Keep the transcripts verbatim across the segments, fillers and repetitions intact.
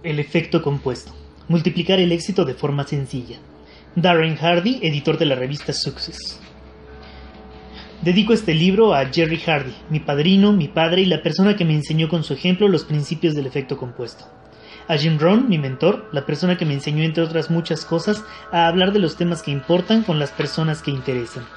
El efecto compuesto. Multiplicar el éxito de forma sencilla. Darren Hardy, editor de la revista Success. Dedico este libro a Jerry Hardy, mi padrino, mi padre y la persona que me enseñó con su ejemplo los principios del efecto compuesto. A Jim Rohn, mi mentor, la persona que me enseñó entre otras muchas cosas a hablar de los temas que importan con las personas que interesan.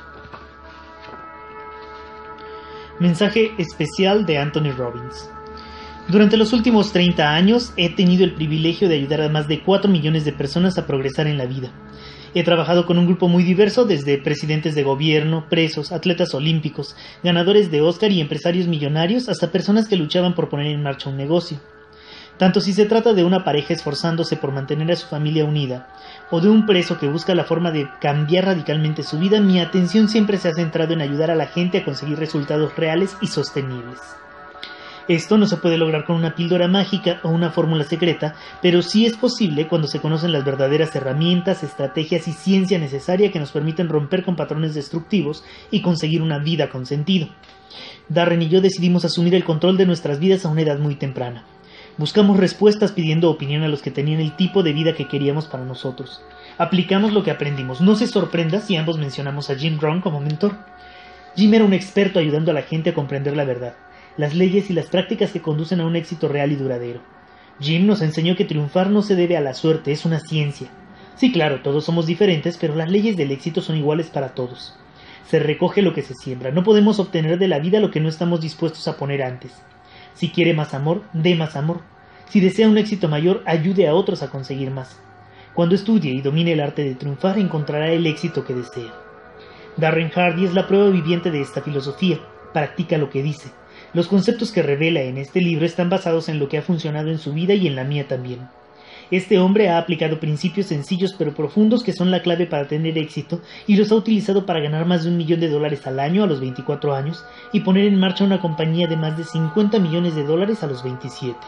Mensaje especial de Anthony Robbins. Durante los últimos treinta años he tenido el privilegio de ayudar a más de cuatro millones de personas a progresar en la vida. He trabajado con un grupo muy diverso, desde presidentes de gobierno, presos, atletas olímpicos, ganadores de Oscar y empresarios millonarios, hasta personas que luchaban por poner en marcha un negocio. Tanto si se trata de una pareja esforzándose por mantener a su familia unida, o de un preso que busca la forma de cambiar radicalmente su vida, mi atención siempre se ha centrado en ayudar a la gente a conseguir resultados reales y sostenibles. Esto no se puede lograr con una píldora mágica o una fórmula secreta, pero sí es posible cuando se conocen las verdaderas herramientas, estrategias y ciencia necesaria que nos permiten romper con patrones destructivos y conseguir una vida con sentido. Darren y yo decidimos asumir el control de nuestras vidas a una edad muy temprana. Buscamos respuestas pidiendo opinión a los que tenían el tipo de vida que queríamos para nosotros. Aplicamos lo que aprendimos. No se sorprenda si ambos mencionamos a Jim Rohn como mentor. Jim era un experto ayudando a la gente a comprender la verdad, las leyes y las prácticas que conducen a un éxito real y duradero. Jim nos enseñó que triunfar no se debe a la suerte, es una ciencia. Sí, claro, todos somos diferentes, pero las leyes del éxito son iguales para todos. Se recoge lo que se siembra. No podemos obtener de la vida lo que no estamos dispuestos a poner antes. Si quiere más amor, dé más amor. Si desea un éxito mayor, ayude a otros a conseguir más. Cuando estudie y domine el arte de triunfar, encontrará el éxito que desea. Darren Hardy es la prueba viviente de esta filosofía. Practica lo que dice. Los conceptos que revela en este libro están basados en lo que ha funcionado en su vida y en la mía también. Este hombre ha aplicado principios sencillos pero profundos que son la clave para tener éxito y los ha utilizado para ganar más de un millón de dólares al año a los veinticuatro años y poner en marcha una compañía de más de cincuenta millones de dólares a los veintisiete.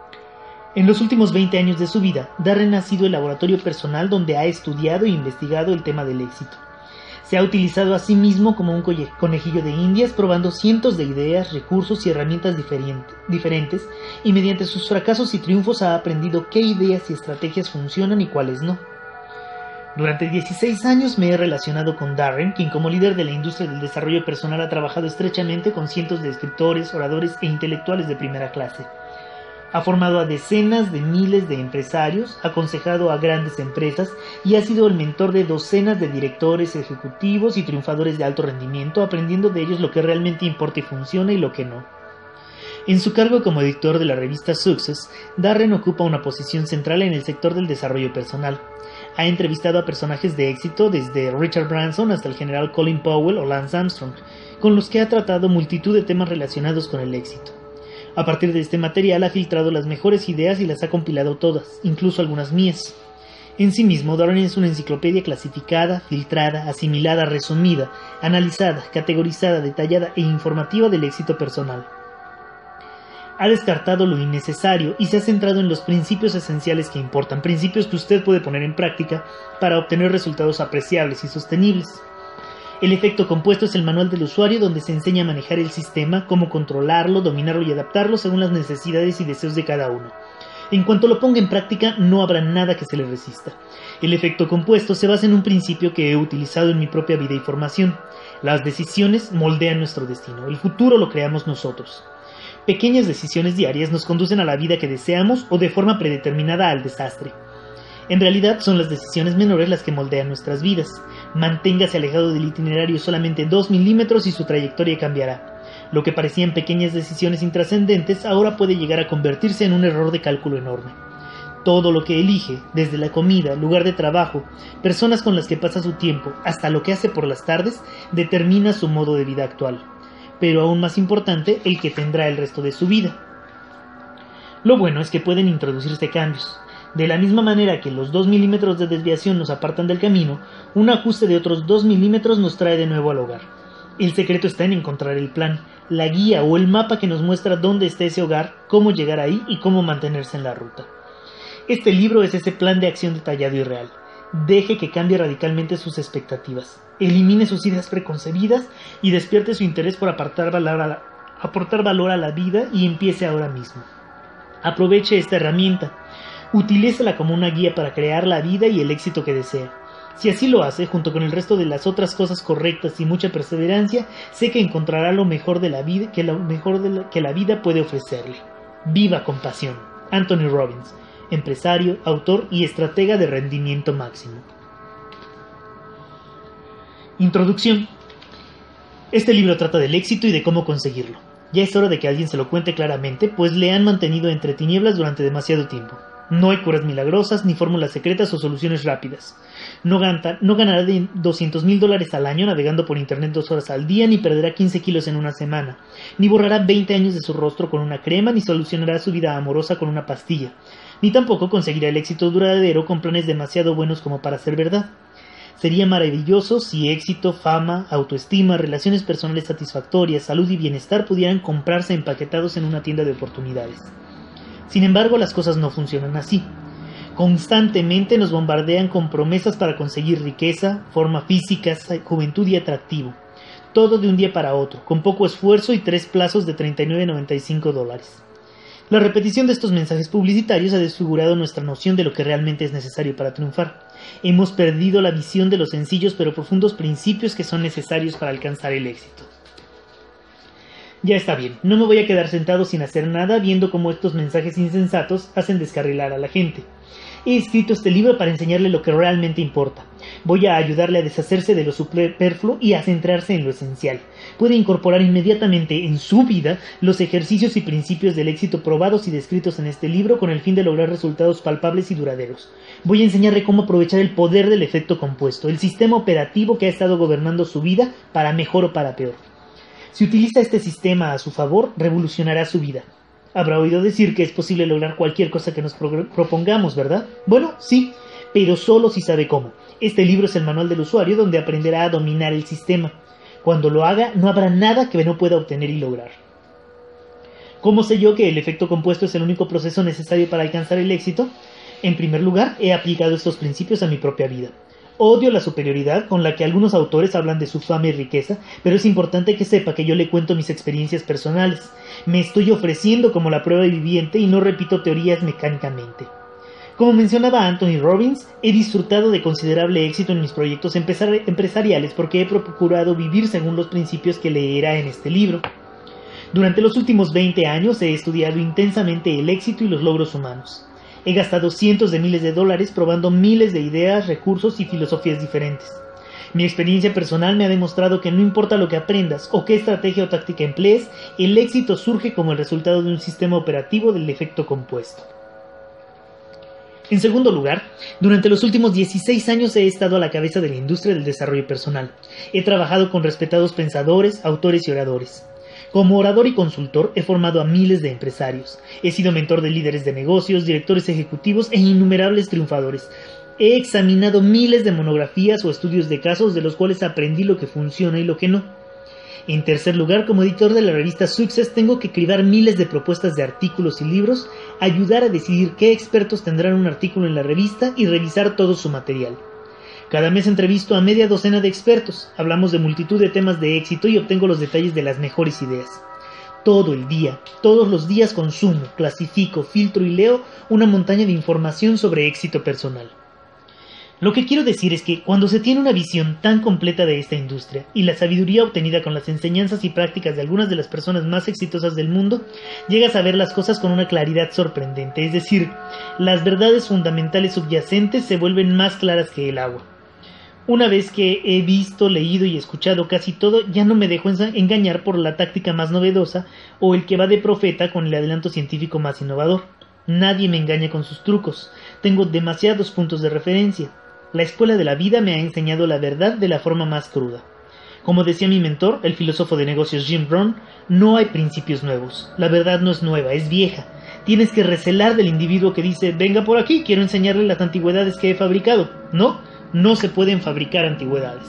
En los últimos veinte años de su vida, Darren ha sido el laboratorio personal donde ha estudiado e investigado el tema del éxito. Se ha utilizado a sí mismo como un conejillo de indias, probando cientos de ideas, recursos y herramientas diferentes, y mediante sus fracasos y triunfos ha aprendido qué ideas y estrategias funcionan y cuáles no. Durante dieciséis años me he relacionado con Darren, quien como líder de la industria del desarrollo personal ha trabajado estrechamente con cientos de escritores, oradores e intelectuales de primera clase. Ha formado a decenas de miles de empresarios, ha aconsejado a grandes empresas y ha sido el mentor de docenas de directores, ejecutivos y triunfadores de alto rendimiento, aprendiendo de ellos lo que realmente importa y funciona y lo que no. En su cargo como editor de la revista Success, Darren ocupa una posición central en el sector del desarrollo personal. Ha entrevistado a personajes de éxito desde Richard Branson hasta el general Colin Powell o Lance Armstrong, con los que ha tratado multitud de temas relacionados con el éxito. A partir de este material ha filtrado las mejores ideas y las ha compilado todas, incluso algunas mías. En sí mismo, Darren es una enciclopedia clasificada, filtrada, asimilada, resumida, analizada, categorizada, detallada e informativa del éxito personal. Ha descartado lo innecesario y se ha centrado en los principios esenciales que importan, principios que usted puede poner en práctica para obtener resultados apreciables y sostenibles. El efecto compuesto es el manual del usuario donde se enseña a manejar el sistema, cómo controlarlo, dominarlo y adaptarlo según las necesidades y deseos de cada uno. En cuanto lo ponga en práctica, no habrá nada que se le resista. El efecto compuesto se basa en un principio que he utilizado en mi propia vida y formación. Las decisiones moldean nuestro destino, el futuro lo creamos nosotros. Pequeñas decisiones diarias nos conducen a la vida que deseamos o de forma predeterminada al desastre. En realidad son las decisiones menores las que moldean nuestras vidas. Manténgase alejado del itinerario solamente dos milímetros y su trayectoria cambiará. Lo que parecían pequeñas decisiones intrascendentes ahora puede llegar a convertirse en un error de cálculo enorme. Todo lo que elige, desde la comida, lugar de trabajo, personas con las que pasa su tiempo, hasta lo que hace por las tardes, determina su modo de vida actual. Pero aún más importante, el que tendrá el resto de su vida. Lo bueno es que pueden introducirse cambios. De la misma manera que los dos milímetros de desviación nos apartan del camino, un ajuste de otros dos milímetros nos trae de nuevo al hogar. El secreto está en encontrar el plan, la guía o el mapa que nos muestra dónde está ese hogar, cómo llegar ahí y cómo mantenerse en la ruta. Este libro es ese plan de acción detallado y real. Deje que cambie radicalmente sus expectativas, elimine sus ideas preconcebidas y despierte su interés por aportar valor a la, aportar valor a la vida y empiece ahora mismo. Aproveche esta herramienta. Utilízala como una guía para crear la vida y el éxito que desea. Si así lo hace, junto con el resto de las otras cosas correctas y mucha perseverancia, sé que encontrará lo mejor de la vida que lo mejor de la, que la vida puede ofrecerle. Viva con pasión. Anthony Robbins, empresario, autor y estratega de rendimiento máximo. Introducción. Este libro trata del éxito y de cómo conseguirlo. Ya es hora de que alguien se lo cuente claramente, pues le han mantenido entre tinieblas durante demasiado tiempo. No hay curas milagrosas, ni fórmulas secretas o soluciones rápidas. No, ganta, no ganará doscientos mil dólares al año navegando por internet dos horas al día, ni perderá quince kilos en una semana, ni borrará veinte años de su rostro con una crema, ni solucionará su vida amorosa con una pastilla, ni tampoco conseguirá el éxito duradero con planes demasiado buenos como para ser verdad. Sería maravilloso si éxito, fama, autoestima, relaciones personales satisfactorias, salud y bienestar pudieran comprarse empaquetados en una tienda de oportunidades. Sin embargo, las cosas no funcionan así. Constantemente nos bombardean con promesas para conseguir riqueza, forma física, juventud y atractivo. Todo de un día para otro, con poco esfuerzo y tres plazos de treinta y nueve noventa y cinco dólares. La repetición de estos mensajes publicitarios ha desfigurado nuestra noción de lo que realmente es necesario para triunfar. Hemos perdido la visión de los sencillos pero profundos principios que son necesarios para alcanzar el éxito. Ya está bien, no me voy a quedar sentado sin hacer nada viendo cómo estos mensajes insensatos hacen descarrilar a la gente. He escrito este libro para enseñarle lo que realmente importa. Voy a ayudarle a deshacerse de lo superfluo y a centrarse en lo esencial. Puede incorporar inmediatamente en su vida los ejercicios y principios del éxito probados y descritos en este libro con el fin de lograr resultados palpables y duraderos. Voy a enseñarle cómo aprovechar el poder del efecto compuesto, el sistema operativo que ha estado gobernando su vida para mejor o para peor. Si utiliza este sistema a su favor, revolucionará su vida. Habrá oído decir que es posible lograr cualquier cosa que nos pro- propongamos, ¿verdad? Bueno, sí, pero solo si sabe cómo. Este libro es el manual del usuario donde aprenderá a dominar el sistema. Cuando lo haga, no habrá nada que no pueda obtener y lograr. ¿Cómo sé yo que el efecto compuesto es el único proceso necesario para alcanzar el éxito? En primer lugar, he aplicado estos principios a mi propia vida. Odio la superioridad con la que algunos autores hablan de su fama y riqueza, pero es importante que sepa que yo le cuento mis experiencias personales. Me estoy ofreciendo como la prueba viviente y no repito teorías mecánicamente. Como mencionaba Anthony Robbins, he disfrutado de considerable éxito en mis proyectos empresariales porque he procurado vivir según los principios que leerá en este libro. Durante los últimos veinte años he estudiado intensamente el éxito y los logros humanos. He gastado cientos de miles de dólares probando miles de ideas, recursos y filosofías diferentes. Mi experiencia personal me ha demostrado que no importa lo que aprendas o qué estrategia o táctica emplees, el éxito surge como el resultado de un sistema operativo del efecto compuesto. En segundo lugar, durante los últimos dieciséis años he estado a la cabeza de la industria del desarrollo personal. He trabajado con respetados pensadores, autores y oradores. Como orador y consultor he formado a miles de empresarios. He sido mentor de líderes de negocios, directores ejecutivos e innumerables triunfadores. He examinado miles de monografías o estudios de casos de los cuales aprendí lo que funciona y lo que no. En tercer lugar, como editor de la revista Success, tengo que cribar miles de propuestas de artículos y libros, ayudar a decidir qué expertos tendrán un artículo en la revista y revisar todo su material. Cada mes entrevisto a media docena de expertos, hablamos de multitud de temas de éxito y obtengo los detalles de las mejores ideas. Todo el día, todos los días consumo, clasifico, filtro y leo una montaña de información sobre éxito personal. Lo que quiero decir es que cuando se tiene una visión tan completa de esta industria y la sabiduría obtenida con las enseñanzas y prácticas de algunas de las personas más exitosas del mundo, llegas a ver las cosas con una claridad sorprendente, es decir, las verdades fundamentales subyacentes se vuelven más claras que el agua. Una vez que he visto, leído y escuchado casi todo, ya no me dejo engañar por la táctica más novedosa o el que va de profeta con el adelanto científico más innovador. Nadie me engaña con sus trucos. Tengo demasiados puntos de referencia. La escuela de la vida me ha enseñado la verdad de la forma más cruda. Como decía mi mentor, el filósofo de negocios Jim Rohn, no hay principios nuevos. La verdad no es nueva, es vieja. Tienes que recelar del individuo que dice, venga por aquí, quiero enseñarle las antigüedades que he fabricado. No, no se pueden fabricar antigüedades.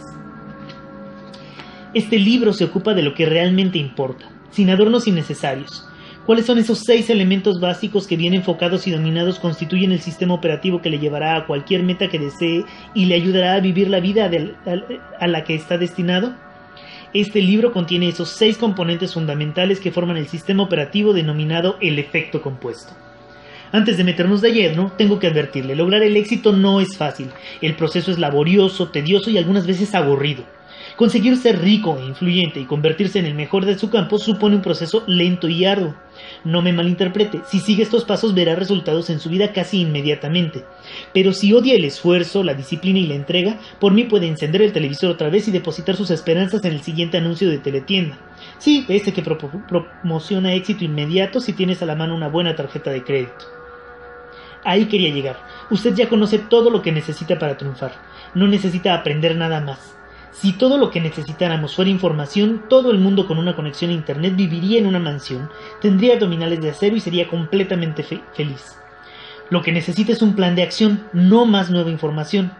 Este libro se ocupa de lo que realmente importa, sin adornos innecesarios. ¿Cuáles son esos seis elementos básicos que bien enfocados y dominados constituyen el sistema operativo que le llevará a cualquier meta que desee y le ayudará a vivir la vida de, a, a la que está destinado? Este libro contiene esos seis componentes fundamentales que forman el sistema operativo denominado el efecto compuesto. Antes de meternos de lleno, tengo que advertirle, lograr el éxito no es fácil. El proceso es laborioso, tedioso y algunas veces aburrido. Conseguir ser rico e influyente y convertirse en el mejor de su campo supone un proceso lento y arduo. No me malinterprete, si sigue estos pasos verá resultados en su vida casi inmediatamente. Pero si odia el esfuerzo, la disciplina y la entrega, por mí puede encender el televisor otra vez y depositar sus esperanzas en el siguiente anuncio de teletienda. Sí, ese que pro promociona éxito inmediato si tienes a la mano una buena tarjeta de crédito. Ahí quería llegar. Usted ya conoce todo lo que necesita para triunfar. No necesita aprender nada más. Si todo lo que necesitáramos fuera información, todo el mundo con una conexión a internet viviría en una mansión, tendría abdominales de acero y sería completamente fe feliz. Lo que necesita es un plan de acción, no más nueva información.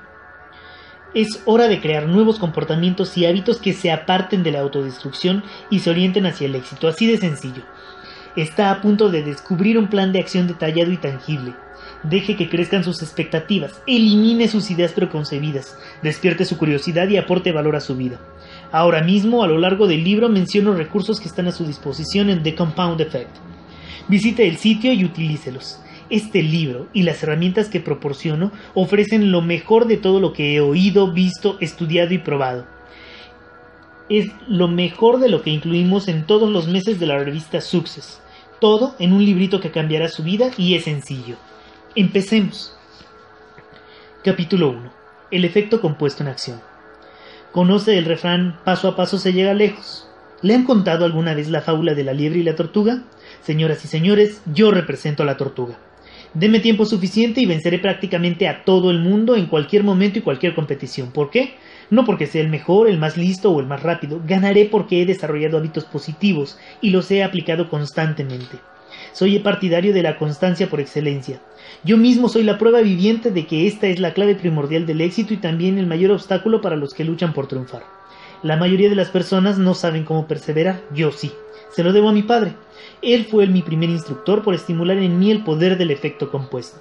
Es hora de crear nuevos comportamientos y hábitos que se aparten de la autodestrucción y se orienten hacia el éxito, así de sencillo. Está a punto de descubrir un plan de acción detallado y tangible. Deje que crezcan sus expectativas, elimine sus ideas preconcebidas, despierte su curiosidad y aporte valor a su vida. Ahora mismo, a lo largo del libro, menciono recursos que están a su disposición en The Compound Effect. Visite el sitio y utilícelos. Este libro y las herramientas que proporciono ofrecen lo mejor de todo lo que he oído, visto, estudiado y probado. Es lo mejor de lo que incluimos en todos los meses de la revista Success. Todo en un librito que cambiará su vida y es sencillo. Empecemos. Capítulo uno. El efecto compuesto en acción. ¿Conoce el refrán paso a paso se llega lejos? ¿Le han contado alguna vez la fábula de la liebre y la tortuga? Señoras y señores, yo represento a la tortuga. Deme tiempo suficiente y venceré prácticamente a todo el mundo en cualquier momento y cualquier competición. ¿Por qué? No porque sea el mejor, el más listo o el más rápido. Ganaré porque he desarrollado hábitos positivos y los he aplicado constantemente. Soy partidario de la constancia por excelencia. Yo mismo soy la prueba viviente de que esta es la clave primordial del éxito y también el mayor obstáculo para los que luchan por triunfar. La mayoría de las personas no saben cómo perseverar, yo sí. Se lo debo a mi padre. Él fue mi primer instructor por estimular en mí el poder del efecto compuesto.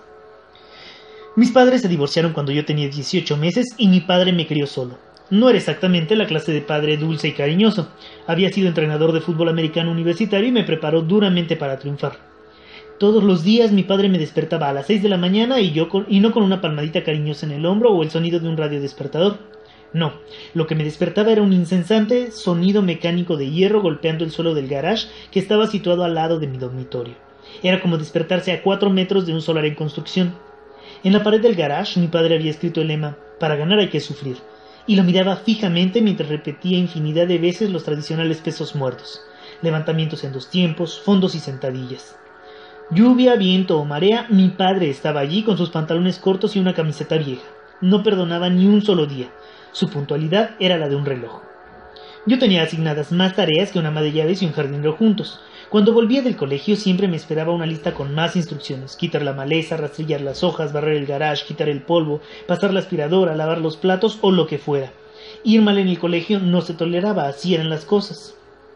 Mis padres se divorciaron cuando yo tenía dieciocho meses y mi padre me crió solo. No era exactamente la clase de padre dulce y cariñoso. Había sido entrenador de fútbol americano universitario y me preparó duramente para triunfar. Todos los días mi padre me despertaba a las seis de la mañana y, yo con, y no con una palmadita cariñosa en el hombro o el sonido de un radio despertador. No, lo que me despertaba era un incesante sonido mecánico de hierro golpeando el suelo del garage que estaba situado al lado de mi dormitorio. Era como despertarse a cuatro metros de un solar en construcción. En la pared del garage mi padre había escrito el lema «Para ganar hay que sufrir», y lo miraba fijamente mientras repetía infinidad de veces los tradicionales pesos muertos, levantamientos en dos tiempos, fondos y sentadillas. Lluvia, viento o marea, mi padre estaba allí con sus pantalones cortos y una camiseta vieja. No perdonaba ni un solo día. Su puntualidad era la de un reloj. Yo tenía asignadas más tareas que una ama de llaves y un jardinero juntos. Cuando volvía del colegio siempre me esperaba una lista con más instrucciones. Quitar la maleza, rastrillar las hojas, barrer el garage, quitar el polvo, pasar la aspiradora, lavar los platos o lo que fuera. Ir mal en el colegio no se toleraba, así eran las cosas.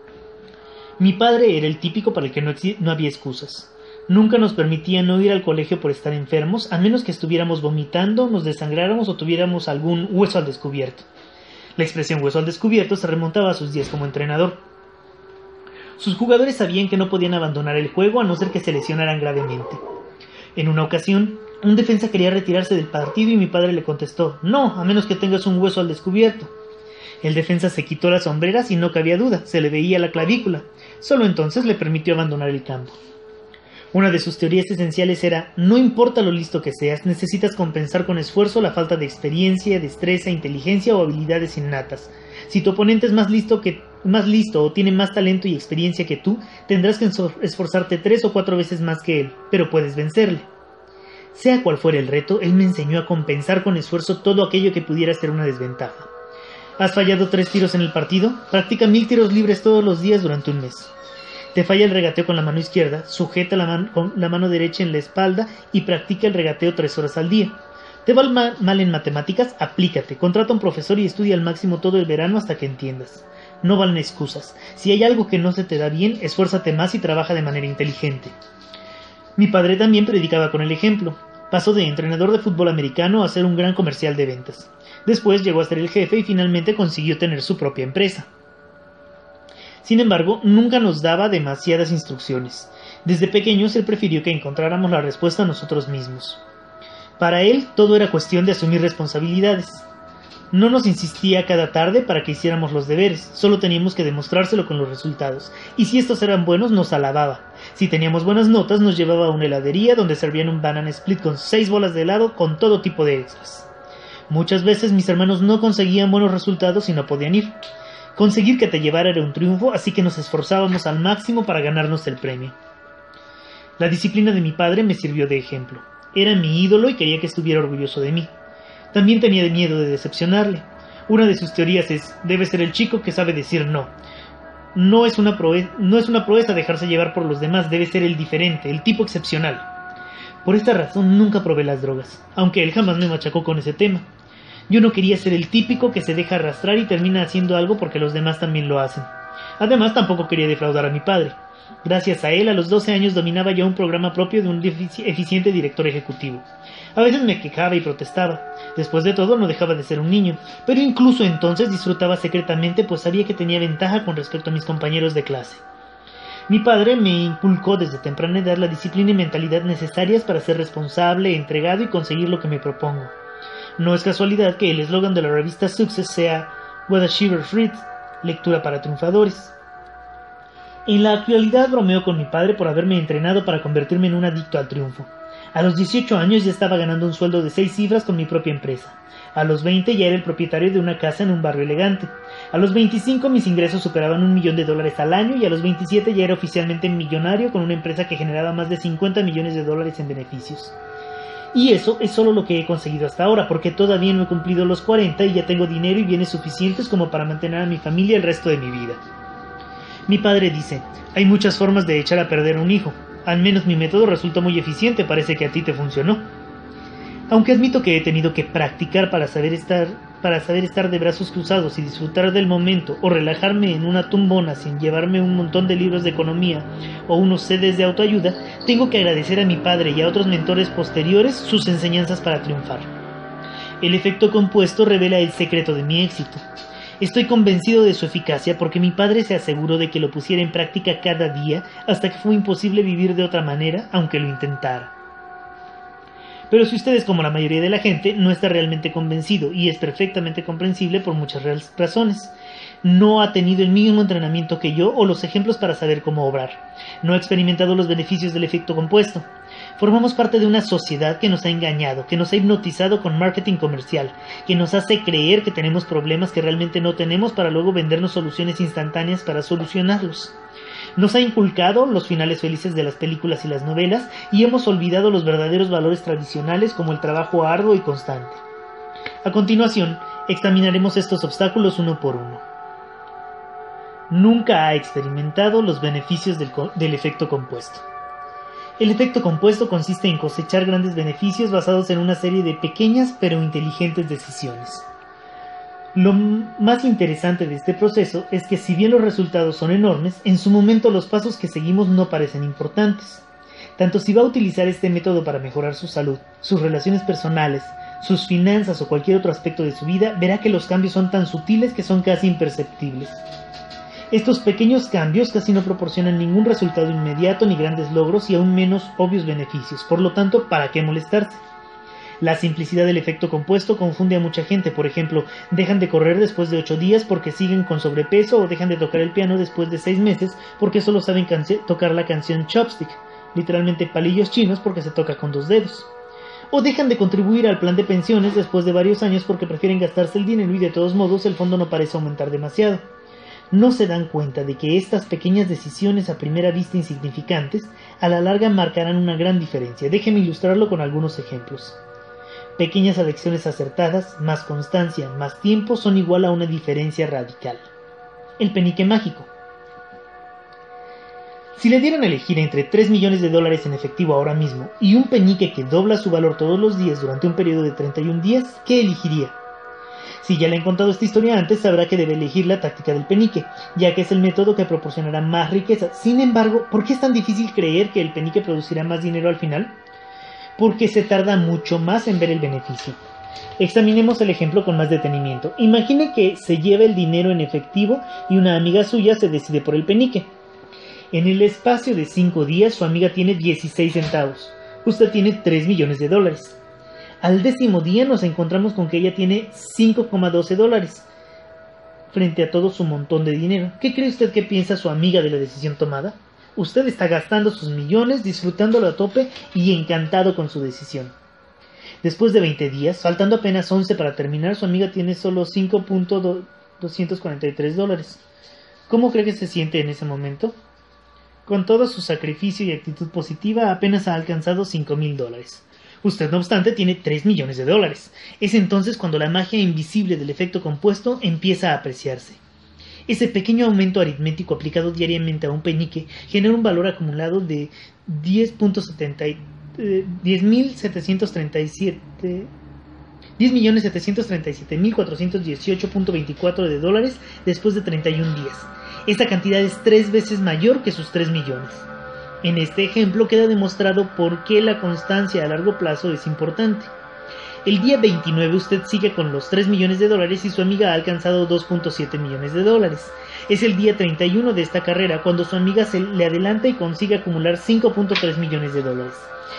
Mi padre era el típico para el que no, no había excusas. Nunca nos permitía no ir al colegio por estar enfermos, a menos que estuviéramos vomitando, nos desangráramos o tuviéramos algún hueso al descubierto. La expresión hueso al descubierto se remontaba a sus días como entrenador. Sus jugadores sabían que no podían abandonar el juego a no ser que se lesionaran gravemente. En una ocasión, un defensa quería retirarse del partido y mi padre le contestó: «No, a menos que tengas un hueso al descubierto». El defensa se quitó las sombreras y no cabía duda, se le veía la clavícula. Solo entonces le permitió abandonar el campo. Una de sus teorías esenciales era: no importa lo listo que seas, necesitas compensar con esfuerzo la falta de experiencia, destreza, inteligencia o habilidades innatas. Si tu oponente es más listo, que, más listo o tiene más talento y experiencia que tú, tendrás que esforzarte tres o cuatro veces más que él, pero puedes vencerle. Sea cual fuera el reto, él me enseñó a compensar con esfuerzo todo aquello que pudiera ser una desventaja. ¿Has fallado tres tiros en el partido? Practica mil tiros libres todos los días durante un mes. Te falla el regateo con la mano izquierda, sujeta la mano, con la mano derecha en la espalda y practica el regateo tres horas al día. ¿Te va mal, mal en matemáticas? Aplícate, contrata a un profesor y estudia al máximo todo el verano hasta que entiendas. No valen excusas. Si hay algo que no se te da bien, esfuérzate más y trabaja de manera inteligente. Mi padre también predicaba con el ejemplo. Pasó de entrenador de fútbol americano a ser un gran comercial de ventas. Después llegó a ser el jefe y finalmente consiguió tener su propia empresa. Sin embargo, nunca nos daba demasiadas instrucciones. Desde pequeños él prefirió que encontráramos la respuesta nosotros mismos. Para él todo era cuestión de asumir responsabilidades. No nos insistía cada tarde para que hiciéramos los deberes, solo teníamos que demostrárselo con los resultados, y si estos eran buenos nos alababa. Si teníamos buenas notas nos llevaba a una heladería donde servían un banana split con seis bolas de helado con todo tipo de extras. Muchas veces mis hermanos no conseguían buenos resultados y no podían ir. Conseguir que te llevara era un triunfo, así que nos esforzábamos al máximo para ganarnos el premio. La disciplina de mi padre me sirvió de ejemplo. Era mi ídolo y quería que estuviera orgulloso de mí. También tenía miedo de decepcionarle. Una de sus teorías es, debe ser el chico que sabe decir no. No es una proeza, no es una proeza dejarse llevar por los demás, debe ser el diferente, el tipo excepcional. Por esta razón nunca probé las drogas, aunque él jamás me machacó con ese tema. Yo no quería ser el típico que se deja arrastrar y termina haciendo algo porque los demás también lo hacen. Además, tampoco quería defraudar a mi padre. Gracias a él, a los doce años dominaba ya un programa propio de un eficiente director ejecutivo. A veces me quejaba y protestaba. Después de todo, no dejaba de ser un niño, pero incluso entonces disfrutaba secretamente, pues sabía que tenía ventaja con respecto a mis compañeros de clase. Mi padre me inculcó desde temprana edad la disciplina y mentalidad necesarias para ser responsable, entregado y conseguir lo que me propongo. No es casualidad que el eslogan de la revista Success sea What a Shivers Reads, lectura para triunfadores. En la actualidad bromeo con mi padre por haberme entrenado para convertirme en un adicto al triunfo. A los dieciocho años ya estaba ganando un sueldo de seis cifras con mi propia empresa. A los veinte ya era el propietario de una casa en un barrio elegante. A los veinticinco mis ingresos superaban un millón de dólares al año y a los veintisiete ya era oficialmente millonario con una empresa que generaba más de cincuenta millones de dólares en beneficios. Y eso es solo lo que he conseguido hasta ahora, porque todavía no he cumplido los cuarenta y ya tengo dinero y bienes suficientes como para mantener a mi familia el resto de mi vida. Mi padre dice, hay muchas formas de echar a perder a un hijo. Al menos mi método resultó muy eficiente, parece que a ti te funcionó. Aunque admito que he tenido que practicar para saber estar, para saber estar de brazos cruzados y disfrutar del momento, o relajarme en una tumbona sin llevarme un montón de libros de economía o unos C Ds de autoayuda, tengo que agradecer a mi padre y a otros mentores posteriores sus enseñanzas para triunfar. El efecto compuesto revela el secreto de mi éxito. Estoy convencido de su eficacia porque mi padre se aseguró de que lo pusiera en práctica cada día hasta que fue imposible vivir de otra manera, aunque lo intentara. Pero si usted es como la mayoría de la gente, no está realmente convencido, y es perfectamente comprensible por muchas razones. No ha tenido el mismo entrenamiento que yo o los ejemplos para saber cómo obrar. No ha experimentado los beneficios del efecto compuesto. Formamos parte de una sociedad que nos ha engañado, que nos ha hipnotizado con marketing comercial, que nos hace creer que tenemos problemas que realmente no tenemos para luego vendernos soluciones instantáneas para solucionarlos. Nos ha inculcado los finales felices de las películas y las novelas y hemos olvidado los verdaderos valores tradicionales como el trabajo arduo y constante. A continuación, examinaremos estos obstáculos uno por uno. Nunca ha experimentado los beneficios del, del efecto compuesto. El efecto compuesto consiste en cosechar grandes beneficios basados en una serie de pequeñas pero inteligentes decisiones. Lo más interesante de este proceso es que si bien los resultados son enormes, en su momento los pasos que seguimos no parecen importantes. Tanto si va a utilizar este método para mejorar su salud, sus relaciones personales, sus finanzas o cualquier otro aspecto de su vida, verá que los cambios son tan sutiles que son casi imperceptibles. Estos pequeños cambios casi no proporcionan ningún resultado inmediato ni grandes logros y aún menos obvios beneficios, por lo tanto, ¿para qué molestarse? La simplicidad del efecto compuesto confunde a mucha gente. Por ejemplo, dejan de correr después de ocho días porque siguen con sobrepeso o dejan de tocar el piano después de seis meses porque solo saben tocar la canción Chopstick, literalmente palillos chinos porque se toca con dos dedos. O dejan de contribuir al plan de pensiones después de varios años porque prefieren gastarse el dinero y de todos modos el fondo no parece aumentar demasiado. No se dan cuenta de que estas pequeñas decisiones a primera vista insignificantes a la larga marcarán una gran diferencia. Déjeme ilustrarlo con algunos ejemplos. Pequeñas adicciones acertadas, más constancia, más tiempo son igual a una diferencia radical. El penique mágico. Si le dieran a elegir entre tres millones de dólares en efectivo ahora mismo y un penique que dobla su valor todos los días durante un periodo de treinta y un días, ¿qué elegiría? Si ya le han contado esta historia antes, sabrá que debe elegir la táctica del penique, ya que es el método que proporcionará más riqueza. Sin embargo, ¿por qué es tan difícil creer que el penique producirá más dinero al final? Porque se tarda mucho más en ver el beneficio. Examinemos el ejemplo con más detenimiento. Imagine que se lleva el dinero en efectivo y una amiga suya se decide por el penique. En el espacio de cinco días, su amiga tiene dieciséis centavos. Usted tiene tres millones de dólares. Al décimo día nos encontramos con que ella tiene cinco coma doce dólares. Frente a todo su montón de dinero, ¿qué cree usted que piensa su amiga de la decisión tomada? Usted está gastando sus millones, disfrutándolo a tope y encantado con su decisión. Después de veinte días, faltando apenas once para terminar, su amiga tiene solo cinco mil doscientos cuarenta y tres dólares. ¿Cómo cree que se siente en ese momento? Con todo su sacrificio y actitud positiva, apenas ha alcanzado cinco mil dólares. Usted, no obstante, tiene tres millones de dólares. Es entonces cuando la magia invisible del efecto compuesto empieza a apreciarse. Ese pequeño aumento aritmético aplicado diariamente a un penique genera un valor acumulado de diez mil setecientos treinta y siete diez millones setecientos treinta y siete mil cuatrocientos dieciocho punto veinticuatro de dólares después de treinta y un días. Esta cantidad es tres veces mayor que sus tres millones. En este ejemplo queda demostrado por qué la constancia a largo plazo es importante. El día veintinueve usted sigue con los tres millones de dólares y su amiga ha alcanzado dos punto siete millones de dólares. Es el día treinta y uno de esta carrera cuando su amiga se le adelanta y consigue acumular cinco punto tres millones de dólares.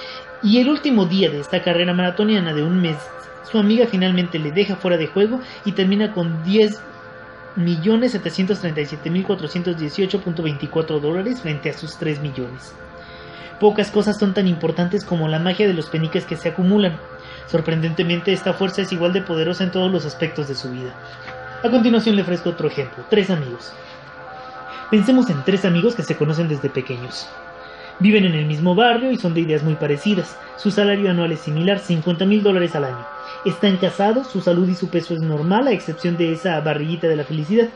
Y el último día de esta carrera maratoniana de un mes, su amiga finalmente le deja fuera de juego y termina con diez millones setecientos treinta y siete mil cuatrocientos dieciocho punto veinticuatro dólares frente a sus tres millones. Pocas cosas son tan importantes como la magia de los peniques que se acumulan. Sorprendentemente, esta fuerza es igual de poderosa en todos los aspectos de su vida. A continuación le ofrezco otro ejemplo, tres amigos. Pensemos en tres amigos que se conocen desde pequeños. Viven en el mismo barrio y son de ideas muy parecidas. Su salario anual es similar, cincuenta mil dólares al año. Están casados, su salud y su peso es normal, a excepción de esa barriguita de la felicidad.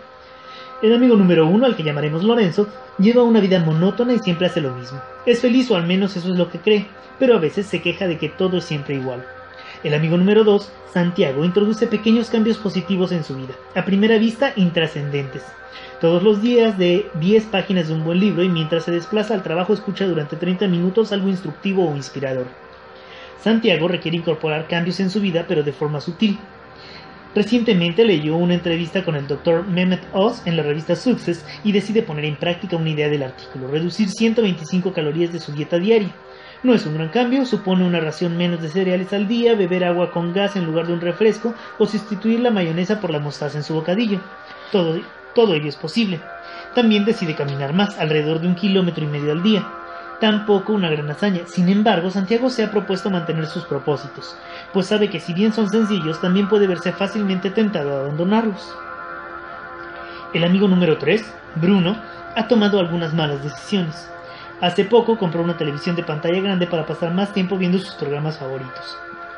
El amigo número uno, al que llamaremos Lorenzo, lleva una vida monótona y siempre hace lo mismo. Es feliz, o al menos eso es lo que cree, pero a veces se queja de que todo es siempre igual. El amigo número dos, Santiago, introduce pequeños cambios positivos en su vida, a primera vista intrascendentes. Todos los días lee diez páginas de un buen libro y mientras se desplaza al trabajo escucha durante treinta minutos algo instructivo o inspirador. Santiago requiere incorporar cambios en su vida, pero de forma sutil. Recientemente leyó una entrevista con el doctor Mehmet Oz en la revista Success y decide poner en práctica una idea del artículo: reducir ciento veinticinco calorías de su dieta diaria. No es un gran cambio, supone una ración menos de cereales al día, beber agua con gas en lugar de un refresco o sustituir la mayonesa por la mostaza en su bocadillo. Todo, todo ello es posible. También decide caminar más, alrededor de un kilómetro y medio al día. Tampoco una gran hazaña. Sin embargo, Santiago se ha propuesto mantener sus propósitos, pues sabe que si bien son sencillos, también puede verse fácilmente tentado a abandonarlos. El amigo número tres, Bruno, ha tomado algunas malas decisiones. Hace poco compró una televisión de pantalla grande para pasar más tiempo viendo sus programas favoritos.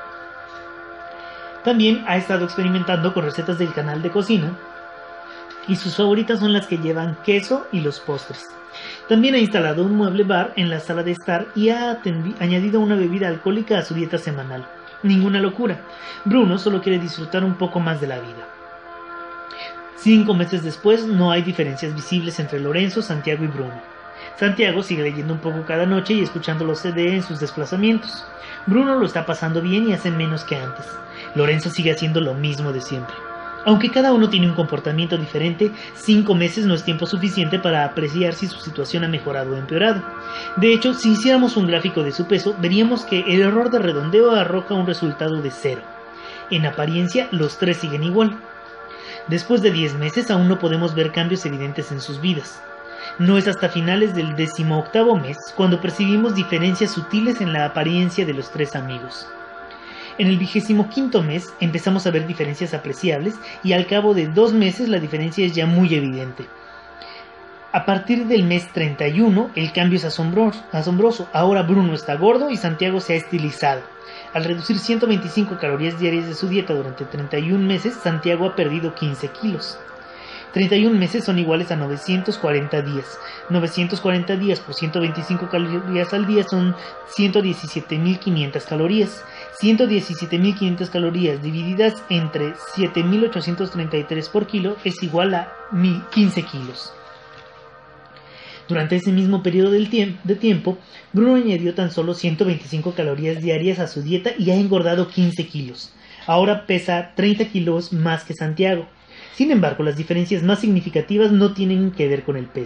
También ha estado experimentando con recetas del canal de cocina, y sus favoritas son las que llevan queso y los postres. También ha instalado un mueble bar en la sala de estar y ha añadido una bebida alcohólica a su dieta semanal. Ninguna locura. Bruno solo quiere disfrutar un poco más de la vida. Cinco meses después no hay diferencias visibles entre Lorenzo, Santiago y Bruno. Santiago sigue leyendo un poco cada noche y escuchando los C D en sus desplazamientos. Bruno lo está pasando bien y hace menos que antes. Lorenzo sigue haciendo lo mismo de siempre. Aunque cada uno tiene un comportamiento diferente, cinco meses no es tiempo suficiente para apreciar si su situación ha mejorado o empeorado. De hecho, si hiciéramos un gráfico de su peso, veríamos que el error de redondeo arroja un resultado de cero. En apariencia, los tres siguen igual. Después de diez meses aún no podemos ver cambios evidentes en sus vidas. No es hasta finales del decimoctavo mes cuando percibimos diferencias sutiles en la apariencia de los tres amigos. En el vigésimo quinto mes empezamos a ver diferencias apreciables y al cabo de dos meses la diferencia es ya muy evidente. A partir del mes treinta y uno el cambio es asombroso, asombroso. Ahora Bruno está gordo y Santiago se ha estilizado. Al reducir ciento veinticinco calorías diarias de su dieta durante treinta y un meses, Santiago ha perdido quince kilos. treinta y un meses son iguales a novecientos cuarenta días. novecientos cuarenta días por ciento veinticinco calorías al día son ciento diecisiete mil quinientas calorías. ciento diecisiete mil quinientas calorías divididas entre siete mil ochocientos treinta y tres por kilo es igual a quince kilos. Durante ese mismo periodo del tiemp- de tiempo, Bruno añadió tan solo ciento veinticinco calorías diarias a su dieta y ha engordado quince kilos. Ahora pesa treinta kilos más que Santiago. Sin embargo, las diferencias más significativas no tienen que ver con el peso.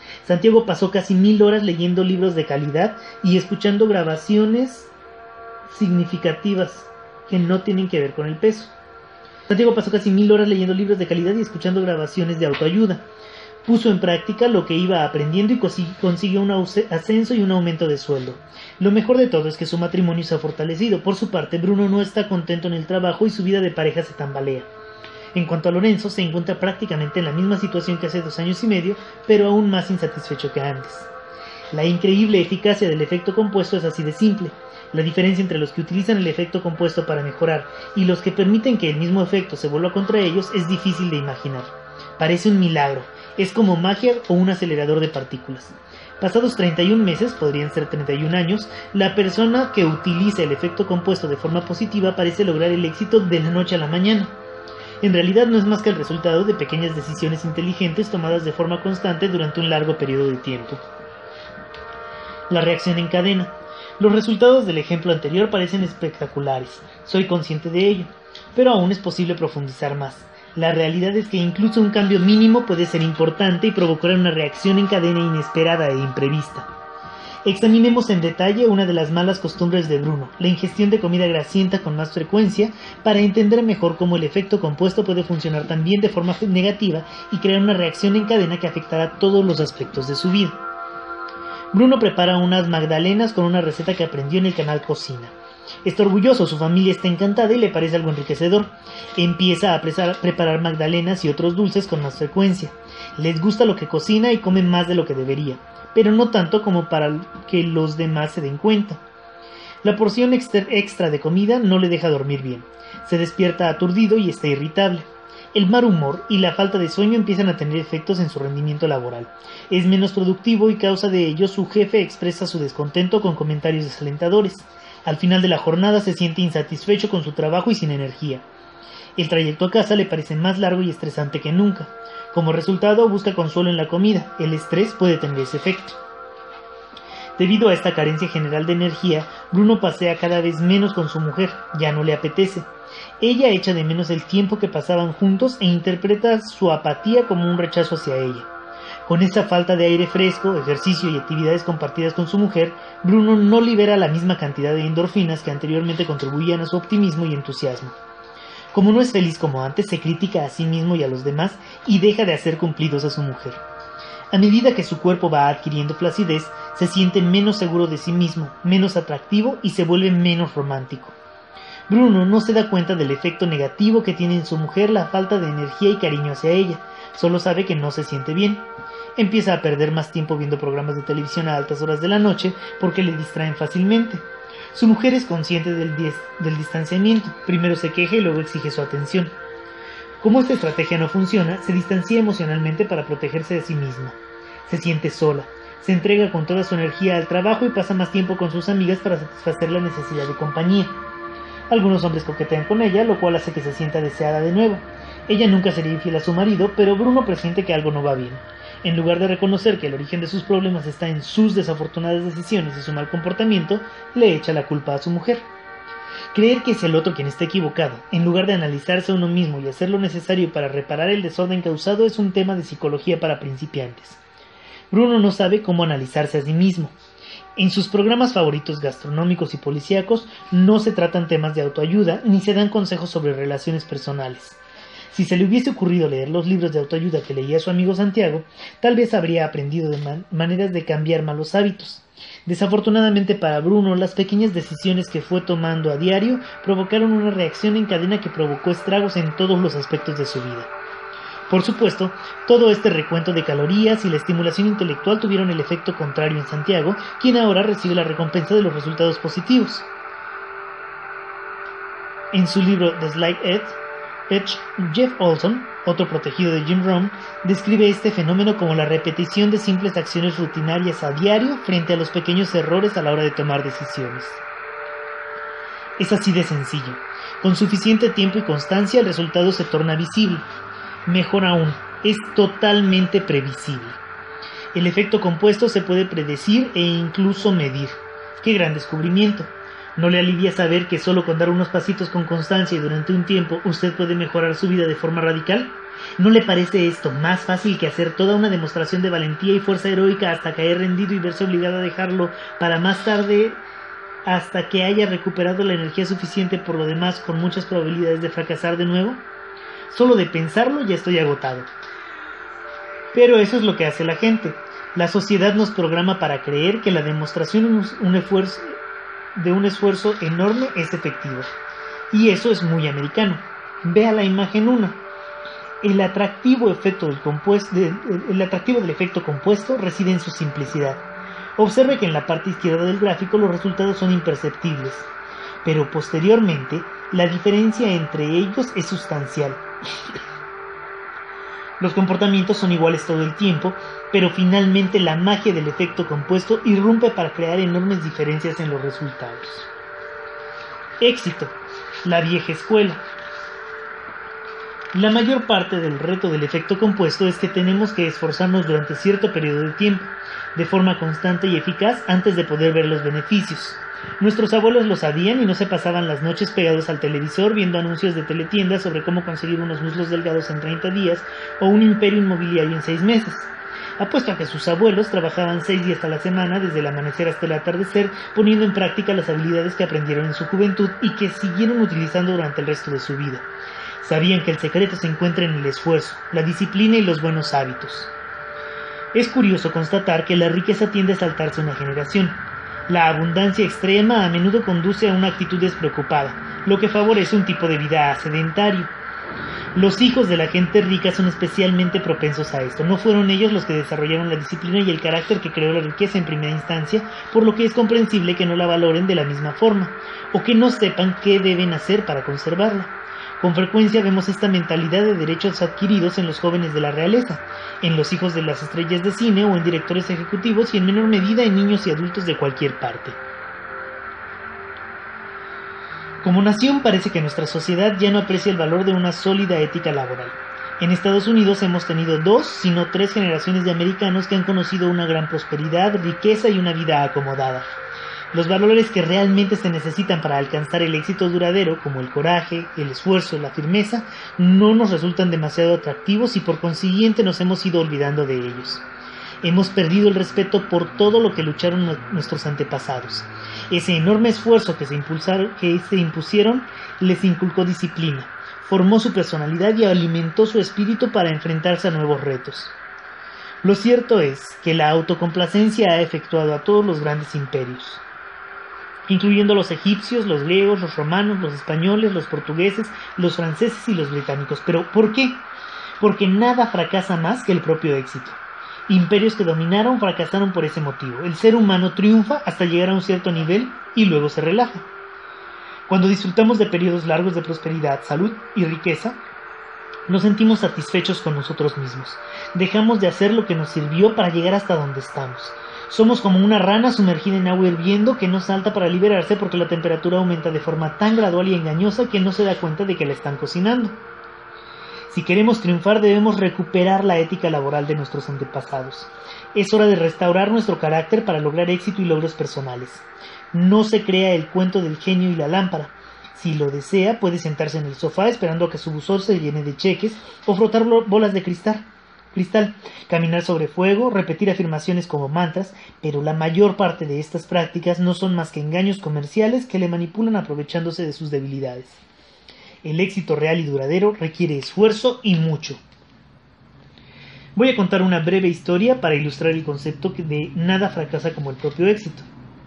Santiago pasó casi mil horas leyendo libros de calidad y escuchando grabaciones significativas que no tienen que ver con el peso. Santiago pasó casi mil horas leyendo libros de calidad y escuchando grabaciones de autoayuda. Puso en práctica lo que iba aprendiendo y consiguió un ascenso y un aumento de sueldo. Lo mejor de todo es que su matrimonio se ha fortalecido. Por su parte, Bruno no está contento en el trabajo y su vida de pareja se tambalea. En cuanto a Lorenzo, se encuentra prácticamente en la misma situación que hace dos años y medio, pero aún más insatisfecho que antes. La increíble eficacia del efecto compuesto es así de simple. La diferencia entre los que utilizan el efecto compuesto para mejorar y los que permiten que el mismo efecto se vuelva contra ellos es difícil de imaginar. Parece un milagro, es como magia o un acelerador de partículas. Pasados treinta y un meses, podrían ser treinta y un años, la persona que utiliza el efecto compuesto de forma positiva parece lograr el éxito de la noche a la mañana. En realidad no es más que el resultado de pequeñas decisiones inteligentes tomadas de forma constante durante un largo periodo de tiempo. La reacción en cadena. Los resultados del ejemplo anterior parecen espectaculares, soy consciente de ello, pero aún es posible profundizar más. La realidad es que incluso un cambio mínimo puede ser importante y provocar una reacción en cadena inesperada e imprevista. Examinemos en detalle una de las malas costumbres de Bruno, la ingestión de comida grasienta con más frecuencia, para entender mejor cómo el efecto compuesto puede funcionar también de forma negativa y crear una reacción en cadena que afectará todos los aspectos de su vida. Bruno prepara unas magdalenas con una receta que aprendió en el canal Cocina. Está orgulloso, su familia está encantada y le parece algo enriquecedor. Empieza a preparar magdalenas y otros dulces con más frecuencia. Les gusta lo que cocina y come más de lo que debería, pero no tanto como para que los demás se den cuenta. La porción extra de comida no le deja dormir bien. Se despierta aturdido y está irritable. El mal humor y la falta de sueño empiezan a tener efectos en su rendimiento laboral. Es menos productivo y causa de ello su jefe expresa su descontento con comentarios desalentadores. Al final de la jornada se siente insatisfecho con su trabajo y sin energía. El trayecto a casa le parece más largo y estresante que nunca. Como resultado, busca consuelo en la comida. El estrés puede tener ese efecto. Debido a esta carencia general de energía, Bruno pasea cada vez menos con su mujer. Ya no le apetece. Ella echa de menos el tiempo que pasaban juntos e interpreta su apatía como un rechazo hacia ella. Con esta falta de aire fresco, ejercicio y actividades compartidas con su mujer, Bruno no libera la misma cantidad de endorfinas que anteriormente contribuían a su optimismo y entusiasmo. Como no es feliz como antes, se critica a sí mismo y a los demás y deja de hacer cumplidos a su mujer. A medida que su cuerpo va adquiriendo flacidez, se siente menos seguro de sí mismo, menos atractivo y se vuelve menos romántico. Bruno no se da cuenta del efecto negativo que tiene en su mujer la falta de energía y cariño hacia ella, solo sabe que no se siente bien. Empieza a perder más tiempo viendo programas de televisión a altas horas de la noche porque le distraen fácilmente. Su mujer es consciente del, del distanciamiento, primero se queja y luego exige su atención. Como esta estrategia no funciona, se distancia emocionalmente para protegerse de sí misma. Se siente sola, se entrega con toda su energía al trabajo y pasa más tiempo con sus amigas para satisfacer la necesidad de compañía. Algunos hombres coquetean con ella, lo cual hace que se sienta deseada de nuevo. Ella nunca sería infiel a su marido, pero Bruno presiente que algo no va bien. En lugar de reconocer que el origen de sus problemas está en sus desafortunadas decisiones y su mal comportamiento, le echa la culpa a su mujer. Creer que es el otro quien está equivocado, en lugar de analizarse a uno mismo y hacer lo necesario para reparar el desorden causado, es un tema de psicología para principiantes. Bruno no sabe cómo analizarse a sí mismo. En sus programas favoritos gastronómicos y policíacos no se tratan temas de autoayuda ni se dan consejos sobre relaciones personales. Si se le hubiese ocurrido leer los libros de autoayuda que leía su amigo Santiago, tal vez habría aprendido de man- maneras de cambiar malos hábitos. Desafortunadamente para Bruno, las pequeñas decisiones que fue tomando a diario provocaron una reacción en cadena que provocó estragos en todos los aspectos de su vida. Por supuesto, todo este recuento de calorías y la estimulación intelectual tuvieron el efecto contrario en Santiago, quien ahora recibe la recompensa de los resultados positivos. En su libro The Slight Edge, Edge, Jeff Olson, otro protegido de Jim Rohn, describe este fenómeno como la repetición de simples acciones rutinarias a diario frente a los pequeños errores a la hora de tomar decisiones. Es así de sencillo. Con suficiente tiempo y constancia el resultado se torna visible. Mejor aún, es totalmente previsible. El efecto compuesto se puede predecir e incluso medir. ¡Qué gran descubrimiento! ¿No le alivia saber que solo con dar unos pasitos con constancia y durante un tiempo usted puede mejorar su vida de forma radical? ¿No le parece esto más fácil que hacer toda una demostración de valentía y fuerza heroica hasta caer rendido y verse obligado a dejarlo para más tarde, hasta que haya recuperado la energía suficiente, por lo demás con muchas probabilidades de fracasar de nuevo? Solo de pensarlo ya estoy agotado. Pero eso es lo que hace la gente. La sociedad nos programa para creer que la demostración un esfuerzo, de un esfuerzo enorme es efectivo. Y eso es muy americano. Vea la imagen uno. El atractivo, efecto del compuesto, de, el atractivo del efecto compuesto reside en su simplicidad. Observe que en la parte izquierda del gráfico los resultados son imperceptibles, pero posteriormente la diferencia entre ellos es sustancial. Los comportamientos son iguales todo el tiempo, pero finalmente la magia del efecto compuesto irrumpe para crear enormes diferencias en los resultados. Éxito, la vieja escuela. La mayor parte del reto del efecto compuesto es que tenemos que esforzarnos durante cierto periodo de tiempo, de forma constante y eficaz, antes de poder ver los beneficios. Nuestros abuelos lo sabían y no se pasaban las noches pegados al televisor viendo anuncios de teletiendas sobre cómo conseguir unos muslos delgados en treinta días o un imperio inmobiliario en seis meses. Apuesto a que sus abuelos trabajaban seis días a la semana, desde el amanecer hasta el atardecer, poniendo en práctica las habilidades que aprendieron en su juventud y que siguieron utilizando durante el resto de su vida. Sabían que el secreto se encuentra en el esfuerzo, la disciplina y los buenos hábitos. Es curioso constatar que la riqueza tiende a saltarse una generación. La abundancia extrema a menudo conduce a una actitud despreocupada, lo que favorece un tipo de vida sedentario. Los hijos de la gente rica son especialmente propensos a esto. No fueron ellos los que desarrollaron la disciplina y el carácter que creó la riqueza en primera instancia, por lo que es comprensible que no la valoren de la misma forma, o que no sepan qué deben hacer para conservarla. Con frecuencia vemos esta mentalidad de derechos adquiridos en los jóvenes de la realeza, en los hijos de las estrellas de cine o en directores ejecutivos y en menor medida en niños y adultos de cualquier parte. Como nación parece que nuestra sociedad ya no aprecia el valor de una sólida ética laboral. En Estados Unidos hemos tenido dos, si no tres generaciones de americanos que han conocido una gran prosperidad, riqueza y una vida acomodada. Los valores que realmente se necesitan para alcanzar el éxito duradero, como el coraje, el esfuerzo y la firmeza, no nos resultan demasiado atractivos y por consiguiente nos hemos ido olvidando de ellos. Hemos perdido el respeto por todo lo que lucharon nuestros antepasados. Ese enorme esfuerzo que se, impulsaron, que se impusieron les inculcó disciplina, formó su personalidad y alimentó su espíritu para enfrentarse a nuevos retos. Lo cierto es que la autocomplacencia ha efectuado a todos los grandes imperios, incluyendo los egipcios, los griegos, los romanos, los españoles, los portugueses, los franceses y los británicos. ¿Pero por qué? Porque nada fracasa más que el propio éxito. Imperios que dominaron fracasaron por ese motivo. El ser humano triunfa hasta llegar a un cierto nivel y luego se relaja. Cuando disfrutamos de periodos largos de prosperidad, salud y riqueza, nos sentimos satisfechos con nosotros mismos. Dejamos de hacer lo que nos sirvió para llegar hasta donde estamos. Somos como una rana sumergida en agua hirviendo que no salta para liberarse porque la temperatura aumenta de forma tan gradual y engañosa que no se da cuenta de que la están cocinando. Si queremos triunfar debemos recuperar la ética laboral de nuestros antepasados. Es hora de restaurar nuestro carácter para lograr éxito y logros personales. No se crea el cuento del genio y la lámpara. Si lo desea, puede sentarse en el sofá esperando a que su buzón se llene de cheques o frotar bolas de cristal. Cristal, caminar sobre fuego, repetir afirmaciones como mantras, pero la mayor parte de estas prácticas no son más que engaños comerciales que le manipulan aprovechándose de sus debilidades. El éxito real y duradero requiere esfuerzo y mucho. Voy a contar una breve historia para ilustrar el concepto de nada fracasa como el propio éxito.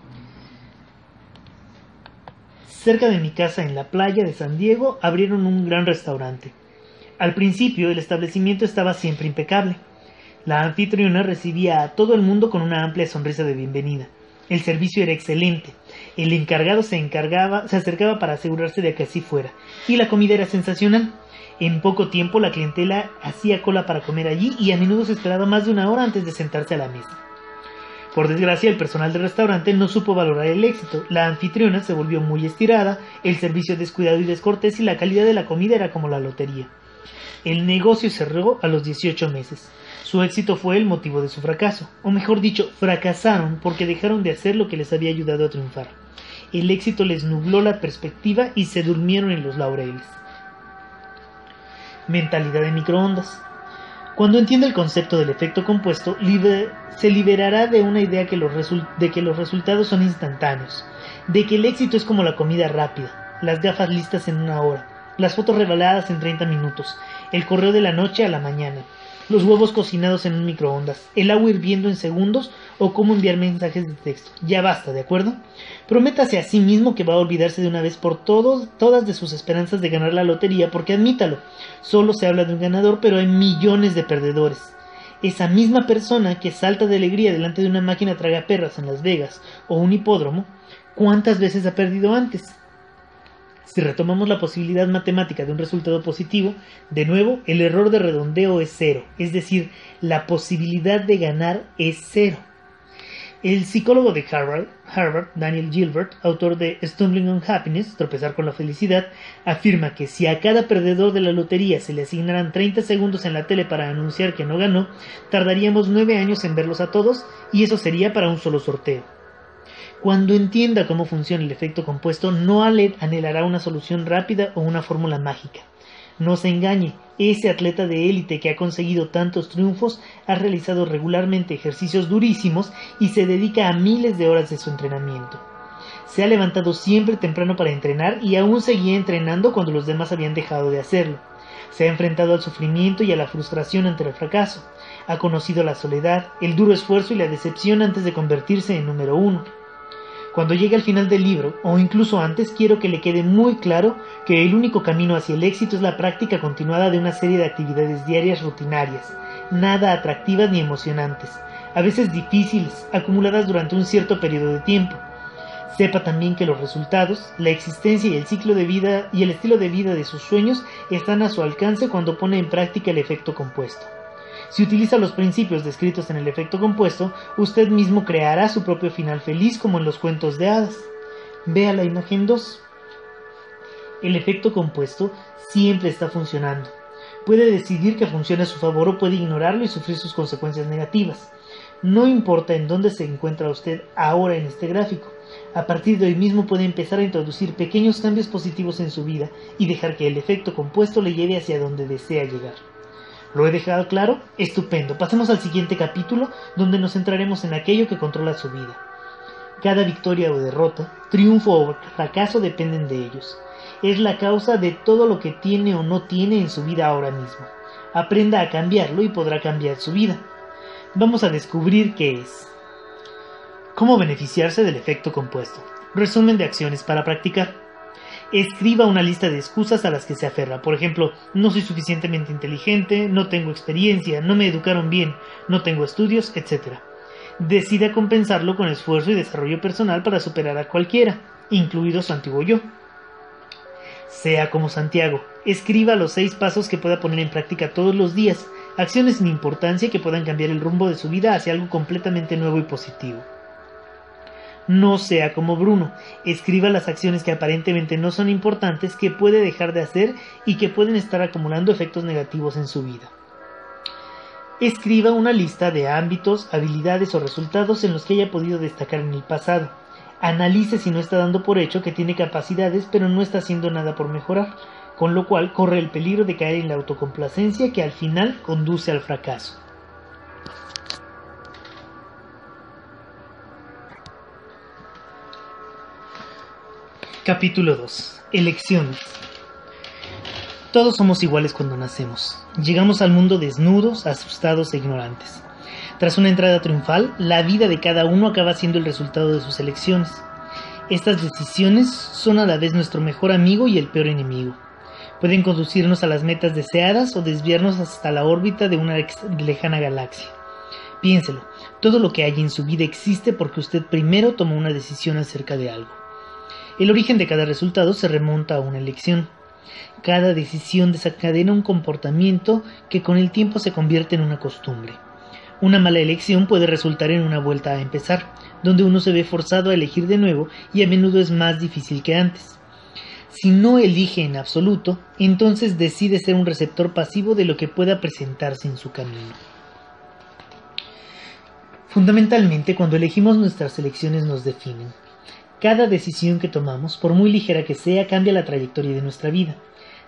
Cerca de mi casa en la playa de San Diego abrieron un gran restaurante. Al principio el establecimiento estaba siempre impecable. La anfitriona recibía a todo el mundo con una amplia sonrisa de bienvenida. El servicio era excelente. El encargado se, encargaba, se acercaba para asegurarse de que así fuera. Y la comida era sensacional. En poco tiempo la clientela hacía cola para comer allí y a menudo se esperaba más de una hora antes de sentarse a la mesa. Por desgracia, el personal del restaurante no supo valorar el éxito. La anfitriona se volvió muy estirada, el servicio descuidado y descortés y la calidad de la comida era como la lotería. El negocio cerró a los dieciocho meses. Su éxito fue el motivo de su fracaso, o mejor dicho, fracasaron porque dejaron de hacer lo que les había ayudado a triunfar. El éxito les nubló la perspectiva y se durmieron en los laureles. mentalidad de microondas. Cuando entienda el concepto del efecto compuesto, liber- se liberará de una idea que los resul- de que los resultados son instantáneos, de que el éxito es como la comida rápida, las gafas listas en una hora, las fotos reveladas en treinta minutos, el correo de la noche a la mañana, los huevos cocinados en un microondas, el agua hirviendo en segundos o cómo enviar mensajes de texto. Ya basta, ¿de acuerdo? Prométase a sí mismo que va a olvidarse de una vez por todos, todas de sus esperanzas de ganar la lotería, porque admítalo, solo se habla de un ganador, pero hay millones de perdedores. Esa misma persona que salta de alegría delante de una máquina tragaperras en Las Vegas o un hipódromo, ¿cuántas veces ha perdido antes? Si retomamos la posibilidad matemática de un resultado positivo, de nuevo, el error de redondeo es cero, es decir, la posibilidad de ganar es cero. El psicólogo de Harvard, Harvard, Daniel Gilbert, autor de Stumbling on Happiness, Tropezar con la Felicidad, afirma que si a cada perdedor de la lotería se le asignaran treinta segundos en la tele para anunciar que no ganó, tardaríamos nueve años en verlos a todos, y eso sería para un solo sorteo. Cuando entienda cómo funciona el efecto compuesto, no anhelará una solución rápida o una fórmula mágica. No se engañe, ese atleta de élite que ha conseguido tantos triunfos ha realizado regularmente ejercicios durísimos y se dedica a miles de horas de su entrenamiento. Se ha levantado siempre temprano para entrenar y aún seguía entrenando cuando los demás habían dejado de hacerlo. Se ha enfrentado al sufrimiento y a la frustración ante el fracaso. Ha conocido la soledad, el duro esfuerzo y la decepción antes de convertirse en número uno. Cuando llegue al final del libro, o incluso antes, quiero que le quede muy claro que el único camino hacia el éxito es la práctica continuada de una serie de actividades diarias rutinarias, nada atractivas ni emocionantes, a veces difíciles, acumuladas durante un cierto periodo de tiempo. Sepa también que los resultados, la existencia y el ciclo de vida y el estilo de vida de sus sueños están a su alcance cuando pone en práctica el efecto compuesto. Si utiliza los principios descritos en el efecto compuesto, usted mismo creará su propio final feliz como en los cuentos de hadas. Vea la imagen dos. El efecto compuesto siempre está funcionando. Puede decidir que funcione a su favor o puede ignorarlo y sufrir sus consecuencias negativas. No importa en dónde se encuentra usted ahora en este gráfico. A partir de hoy mismo puede empezar a introducir pequeños cambios positivos en su vida y dejar que el efecto compuesto le lleve hacia donde desea llegar. ¿Lo he dejado claro? Estupendo. Pasemos al siguiente capítulo, donde nos centraremos en aquello que controla su vida. Cada victoria o derrota, triunfo o fracaso dependen de ellos. Es la causa de todo lo que tiene o no tiene en su vida ahora mismo. Aprenda a cambiarlo y podrá cambiar su vida. Vamos a descubrir qué es. ¿Cómo beneficiarse del efecto compuesto? Resumen de acciones para practicar. Escriba una lista de excusas a las que se aferra. Por ejemplo, no soy suficientemente inteligente, no tengo experiencia, no me educaron bien, no tengo estudios, etcétera. Decida compensarlo con esfuerzo y desarrollo personal para superar a cualquiera, incluido su antiguo yo. Sea como Santiago. Escriba los seis pasos que pueda poner en práctica todos los días, acciones sin importancia que puedan cambiar el rumbo de su vida hacia algo completamente nuevo y positivo. No sea como Bruno, escriba las acciones que aparentemente no son importantes, que puede dejar de hacer y que pueden estar acumulando efectos negativos en su vida. Escriba una lista de ámbitos, habilidades o resultados en los que haya podido destacar en el pasado. Analice si no está dando por hecho que tiene capacidades pero no está haciendo nada por mejorar, con lo cual corre el peligro de caer en la autocomplacencia que al final conduce al fracaso. Capítulo dos. Elecciones. Todos somos iguales cuando nacemos. Llegamos al mundo desnudos, asustados e ignorantes. Tras una entrada triunfal, la vida de cada uno acaba siendo el resultado de sus elecciones. Estas decisiones son a la vez nuestro mejor amigo y el peor enemigo. Pueden conducirnos a las metas deseadas o desviarnos hasta la órbita de una lejana galaxia. Piénselo, todo lo que hay en su vida existe porque usted primero tomó una decisión acerca de algo. El origen de cada resultado se remonta a una elección. Cada decisión desencadena un comportamiento que con el tiempo se convierte en una costumbre. Una mala elección puede resultar en una vuelta a empezar, donde uno se ve forzado a elegir de nuevo y a menudo es más difícil que antes. Si no elige en absoluto, entonces decide ser un receptor pasivo de lo que pueda presentarse en su camino. Fundamentalmente, cuando elegimos, nuestras elecciones nos definen. Cada decisión que tomamos, por muy ligera que sea, cambia la trayectoria de nuestra vida.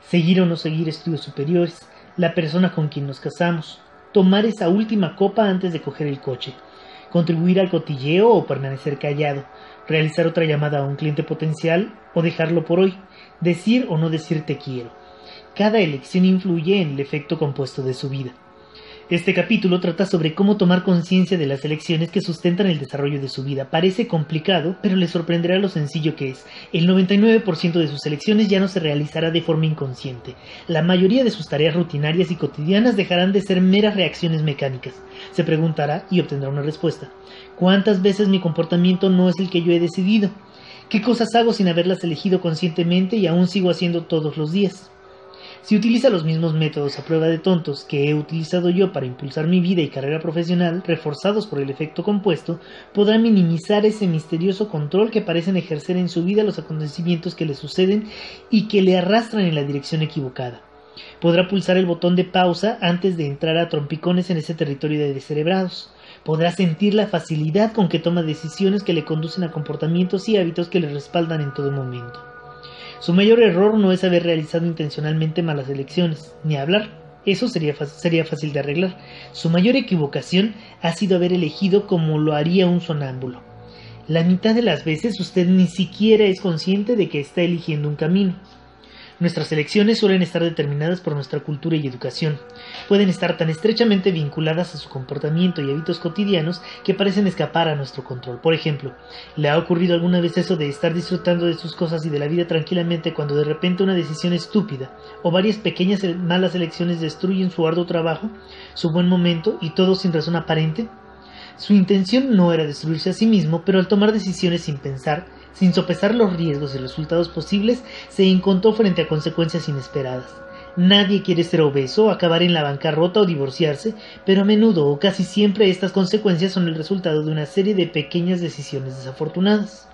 seguir o no seguir estudios superiores, la persona con quien nos casamos, tomar esa última copa antes de coger el coche, contribuir al cotilleo o permanecer callado, realizar otra llamada a un cliente potencial o dejarlo por hoy, decir o no decir te quiero. Cada elección influye en el efecto compuesto de su vida. Este capítulo trata sobre cómo tomar conciencia de las elecciones que sustentan el desarrollo de su vida. Parece complicado, pero le sorprenderá lo sencillo que es. El noventa y nueve por ciento de sus elecciones ya no se realizará de forma inconsciente. La mayoría de sus tareas rutinarias y cotidianas dejarán de ser meras reacciones mecánicas. Se preguntará y obtendrá una respuesta. ¿Cuántas veces mi comportamiento no es el que yo he decidido? ¿Qué cosas hago sin haberlas elegido conscientemente y aún sigo haciendo todos los días? Si utiliza los mismos métodos a prueba de tontos que he utilizado yo para impulsar mi vida y carrera profesional, reforzados por el efecto compuesto, podrá minimizar ese misterioso control que parecen ejercer en su vida los acontecimientos que le suceden y que le arrastran en la dirección equivocada. Podrá pulsar el botón de pausa antes de entrar a trompicones en ese territorio de descerebrados. Podrá sentir la facilidad con que toma decisiones que le conducen a comportamientos y hábitos que le respaldan en todo momento. Su mayor error no es haber realizado intencionalmente malas elecciones, ni hablar. Eso sería, sería fácil de arreglar. Su mayor equivocación ha sido haber elegido como lo haría un sonámbulo. La mitad de las veces usted ni siquiera es consciente de que está eligiendo un camino. Nuestras elecciones suelen estar determinadas por nuestra cultura y educación. Pueden estar tan estrechamente vinculadas a su comportamiento y hábitos cotidianos que parecen escapar a nuestro control. Por ejemplo, ¿le ha ocurrido alguna vez eso de estar disfrutando de sus cosas y de la vida tranquilamente cuando de repente una decisión estúpida o varias pequeñas malas elecciones destruyen su arduo trabajo, su buen momento y todo sin razón aparente? Su intención no era destruirse a sí mismo, pero al tomar decisiones sin pensar, sin sopesar los riesgos y resultados posibles, se encontró frente a consecuencias inesperadas. Nadie quiere ser obeso, acabar en la bancarrota o divorciarse, pero a menudo o casi siempre estas consecuencias son el resultado de una serie de pequeñas decisiones desafortunadas.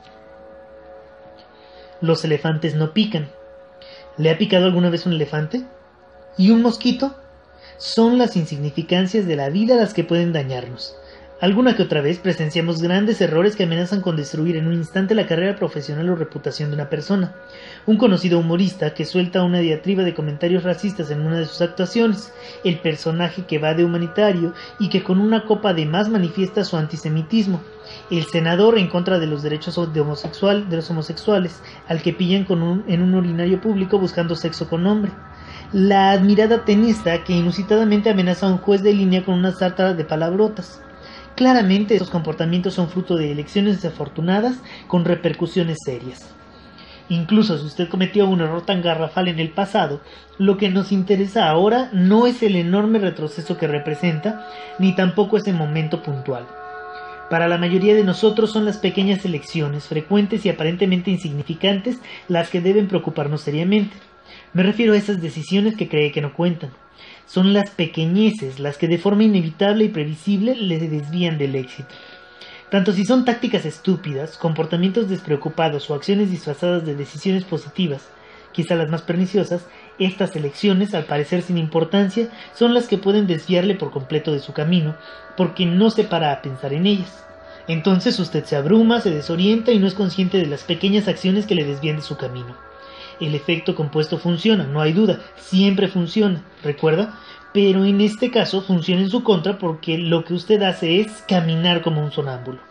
Los elefantes no pican. ¿Le ha picado alguna vez un elefante? ¿Y un mosquito? Son las insignificancias de la vida las que pueden dañarnos. Alguna que otra vez presenciamos grandes errores que amenazan con destruir en un instante la carrera profesional o reputación de una persona. Un conocido humorista que suelta una diatriba de comentarios racistas en una de sus actuaciones, el personaje que va de humanitario y que con una copa de más manifiesta su antisemitismo, el senador en contra de los derechos de, homosexual, de los homosexuales, al que pillan con un, en un urinario público buscando sexo con hombre, la admirada tenista que inusitadamente amenaza a un juez de línea con una sarta de palabrotas. Claramente estos comportamientos son fruto de elecciones desafortunadas con repercusiones serias. Incluso si usted cometió un error tan garrafal en el pasado, lo que nos interesa ahora no es el enorme retroceso que representa, ni tampoco ese momento puntual. Para la mayoría de nosotros son las pequeñas elecciones, frecuentes y aparentemente insignificantes, las que deben preocuparnos seriamente. Me refiero a esas decisiones que cree que no cuentan. Son las pequeñeces las que de forma inevitable y previsible le desvían del éxito. Tanto si son tácticas estúpidas, comportamientos despreocupados o acciones disfrazadas de decisiones positivas, quizá las más perniciosas, estas elecciones, al parecer sin importancia, son las que pueden desviarle por completo de su camino, porque no se para a pensar en ellas. Entonces usted se abruma, se desorienta y no es consciente de las pequeñas acciones que le desvían de su camino. El efecto compuesto funciona, no hay duda, siempre funciona, ¿recuerda? Pero en este caso funciona en su contra porque lo que usted hace es caminar como un sonámbulo.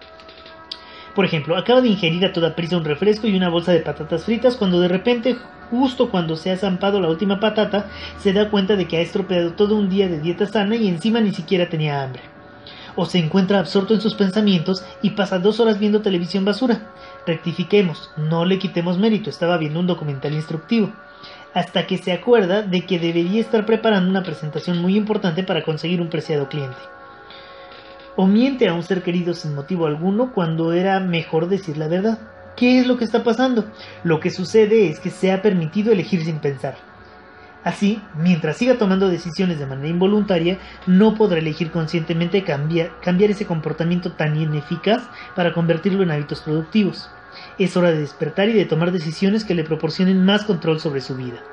Por ejemplo, acaba de ingerir a toda prisa un refresco y una bolsa de patatas fritas cuando de repente, justo cuando se ha zampado la última patata, se da cuenta de que ha estropeado todo un día de dieta sana y encima ni siquiera tenía hambre. O se encuentra absorto en sus pensamientos y pasa dos horas viendo televisión basura. Rectifiquemos, no le quitemos mérito, estaba viendo un documental instructivo. Hasta que se acuerda de que debería estar preparando una presentación muy importante para conseguir un preciado cliente. O miente a un ser querido sin motivo alguno cuando era mejor decir la verdad. ¿Qué es lo que está pasando? Lo que sucede es que se ha permitido elegir sin pensar. Así, mientras siga tomando decisiones de manera involuntaria, no podrá elegir conscientemente cambiar, cambiar ese comportamiento tan ineficaz para convertirlo en hábitos productivos. Es hora de despertar y de tomar decisiones que le proporcionen más control sobre su vida.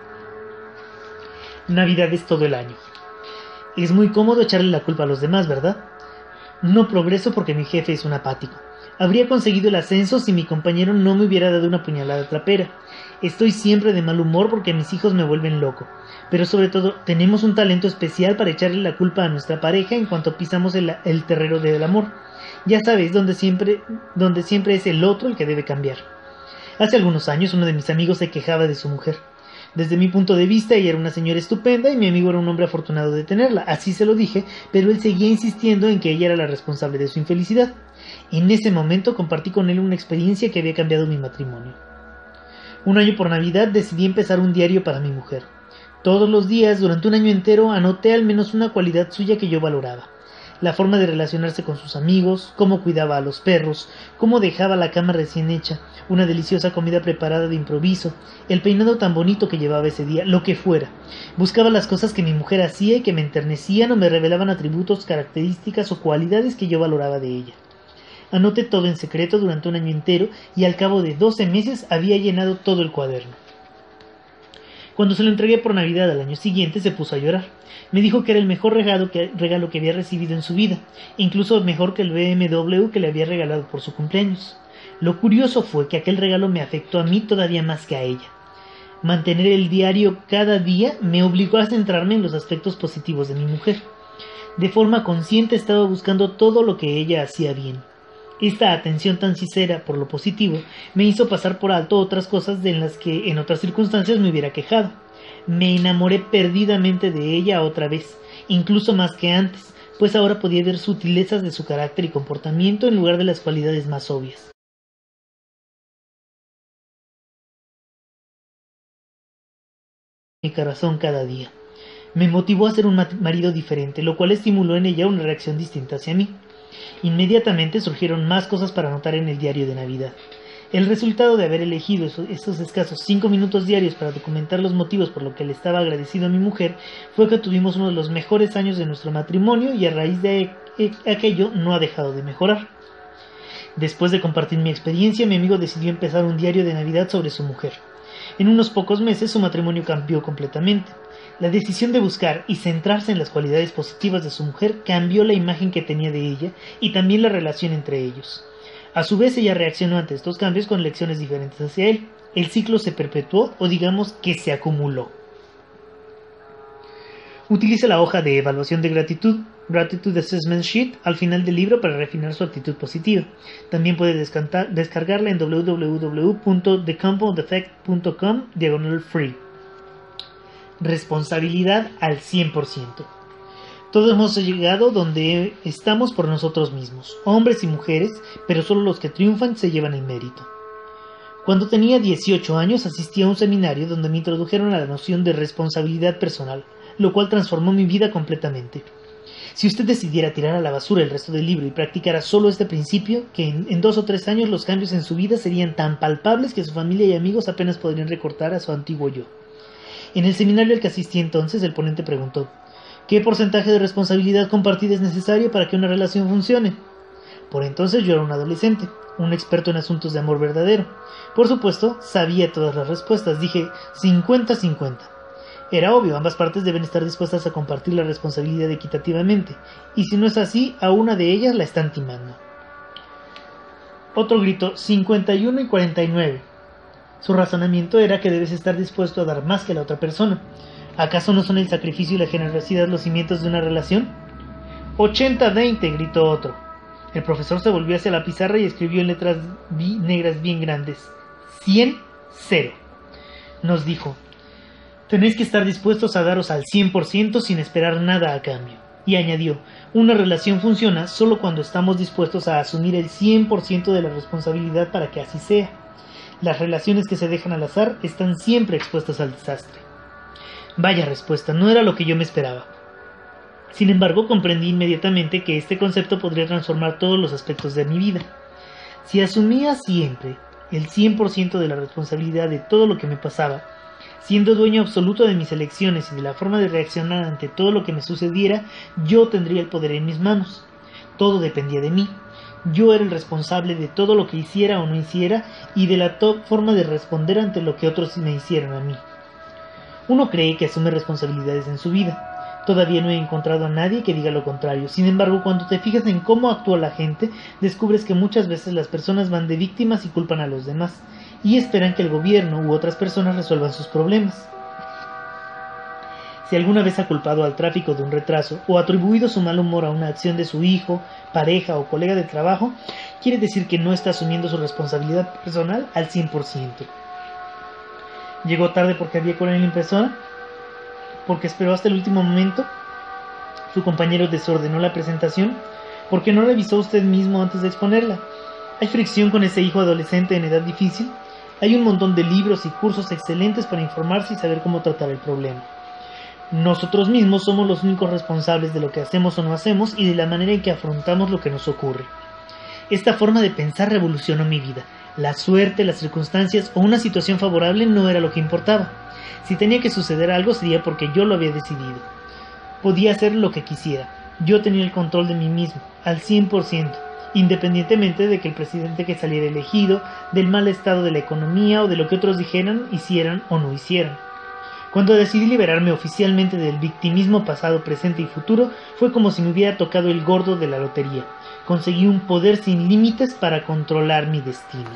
Navidades todo el año. Es muy cómodo echarle la culpa a los demás, ¿verdad? No progreso porque mi jefe es un apático. Habría conseguido el ascenso si mi compañero no me hubiera dado una puñalada trapera. Estoy siempre de mal humor porque mis hijos me vuelven loco. Pero sobre todo, tenemos un talento especial para echarle la culpa a nuestra pareja en cuanto pisamos el, el terreno del amor. Ya sabéis, donde siempre, donde siempre es el otro el que debe cambiar. Hace algunos años uno de mis amigos se quejaba de su mujer. Desde mi punto de vista, ella era una señora estupenda y mi amigo era un hombre afortunado de tenerla. Así se lo dije, pero él seguía insistiendo en que ella era la responsable de su infelicidad. En ese momento compartí con él una experiencia que había cambiado mi matrimonio. Un año por Navidad decidí empezar un diario para mi mujer. Todos los días, durante un año entero, anoté al menos una cualidad suya que yo valoraba. La forma de relacionarse con sus amigos, cómo cuidaba a los perros, cómo dejaba la cama recién hecha, una deliciosa comida preparada de improviso, el peinado tan bonito que llevaba ese día, lo que fuera. Buscaba las cosas que mi mujer hacía y que me enternecían o me revelaban atributos, características o cualidades que yo valoraba de ella. Anoté todo en secreto durante un año entero y al cabo de doce meses había llenado todo el cuaderno. Cuando se lo entregué por Navidad al año siguiente se puso a llorar. Me dijo que era el mejor regalo que, regalo que había recibido en su vida, incluso mejor que el B M W que le había regalado por su cumpleaños. Lo curioso fue que aquel regalo me afectó a mí todavía más que a ella. Mantener el diario cada día me obligó a centrarme en los aspectos positivos de mi mujer. De forma consciente estaba buscando todo lo que ella hacía bien. Esta atención tan sincera por lo positivo me hizo pasar por alto otras cosas de las que en otras circunstancias me hubiera quejado. Me enamoré perdidamente de ella otra vez, incluso más que antes, pues ahora podía ver sutilezas de su carácter y comportamiento en lugar de las cualidades más obvias. Mi corazón cada día. Me motivó a ser un marido diferente, lo cual estimuló en ella una reacción distinta hacia mí. Inmediatamente surgieron más cosas para anotar en el diario de Navidad. El resultado de haber elegido esos, esos escasos cinco minutos diarios para documentar los motivos por los que le estaba agradecido a mi mujer fue que tuvimos uno de los mejores años de nuestro matrimonio y a raíz de aquello no ha dejado de mejorar. Después de compartir mi experiencia, mi amigo decidió empezar un diario de Navidad sobre su mujer. En unos pocos meses su matrimonio cambió completamente. La decisión de buscar y centrarse en las cualidades positivas de su mujer cambió la imagen que tenía de ella y también la relación entre ellos. A su vez ella reaccionó ante estos cambios con lecciones diferentes hacia él. El ciclo se perpetuó o digamos que se acumuló. Utilice la hoja de evaluación de gratitud, Gratitude Assessment Sheet, al final del libro para refinar su actitud positiva. También puede descargarla en w w w punto the compound effect punto com diagonal free. Responsabilidad al cien por ciento. Todos hemos llegado donde estamos por nosotros mismos, hombres y mujeres, pero solo los que triunfan se llevan el mérito. Cuando tenía dieciocho años asistí a un seminario donde me introdujeron a la noción de responsabilidad personal, lo cual transformó mi vida completamente. Si usted decidiera tirar a la basura el resto del libro y practicara solo este principio, que en, en dos o tres años los cambios en su vida serían tan palpables que su familia y amigos apenas podrían recortar a su antiguo yo. En el seminario al que asistí entonces, el ponente preguntó: ¿qué porcentaje de responsabilidad compartida es necesario para que una relación funcione? Por entonces yo era un adolescente, un experto en asuntos de amor verdadero. Por supuesto, sabía todas las respuestas. Dije cincuenta cincuenta. Era obvio, ambas partes deben estar dispuestas a compartir la responsabilidad equitativamente, y si no es así, a una de ellas la están timando. Otro gritó cincuenta y uno y cuarenta y nueve. Su razonamiento era que debes estar dispuesto a dar más que la otra persona. ¿Acaso no son el sacrificio y la generosidad los cimientos de una relación? ochenta veinte, gritó otro. El profesor se volvió hacia la pizarra y escribió en letras negras bien grandes: cien cero. Nos dijo: tenéis que estar dispuestos a daros al cien por ciento sin esperar nada a cambio. Y añadió: una relación funciona solo cuando estamos dispuestos a asumir el cien por ciento de la responsabilidad para que así sea. Las relaciones que se dejan al azar están siempre expuestas al desastre. Vaya respuesta, no era lo que yo me esperaba. Sin embargo, comprendí inmediatamente que este concepto podría transformar todos los aspectos de mi vida. Si asumía siempre el cien por ciento de la responsabilidad de todo lo que me pasaba, siendo dueño absoluto de mis elecciones y de la forma de reaccionar ante todo lo que me sucediera, yo tendría el poder en mis manos. Todo dependía de mí. Yo era el responsable de todo lo que hiciera o no hiciera y de la forma de responder ante lo que otros me hicieran a mí. Uno cree que asume responsabilidades en su vida. Todavía no he encontrado a nadie que diga lo contrario. Sin embargo, cuando te fijas en cómo actúa la gente, descubres que muchas veces las personas van de víctimas y culpan a los demás, y esperan que el gobierno u otras personas resuelvan sus problemas. Si alguna vez ha culpado al tráfico de un retraso o atribuido su mal humor a una acción de su hijo, pareja o colega de trabajo, quiere decir que no está asumiendo su responsabilidad personal al cien por ciento. ¿Llegó tarde porque había cola en la impresora? ¿Porque esperó hasta el último momento? ¿Su compañero desordenó la presentación? ¿Por qué no revisó usted mismo antes de exponerla? ¿Hay fricción con ese hijo adolescente en edad difícil? Hay un montón de libros y cursos excelentes para informarse y saber cómo tratar el problema. Nosotros mismos somos los únicos responsables de lo que hacemos o no hacemos y de la manera en que afrontamos lo que nos ocurre. Esta forma de pensar revolucionó mi vida. La suerte, las circunstancias o una situación favorable no era lo que importaba. Si tenía que suceder algo sería porque yo lo había decidido. Podía hacer lo que quisiera. Yo tenía el control de mí mismo, al cien por ciento, independientemente de que el presidente que saliera elegido, del mal estado de la economía o de lo que otros dijeran, hicieran o no hicieran. Cuando decidí liberarme oficialmente del victimismo pasado, presente y futuro, fue como si me hubiera tocado el gordo de la lotería. Conseguí un poder sin límites para controlar mi destino.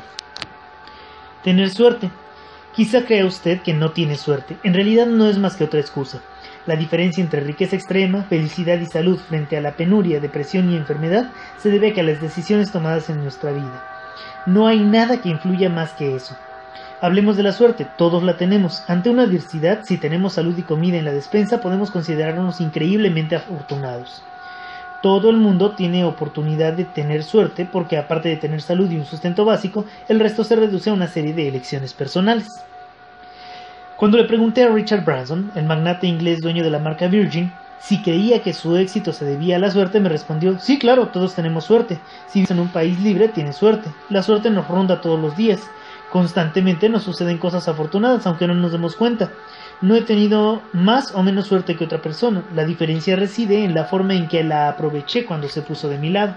Tener suerte. Quizá crea usted que no tiene suerte. En realidad no es más que otra excusa. La diferencia entre riqueza extrema, felicidad y salud frente a la penuria, depresión y enfermedad se debe a que las decisiones tomadas en nuestra vida. No hay nada que influya más que eso. Hablemos de la suerte, todos la tenemos. Ante una adversidad, si tenemos salud y comida en la despensa, podemos considerarnos increíblemente afortunados. Todo el mundo tiene oportunidad de tener suerte porque, aparte de tener salud y un sustento básico, el resto se reduce a una serie de elecciones personales. Cuando le pregunté a Richard Branson, el magnate inglés dueño de la marca Virgin, si creía que su éxito se debía a la suerte, me respondió: sí, claro, todos tenemos suerte. Si vives en un país libre, tienes suerte. La suerte nos ronda todos los días. Constantemente nos suceden cosas afortunadas, aunque no nos demos cuenta. No he tenido más o menos suerte que otra persona. La diferencia reside en la forma en que la aproveché cuando se puso de mi lado.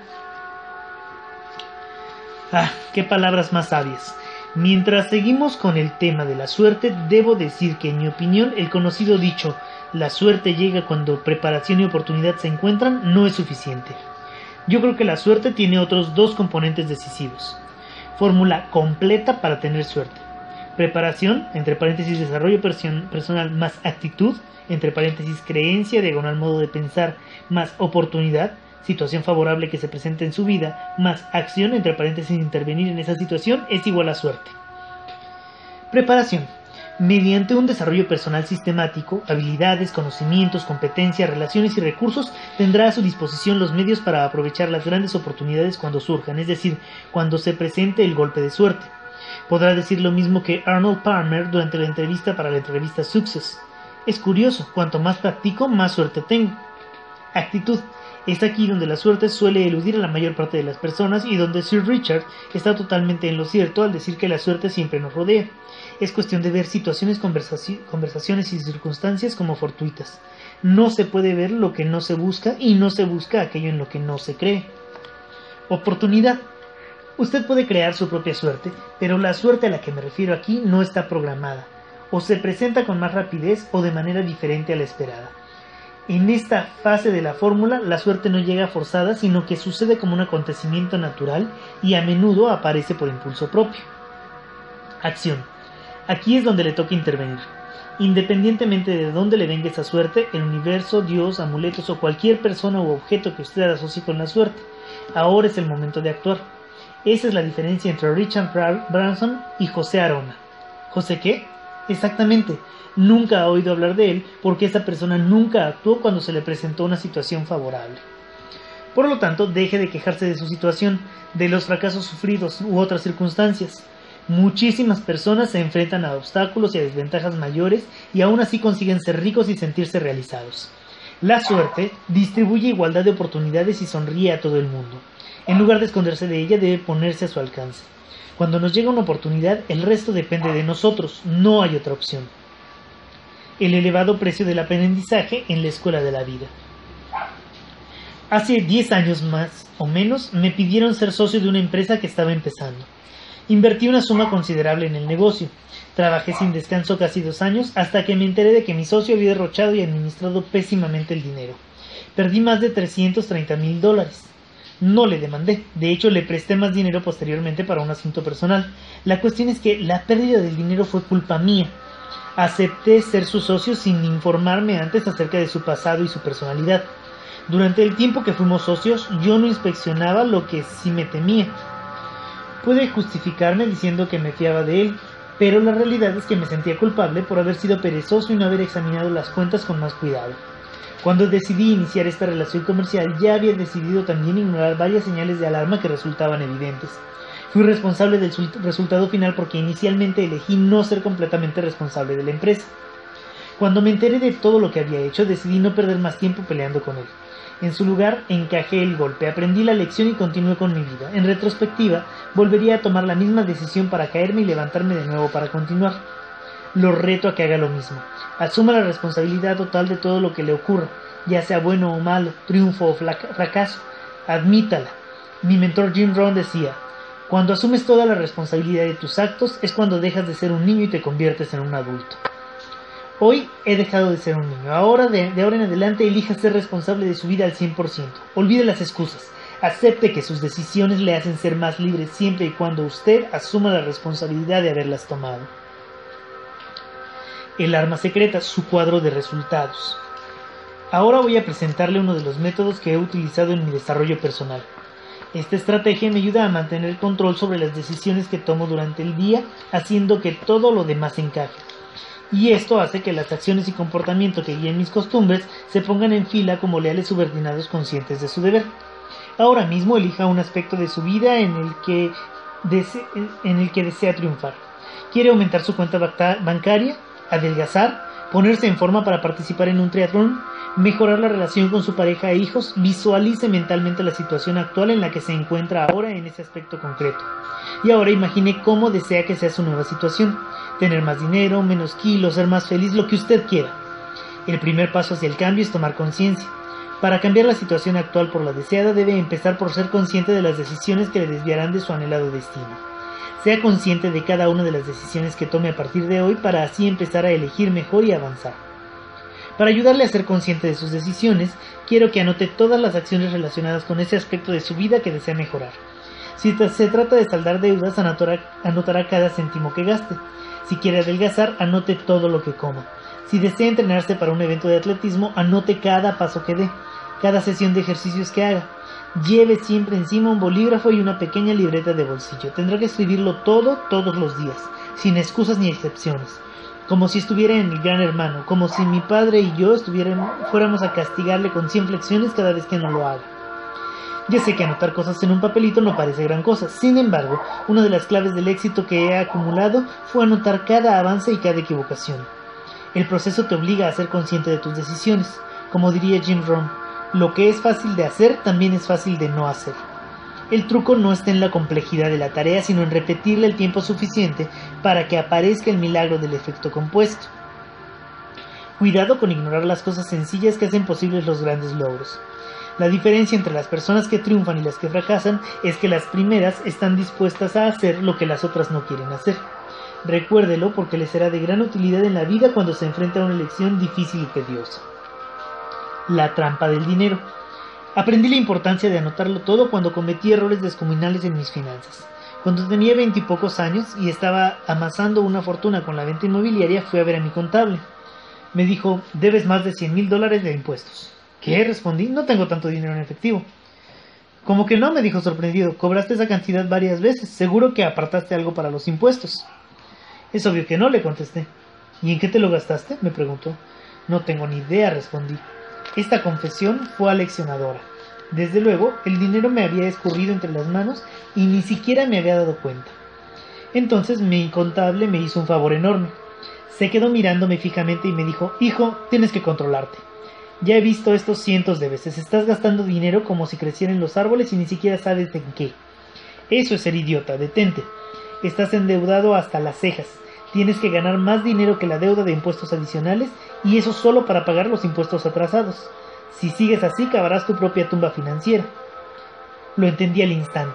Ah, qué palabras más sabias. Mientras seguimos con el tema de la suerte, debo decir que, en mi opinión, el conocido dicho «la suerte llega cuando preparación y oportunidad se encuentran» no es suficiente. Yo creo que la suerte tiene otros dos componentes decisivos. Fórmula completa para tener suerte. Preparación, entre paréntesis desarrollo personal más actitud, entre paréntesis creencia, diagonal modo de pensar, más oportunidad, situación favorable que se presenta en su vida, más acción, entre paréntesis intervenir en esa situación, es igual a suerte. Preparación. Mediante un desarrollo personal sistemático, habilidades, conocimientos, competencias, relaciones y recursos, tendrá a su disposición los medios para aprovechar las grandes oportunidades cuando surjan, es decir, cuando se presente el golpe de suerte. Podrá decir lo mismo que Arnold Palmer durante la entrevista para la entrevista Success. Es curioso, cuanto más practico, más suerte tengo. Actitud. Es aquí donde la suerte suele eludir a la mayor parte de las personas y donde Sir Richard está totalmente en lo cierto al decir que la suerte siempre nos rodea. Es cuestión de ver situaciones, conversaci- conversaciones y circunstancias como fortuitas. No se puede ver lo que no se busca y no se busca aquello en lo que no se cree. Oportunidad. Usted puede crear su propia suerte, pero la suerte a la que me refiero aquí no está programada. O se presenta con más rapidez o de manera diferente a la esperada. En esta fase de la fórmula, la suerte no llega forzada, sino que sucede como un acontecimiento natural y a menudo aparece por impulso propio. Acción. Aquí es donde le toca intervenir. Independientemente de dónde le venga esa suerte, el universo, Dios, amuletos o cualquier persona u objeto que usted asocie con la suerte, ahora es el momento de actuar. Esa es la diferencia entre Richard Branson y José Arona. ¿José qué? Exactamente. Nunca ha oído hablar de él porque esa persona nunca actuó cuando se le presentó una situación favorable. Por lo tanto, deje de quejarse de su situación, de los fracasos sufridos u otras circunstancias. Muchísimas personas se enfrentan a obstáculos y a desventajas mayores y aún así consiguen ser ricos y sentirse realizados. La suerte distribuye igualdad de oportunidades y sonríe a todo el mundo. En lugar de esconderse de ella, debe ponerse a su alcance. Cuando nos llega una oportunidad, el resto depende de nosotros, no hay otra opción. El elevado precio del aprendizaje en la escuela de la vida. Hace diez años más o menos me pidieron ser socio de una empresa que estaba empezando. Invertí una suma considerable en el negocio. Trabajé sin descanso casi dos años hasta que me enteré de que mi socio había derrochado y administrado pésimamente el dinero. Perdí más de trescientos treinta mil dólares. No le demandé, de hecho le presté más dinero posteriormente para un asunto personal. La cuestión es que la pérdida del dinero fue culpa mía. Acepté ser su socio sin informarme antes acerca de su pasado y su personalidad. Durante el tiempo que fuimos socios, yo no inspeccionaba lo que sí me temía. Pude justificarme diciendo que me fiaba de él, pero la realidad es que me sentía culpable por haber sido perezoso y no haber examinado las cuentas con más cuidado. Cuando decidí iniciar esta relación comercial, ya había decidido también ignorar varias señales de alarma que resultaban evidentes. Fui responsable del resultado final porque inicialmente elegí no ser completamente responsable de la empresa. Cuando me enteré de todo lo que había hecho, decidí no perder más tiempo peleando con él. En su lugar, encajé el golpe, aprendí la lección y continué con mi vida. En retrospectiva, volvería a tomar la misma decisión para caerme y levantarme de nuevo para continuar. Lo reto a que haga lo mismo. Asuma la responsabilidad total de todo lo que le ocurra, ya sea bueno o malo, triunfo o fracaso. Admítala. Mi mentor Jim Rohn decía: cuando asumes toda la responsabilidad de tus actos es cuando dejas de ser un niño y te conviertes en un adulto. Hoy he dejado de ser un niño. Ahora, de, de ahora en adelante, elija ser responsable de su vida al cien por ciento. Olvide las excusas. Acepte que sus decisiones le hacen ser más libre siempre y cuando usted asuma la responsabilidad de haberlas tomado. El arma secreta, su cuadro de resultados. Ahora voy a presentarle uno de los métodos que he utilizado en mi desarrollo personal. Esta estrategia me ayuda a mantener control sobre las decisiones que tomo durante el día, haciendo que todo lo demás encaje. Y esto hace que las acciones y comportamiento que guíen mis costumbres se pongan en fila como leales subordinados conscientes de su deber. Ahora mismo elija un aspecto de su vida en el que, dese en el que desea triunfar. ¿Quiere aumentar su cuenta bancaria? ¿Adelgazar? ¿Ponerse en forma para participar en un triatlón? ¿Mejorar la relación con su pareja e hijos? Visualice mentalmente la situación actual en la que se encuentra ahora en ese aspecto concreto. Y ahora imagine cómo desea que sea su nueva situación. Tener más dinero, menos kilos, ser más feliz, lo que usted quiera. El primer paso hacia el cambio es tomar conciencia. Para cambiar la situación actual por la deseada, debe empezar por ser consciente de las decisiones que le desviarán de su anhelado destino. Sea consciente de cada una de las decisiones que tome a partir de hoy para así empezar a elegir mejor y avanzar. Para ayudarle a ser consciente de sus decisiones, quiero que anote todas las acciones relacionadas con ese aspecto de su vida que desea mejorar. Si se trata de saldar deudas, anotará, anotará cada céntimo que gaste. Si quiere adelgazar, anote todo lo que coma. Si desea entrenarse para un evento de atletismo, anote cada paso que dé, cada sesión de ejercicios que haga. Lleve siempre encima un bolígrafo y una pequeña libreta de bolsillo. Tendrá que escribirlo todo, todos los días, sin excusas ni excepciones. Como si estuviera en el Gran Hermano, como si mi padre y yo fuéramos a castigarle con cien flexiones cada vez que no lo haga. Ya sé que anotar cosas en un papelito no parece gran cosa, sin embargo, una de las claves del éxito que he acumulado fue anotar cada avance y cada equivocación. El proceso te obliga a ser consciente de tus decisiones. Como diría Jim Rohn, lo que es fácil de hacer también es fácil de no hacer. El truco no está en la complejidad de la tarea, sino en repetirla el tiempo suficiente para que aparezca el milagro del efecto compuesto. Cuidado con ignorar las cosas sencillas que hacen posibles los grandes logros. La diferencia entre las personas que triunfan y las que fracasan es que las primeras están dispuestas a hacer lo que las otras no quieren hacer. Recuérdelo porque le será de gran utilidad en la vida cuando se enfrenta a una elección difícil y tediosa. La trampa del dinero. Aprendí la importancia de anotarlo todo cuando cometí errores descomunales en mis finanzas. Cuando tenía veintipocos años y estaba amasando una fortuna con la venta inmobiliaria, fui a ver a mi contable. Me dijo: debes más de cien mil dólares de impuestos. ¿Qué? Respondí: no tengo tanto dinero en efectivo. ¿Cómo que no?, me dijo sorprendido. Cobraste esa cantidad varias veces. Seguro que apartaste algo para los impuestos. Es obvio que no, le contesté. ¿Y en qué te lo gastaste?, me preguntó. No tengo ni idea, respondí. Esta confesión fue aleccionadora. Desde luego, el dinero me había escurrido entre las manos y ni siquiera me había dado cuenta. Entonces mi contable me hizo un favor enorme. Se quedó mirándome fijamente y me dijo: hijo, tienes que controlarte. Ya he visto esto cientos de veces. Estás gastando dinero como si crecieran los árboles y ni siquiera sabes en qué. Eso es ser idiota, detente. Estás endeudado hasta las cejas. Tienes que ganar más dinero que la deuda de impuestos adicionales, y eso solo para pagar los impuestos atrasados. Si sigues así, cavarás tu propia tumba financiera. Lo entendí al instante.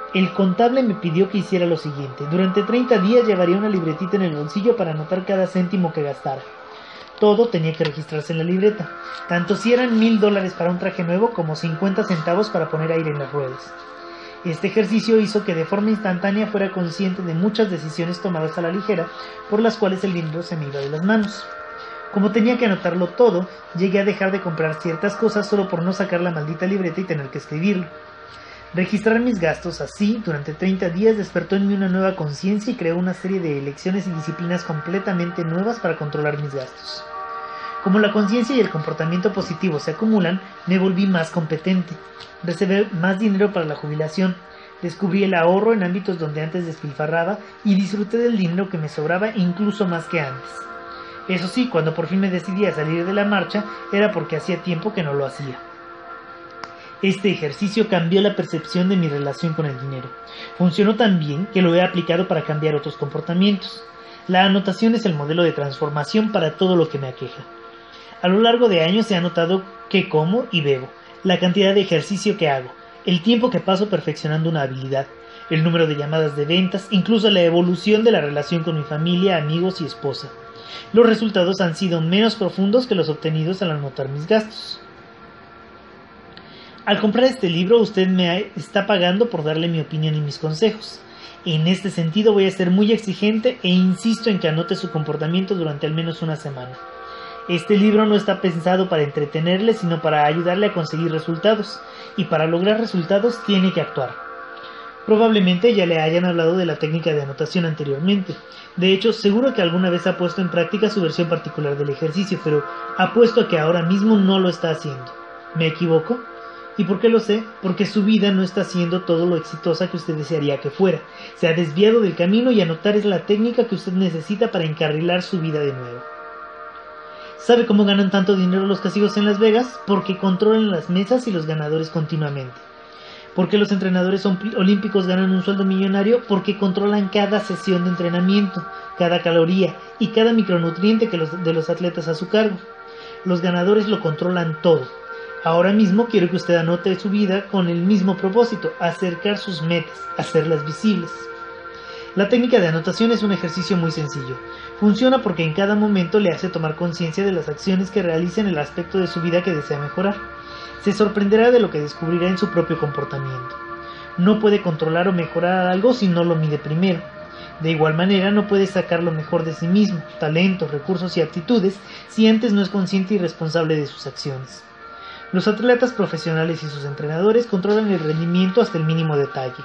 El contable me pidió que hiciera lo siguiente. Durante treinta días llevaría una libretita en el bolsillo para anotar cada céntimo que gastara. Todo tenía que registrarse en la libreta, tanto si eran mil dólares para un traje nuevo como cincuenta centavos para poner aire en las ruedas. Este ejercicio hizo que de forma instantánea fuera consciente de muchas decisiones tomadas a la ligera, por las cuales el dinero se me iba de las manos. Como tenía que anotarlo todo, llegué a dejar de comprar ciertas cosas solo por no sacar la maldita libreta y tener que escribirlo. Registrar mis gastos así durante treinta días despertó en mí una nueva conciencia y creó una serie de elecciones y disciplinas completamente nuevas para controlar mis gastos. Como la conciencia y el comportamiento positivo se acumulan, me volví más competente. Recibí más dinero para la jubilación, descubrí el ahorro en ámbitos donde antes despilfarraba y disfruté del dinero que me sobraba incluso más que antes. Eso sí, cuando por fin me decidí a salir de la marcha, era porque hacía tiempo que no lo hacía. Este ejercicio cambió la percepción de mi relación con el dinero. Funcionó tan bien que lo he aplicado para cambiar otros comportamientos. La anotación es el modelo de transformación para todo lo que me aqueja. A lo largo de años he anotado qué como y bebo, la cantidad de ejercicio que hago, el tiempo que paso perfeccionando una habilidad, el número de llamadas de ventas, incluso la evolución de la relación con mi familia, amigos y esposa. Los resultados han sido menos profundos que los obtenidos al anotar mis gastos. Al comprar este libro, usted me está pagando por darle mi opinión y mis consejos. En este sentido voy a ser muy exigente e insisto en que anote su comportamiento durante al menos una semana. Este libro no está pensado para entretenerle, sino para ayudarle a conseguir resultados, y para lograr resultados tiene que actuar. Probablemente ya le hayan hablado de la técnica de anotación anteriormente. De hecho, seguro que alguna vez ha puesto en práctica su versión particular del ejercicio, pero apuesto a que ahora mismo no lo está haciendo. ¿Me equivoco? ¿Y por qué lo sé? Porque su vida no está siendo todo lo exitosa que usted desearía que fuera. Se ha desviado del camino y anotar es la técnica que usted necesita para encarrilar su vida de nuevo. ¿Sabe cómo ganan tanto dinero los casinos en Las Vegas? Porque controlan las mesas y los ganadores continuamente. ¿Por qué los entrenadores olímpicos ganan un sueldo millonario? Porque controlan cada sesión de entrenamiento, cada caloría y cada micronutriente que los, de los atletas a su cargo. Los ganadores lo controlan todo. Ahora mismo quiero que usted anote su vida con el mismo propósito, acercar sus metas, hacerlas visibles. La técnica de anotación es un ejercicio muy sencillo. Funciona porque en cada momento le hace tomar conciencia de las acciones que realiza en el aspecto de su vida que desea mejorar. Se sorprenderá de lo que descubrirá en su propio comportamiento. No puede controlar o mejorar algo si no lo mide primero. De igual manera, no puede sacar lo mejor de sí mismo, talentos, recursos y aptitudes, si antes no es consciente y responsable de sus acciones. Los atletas profesionales y sus entrenadores controlan el rendimiento hasta el mínimo detalle.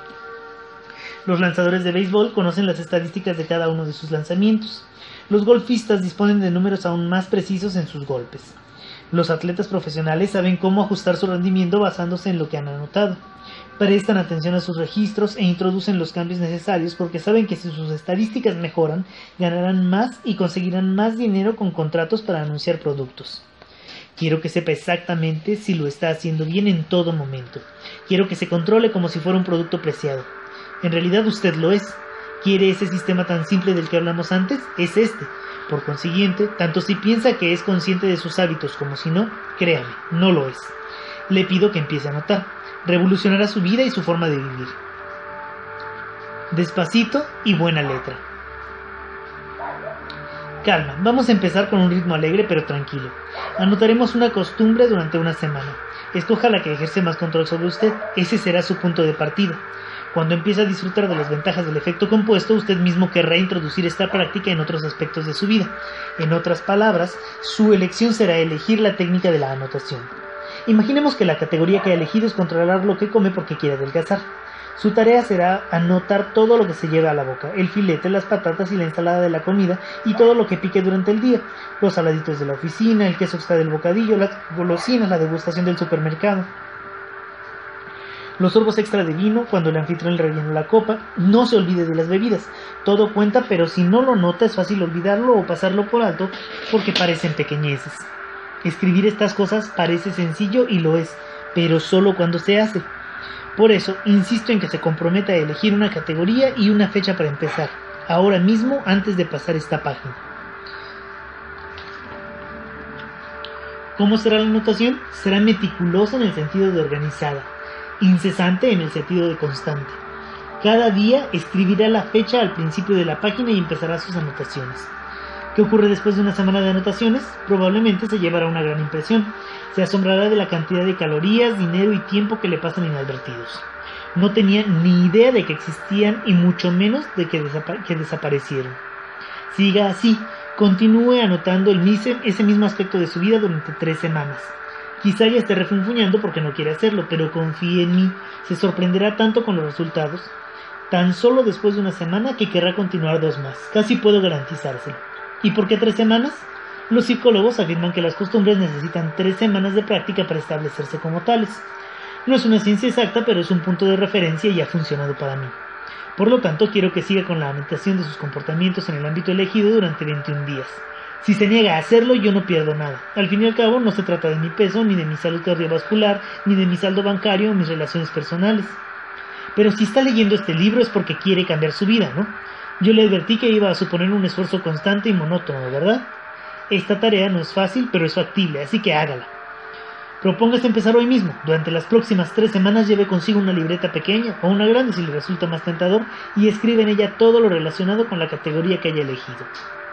Los lanzadores de béisbol conocen las estadísticas de cada uno de sus lanzamientos. Los golfistas disponen de números aún más precisos en sus golpes. Los atletas profesionales saben cómo ajustar su rendimiento basándose en lo que han anotado. Prestan atención a sus registros e introducen los cambios necesarios porque saben que si sus estadísticas mejoran, ganarán más y conseguirán más dinero con contratos para anunciar productos. Quiero que sepa exactamente si lo está haciendo bien en todo momento. Quiero que se controle como si fuera un producto preciado. En realidad usted lo es. ¿Quiere ese sistema tan simple del que hablamos antes? Es este. Por consiguiente, tanto si piensa que es consciente de sus hábitos como si no, créame, no lo es. Le pido que empiece a notar. Revolucionará su vida y su forma de vivir. Despacito y buena letra. Calma, vamos a empezar con un ritmo alegre pero tranquilo. Anotaremos una costumbre durante una semana. Escoja la que ejerce más control sobre usted. Ese será su punto de partida. Cuando empiece a disfrutar de las ventajas del efecto compuesto, usted mismo querrá introducir esta práctica en otros aspectos de su vida. En otras palabras, su elección será elegir la técnica de la anotación. Imaginemos que la categoría que ha elegido es controlar lo que come porque quiere adelgazar. Su tarea será anotar todo lo que se lleva a la boca, el filete, las patatas y la ensalada de la comida y todo lo que pique durante el día, los saladitos de la oficina, el queso extra del bocadillo, las golosinas, la degustación del supermercado, los sorbos extra de vino cuando el anfitrión le rellenó la copa. No se olvide de las bebidas, todo cuenta, pero si no lo nota es fácil olvidarlo o pasarlo por alto porque parecen pequeñeces. Escribir estas cosas parece sencillo y lo es, pero solo cuando se hace. Por eso, insisto en que se comprometa a elegir una categoría y una fecha para empezar, ahora mismo antes de pasar esta página. ¿Cómo será la anotación? Será meticulosa en el sentido de organizada, incesante en el sentido de constante. Cada día escribirá la fecha al principio de la página y empezará sus anotaciones. ¿Qué ocurre después de una semana de anotaciones? Probablemente se llevará una gran impresión. Se asombrará de la cantidad de calorías, dinero y tiempo que le pasan inadvertidos. No tenía ni idea de que existían y mucho menos de que, desapa- que desaparecieron. Siga así, continúe anotando el mise- ese mismo aspecto de su vida durante tres semanas. Quizá ya esté refunfuñando porque no quiere hacerlo, pero confíe en mí, se sorprenderá tanto con los resultados. Tan solo después de una semana que querrá continuar dos más, casi puedo garantizárselo. ¿Y por qué tres semanas? Los psicólogos afirman que las costumbres necesitan tres semanas de práctica para establecerse como tales. No es una ciencia exacta, pero es un punto de referencia y ha funcionado para mí. Por lo tanto, quiero que siga con la anotación de sus comportamientos en el ámbito elegido durante veintiún días. Si se niega a hacerlo, yo no pierdo nada. Al fin y al cabo, no se trata de mi peso, ni de mi salud cardiovascular, ni de mi saldo bancario o mis relaciones personales. Pero si está leyendo este libro es porque quiere cambiar su vida, ¿no? Yo le advertí que iba a suponer un esfuerzo constante y monótono, ¿verdad? Esta tarea no es fácil, pero es factible, así que hágala. Propóngase empezar hoy mismo. Durante las próximas tres semanas lleve consigo una libreta pequeña o una grande si le resulta más tentador y escribe en ella todo lo relacionado con la categoría que haya elegido.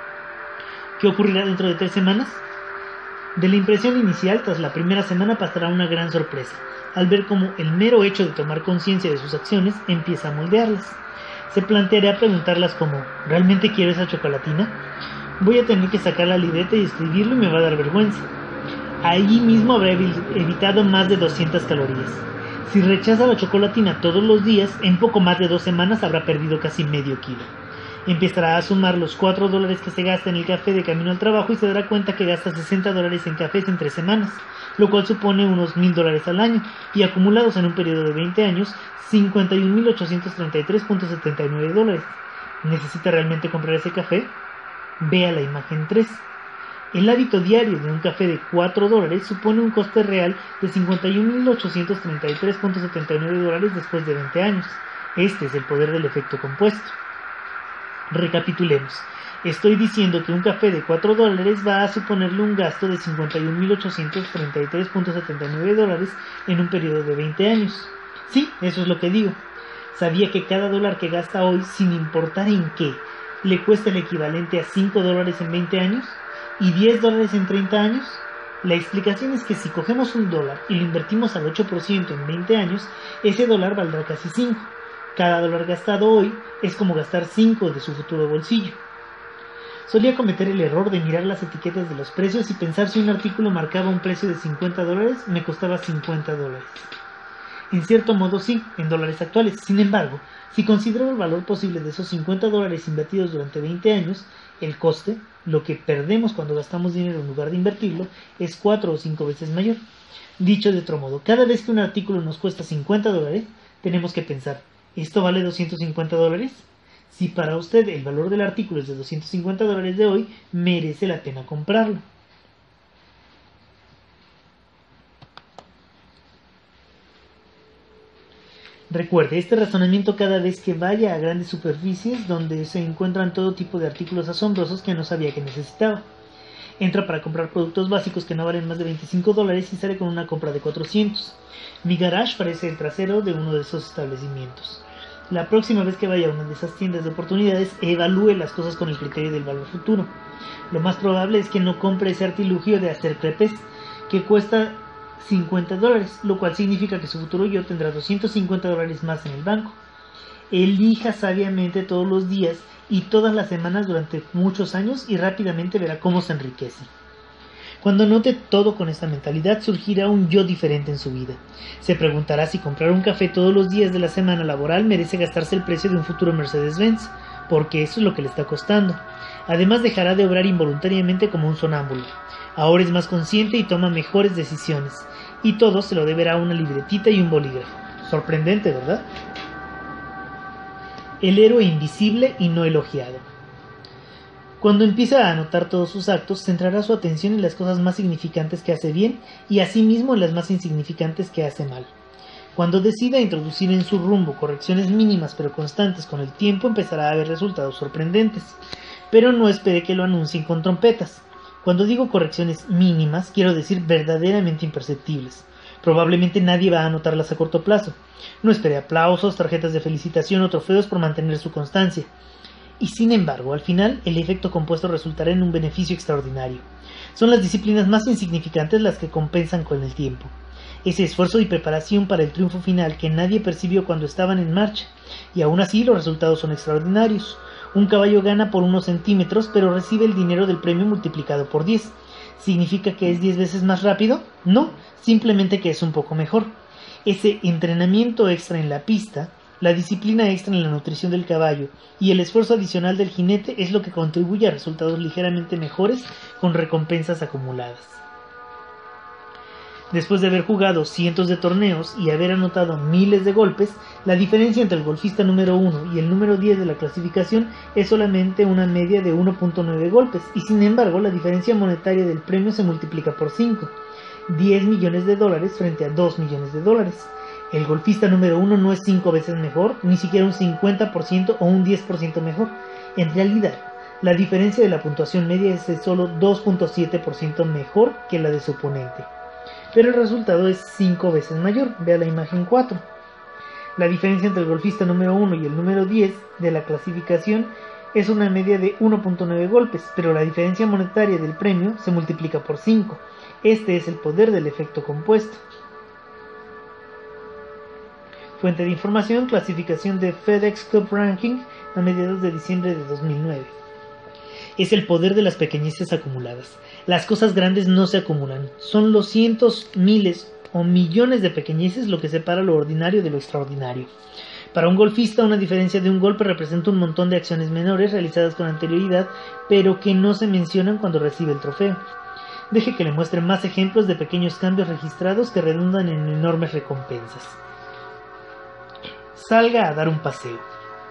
¿Qué ocurrirá dentro de tres semanas? De la impresión inicial, tras la primera semana pasará una gran sorpresa, al ver cómo el mero hecho de tomar conciencia de sus acciones empieza a moldearlas. Se planteará preguntarlas como, ¿realmente quiero esa chocolatina? Voy a tener que sacar la libreta y escribirlo y me va a dar vergüenza. Allí mismo habrá evitado más de doscientas calorías. Si rechaza la chocolatina todos los días, en poco más de dos semanas habrá perdido casi medio kilo. Empezará a sumar los cuatro dólares que se gasta en el café de camino al trabajo y se dará cuenta que gasta sesenta dólares en cafés en tres semanas, lo cual supone unos mil dólares al año, y acumulados en un periodo de veinte años, cincuenta y un mil ochocientos treinta y tres punto setenta y nueve dólares. ¿Necesita realmente comprar ese café? Vea la imagen tres. El hábito diario de un café de cuatro dólares supone un coste real de cincuenta y un mil ochocientos treinta y tres punto setenta y nueve dólares después de veinte años. Este es el poder del efecto compuesto. Recapitulemos. Estoy diciendo que un café de cuatro dólares va a suponerle un gasto de cincuenta y un mil ochocientos treinta y tres punto setenta y nueve dólares en un periodo de veinte años. Sí, eso es lo que digo. ¿Sabía que cada dólar que gasta hoy, sin importar en qué, le cuesta el equivalente a cinco dólares en veinte años? ¿Y diez dólares en treinta años? La explicación es que si cogemos un dólar y lo invertimos al ocho por ciento en veinte años, ese dólar valdrá casi cinco. Cada dólar gastado hoy es como gastar cinco de su futuro bolsillo. Solía cometer el error de mirar las etiquetas de los precios y pensar si un artículo marcaba un precio de cincuenta dólares, me costaba cincuenta dólares. En cierto modo sí, en dólares actuales. Sin embargo, si considero el valor posible de esos cincuenta dólares invertidos durante veinte años, el coste, lo que perdemos cuando gastamos dinero en lugar de invertirlo, es cuatro o cinco veces mayor. Dicho de otro modo, cada vez que un artículo nos cuesta cincuenta dólares, tenemos que pensar, ¿esto vale doscientos cincuenta dólares? Si para usted el valor del artículo es de doscientos cincuenta dólares de hoy, merece la pena comprarlo. Recuerde este razonamiento cada vez que vaya a grandes superficies donde se encuentran todo tipo de artículos asombrosos que no sabía que necesitaba. Entra para comprar productos básicos que no valen más de veinticinco dólares y sale con una compra de cuatrocientos. Mi garage parece el trasero de uno de esos establecimientos. La próxima vez que vaya a una de esas tiendas de oportunidades, evalúe las cosas con el criterio del valor futuro. Lo más probable es que no compre ese artilugio de hacer crepes, que cuesta cincuenta dólares, lo cual significa que su futuro yo tendrá doscientos cincuenta dólares más en el banco. Elija sabiamente todos los días y todas las semanas durante muchos años y rápidamente verá cómo se enriquece. Cuando note todo con esta mentalidad, surgirá un yo diferente en su vida. Se preguntará si comprar un café todos los días de la semana laboral merece gastarse el precio de un futuro Mercedes-Benz, porque eso es lo que le está costando. Además, dejará de obrar involuntariamente como un sonámbulo. Ahora es más consciente y toma mejores decisiones. Y todo se lo deberá a una libretita y un bolígrafo. Sorprendente, ¿verdad? El héroe invisible y no elogiado. Cuando empieza a anotar todos sus actos, centrará su atención en las cosas más significantes que hace bien y asimismo en las más insignificantes que hace mal. Cuando decida introducir en su rumbo correcciones mínimas pero constantes con el tiempo, empezará a ver resultados sorprendentes. Pero no espere que lo anuncien con trompetas. Cuando digo correcciones mínimas, quiero decir verdaderamente imperceptibles. Probablemente nadie va a anotarlas a corto plazo. No espere aplausos, tarjetas de felicitación o trofeos por mantener su constancia. Y sin embargo, al final, el efecto compuesto resultará en un beneficio extraordinario. Son las disciplinas más insignificantes las que compensan con el tiempo. Ese esfuerzo y preparación para el triunfo final que nadie percibió cuando estaban en marcha, y aún así los resultados son extraordinarios. Un caballo gana por unos centímetros, pero recibe el dinero del premio multiplicado por diez. ¿Significa que es diez veces más rápido? No, simplemente que es un poco mejor. Ese entrenamiento extra en la pista, la disciplina extra en la nutrición del caballo y el esfuerzo adicional del jinete es lo que contribuye a resultados ligeramente mejores con recompensas acumuladas. Después de haber jugado cientos de torneos y haber anotado miles de golpes, la diferencia entre el golfista número uno y el número diez de la clasificación es solamente una media de uno punto nueve golpes, y sin embargo la diferencia monetaria del premio se multiplica por cinco, diez millones de dólares frente a dos millones de dólares. El golfista número uno no es cinco veces mejor, ni siquiera un cincuenta por ciento o un diez por ciento mejor. En realidad, la diferencia de la puntuación media es de solo dos punto siete por ciento mejor que la de su oponente. Pero el resultado es cinco veces mayor, vea la imagen cuatro. La diferencia entre el golfista número uno y el número diez de la clasificación es una media de uno punto nueve golpes, pero la diferencia monetaria del premio se multiplica por cinco. Este es el poder del efecto compuesto. Fuente de información, clasificación de FedEx Cup Ranking a mediados de diciembre de dos mil nueve. Es el poder de las pequeñeces acumuladas. Las cosas grandes no se acumulan, son los cientos, miles o millones de pequeñeces lo que separa lo ordinario de lo extraordinario. Para un golfista, una diferencia de un golpe representa un montón de acciones menores realizadas con anterioridad, pero que no se mencionan cuando recibe el trofeo. Deje que le muestre más ejemplos de pequeños cambios registrados que redundan en enormes recompensas. Salga a dar un paseo.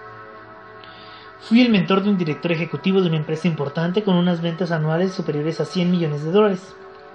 Fui el mentor de un director ejecutivo de una empresa importante con unas ventas anuales superiores a cien millones de dólares.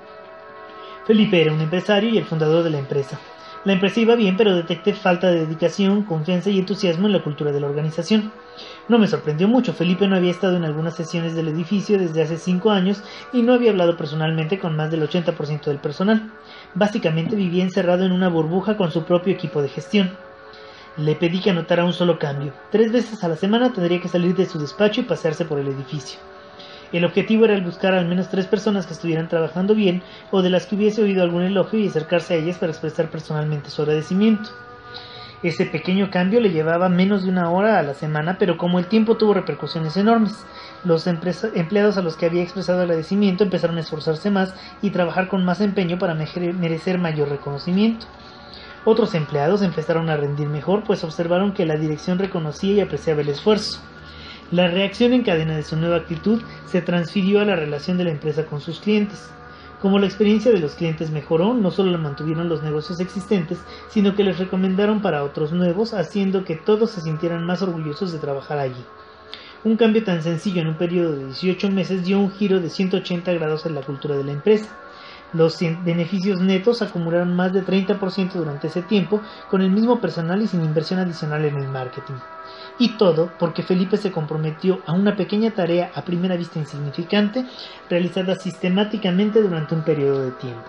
Felipe era un empresario y el fundador de la empresa. La empresa iba bien, pero detecté falta de dedicación, confianza y entusiasmo en la cultura de la organización. No me sorprendió mucho. Felipe no había estado en algunas sesiones del edificio desde hace cinco años y no había hablado personalmente con más del ochenta por ciento del personal. Básicamente vivía encerrado en una burbuja con su propio equipo de gestión. Le pedí que anotara un solo cambio. Tres veces a la semana tendría que salir de su despacho y pasearse por el edificio. El objetivo era el buscar al menos tres personas que estuvieran trabajando bien o de las que hubiese oído algún elogio y acercarse a ellas para expresar personalmente su agradecimiento. Ese pequeño cambio le llevaba menos de una hora a la semana, pero como el tiempo tuvo repercusiones enormes, los empleados a los que había expresado agradecimiento empezaron a esforzarse más y trabajar con más empeño para merecer mayor reconocimiento. Otros empleados empezaron a rendir mejor, pues observaron que la dirección reconocía y apreciaba el esfuerzo. La reacción en cadena de su nueva actitud se transfirió a la relación de la empresa con sus clientes. Como la experiencia de los clientes mejoró, no solo mantuvieron los negocios existentes, sino que les recomendaron para otros nuevos, haciendo que todos se sintieran más orgullosos de trabajar allí. Un cambio tan sencillo en un periodo de dieciocho meses dio un giro de ciento ochenta grados en la cultura de la empresa. Los beneficios netos acumularon más de treinta por ciento durante ese tiempo, con el mismo personal y sin inversión adicional en el marketing. Y todo porque Felipe se comprometió a una pequeña tarea a primera vista insignificante, realizada sistemáticamente durante un periodo de tiempo.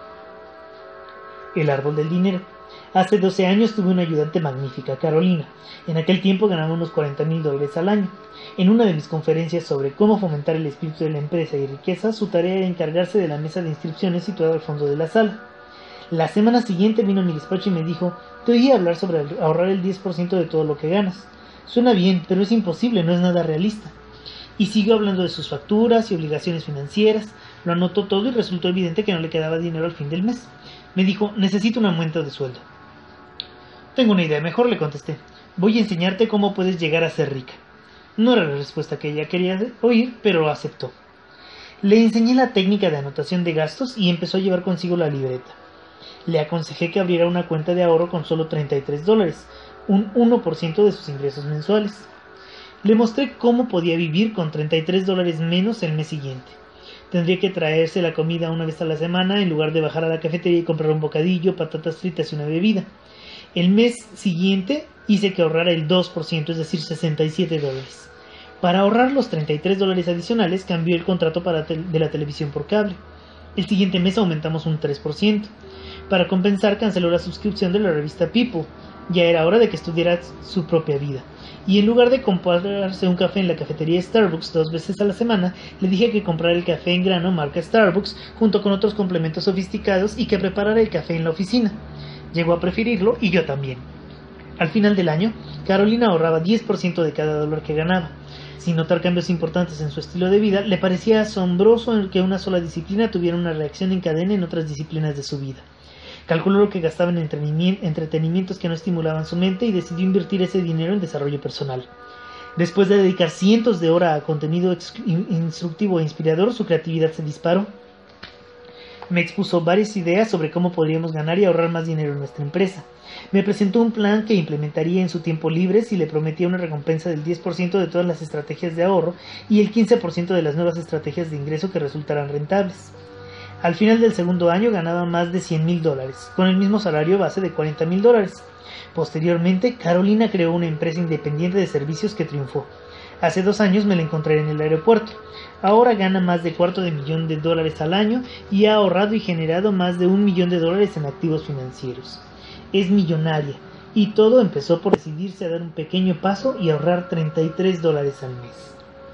El árbol del dinero. Hace doce años tuve una ayudante magnífica, Carolina. En aquel tiempo ganaba unos cuarenta mil dólares al año. En una de mis conferencias sobre cómo fomentar el espíritu de la empresa y riqueza, su tarea era encargarse de la mesa de inscripciones situada al fondo de la sala. La semana siguiente vino a mi despacho y me dijo: te oí hablar sobre ahorrar el diez por ciento de todo lo que ganas. Suena bien, pero es imposible, no es nada realista. Y siguió hablando de sus facturas y obligaciones financieras. Lo anotó todo y resultó evidente que no le quedaba dinero al fin del mes. Me dijo: necesito un aumento de sueldo. Tengo una idea mejor, le contesté. Voy a enseñarte cómo puedes llegar a ser rica. No era la respuesta que ella quería oír, pero aceptó. Le enseñé la técnica de anotación de gastos y empezó a llevar consigo la libreta. Le aconsejé que abriera una cuenta de ahorro con solo treinta y tres dólares, un uno por ciento de sus ingresos mensuales. Le mostré cómo podía vivir con treinta y tres dólares menos el mes siguiente. Tendría que traerse la comida una vez a la semana en lugar de bajar a la cafetería y comprar un bocadillo, patatas fritas y una bebida. El mes siguiente hice que ahorrara el dos por ciento, es decir, sesenta y siete dólares. Para ahorrar los treinta y tres dólares adicionales, cambió el contrato para de la televisión por cable. El siguiente mes aumentamos un tres por ciento. Para compensar, canceló la suscripción de la revista People. Ya era hora de que estudiara su propia vida. Y en lugar de comprarse un café en la cafetería Starbucks dos veces a la semana, le dije que comprara el café en grano marca Starbucks junto con otros complementos sofisticados y que preparara el café en la oficina. Llegó a preferirlo y yo también. Al final del año, Carolina ahorraba diez por ciento de cada dólar que ganaba. Sin notar cambios importantes en su estilo de vida, le parecía asombroso que una sola disciplina tuviera una reacción en cadena en otras disciplinas de su vida. Calculó lo que gastaba en entretenimientos que no estimulaban su mente y decidió invertir ese dinero en desarrollo personal. Después de dedicar cientos de horas a contenido instructivo e inspirador, su creatividad se disparó. Me expuso varias ideas sobre cómo podríamos ganar y ahorrar más dinero en nuestra empresa. Me presentó un plan que implementaría en su tiempo libre si le prometía una recompensa del diez por ciento de todas las estrategias de ahorro y el quince por ciento de las nuevas estrategias de ingreso que resultaran rentables. Al final del segundo año ganaba más de cien mil dólares, con el mismo salario base de cuarenta mil dólares. Posteriormente, Carolina creó una empresa independiente de servicios que triunfó. Hace dos años me la encontré en el aeropuerto. Ahora gana más de cuarto de millón de dólares al año y ha ahorrado y generado más de un millón de dólares en activos financieros. Es millonaria, y todo empezó por decidirse a dar un pequeño paso y ahorrar treinta y tres dólares al mes.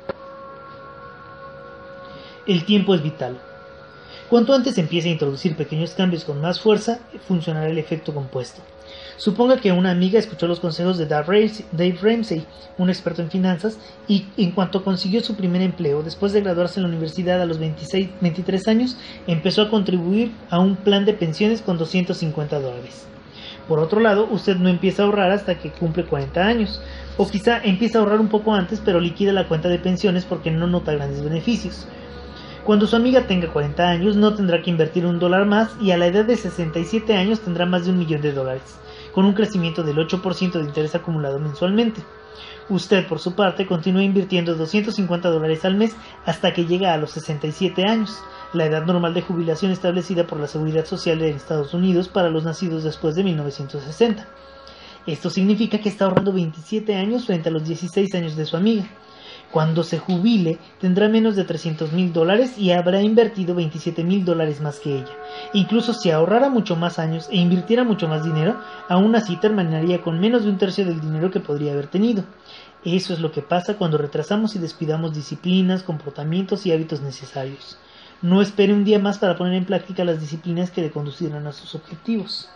El tiempo es vital. Cuanto antes empiece a introducir pequeños cambios con más fuerza, funcionará el efecto compuesto. Suponga que una amiga escuchó los consejos de Dave Ramsey, un experto en finanzas, y en cuanto consiguió su primer empleo, después de graduarse en la universidad a los veintiséis, veintitrés años, empezó a contribuir a un plan de pensiones con doscientos cincuenta dólares. Por otro lado, usted no empieza a ahorrar hasta que cumple cuarenta años, o quizá empieza a ahorrar un poco antes, pero liquida la cuenta de pensiones porque no nota grandes beneficios. Cuando su amiga tenga cuarenta años, no tendrá que invertir un dólar más y a la edad de sesenta y siete años tendrá más de un millón de dólares, con un crecimiento del ocho por ciento de interés acumulado mensualmente. Usted, por su parte, continúa invirtiendo doscientos cincuenta dólares al mes hasta que llega a los sesenta y siete años, la edad normal de jubilación establecida por la Seguridad Social de Estados Unidos para los nacidos después de mil novecientos sesenta. Esto significa que está ahorrando veintisiete años frente a los dieciséis años de su amiga. Cuando se jubile, tendrá menos de trescientos mil dólares y habrá invertido veintisiete mil dólares más que ella. Incluso si ahorrara mucho más años e invirtiera mucho más dinero, aún así terminaría con menos de un tercio del dinero que podría haber tenido. Eso es lo que pasa cuando retrasamos y descuidamos disciplinas, comportamientos y hábitos necesarios. No espere un día más para poner en práctica las disciplinas que le conducirán a sus objetivos.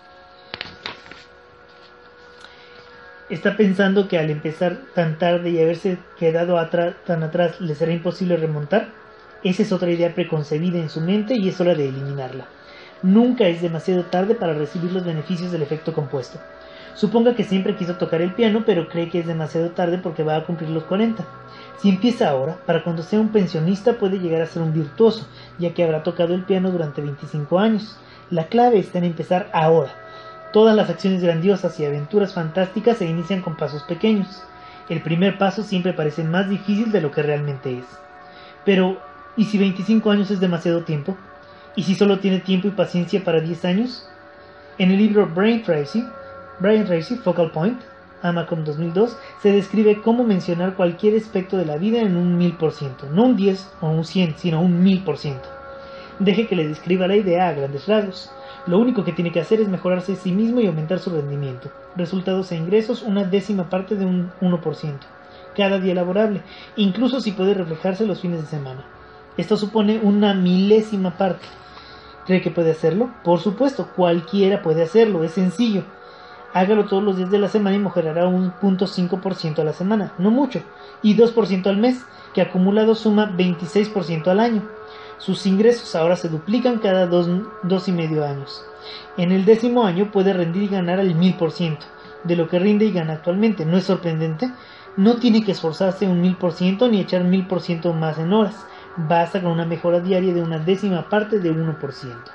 ¿Está pensando que al empezar tan tarde y haberse quedado atrás, tan atrás le será imposible remontar? Esa es otra idea preconcebida en su mente y es hora de eliminarla. Nunca es demasiado tarde para recibir los beneficios del efecto compuesto. Suponga que siempre quiso tocar el piano, pero cree que es demasiado tarde porque va a cumplir los cuarenta. Si empieza ahora, para cuando sea un pensionista puede llegar a ser un virtuoso, ya que habrá tocado el piano durante veinticinco años. La clave está en empezar ahora. Todas las acciones grandiosas y aventuras fantásticas se inician con pasos pequeños. El primer paso siempre parece más difícil de lo que realmente es. Pero, ¿y si veinticinco años es demasiado tiempo? ¿Y si solo tiene tiempo y paciencia para diez años? En el libro Brian Tracy, Brian Tracy, Focal Point, Amacom dos mil dos, se describe cómo mencionar cualquier aspecto de la vida en un mil por ciento, no un diez o un cien, sino un mil por ciento. Deje que le describa la idea a grandes rasgos. Lo único que tiene que hacer es mejorarse a sí mismo y aumentar su rendimiento. Resultados e ingresos una décima parte de un uno por ciento. Cada día laborable, incluso si puede reflejarse los fines de semana. Esto supone una milésima parte. ¿Cree que puede hacerlo? Por supuesto, cualquiera puede hacerlo, es sencillo. Hágalo todos los días de la semana y mejorará un cero punto cinco por ciento a la semana, no mucho, y dos por ciento al mes, que acumulado suma veintiséis por ciento al año. Sus ingresos ahora se duplican cada dos, dos y medio años. En el décimo año puede rendir y ganar al mil por ciento de lo que rinde y gana actualmente. ¿No es sorprendente? No tiene que esforzarse un mil por ciento ni echar mil por ciento más en horas. Basta con una mejora diaria de una décima parte de uno por ciento.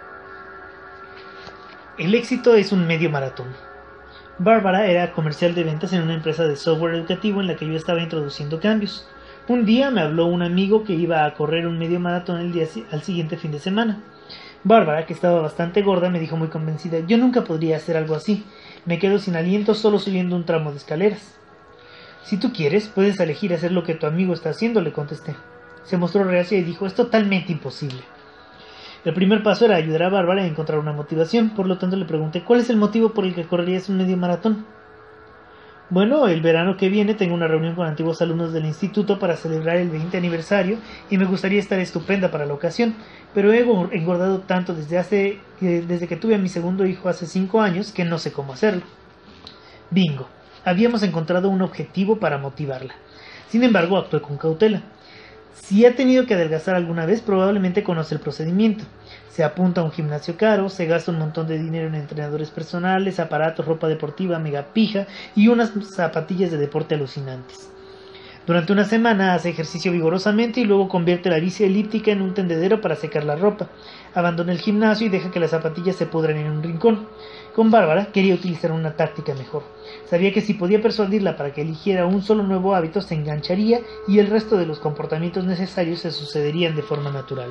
El éxito es un medio maratón. Bárbara era comercial de ventas en una empresa de software educativo en la que yo estaba introduciendo cambios. Un día me habló un amigo que iba a correr un medio maratón el día al siguiente fin de semana. Bárbara, que estaba bastante gorda, me dijo muy convencida: yo nunca podría hacer algo así. Me quedo sin aliento solo subiendo un tramo de escaleras. Si tú quieres, puedes elegir hacer lo que tu amigo está haciendo, le contesté. Se mostró reacia y dijo: es totalmente imposible. El primer paso era ayudar a Bárbara a encontrar una motivación, por lo tanto le pregunté ¿cuál es el motivo por el que correrías un medio maratón? Bueno, el verano que viene tengo una reunión con antiguos alumnos del instituto para celebrar el veinte aniversario y me gustaría estar estupenda para la ocasión, pero he engordado tanto desde, hace, desde que tuve a mi segundo hijo hace cinco años que no sé cómo hacerlo. Bingo, habíamos encontrado un objetivo para motivarla. Sin embargo, actué con cautela. Si ha tenido que adelgazar alguna vez, probablemente conoce el procedimiento. Se apunta a un gimnasio caro, se gasta un montón de dinero en entrenadores personales, aparatos, ropa deportiva mega pija y unas zapatillas de deporte alucinantes. Durante una semana hace ejercicio vigorosamente y luego convierte la bici elíptica en un tendedero para secar la ropa. Abandona el gimnasio y deja que las zapatillas se pudran en un rincón. Con Bárbara quería utilizar una táctica mejor. Sabía que si podía persuadirla para que eligiera un solo nuevo hábito se engancharía y el resto de los comportamientos necesarios se sucederían de forma natural.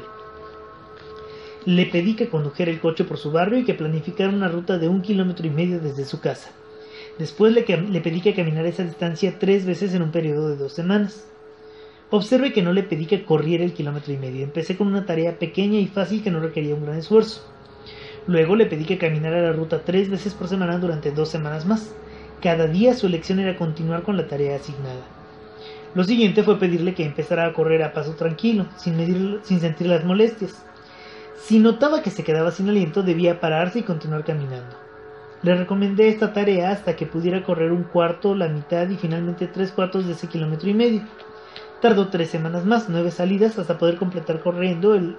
Le pedí que condujera el coche por su barrio y que planificara una ruta de un kilómetro y medio desde su casa. Después le, le pedí que caminara esa distancia tres veces en un periodo de dos semanas. Observe que no le pedí que corriera el kilómetro y medio. Empecé con una tarea pequeña y fácil que no requería un gran esfuerzo. Luego le pedí que caminara la ruta tres veces por semana durante dos semanas más. Cada día su elección era continuar con la tarea asignada. Lo siguiente fue pedirle que empezara a correr a paso tranquilo, sin, medir, sin sentir las molestias. Si notaba que se quedaba sin aliento, debía pararse y continuar caminando. Le recomendé esta tarea hasta que pudiera correr un cuarto, la mitad y finalmente tres cuartos de ese kilómetro y medio. Tardó tres semanas más, nueve salidas, hasta poder completar corriendo el,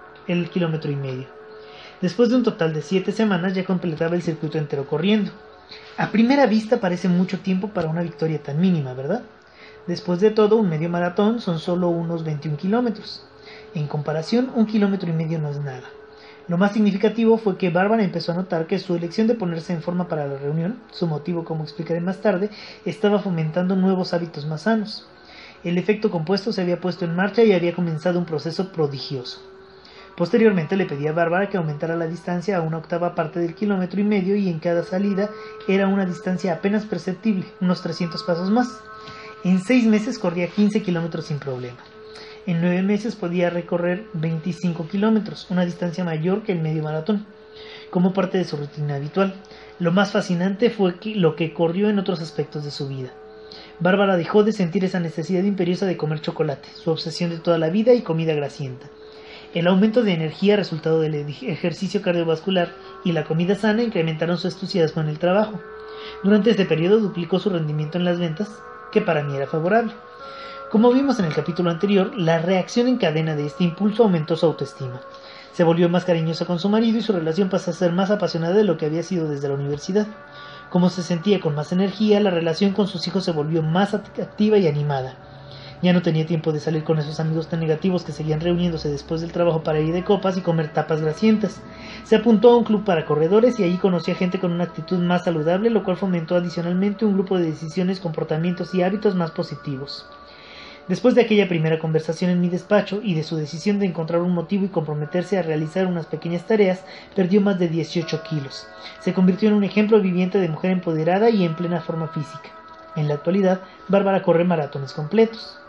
el kilómetro y medio. Después de un total de siete semanas ya completaba el circuito entero corriendo. A primera vista parece mucho tiempo para una victoria tan mínima, ¿verdad? Después de todo, un medio maratón son solo unos veintiún kilómetros. En comparación, un kilómetro y medio no es nada. Lo más significativo fue que Bárbara empezó a notar que su elección de ponerse en forma para la reunión, su motivo como explicaré más tarde, estaba fomentando nuevos hábitos más sanos. El efecto compuesto se había puesto en marcha y había comenzado un proceso prodigioso. Posteriormente le pedí a Bárbara que aumentara la distancia a una octava parte del kilómetro y medio y en cada salida era una distancia apenas perceptible, unos trescientos pasos más. En seis meses corría quince kilómetros sin problema. En nueve meses podía recorrer veinticinco kilómetros, una distancia mayor que el medio maratón, como parte de su rutina habitual. Lo más fascinante fue que lo que corrió en otros aspectos de su vida. Bárbara dejó de sentir esa necesidad imperiosa de comer chocolate, su obsesión de toda la vida y comida grasienta. El aumento de energía resultado del ejercicio cardiovascular y la comida sana incrementaron su entusiasmo en el trabajo. Durante este periodo duplicó su rendimiento en las ventas, que para mí era favorable. Como vimos en el capítulo anterior, la reacción en cadena de este impulso aumentó su autoestima. Se volvió más cariñosa con su marido y su relación pasó a ser más apasionada de lo que había sido desde la universidad. Como se sentía con más energía, la relación con sus hijos se volvió más activa y animada. Ya no tenía tiempo de salir con esos amigos tan negativos que seguían reuniéndose después del trabajo para ir de copas y comer tapas grasientas. Se apuntó a un club para corredores y allí conoció a gente con una actitud más saludable, lo cual fomentó adicionalmente un grupo de decisiones, comportamientos y hábitos más positivos. Después de aquella primera conversación en mi despacho y de su decisión de encontrar un motivo y comprometerse a realizar unas pequeñas tareas, perdió más de dieciocho kilos. Se convirtió en un ejemplo viviente de mujer empoderada y en plena forma física. En la actualidad, Bárbara corre maratones completos.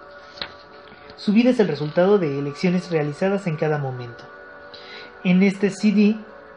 Su vida es el resultado de elecciones realizadas en cada momento. En este C D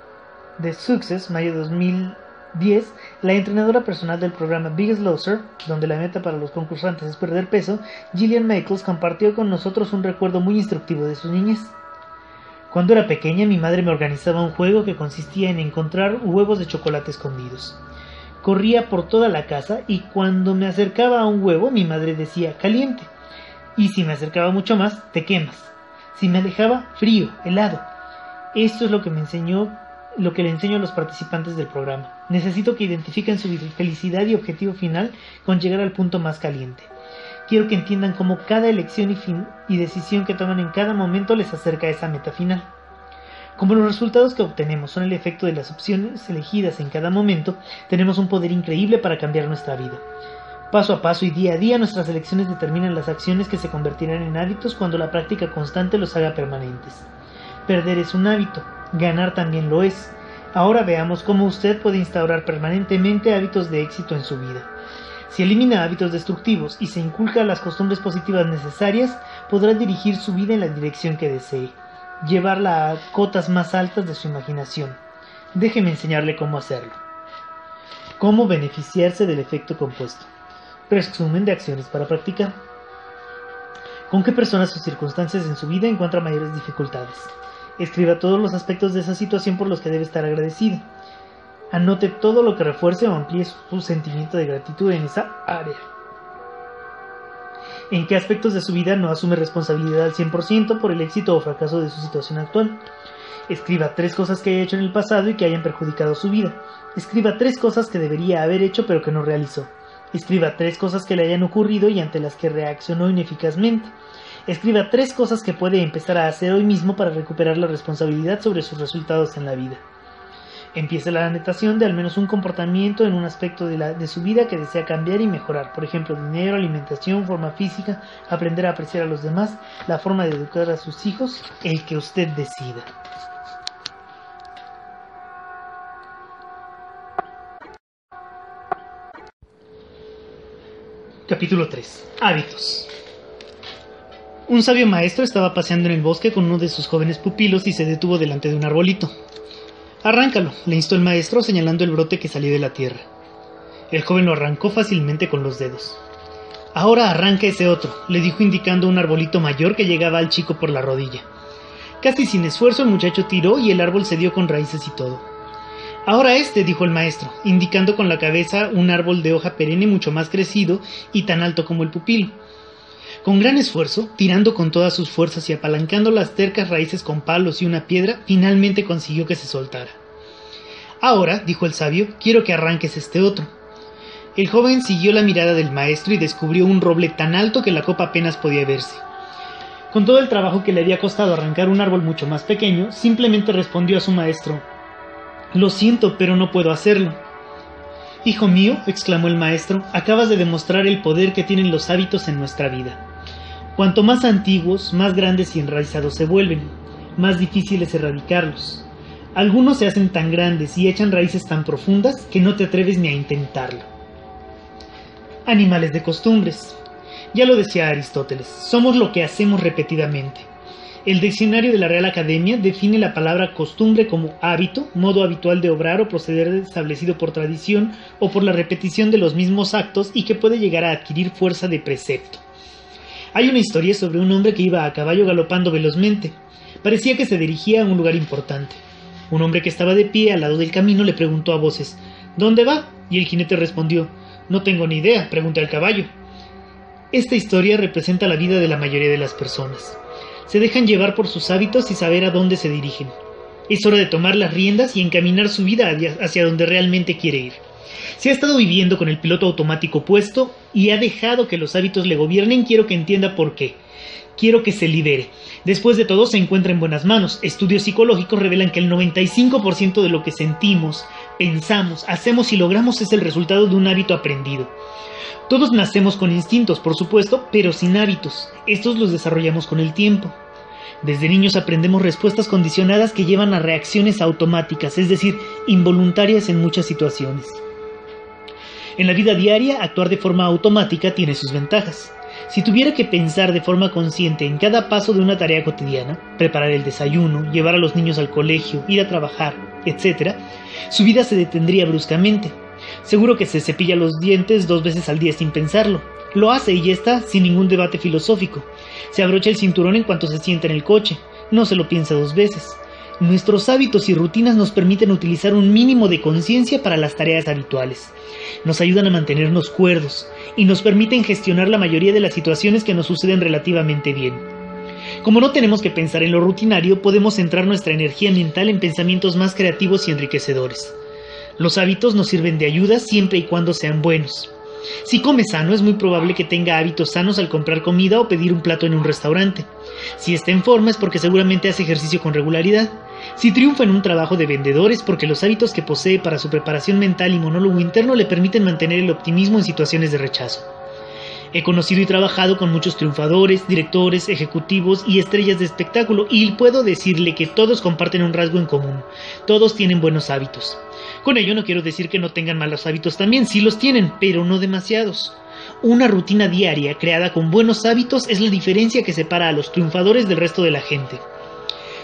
de Success, mayo de dos mil diez, la entrenadora personal del programa Biggest Loser, donde la meta para los concursantes es perder peso, Gillian Michaels compartió con nosotros un recuerdo muy instructivo de su niñez. Cuando era pequeña, mi madre me organizaba un juego que consistía en encontrar huevos de chocolate escondidos. Corría por toda la casa y cuando me acercaba a un huevo, mi madre decía caliente. Y si me acercaba mucho más, te quemas. Si me alejaba, frío, helado. Esto es lo que me enseñó lo que le enseño a los participantes del programa. Necesito que identifiquen su felicidad y objetivo final con llegar al punto más caliente. Quiero que entiendan cómo cada elección y, fin y decisión que toman en cada momento les acerca a esa meta final. Como los resultados que obtenemos son el efecto de las opciones elegidas en cada momento, tenemos un poder increíble para cambiar nuestra vida. Paso a paso y día a día, nuestras elecciones determinan las acciones que se convertirán en hábitos cuando la práctica constante los haga permanentes. Perder es un hábito, ganar también lo es. Ahora veamos cómo usted puede instaurar permanentemente hábitos de éxito en su vida. Si elimina hábitos destructivos y se inculca las costumbres positivas necesarias, podrá dirigir su vida en la dirección que desee. llevarla a cotas más altas de su imaginación. Déjeme enseñarle cómo hacerlo. Cómo beneficiarse del efecto compuesto. Resumen de acciones para practicar. ¿Con qué personas o circunstancias en su vida encuentra mayores dificultades? Escriba todos los aspectos de esa situación por los que debe estar agradecido. Anote todo lo que refuerce o amplíe su sentimiento de gratitud en esa área. ¿En qué aspectos de su vida no asume responsabilidad al cien por ciento por el éxito o fracaso de su situación actual? Escriba tres cosas que haya hecho en el pasado y que hayan perjudicado su vida. Escriba tres cosas que debería haber hecho pero que no realizó. Escriba tres cosas que le hayan ocurrido y ante las que reaccionó ineficazmente. Escriba tres cosas que puede empezar a hacer hoy mismo para recuperar la responsabilidad sobre sus resultados en la vida. Empiece la anotación de al menos un comportamiento en un aspecto de, la, de su vida que desea cambiar y mejorar. Por ejemplo, dinero, alimentación, forma física, aprender a apreciar a los demás, la forma de educar a sus hijos, el que usted decida. Capítulo tres. Hábitos. Un sabio maestro estaba paseando en el bosque con uno de sus jóvenes pupilos y se detuvo delante de un arbolito. «Arráncalo», le instó el maestro señalando el brote que salía de la tierra. El joven lo arrancó fácilmente con los dedos. «Ahora arranca ese otro», le dijo indicando un arbolito mayor que llegaba al chico por la rodilla. Casi sin esfuerzo el muchacho tiró y el árbol se dio con raíces y todo. «Ahora este», dijo el maestro, indicando con la cabeza un árbol de hoja perenne mucho más crecido y tan alto como el pupilo. Con gran esfuerzo, tirando con todas sus fuerzas y apalancando las tercas raíces con palos y una piedra, finalmente consiguió que se soltara. «Ahora», dijo el sabio, «quiero que arranques este otro». El joven siguió la mirada del maestro y descubrió un roble tan alto que la copa apenas podía verse. Con todo el trabajo que le había costado arrancar un árbol mucho más pequeño, simplemente respondió a su maestro: «Lo siento, pero no puedo hacerlo». «Hijo mío», exclamó el maestro, «acabas de demostrar el poder que tienen los hábitos en nuestra vida. Cuanto más antiguos, más grandes y enraizados se vuelven, más difícil es erradicarlos. Algunos se hacen tan grandes y echan raíces tan profundas que no te atreves ni a intentarlo». Animales de costumbres. Ya lo decía Aristóteles, somos lo que hacemos repetidamente. El diccionario de la Real Academia define la palabra costumbre como hábito, modo habitual de obrar o proceder establecido por tradición o por la repetición de los mismos actos y que puede llegar a adquirir fuerza de precepto. Hay una historia sobre un hombre que iba a caballo galopando velozmente. Parecía que se dirigía a un lugar importante. Un hombre que estaba de pie al lado del camino le preguntó a voces: «¿Dónde va?», y el jinete respondió: «No tengo ni idea, pregunte al caballo». Esta historia representa la vida de la mayoría de las personas. Se dejan llevar por sus hábitos y saber a dónde se dirigen. Es hora de tomar las riendas y encaminar su vida hacia donde realmente quiere ir. Si ha estado viviendo con el piloto automático puesto y ha dejado que los hábitos le gobiernen, quiero que entienda por qué. Quiero que se libere. Después de todo, se encuentra en buenas manos. Estudios psicológicos revelan que el noventa y cinco por ciento de lo que sentimos, pensamos, hacemos y logramos es el resultado de un hábito aprendido. Todos nacemos con instintos, por supuesto, pero sin hábitos. Estos los desarrollamos con el tiempo. Desde niños aprendemos respuestas condicionadas que llevan a reacciones automáticas, es decir, involuntarias en muchas situaciones. En la vida diaria, actuar de forma automática tiene sus ventajas. Si tuviera que pensar de forma consciente en cada paso de una tarea cotidiana, preparar el desayuno, llevar a los niños al colegio, ir a trabajar, etcétera, su vida se detendría bruscamente. Seguro que se cepilla los dientes dos veces al día sin pensarlo. Lo hace y ya está, sin ningún debate filosófico. Se abrocha el cinturón en cuanto se sienta en el coche. No se lo piensa dos veces. Nuestros hábitos y rutinas nos permiten utilizar un mínimo de conciencia para las tareas habituales. Nos ayudan a mantenernos cuerdos y nos permiten gestionar la mayoría de las situaciones que nos suceden relativamente bien. Como no tenemos que pensar en lo rutinario, podemos centrar nuestra energía mental en pensamientos más creativos y enriquecedores. Los hábitos nos sirven de ayuda siempre y cuando sean buenos. Si come sano, es muy probable que tenga hábitos sanos al comprar comida o pedir un plato en un restaurante. Si está en forma es porque seguramente hace ejercicio con regularidad. Si triunfa en un trabajo de vendedor es porque los hábitos que posee para su preparación mental y monólogo interno le permiten mantener el optimismo en situaciones de rechazo. He conocido y trabajado con muchos triunfadores, directores, ejecutivos y estrellas de espectáculo y puedo decirle que todos comparten un rasgo en común. Todos tienen buenos hábitos. Con ello no quiero decir que no tengan malos hábitos también, sí los tienen, pero no demasiados. Una rutina diaria creada con buenos hábitos es la diferencia que separa a los triunfadores del resto de la gente.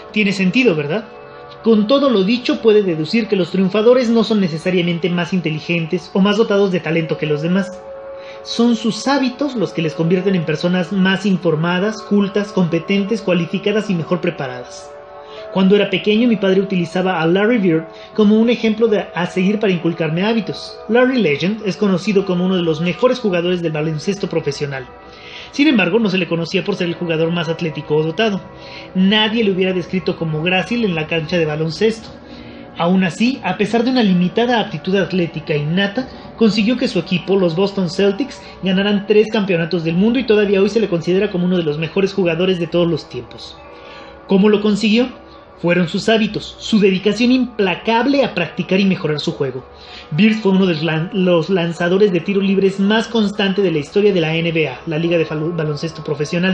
Tiene sentido, ¿verdad? Con todo lo dicho, puede deducir que los triunfadores no son necesariamente más inteligentes o más dotados de talento que los demás. Son sus hábitos los que les convierten en personas más informadas, cultas, competentes, cualificadas y mejor preparadas. Cuando era pequeño, mi padre utilizaba a Larry Bird como un ejemplo de, a seguir para inculcarme hábitos. Larry Legend es conocido como uno de los mejores jugadores del baloncesto profesional. Sin embargo, no se le conocía por ser el jugador más atlético o dotado. Nadie le hubiera descrito como grácil en la cancha de baloncesto. Aún así, a pesar de una limitada aptitud atlética innata, consiguió que su equipo, los Boston Celtics, ganaran tres campeonatos del mundo y todavía hoy se le considera como uno de los mejores jugadores de todos los tiempos. ¿Cómo lo consiguió? Fueron sus hábitos, su dedicación implacable a practicar y mejorar su juego. Bird fue uno de los lanzadores de tiro libres más constante de la historia de la N B A, la liga de baloncesto profesional.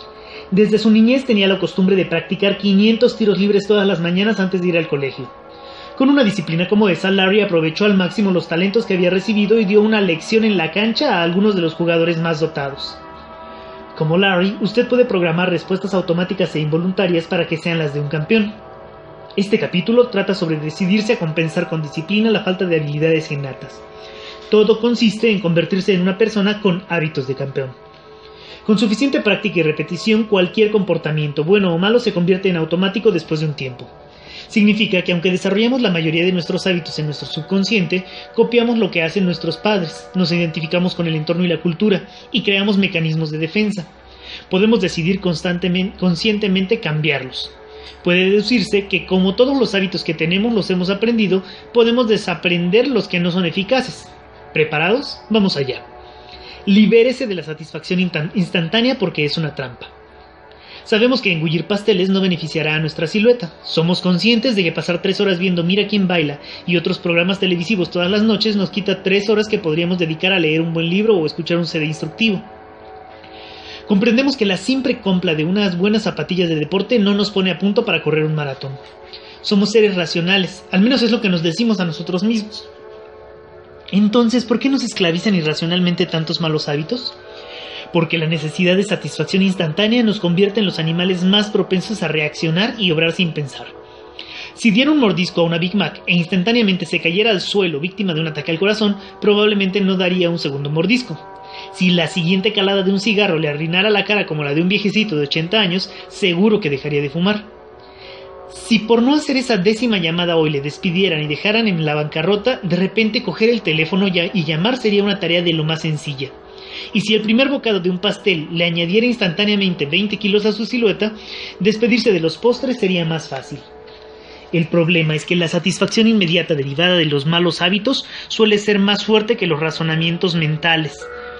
Desde su niñez tenía la costumbre de practicar quinientos tiros libres todas las mañanas antes de ir al colegio. Con una disciplina como esa, Larry aprovechó al máximo los talentos que había recibido y dio una lección en la cancha a algunos de los jugadores más dotados. Como Larry, usted puede programar respuestas automáticas e involuntarias para que sean las de un campeón. Este capítulo trata sobre decidirse a compensar con disciplina la falta de habilidades innatas. Todo consiste en convertirse en una persona con hábitos de campeón. Con suficiente práctica y repetición, cualquier comportamiento, bueno o malo, se convierte en automático después de un tiempo. Significa que aunque desarrollamos la mayoría de nuestros hábitos en nuestro subconsciente, copiamos lo que hacen nuestros padres, nos identificamos con el entorno y la cultura, y creamos mecanismos de defensa. Podemos decidir constantemente, conscientemente cambiarlos. Puede deducirse que como todos los hábitos que tenemos los hemos aprendido, podemos desaprender los que no son eficaces. ¿Preparados? Vamos allá. Libérese de la satisfacción instantánea porque es una trampa. Sabemos que engullir pasteles no beneficiará a nuestra silueta. Somos conscientes de que pasar tres horas viendo Mira quién baila y otros programas televisivos todas las noches nos quita tres horas que podríamos dedicar a leer un buen libro o escuchar un C D instructivo. Comprendemos que la simple compra de unas buenas zapatillas de deporte no nos pone a punto para correr un maratón. Somos seres racionales, al menos es lo que nos decimos a nosotros mismos. Entonces, ¿por qué nos esclavizan irracionalmente tantos malos hábitos? Porque la necesidad de satisfacción instantánea nos convierte en los animales más propensos a reaccionar y obrar sin pensar. Si diera un mordisco a una Big Mac e instantáneamente se cayera al suelo víctima de un ataque al corazón, probablemente no daría un segundo mordisco. Si la siguiente calada de un cigarro le arruinara la cara como la de un viejecito de ochenta años, seguro que dejaría de fumar. Si por no hacer esa décima llamada hoy le despidieran y dejaran en la bancarrota, de repente coger el teléfono y llamar sería una tarea de lo más sencilla. Y si el primer bocado de un pastel le añadiera instantáneamente veinte kilos a su silueta, despedirse de los postres sería más fácil. El problema es que la satisfacción inmediata derivada de los malos hábitos suele ser más fuerte que los razonamientos mentales,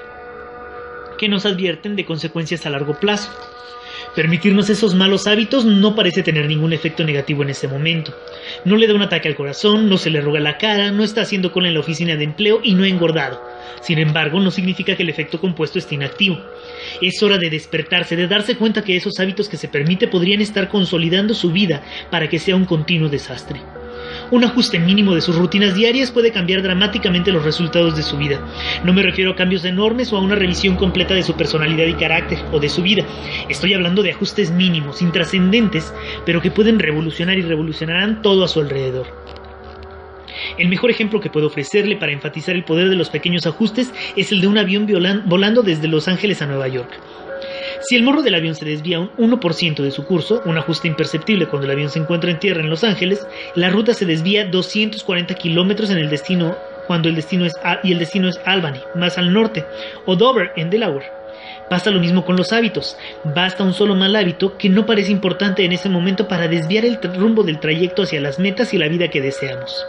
que nos advierten de consecuencias a largo plazo. Permitirnos esos malos hábitos no parece tener ningún efecto negativo en ese momento. No le da un ataque al corazón, no se le arruga la cara, no está haciendo cola en la oficina de empleo y no ha engordado. Sin embargo, no significa que el efecto compuesto esté inactivo. Es hora de despertarse, de darse cuenta que esos hábitos que se permite podrían estar consolidando su vida para que sea un continuo desastre. Un ajuste mínimo de sus rutinas diarias puede cambiar dramáticamente los resultados de su vida. No me refiero a cambios enormes o a una revisión completa de su personalidad y carácter, o de su vida. Estoy hablando de ajustes mínimos, intrascendentes, pero que pueden revolucionar y revolucionarán todo a su alrededor. El mejor ejemplo que puedo ofrecerle para enfatizar el poder de los pequeños ajustes es el de un avión volando desde Los Ángeles a Nueva York. Si el morro del avión se desvía un uno por ciento de su curso, un ajuste imperceptible cuando el avión se encuentra en tierra en Los Ángeles, la ruta se desvía doscientos cuarenta kilómetros en el destino cuando el destino es y el destino es Albany, más al norte, o Dover, en Delaware. Pasa lo mismo con los hábitos. Basta un solo mal hábito que no parece importante en ese momento para desviar el rumbo del trayecto hacia las metas y la vida que deseamos.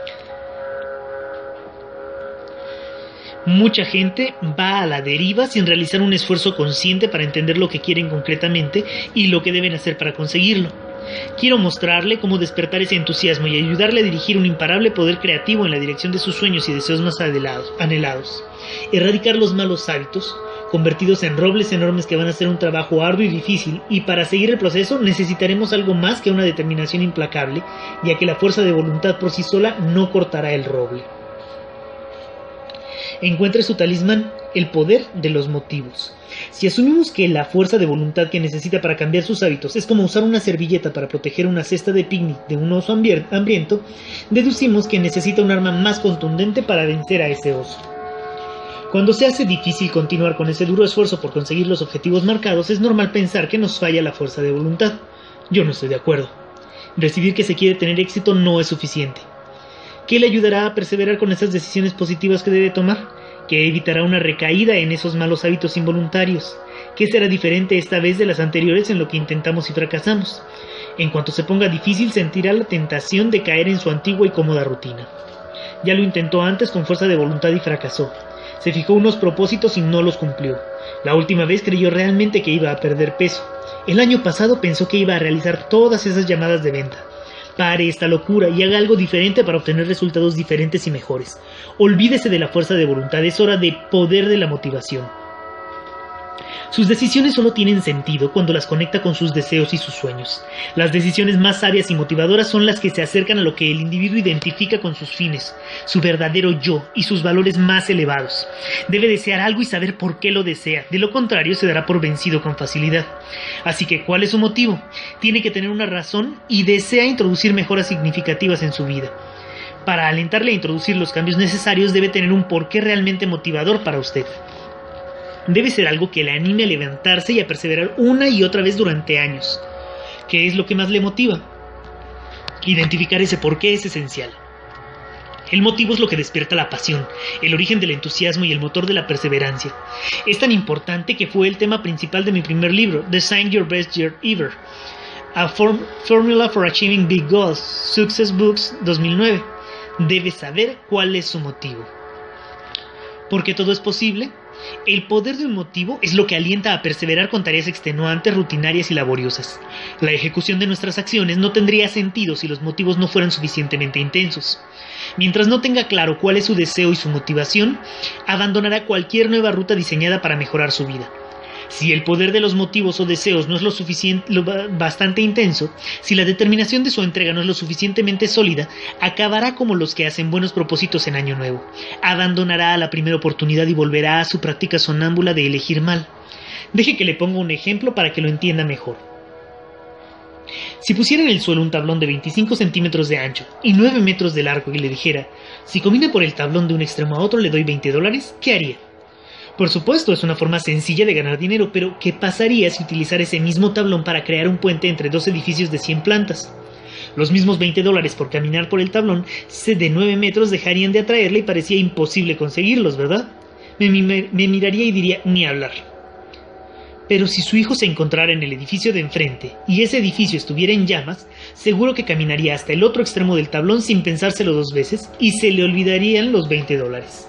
Mucha gente va a la deriva sin realizar un esfuerzo consciente para entender lo que quieren concretamente y lo que deben hacer para conseguirlo. Quiero mostrarle cómo despertar ese entusiasmo y ayudarle a dirigir un imparable poder creativo en la dirección de sus sueños y deseos más anhelados. Erradicar los malos hábitos, convertidos en robles enormes que van a ser un trabajo arduo y difícil, y para seguir el proceso necesitaremos algo más que una determinación implacable, ya que la fuerza de voluntad por sí sola no cortará el roble. Encuentre su talismán, el poder de los motivos. Si asumimos que la fuerza de voluntad que necesita para cambiar sus hábitos es como usar una servilleta para proteger una cesta de picnic de un oso hambriento, deducimos que necesita un arma más contundente para vencer a ese oso. Cuando se hace difícil continuar con ese duro esfuerzo por conseguir los objetivos marcados, es normal pensar que nos falla la fuerza de voluntad. Yo no estoy de acuerdo. Decidir que se quiere tener éxito no es suficiente. ¿Qué le ayudará a perseverar con esas decisiones positivas que debe tomar? ¿Qué evitará una recaída en esos malos hábitos involuntarios? ¿Qué será diferente esta vez de las anteriores en lo que intentamos y fracasamos? En cuanto se ponga difícil, sentirá la tentación de caer en su antigua y cómoda rutina. Ya lo intentó antes con fuerza de voluntad y fracasó. Se fijó unos propósitos y no los cumplió. La última vez creyó realmente que iba a perder peso. El año pasado pensó que iba a realizar todas esas llamadas de venta. Pare esta locura y haga algo diferente para obtener resultados diferentes y mejores. Olvídese de la fuerza de voluntad, es hora de poder de la motivación. Sus decisiones solo tienen sentido cuando las conecta con sus deseos y sus sueños. Las decisiones más sabias y motivadoras son las que se acercan a lo que el individuo identifica con sus fines, su verdadero yo y sus valores más elevados. Debe desear algo y saber por qué lo desea, de lo contrario se dará por vencido con facilidad. Así que, ¿cuál es su motivo? Tiene que tener una razón y desea introducir mejoras significativas en su vida. Para alentarle a introducir los cambios necesarios debe tener un porqué realmente motivador para usted. Debe ser algo que le anime a levantarse y a perseverar una y otra vez durante años. ¿Qué es lo que más le motiva? Identificar ese porqué es esencial. El motivo es lo que despierta la pasión, el origen del entusiasmo y el motor de la perseverancia. Es tan importante que fue el tema principal de mi primer libro, Design Your Best Year Ever, A Form Formula for Achieving Big Goals, Success Books dos mil nueve. Debe saber cuál es su motivo. ¿Por qué todo es posible? El poder de un motivo es lo que alienta a perseverar con tareas extenuantes, rutinarias y laboriosas. La ejecución de nuestras acciones no tendría sentido si los motivos no fueran suficientemente intensos. Mientras no tenga claro cuál es su deseo y su motivación, abandonará cualquier nueva ruta diseñada para mejorar su vida. Si el poder de los motivos o deseos no es lo suficiente, lo bastante intenso, si la determinación de su entrega no es lo suficientemente sólida, acabará como los que hacen buenos propósitos en Año Nuevo. Abandonará a la primera oportunidad y volverá a su práctica sonámbula de elegir mal. Deje que le ponga un ejemplo para que lo entienda mejor. Si pusiera en el suelo un tablón de veinticinco centímetros de ancho y nueve metros de largo y le dijera, si camina por el tablón de un extremo a otro le doy veinte dólares, ¿qué haría? Por supuesto, es una forma sencilla de ganar dinero, pero ¿qué pasaría si utilizara ese mismo tablón para crear un puente entre dos edificios de cien plantas? Los mismos veinte dólares por caminar por el tablón de nueve metros dejarían de atraerle y parecía imposible conseguirlos, ¿verdad? Me, me, me miraría y diría, ni hablar. Pero si su hijo se encontrara en el edificio de enfrente y ese edificio estuviera en llamas, seguro que caminaría hasta el otro extremo del tablón sin pensárselo dos veces y se le olvidarían los veinte dólares.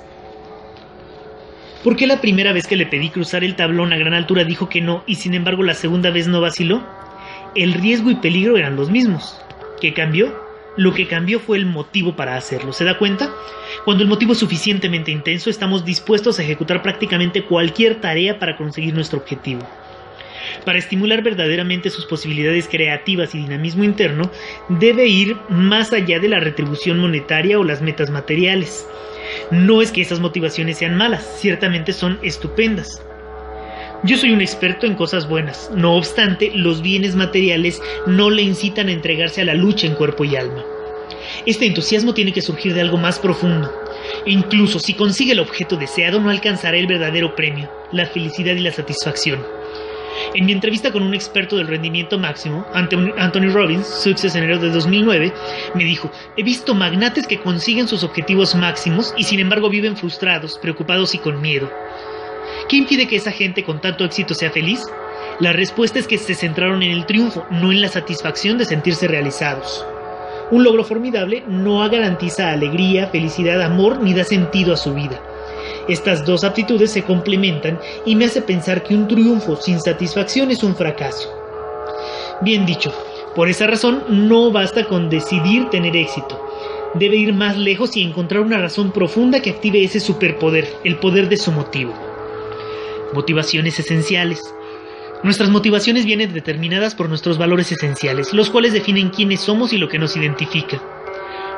¿Por qué la primera vez que le pedí cruzar el tablón a gran altura dijo que no y sin embargo la segunda vez no vaciló? El riesgo y peligro eran los mismos. ¿Qué cambió? Lo que cambió fue el motivo para hacerlo. ¿Se da cuenta? Cuando el motivo es suficientemente intenso, estamos dispuestos a ejecutar prácticamente cualquier tarea para conseguir nuestro objetivo. Para estimular verdaderamente sus posibilidades creativas y dinamismo interno, debe ir más allá de la retribución monetaria o las metas materiales. No es que esas motivaciones sean malas, ciertamente son estupendas. Yo soy un experto en cosas buenas, no obstante, los bienes materiales no le incitan a entregarse a la lucha en cuerpo y alma. Este entusiasmo tiene que surgir de algo más profundo. Incluso si consigue el objeto deseado, no alcanzará el verdadero premio, la felicidad y la satisfacción. En mi entrevista con un experto del rendimiento máximo, Anthony Robbins, Success en enero de dos mil nueve, me dijo, he visto magnates que consiguen sus objetivos máximos y sin embargo viven frustrados, preocupados y con miedo. ¿Qué impide que esa gente con tanto éxito sea feliz? La respuesta es que se centraron en el triunfo, no en la satisfacción de sentirse realizados. Un logro formidable no garantiza alegría, felicidad, amor ni da sentido a su vida. Estas dos aptitudes se complementan y me hace pensar que un triunfo sin satisfacción es un fracaso. Bien dicho, por esa razón no basta con decidir tener éxito. Debe ir más lejos y encontrar una razón profunda que active ese superpoder, el poder de su motivo. Motivaciones esenciales. Nuestras motivaciones vienen determinadas por nuestros valores esenciales, los cuales definen quiénes somos y lo que nos identifica.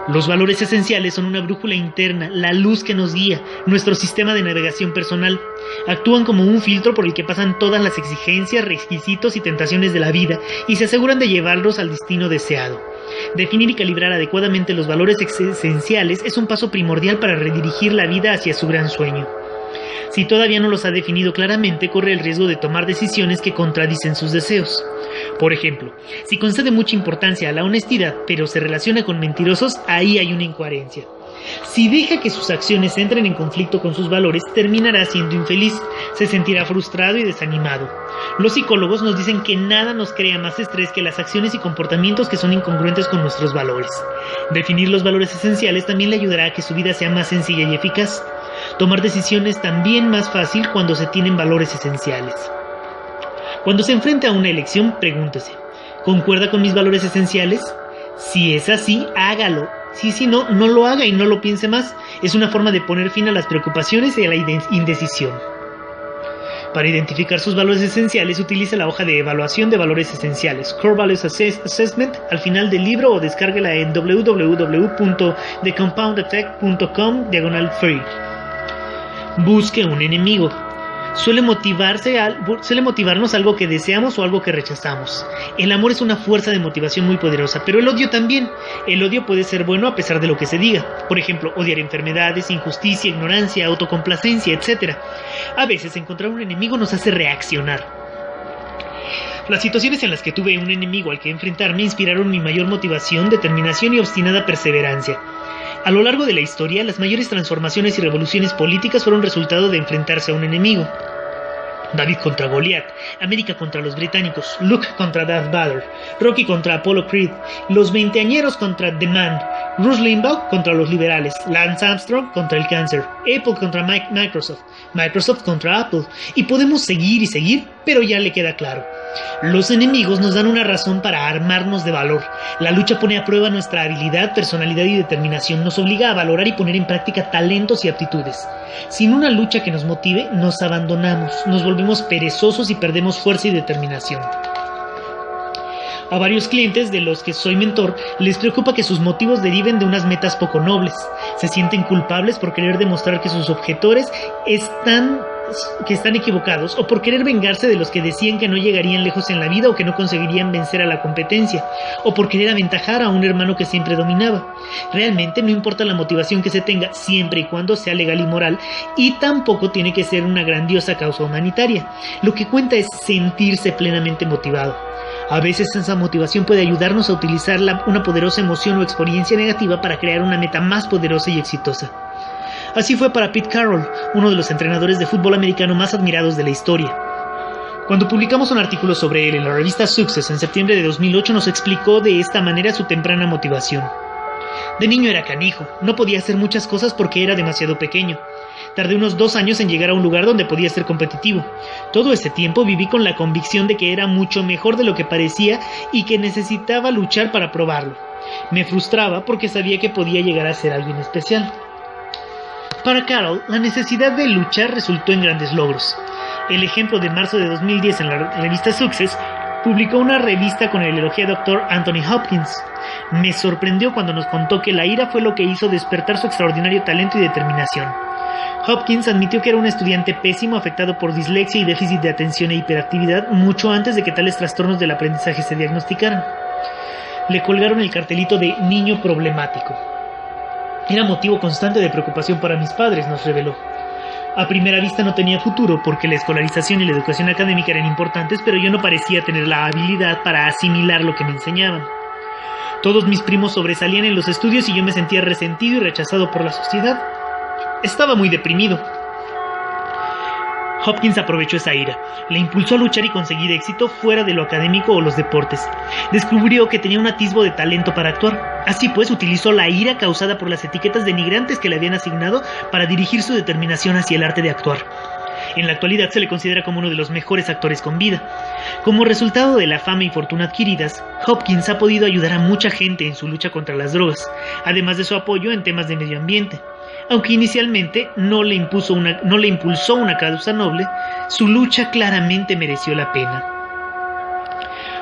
Los valores esenciales son una brújula interna, la luz que nos guía, nuestro sistema de navegación personal. Actúan como un filtro por el que pasan todas las exigencias, requisitos y tentaciones de la vida y se aseguran de llevarlos al destino deseado. Definir y calibrar adecuadamente los valores esenciales es un paso primordial para redirigir la vida hacia su gran sueño. Si todavía no los ha definido claramente, corre el riesgo de tomar decisiones que contradicen sus deseos. Por ejemplo, si concede mucha importancia a la honestidad, pero se relaciona con mentirosos, ahí hay una incoherencia. Si deja que sus acciones entren en conflicto con sus valores, terminará siendo infeliz, se sentirá frustrado y desanimado. Los psicólogos nos dicen que nada nos crea más estrés que las acciones y comportamientos que son incongruentes con nuestros valores. Definir los valores esenciales también le ayudará a que su vida sea más sencilla y eficaz. Tomar decisiones también más fácil cuando se tienen valores esenciales. Cuando se enfrente a una elección, pregúntese, ¿concuerda con mis valores esenciales? Si es así, hágalo. Si si no, no lo haga y no lo piense más. Es una forma de poner fin a las preocupaciones y a la indecisión. Para identificar sus valores esenciales, utilice la hoja de evaluación de valores esenciales, Core Values Assessment, al final del libro o descárguela en w w w punto the compound effect punto com diagonal free. Busque un enemigo. Suele, motivarse a, suele motivarnos algo que deseamos o algo que rechazamos. El amor es una fuerza de motivación muy poderosa, pero el odio también. El odio puede ser bueno a pesar de lo que se diga. Por ejemplo, odiar enfermedades, injusticia, ignorancia, autocomplacencia, etcétera. A veces encontrar un enemigo nos hace reaccionar. Las situaciones en las que tuve un enemigo al que enfrentarme inspiraron mi mayor motivación, determinación y obstinada perseverancia. A lo largo de la historia, las mayores transformaciones y revoluciones políticas fueron resultado de enfrentarse a un enemigo. David contra Goliat, América contra los británicos, Luke contra Darth Vader, Rocky contra Apollo Creed, los veinteañeros contra The Man, Rush Limbaugh contra los liberales, Lance Armstrong contra el cáncer, Apple contra Microsoft, Microsoft contra Apple, y podemos seguir y seguir, pero ya le queda claro. Los enemigos nos dan una razón para armarnos de valor. La lucha pone a prueba nuestra habilidad, personalidad y determinación. Nos obliga a valorar y poner en práctica talentos y aptitudes. Sin una lucha que nos motive, nos abandonamos, nos volvemos perezosos y perdemos fuerza y determinación. A varios clientes de los que soy mentor les preocupa que sus motivos deriven de unas metas poco nobles. Se sienten culpables por querer demostrar que sus objetores están... que están equivocados o por querer vengarse de los que decían que no llegarían lejos en la vida o que no conseguirían vencer a la competencia o por querer aventajar a un hermano que siempre dominaba. Realmente no importa la motivación que se tenga siempre y cuando sea legal y moral, y tampoco tiene que ser una grandiosa causa humanitaria. Lo que cuenta es sentirse plenamente motivado. A veces esa motivación puede ayudarnos a utilizar la, una poderosa emoción o experiencia negativa para crear una meta más poderosa y exitosa. Así fue para Pete Carroll, uno de los entrenadores de fútbol americano más admirados de la historia. Cuando publicamos un artículo sobre él en la revista Success en septiembre de dos mil ocho, nos explicó de esta manera su temprana motivación. De niño era canijo, no podía hacer muchas cosas porque era demasiado pequeño. Tardé unos dos años en llegar a un lugar donde podía ser competitivo. Todo ese tiempo viví con la convicción de que era mucho mejor de lo que parecía y que necesitaba luchar para probarlo. Me frustraba porque sabía que podía llegar a ser alguien especial. Para Carroll, la necesidad de luchar resultó en grandes logros. El ejemplo de marzo de dos mil diez en la revista Success publicó una revista con el elogiado doctor Anthony Hopkins. Me sorprendió cuando nos contó que la ira fue lo que hizo despertar su extraordinario talento y determinación. Hopkins admitió que era un estudiante pésimo afectado por dislexia y déficit de atención e hiperactividad mucho antes de que tales trastornos del aprendizaje se diagnosticaran. Le colgaron el cartelito de niño problemático. Era motivo constante de preocupación para mis padres, nos reveló. A primera vista no tenía futuro porque la escolarización y la educación académica eran importantes, pero yo no parecía tener la habilidad para asimilar lo que me enseñaban. Todos mis primos sobresalían en los estudios y yo me sentía resentido y rechazado por la sociedad. Estaba muy deprimido. Hopkins aprovechó esa ira, le impulsó a luchar y conseguir éxito fuera de lo académico o los deportes. Descubrió que tenía un atisbo de talento para actuar. Así pues, utilizó la ira causada por las etiquetas denigrantes que le habían asignado para dirigir su determinación hacia el arte de actuar. En la actualidad se le considera como uno de los mejores actores con vida. Como resultado de la fama y fortuna adquiridas, Hopkins ha podido ayudar a mucha gente en su lucha contra las drogas, además de su apoyo en temas de medio ambiente. Aunque inicialmente no le, impuso una, no le impulsó una causa noble, su lucha claramente mereció la pena.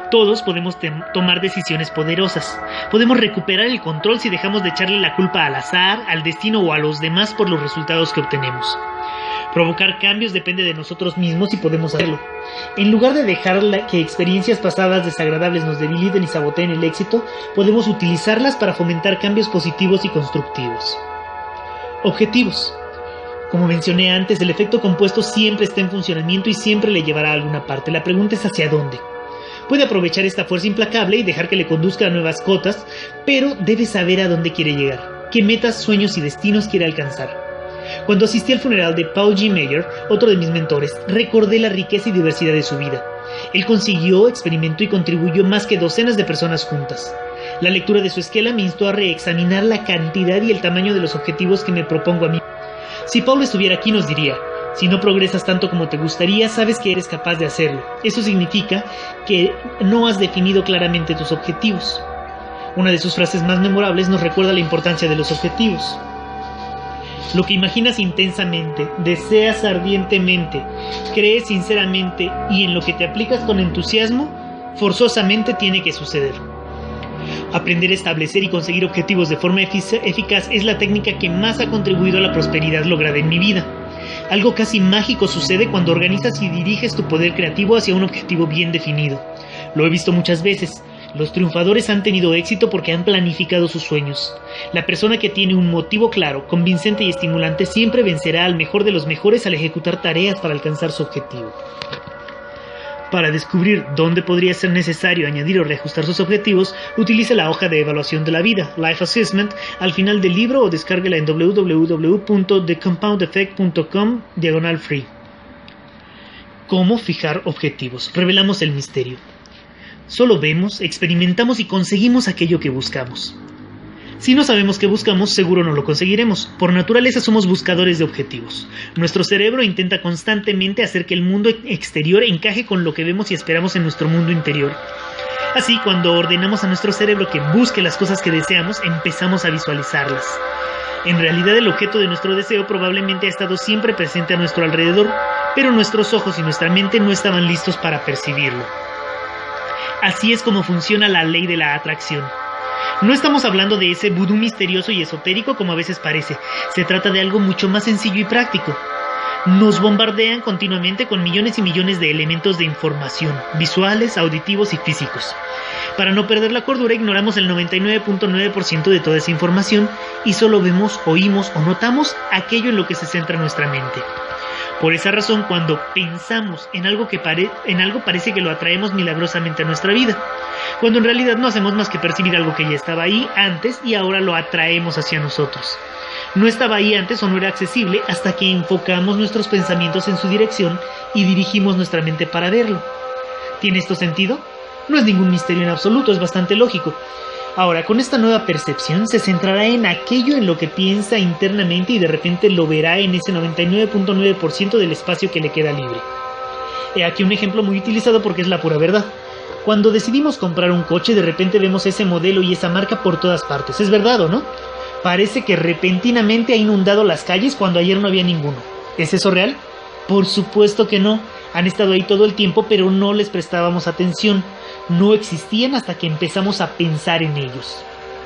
Todos podemos tomar decisiones poderosas. Podemos recuperar el control si dejamos de echarle la culpa al azar, al destino o a los demás por los resultados que obtenemos. Provocar cambios depende de nosotros mismos y podemos hacerlo. En lugar de dejar que experiencias pasadas desagradables nos debiliten y saboteen el éxito, podemos utilizarlas para fomentar cambios positivos y constructivos. Objetivos. Como mencioné antes, el efecto compuesto siempre está en funcionamiento y siempre le llevará a alguna parte. La pregunta es ¿hacia dónde? Puede aprovechar esta fuerza implacable y dejar que le conduzca a nuevas cotas, pero debe saber a dónde quiere llegar, qué metas, sueños y destinos quiere alcanzar. Cuando asistí al funeral de Paul G. Meyer, otro de mis mentores, recordé la riqueza y diversidad de su vida. Él consiguió, experimentó y contribuyó más que docenas de personas juntas. La lectura de su esquela me instó a reexaminar la cantidad y el tamaño de los objetivos que me propongo a mí. Si Paul estuviera aquí nos diría: si no progresas tanto como te gustaría, sabes que eres capaz de hacerlo. Eso significa que no has definido claramente tus objetivos. Una de sus frases más memorables nos recuerda la importancia de los objetivos. Lo que imaginas intensamente, deseas ardientemente, crees sinceramente y en lo que te aplicas con entusiasmo, forzosamente tiene que suceder. Aprender a establecer y conseguir objetivos de forma eficaz es la técnica que más ha contribuido a la prosperidad lograda en mi vida. Algo casi mágico sucede cuando organizas y diriges tu poder creativo hacia un objetivo bien definido. Lo he visto muchas veces. Los triunfadores han tenido éxito porque han planificado sus sueños. La persona que tiene un motivo claro, convincente y estimulante siempre vencerá al mejor de los mejores al ejecutar tareas para alcanzar su objetivo. Para descubrir dónde podría ser necesario añadir o reajustar sus objetivos, utilice la hoja de evaluación de la vida, Life Assessment, al final del libro o descárguela en w w w punto the compound effect punto com diagonal free. ¿Cómo fijar objetivos? Revelamos el misterio. Solo vemos, experimentamos y conseguimos aquello que buscamos. Si no sabemos qué buscamos, seguro no lo conseguiremos. Por naturaleza somos buscadores de objetivos. Nuestro cerebro intenta constantemente hacer que el mundo exterior encaje con lo que vemos y esperamos en nuestro mundo interior. Así, cuando ordenamos a nuestro cerebro que busque las cosas que deseamos, empezamos a visualizarlas. En realidad, el objeto de nuestro deseo probablemente ha estado siempre presente a nuestro alrededor, pero nuestros ojos y nuestra mente no estaban listos para percibirlo. Así es como funciona la ley de la atracción. No estamos hablando de ese vudú misterioso y esotérico como a veces parece. Se trata de algo mucho más sencillo y práctico. Nos bombardean continuamente con millones y millones de elementos de información, visuales, auditivos y físicos. Para no perder la cordura, ignoramos el noventa y nueve punto nueve por ciento de toda esa información y solo vemos, oímos o notamos aquello en lo que se centra nuestra mente. Por esa razón, cuando pensamos en algo, que pare- en algo parece que lo atraemos milagrosamente a nuestra vida, cuando en realidad no hacemos más que percibir algo que ya estaba ahí antes y ahora lo atraemos hacia nosotros. No estaba ahí antes o no era accesible hasta que enfocamos nuestros pensamientos en su dirección y dirigimos nuestra mente para verlo. ¿Tiene esto sentido? No es ningún misterio en absoluto, es bastante lógico. Ahora, con esta nueva percepción, se centrará en aquello en lo que piensa internamente y de repente lo verá en ese noventa y nueve punto nueve por ciento del espacio que le queda libre. He aquí un ejemplo muy utilizado porque es la pura verdad. Cuando decidimos comprar un coche, de repente vemos ese modelo y esa marca por todas partes. ¿Es verdad o no? Parece que repentinamente ha inundado las calles cuando ayer no había ninguno. ¿Es eso real? Por supuesto que no. Han estado ahí todo el tiempo, pero no les prestábamos atención. No existían hasta que empezamos a pensar en ellos.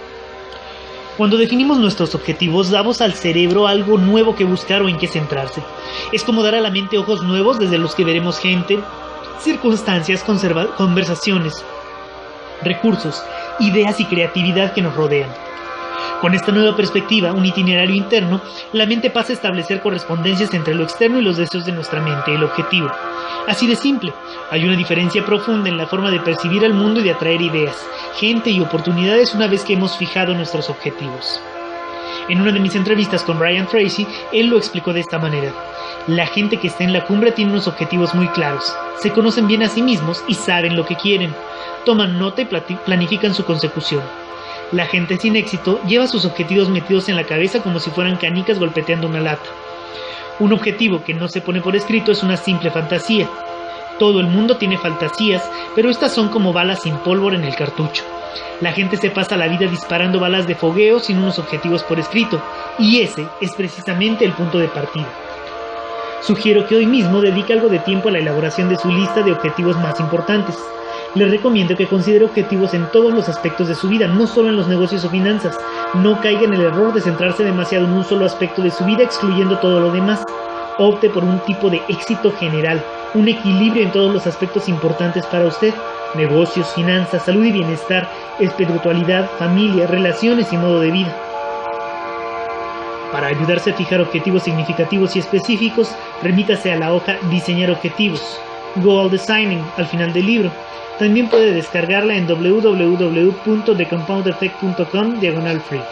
Cuando definimos nuestros objetivos, damos al cerebro algo nuevo que buscar o en qué centrarse. Es como dar a la mente ojos nuevos desde los que veremos gente, circunstancias, conserva- conversaciones, recursos, ideas y creatividad que nos rodean. Con esta nueva perspectiva, un itinerario interno, la mente pasa a establecer correspondencias entre lo externo y los deseos de nuestra mente, el objetivo. Así de simple, hay una diferencia profunda en la forma de percibir al mundo y de atraer ideas, gente y oportunidades una vez que hemos fijado nuestros objetivos. En una de mis entrevistas con Brian Tracy, él lo explicó de esta manera. La gente que está en la cumbre tiene unos objetivos muy claros, se conocen bien a sí mismos y saben lo que quieren, toman nota y planifican su consecución. La gente sin éxito lleva sus objetivos metidos en la cabeza como si fueran canicas golpeteando una lata. Un objetivo que no se pone por escrito es una simple fantasía. Todo el mundo tiene fantasías, pero estas son como balas sin pólvora en el cartucho. La gente se pasa la vida disparando balas de fogueo sin unos objetivos por escrito, y ese es precisamente el punto de partida. Sugiero que hoy mismo dedique algo de tiempo a la elaboración de su lista de objetivos más importantes. Les recomiendo que considere objetivos en todos los aspectos de su vida, no solo en los negocios o finanzas. No caiga en el error de centrarse demasiado en un solo aspecto de su vida, excluyendo todo lo demás. Opte por un tipo de éxito general, un equilibrio en todos los aspectos importantes para usted: negocios, finanzas, salud y bienestar, espiritualidad, familia, relaciones y modo de vida. Para ayudarse a fijar objetivos significativos y específicos, remítase a la hoja Diseñar objetivos, Goal Designing, al final del libro. También puede descargarla en w w w punto the compound effect punto com diagonal free.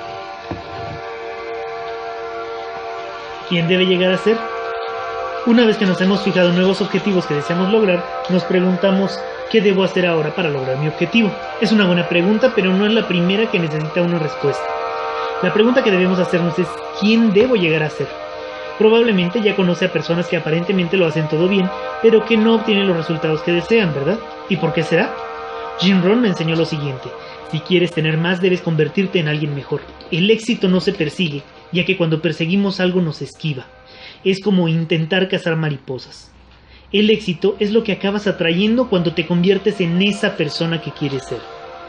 ¿Quién debe llegar a ser? Una vez que nos hemos fijado nuevos objetivos que deseamos lograr, nos preguntamos: ¿qué debo hacer ahora para lograr mi objetivo? Es una buena pregunta, pero no es la primera que necesita una respuesta. La pregunta que debemos hacernos es: ¿quién debo llegar a ser? Probablemente ya conoce a personas que aparentemente lo hacen todo bien, pero que no obtienen los resultados que desean, ¿verdad? ¿Y por qué será? Jim Rohn me enseñó lo siguiente: si quieres tener más, debes convertirte en alguien mejor. El éxito no se persigue, ya que cuando perseguimos algo nos esquiva. Es como intentar cazar mariposas. El éxito es lo que acabas atrayendo cuando te conviertes en esa persona que quieres ser.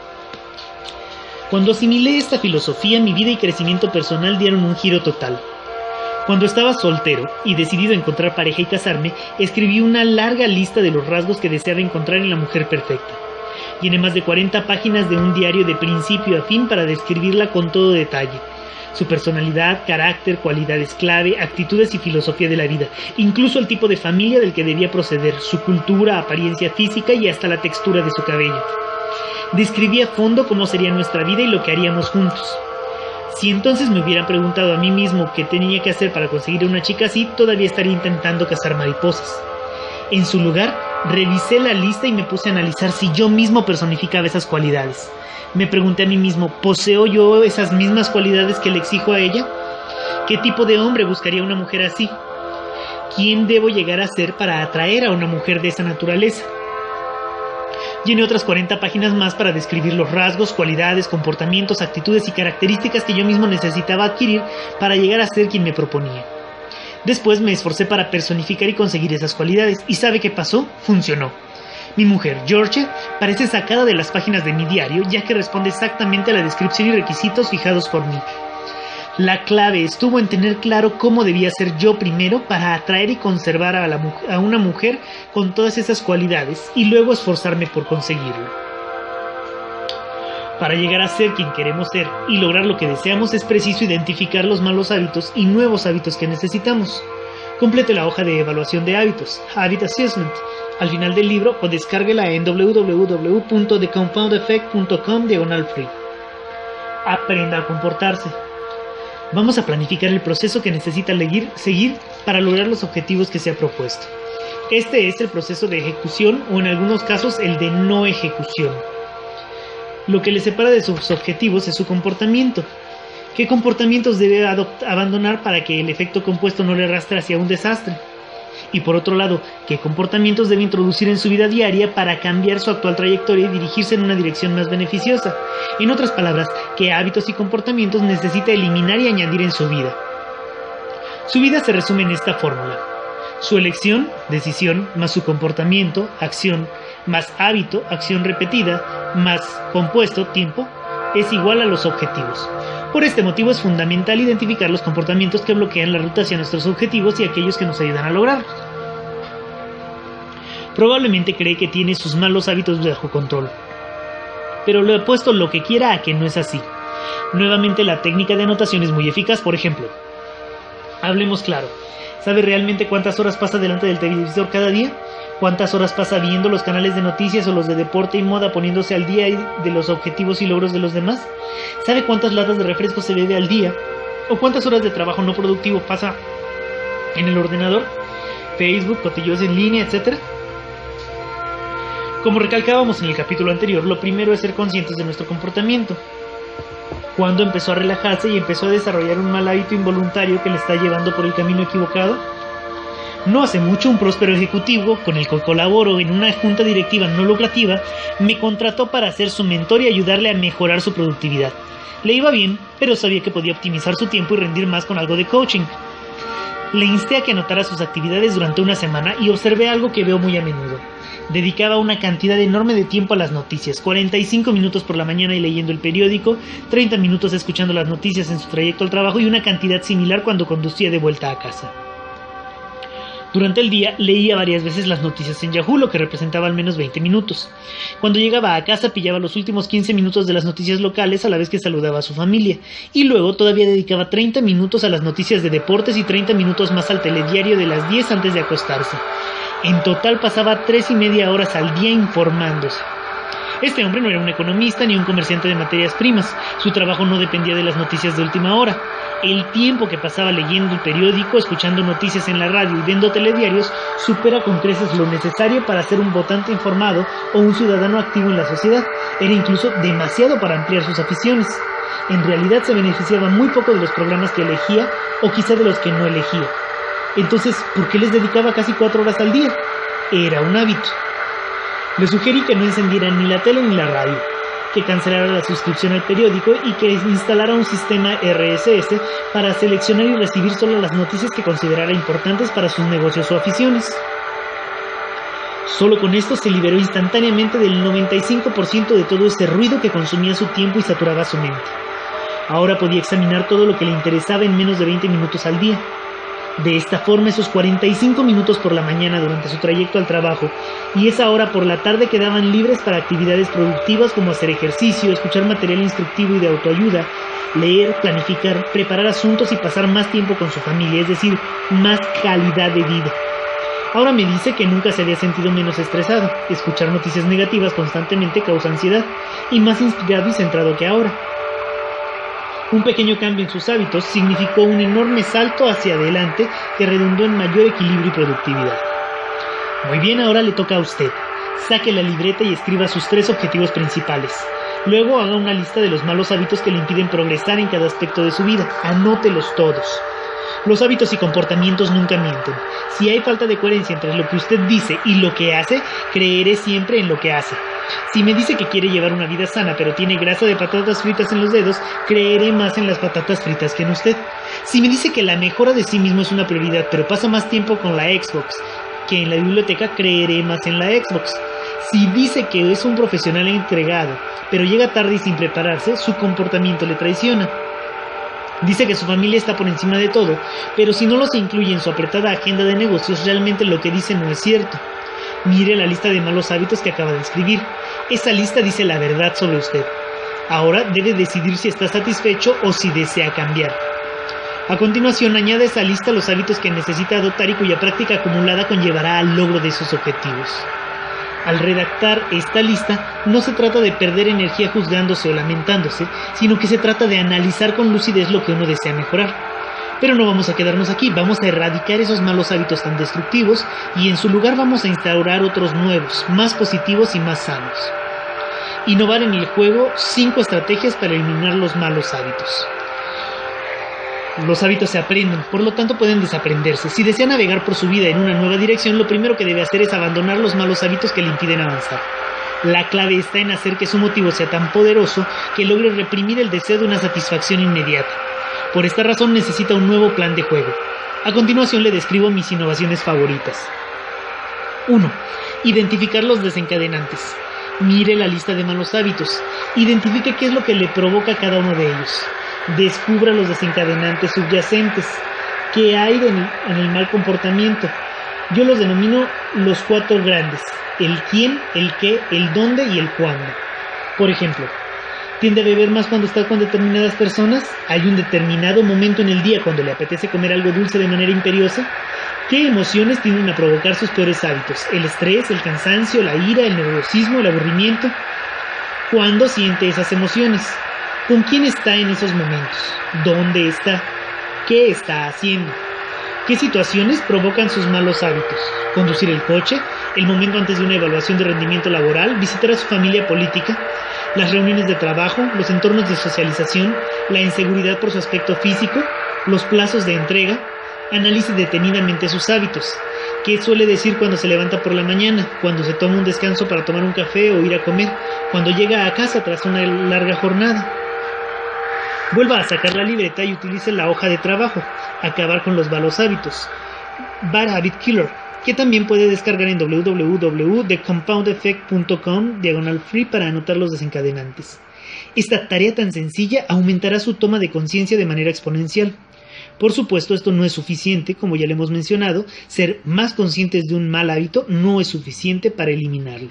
Cuando asimilé esta filosofía, mi vida y crecimiento personal dieron un giro total. Cuando estaba soltero y decidido a encontrar pareja y casarme, escribí una larga lista de los rasgos que deseaba encontrar en la mujer perfecta. Llené más de cuarenta páginas de un diario de principio a fin para describirla con todo detalle: su personalidad, carácter, cualidades clave, actitudes y filosofía de la vida, incluso el tipo de familia del que debía proceder, su cultura, apariencia física y hasta la textura de su cabello. Describí a fondo cómo sería nuestra vida y lo que haríamos juntos. Si entonces me hubieran preguntado a mí mismo qué tenía que hacer para conseguir una chica así, todavía estaría intentando cazar mariposas. En su lugar, revisé la lista y me puse a analizar si yo mismo personificaba esas cualidades. Me pregunté a mí mismo: ¿poseo yo esas mismas cualidades que le exijo a ella? ¿Qué tipo de hombre buscaría una mujer así? ¿Quién debo llegar a ser para atraer a una mujer de esa naturaleza? Llené otras cuarenta páginas más para describir los rasgos, cualidades, comportamientos, actitudes y características que yo mismo necesitaba adquirir para llegar a ser quien me proponía. Después me esforcé para personificar y conseguir esas cualidades. ¿Y sabe qué pasó? Funcionó. Mi mujer, Georgia, parece sacada de las páginas de mi diario, ya que responde exactamente a la descripción y requisitos fijados por mí. La clave estuvo en tener claro cómo debía ser yo primero para atraer y conservar a, la, a una mujer con todas esas cualidades y luego esforzarme por conseguirlo. Para llegar a ser quien queremos ser y lograr lo que deseamos, es preciso identificar los malos hábitos y nuevos hábitos que necesitamos. Complete la hoja de evaluación de hábitos, Habit Assessment, al final del libro, o descárguela en w w w punto the compound effect punto com diagonal free. Aprenda a comportarse. Vamos a planificar el proceso que necesita seguir para lograr los objetivos que se ha propuesto. Este es el proceso de ejecución, o en algunos casos el de no ejecución. Lo que le separa de sus objetivos es su comportamiento. ¿Qué comportamientos debe abandonar para que el efecto compuesto no le arrastre hacia un desastre? Y por otro lado, ¿qué comportamientos debe introducir en su vida diaria para cambiar su actual trayectoria y dirigirse en una dirección más beneficiosa? En otras palabras, ¿qué hábitos y comportamientos necesita eliminar y añadir en su vida? Su vida se resume en esta fórmula: su elección, decisión, más su comportamiento, acción, más hábito, acción repetida, más compuesto, tiempo, es igual a los objetivos. Por este motivo es fundamental identificar los comportamientos que bloquean la ruta hacia nuestros objetivos y aquellos que nos ayudan a lograrlos. Probablemente cree que tiene sus malos hábitos bajo control, pero le he puesto lo que quiera a que no es así. Nuevamente, la técnica de anotación es muy eficaz. Por ejemplo, hablemos claro. ¿Sabe realmente cuántas horas pasa delante del televisor cada día? ¿Cuántas horas pasa viendo los canales de noticias o los de deporte y moda, poniéndose al día de los objetivos y logros de los demás? ¿Sabe cuántas latas de refresco se bebe al día? ¿O cuántas horas de trabajo no productivo pasa en el ordenador, Facebook, cotillos en línea, etcétera? Como recalcábamos en el capítulo anterior, lo primero es ser conscientes de nuestro comportamiento. ¿Cuándo empezó a relajarse y empezó a desarrollar un mal hábito involuntario que le está llevando por el camino equivocado? No hace mucho, un próspero ejecutivo con el que colaboro en una junta directiva no lucrativa me contrató para ser su mentor y ayudarle a mejorar su productividad. Le iba bien, pero sabía que podía optimizar su tiempo y rendir más con algo de coaching. Le insté a que anotara sus actividades durante una semana y observé algo que veo muy a menudo. Dedicaba una cantidad enorme de tiempo a las noticias, cuarenta y cinco minutos por la mañana y leyendo el periódico, treinta minutos escuchando las noticias en su trayecto al trabajo y una cantidad similar cuando conducía de vuelta a casa. Durante el día leía varias veces las noticias en Yahoo, lo que representaba al menos veinte minutos. Cuando llegaba a casa pillaba los últimos quince minutos de las noticias locales a la vez que saludaba a su familia, y luego todavía dedicaba treinta minutos a las noticias de deportes y treinta minutos más al telediario de las diez antes de acostarse. En total pasaba tres y media horas al día informándose. Este hombre no era un economista ni un comerciante de materias primas. Su trabajo no dependía de las noticias de última hora. El tiempo que pasaba leyendo el periódico, escuchando noticias en la radio y viendo telediarios supera con creces lo necesario para ser un votante informado o un ciudadano activo en la sociedad. Era incluso demasiado para ampliar sus aficiones. En realidad se beneficiaba muy poco de los programas que elegía o quizá de los que no elegía. Entonces, ¿por qué les dedicaba casi cuatro horas al día? Era un hábito. Le sugerí que no encendiera ni la tele ni la radio, que cancelara la suscripción al periódico y que instalara un sistema R S S para seleccionar y recibir solo las noticias que considerara importantes para sus negocios o aficiones. Solo con esto se liberó instantáneamente del noventa y cinco por ciento de todo ese ruido que consumía su tiempo y saturaba su mente. Ahora podía examinar todo lo que le interesaba en menos de veinte minutos al día. De esta forma, esos cuarenta y cinco minutos por la mañana durante su trayecto al trabajo y esa hora por la tarde quedaban libres para actividades productivas como hacer ejercicio, escuchar material instructivo y de autoayuda, leer, planificar, preparar asuntos y pasar más tiempo con su familia, es decir, más calidad de vida. Ahora me dice que nunca se había sentido menos estresado. Escuchar noticias negativas constantemente causa ansiedad, y más inspirado y centrado que ahora. Un pequeño cambio en sus hábitos significó un enorme salto hacia adelante que redundó en mayor equilibrio y productividad. Muy bien, ahora le toca a usted. Saque la libreta y escriba sus tres objetivos principales. Luego haga una lista de los malos hábitos que le impiden progresar en cada aspecto de su vida. Anótelos todos. Los hábitos y comportamientos nunca mienten. Si hay falta de coherencia entre lo que usted dice y lo que hace, creeré siempre en lo que hace. Si me dice que quiere llevar una vida sana pero tiene grasa de patatas fritas en los dedos, creeré más en las patatas fritas que en usted. Si me dice que la mejora de sí mismo es una prioridad pero pasa más tiempo con la Xbox que en la biblioteca, creeré más en la Xbox. Si dice que es un profesional entregado pero llega tarde y sin prepararse, su comportamiento le traiciona. Dice que su familia está por encima de todo, pero si no los incluye en su apretada agenda de negocios, realmente lo que dice no es cierto. Mire la lista de malos hábitos que acaba de escribir. Esa lista dice la verdad sobre usted. Ahora debe decidir si está satisfecho o si desea cambiar. A continuación, añade a esa lista los hábitos que necesita adoptar y cuya práctica acumulada conllevará al logro de sus objetivos. Al redactar esta lista, no se trata de perder energía juzgándose o lamentándose, sino que se trata de analizar con lucidez lo que uno desea mejorar. Pero no vamos a quedarnos aquí, vamos a erradicar esos malos hábitos tan destructivos y en su lugar vamos a instaurar otros nuevos, más positivos y más sanos. Innovar en el juego, cinco estrategias para eliminar los malos hábitos. Los hábitos se aprenden, por lo tanto pueden desaprenderse. Si desea navegar por su vida en una nueva dirección, lo primero que debe hacer es abandonar los malos hábitos que le impiden avanzar. La clave está en hacer que su motivo sea tan poderoso que logre reprimir el deseo de una satisfacción inmediata. Por esta razón necesita un nuevo plan de juego. A continuación le describo mis innovaciones favoritas. uno. Identificar los desencadenantes. Mire la lista de malos hábitos. Identifique qué es lo que le provoca cada uno de ellos. Descubra los desencadenantes subyacentes. ¿Qué hay en el mal comportamiento? Yo los denomino los cuatro grandes: el quién, el qué, el dónde y el cuándo. Por ejemplo, ¿tiende a beber más cuando está con determinadas personas? ¿Hay un determinado momento en el día cuando le apetece comer algo dulce de manera imperiosa? ¿Qué emociones tienden a provocar sus peores hábitos? ¿El estrés, el cansancio, la ira, el nerviosismo, el aburrimiento? ¿Cuándo siente esas emociones? ¿Con quién está en esos momentos? ¿Dónde está? ¿Qué está haciendo? ¿Qué situaciones provocan sus malos hábitos? ¿Conducir el coche? ¿El momento antes de una evaluación de rendimiento laboral? ¿Visitar a su familia política? ¿Las reuniones de trabajo? ¿Los entornos de socialización? ¿La inseguridad por su aspecto físico? ¿Los plazos de entrega? Analice detenidamente sus hábitos. ¿Qué suele decir cuando se levanta por la mañana? ¿Cuando se toma un descanso para tomar un café o ir a comer? ¿Cuando llega a casa tras una larga jornada? Vuelva a sacar la libreta y utilice la hoja de trabajo. Acabar con los malos hábitos. Bad Habit Killer. que también puede descargar en w w w punto the compound effect punto com diagonal free para anotar los desencadenantes. Esta tarea tan sencilla aumentará su toma de conciencia de manera exponencial. Por supuesto, esto no es suficiente, como ya le hemos mencionado, ser más conscientes de un mal hábito no es suficiente para eliminarlo.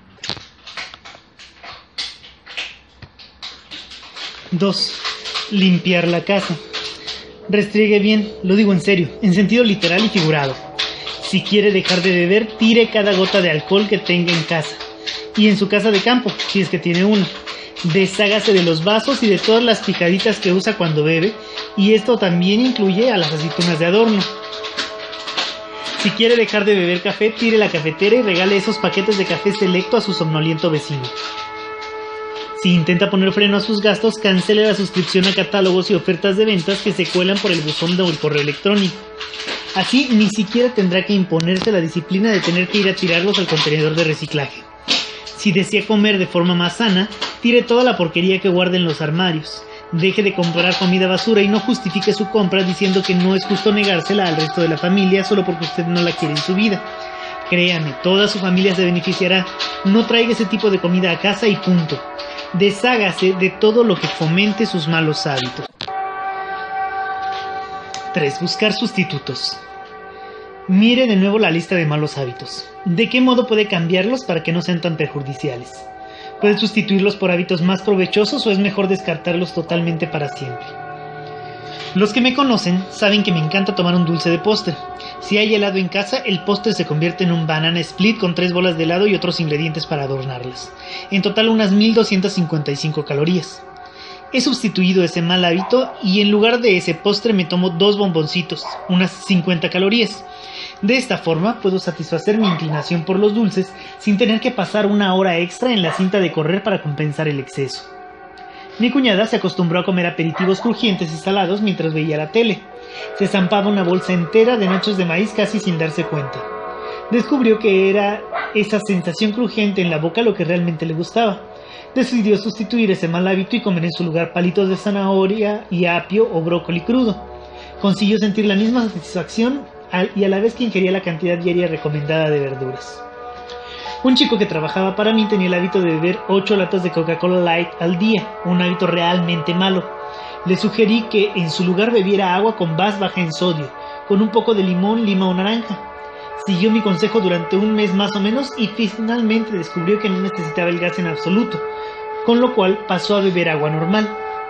dos. Limpiar la casa. Restriegue bien, lo digo en serio, en sentido literal y figurado. Si quiere dejar de beber, tire cada gota de alcohol que tenga en casa. Y en su casa de campo, si es que tiene una. Deshágase de los vasos y de todas las picaditas que usa cuando bebe, y esto también incluye a las aceitunas de adorno. Si quiere dejar de beber café, tire la cafetera y regale esos paquetes de café selecto a su somnoliento vecino. Si intenta poner freno a sus gastos, cancele la suscripción a catálogos y ofertas de ventas que se cuelan por el buzón o el correo electrónico. Así, ni siquiera tendrá que imponerse la disciplina de tener que ir a tirarlos al contenedor de reciclaje. Si desea comer de forma más sana, tire toda la porquería que guarde en los armarios. Deje de comprar comida basura y no justifique su compra diciendo que no es justo negársela al resto de la familia solo porque usted no la quiere en su vida. Créame, toda su familia se beneficiará. No traiga ese tipo de comida a casa y punto. Deshágase de todo lo que fomente sus malos hábitos. tres. Buscar sustitutos. Mire de nuevo la lista de malos hábitos. ¿De qué modo puede cambiarlos para que no sean tan perjudiciales? ¿Puede sustituirlos por hábitos más provechosos o es mejor descartarlos totalmente para siempre? Los que me conocen saben que me encanta tomar un dulce de postre. Si hay helado en casa, el postre se convierte en un banana split con tres bolas de helado y otros ingredientes para adornarlas. En total unas mil doscientas cincuenta y cinco calorías. He sustituido ese mal hábito y en lugar de ese postre me tomo dos bomboncitos, unas cincuenta calorías. De esta forma puedo satisfacer mi inclinación por los dulces sin tener que pasar una hora extra en la cinta de correr para compensar el exceso. Mi cuñada se acostumbró a comer aperitivos crujientes y salados mientras veía la tele. Se zampaba una bolsa entera de nachos de maíz casi sin darse cuenta. Descubrió que era esa sensación crujiente en la boca lo que realmente le gustaba. Decidió sustituir ese mal hábito y comer en su lugar palitos de zanahoria y apio o brócoli crudo. Consiguió sentir la misma satisfacción y a la vez que ingería la cantidad diaria recomendada de verduras. Un chico que trabajaba para mí tenía el hábito de beber ocho latas de Coca-Cola Light al día, un hábito realmente malo. Le sugerí que en su lugar bebiera agua con más baja en sodio, con un poco de limón, lima o naranja. Siguió mi consejo durante un mes más o menos y finalmente descubrió que no necesitaba el gas en absoluto, con lo cual pasó a beber agua normal.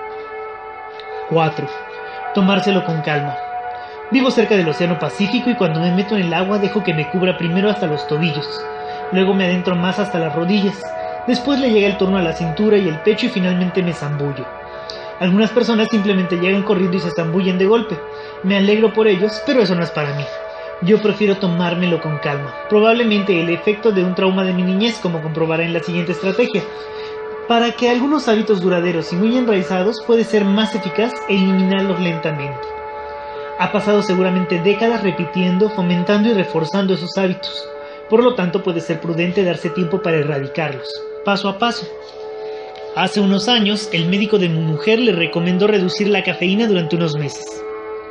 cuatro. Tomárselo con calma. Vivo cerca del Océano Pacífico y cuando me meto en el agua dejo que me cubra primero hasta los tobillos. Luego me adentro más hasta las rodillas. Después le llega el turno a la cintura y el pecho y finalmente me zambullo. Algunas personas simplemente llegan corriendo y se zambullen de golpe. Me alegro por ellos, pero eso no es para mí. Yo prefiero tomármelo con calma. Probablemente el efecto de un trauma de mi niñez, como comprobará en la siguiente estrategia. Para que algunos hábitos duraderos y muy enraizados puede ser más eficaz eliminarlos lentamente. Ha pasado seguramente décadas repitiendo, fomentando y reforzando esos hábitos. Por lo tanto, puede ser prudente darse tiempo para erradicarlos, paso a paso. Hace unos años, el médico de mi mujer le recomendó reducir la cafeína durante unos meses.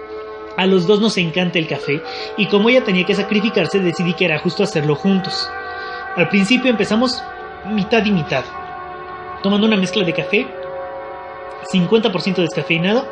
A los dos nos encanta el café, y como ella tenía que sacrificarse, decidí que era justo hacerlo juntos. Al principio empezamos mitad y mitad, tomando una mezcla de café, cincuenta por ciento descafeinado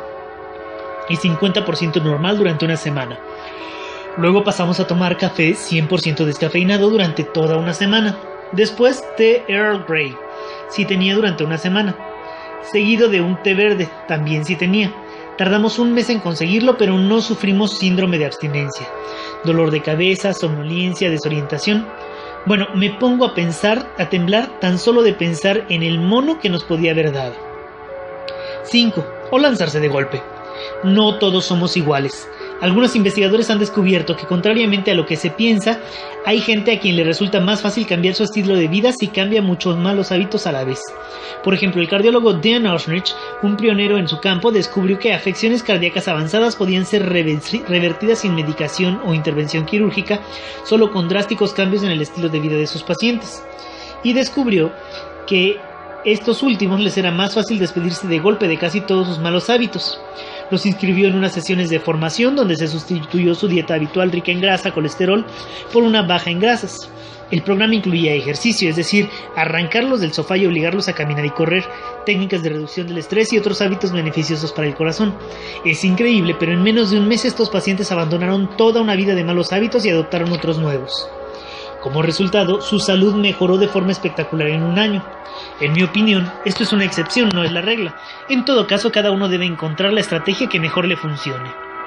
y cincuenta por ciento normal durante una semana. Luego pasamos a tomar café cien por ciento descafeinado durante toda una semana. Después té Earl Grey, si tenía durante una semana. Seguido de un té verde, también si tenía. Tardamos un mes en conseguirlo, pero no sufrimos síndrome de abstinencia. Dolor de cabeza, somnolencia, desorientación. Bueno, me pongo a pensar, a temblar tan solo de pensar en el mono que nos podía haber dado. cinco. O lanzarse de golpe. No todos somos iguales. Algunos investigadores han descubierto que, contrariamente a lo que se piensa, hay gente a quien le resulta más fácil cambiar su estilo de vida si cambia muchos malos hábitos a la vez. Por ejemplo, el cardiólogo Dan Osrich, un pionero en su campo, descubrió que afecciones cardíacas avanzadas podían ser revertidas sin medicación o intervención quirúrgica, solo con drásticos cambios en el estilo de vida de sus pacientes. Y descubrió que estos últimos les era más fácil despedirse de golpe de casi todos sus malos hábitos. Los inscribió en unas sesiones de formación donde se sustituyó su dieta habitual rica en grasa, colesterol, por una baja en grasas. El programa incluía ejercicio, es decir, arrancarlos del sofá y obligarlos a caminar y correr, técnicas de reducción del estrés y otros hábitos beneficiosos para el corazón. Es increíble, pero en menos de un mes estos pacientes abandonaron toda una vida de malos hábitos y adoptaron otros nuevos. Como resultado, su salud mejoró de forma espectacular en un año. En mi opinión, esto es una excepción, no es la regla. En todo caso, cada uno debe encontrar la estrategia que mejor le funcione.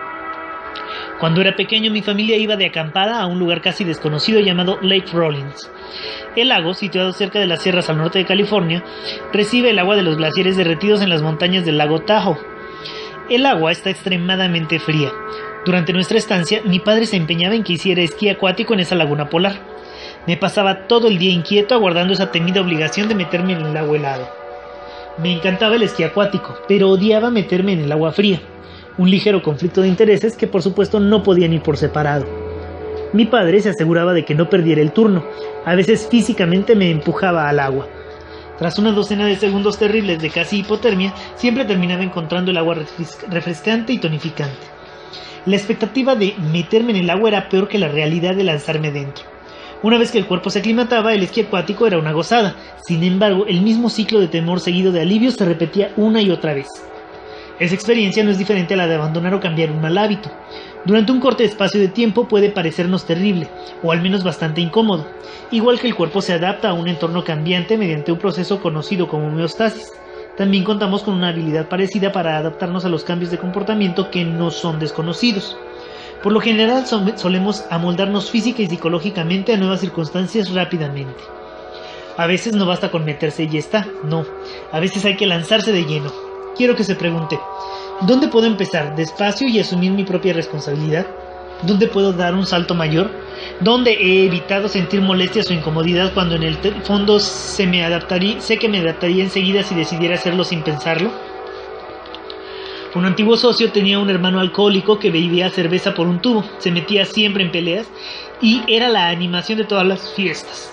Cuando era pequeño, mi familia iba de acampada a un lugar casi desconocido llamado Lake Rollins. El lago, situado cerca de las sierras al norte de California, recibe el agua de los glaciares derretidos en las montañas del lago Tahoe. El agua está extremadamente fría. Durante nuestra estancia, mi padre se empeñaba en que hiciera esquí acuático en esa laguna polar. Me pasaba todo el día inquieto aguardando esa temida obligación de meterme en el agua helado. Me encantaba el esquí acuático, pero odiaba meterme en el agua fría. Un ligero conflicto de intereses que por supuesto no podían ir por separado. Mi padre se aseguraba de que no perdiera el turno. A veces físicamente me empujaba al agua. Tras una docena de segundos terribles de casi hipotermia, siempre terminaba encontrando el agua refrescante y tonificante. La expectativa de meterme en el agua era peor que la realidad de lanzarme dentro. Una vez que el cuerpo se aclimataba, el esquí acuático era una gozada. Sin embargo, el mismo ciclo de temor seguido de alivio se repetía una y otra vez. Esa experiencia no es diferente a la de abandonar o cambiar un mal hábito. Durante un corto espacio de tiempo puede parecernos terrible, o al menos bastante incómodo, igual que el cuerpo se adapta a un entorno cambiante mediante un proceso conocido como homeostasis. También contamos con una habilidad parecida para adaptarnos a los cambios de comportamiento que no son desconocidos. Por lo general solemos amoldarnos física y psicológicamente a nuevas circunstancias rápidamente. A veces no basta con meterse y ya está, no, a veces hay que lanzarse de lleno. Quiero que se pregunte, ¿dónde puedo empezar despacio y asumir mi propia responsabilidad? ¿Dónde puedo dar un salto mayor? ¿Dónde he evitado sentir molestias o incomodidad cuando en el fondo se me adaptaría, sé que me adaptaría enseguida si decidiera hacerlo sin pensarlo? Un antiguo socio tenía un hermano alcohólico que bebía cerveza por un tubo, se metía siempre en peleas y era la animación de todas las fiestas.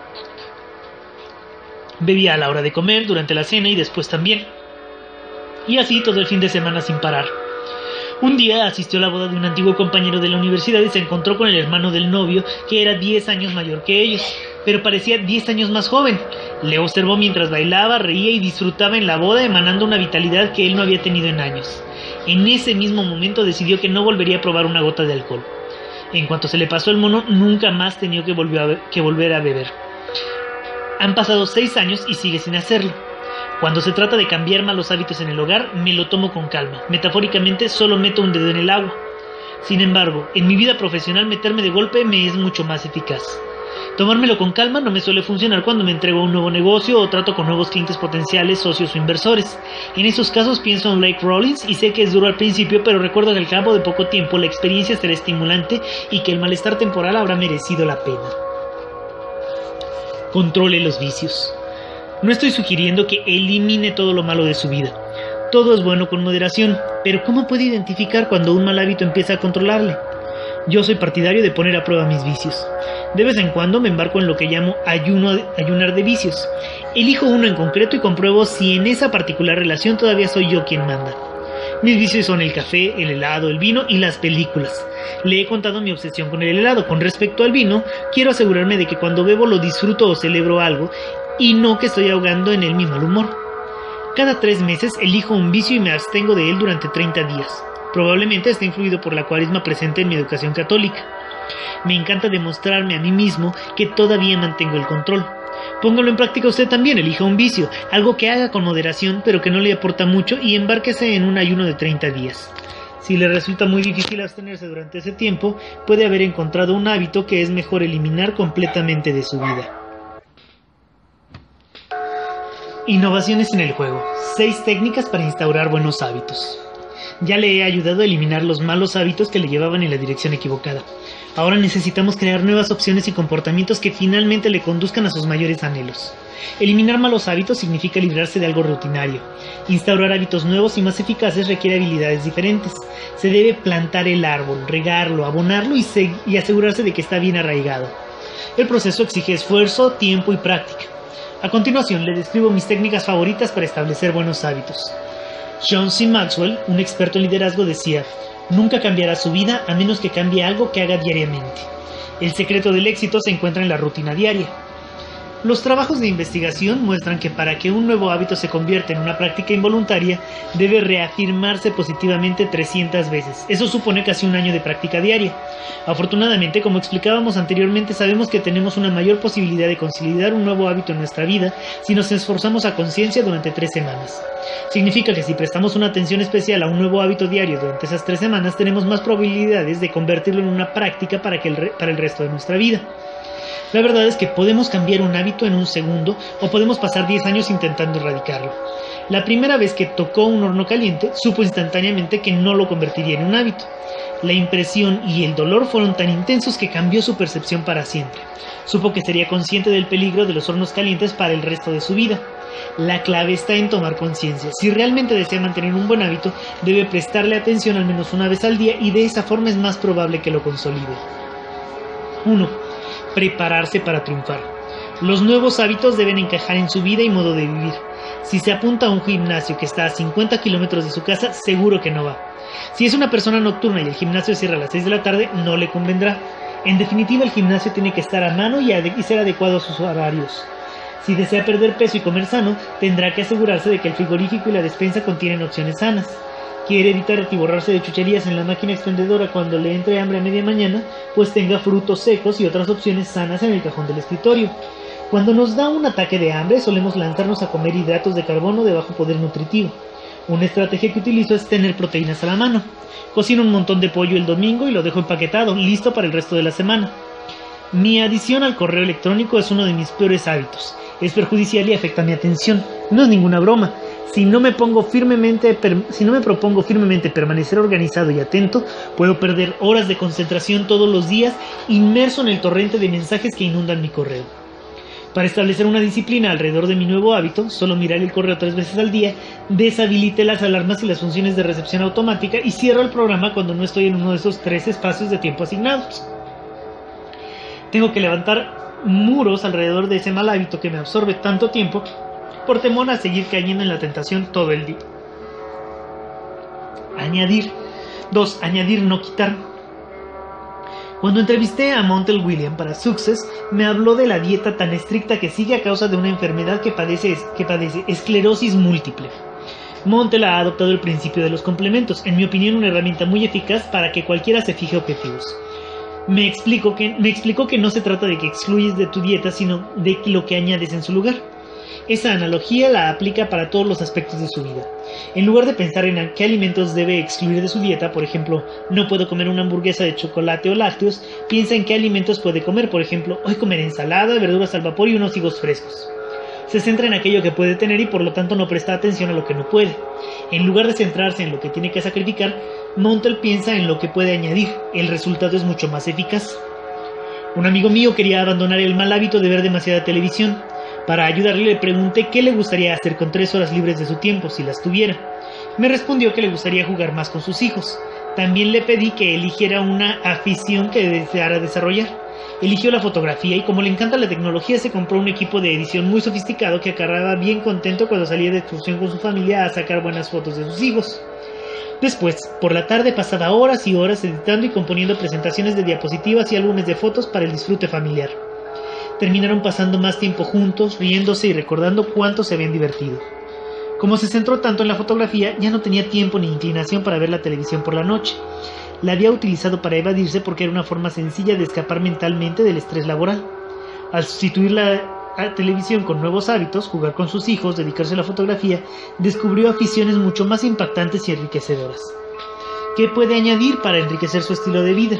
Bebía a la hora de comer, durante la cena y después también. Y así todo el fin de semana sin parar. Un día asistió a la boda de un antiguo compañero de la universidad y se encontró con el hermano del novio, que era diez años mayor que ellos, pero parecía diez años más joven. Le observó mientras bailaba, reía y disfrutaba en la boda, emanando una vitalidad que él no había tenido en años. En ese mismo momento decidió que no volvería a probar una gota de alcohol. En cuanto se le pasó el mono, nunca más tenía que volver a, be- que volver a beber. Han pasado seis años y sigue sin hacerlo. Cuando se trata de cambiar malos hábitos en el hogar, me lo tomo con calma. Metafóricamente, solo meto un dedo en el agua. Sin embargo, en mi vida profesional, meterme de golpe me es mucho más eficaz. Tomármelo con calma no me suele funcionar cuando me entrego a un nuevo negocio o trato con nuevos clientes potenciales, socios o inversores. En esos casos pienso en Lake Rollins y sé que es duro al principio, pero recuerdo que al cabo de poco tiempo la experiencia será estimulante y que el malestar temporal habrá merecido la pena. Controle los vicios. No estoy sugiriendo que elimine todo lo malo de su vida. Todo es bueno con moderación, pero ¿cómo puede identificar cuando un mal hábito empieza a controlarle? Yo soy partidario de poner a prueba mis vicios. De vez en cuando me embarco en lo que llamo ayuno, ayunar de vicios. Elijo uno en concreto y compruebo si en esa particular relación todavía soy yo quien manda. Mis vicios son el café, el helado, el vino y las películas. Le he contado mi obsesión con el helado. Con respecto al vino, quiero asegurarme de que cuando bebo lo disfruto o celebro algo y no que estoy ahogando en él mi mal humor. Cada tres meses elijo un vicio y me abstengo de él durante treinta días. Probablemente esté influido por la cuaresma presente en mi educación católica. Me encanta demostrarme a mí mismo que todavía mantengo el control. Póngalo en práctica usted también, elija un vicio, algo que haga con moderación pero que no le aporta mucho y embárquese en un ayuno de treinta días. Si le resulta muy difícil abstenerse durante ese tiempo, puede haber encontrado un hábito que es mejor eliminar completamente de su vida. Innovaciones en el juego. Seis técnicas para instaurar buenos hábitos. Ya le he ayudado a eliminar los malos hábitos que le llevaban en la dirección equivocada. Ahora necesitamos crear nuevas opciones y comportamientos que finalmente le conduzcan a sus mayores anhelos. Eliminar malos hábitos significa librarse de algo rutinario. Instaurar hábitos nuevos y más eficaces requiere habilidades diferentes. Se debe plantar el árbol, regarlo, abonarlo y, y asegurarse de que está bien arraigado. El proceso exige esfuerzo, tiempo y práctica. A continuación, le describo mis técnicas favoritas para establecer buenos hábitos. John C. Maxwell, un experto en liderazgo, decía: nunca cambiará su vida a menos que cambie algo que haga diariamente. El secreto del éxito se encuentra en la rutina diaria. Los trabajos de investigación muestran que para que un nuevo hábito se convierta en una práctica involuntaria, debe reafirmarse positivamente trescientas veces. Eso supone casi un año de práctica diaria. Afortunadamente, como explicábamos anteriormente, sabemos que tenemos una mayor posibilidad de consolidar un nuevo hábito en nuestra vida si nos esforzamos a conciencia durante tres semanas. Significa que si prestamos una atención especial a un nuevo hábito diario durante esas tres semanas, tenemos más probabilidades de convertirlo en una práctica para, que el, re- para el resto de nuestra vida. La verdad es que podemos cambiar un hábito en un segundo o podemos pasar diez años intentando erradicarlo. La primera vez que tocó un horno caliente, supo instantáneamente que no lo convertiría en un hábito. La impresión y el dolor fueron tan intensos que cambió su percepción para siempre. Supo que sería consciente del peligro de los hornos calientes para el resto de su vida. La clave está en tomar conciencia. Si realmente desea mantener un buen hábito, debe prestarle atención al menos una vez al día y de esa forma es más probable que lo consolide. uno. Prepararse para triunfar. Los nuevos hábitos deben encajar en su vida y modo de vivir. Si se apunta a un gimnasio que está a cincuenta kilómetros de su casa, seguro que no va. Si es una persona nocturna y el gimnasio cierra a las seis de la tarde, no le convendrá. En definitiva, el gimnasio tiene que estar a mano y, ade- y ser adecuado a sus horarios. Si desea perder peso y comer sano, tendrá que asegurarse de que el frigorífico y la despensa contienen opciones sanas. Quiere evitar atiborrarse de chucherías en la máquina expendedora cuando le entre hambre a media mañana, pues tenga frutos secos y otras opciones sanas en el cajón del escritorio. Cuando nos da un ataque de hambre, solemos lanzarnos a comer hidratos de carbono de bajo poder nutritivo. Una estrategia que utilizo es tener proteínas a la mano. Cocino un montón de pollo el domingo y lo dejo empaquetado, listo para el resto de la semana. Mi adición al correo electrónico es uno de mis peores hábitos. Es perjudicial y afecta mi atención. No es ninguna broma. Si no me pongo firmemente, per, si no me propongo firmemente permanecer organizado y atento, puedo perder horas de concentración todos los días inmerso en el torrente de mensajes que inundan mi correo. Para establecer una disciplina alrededor de mi nuevo hábito, solo mirar el correo tres veces al día, deshabilite las alarmas y las funciones de recepción automática y cierro el programa cuando no estoy en uno de esos tres espacios de tiempo asignados. Tengo que levantar muros alrededor de ese mal hábito que me absorbe tanto tiempo por temor a seguir cayendo en la tentación todo el día. Añadir. dos. Añadir, no quitar. Cuando entrevisté a Montel Williams para Success, me habló de la dieta tan estricta que sigue a causa de una enfermedad que padece, que padece esclerosis múltiple. Montel ha adoptado el principio de los complementos, en mi opinión una herramienta muy eficaz para que cualquiera se fije objetivos. Me explicó que, me explicó que no se trata de que excluyes de tu dieta, sino de lo que añades en su lugar. Esa analogía la aplica para todos los aspectos de su vida. En lugar de pensar en qué alimentos debe excluir de su dieta, por ejemplo, no puedo comer una hamburguesa de chocolate o lácteos, piensa en qué alimentos puede comer, por ejemplo, hoy comer ensalada, verduras al vapor y unos higos frescos. Se centra en aquello que puede tener y por lo tanto no presta atención a lo que no puede. En lugar de centrarse en lo que tiene que sacrificar, Montel piensa en lo que puede añadir. El resultado es mucho más eficaz. Un amigo mío quería abandonar el mal hábito de ver demasiada televisión. Para ayudarle le pregunté qué le gustaría hacer con tres horas libres de su tiempo, si las tuviera. Me respondió que le gustaría jugar más con sus hijos. También le pedí que eligiera una afición que deseara desarrollar. Eligió la fotografía y como le encanta la tecnología se compró un equipo de edición muy sofisticado que acarreaba bien contento cuando salía de excursión con su familia a sacar buenas fotos de sus hijos. Después, por la tarde pasaba horas y horas editando y componiendo presentaciones de diapositivas y álbumes de fotos para el disfrute familiar. Terminaron pasando más tiempo juntos, riéndose y recordando cuánto se habían divertido. Como se centró tanto en la fotografía, ya no tenía tiempo ni inclinación para ver la televisión por la noche. La había utilizado para evadirse porque era una forma sencilla de escapar mentalmente del estrés laboral. Al sustituir la televisión con nuevos hábitos, jugar con sus hijos, dedicarse a la fotografía, descubrió aficiones mucho más impactantes y enriquecedoras. ¿Qué puede añadir para enriquecer su estilo de vida?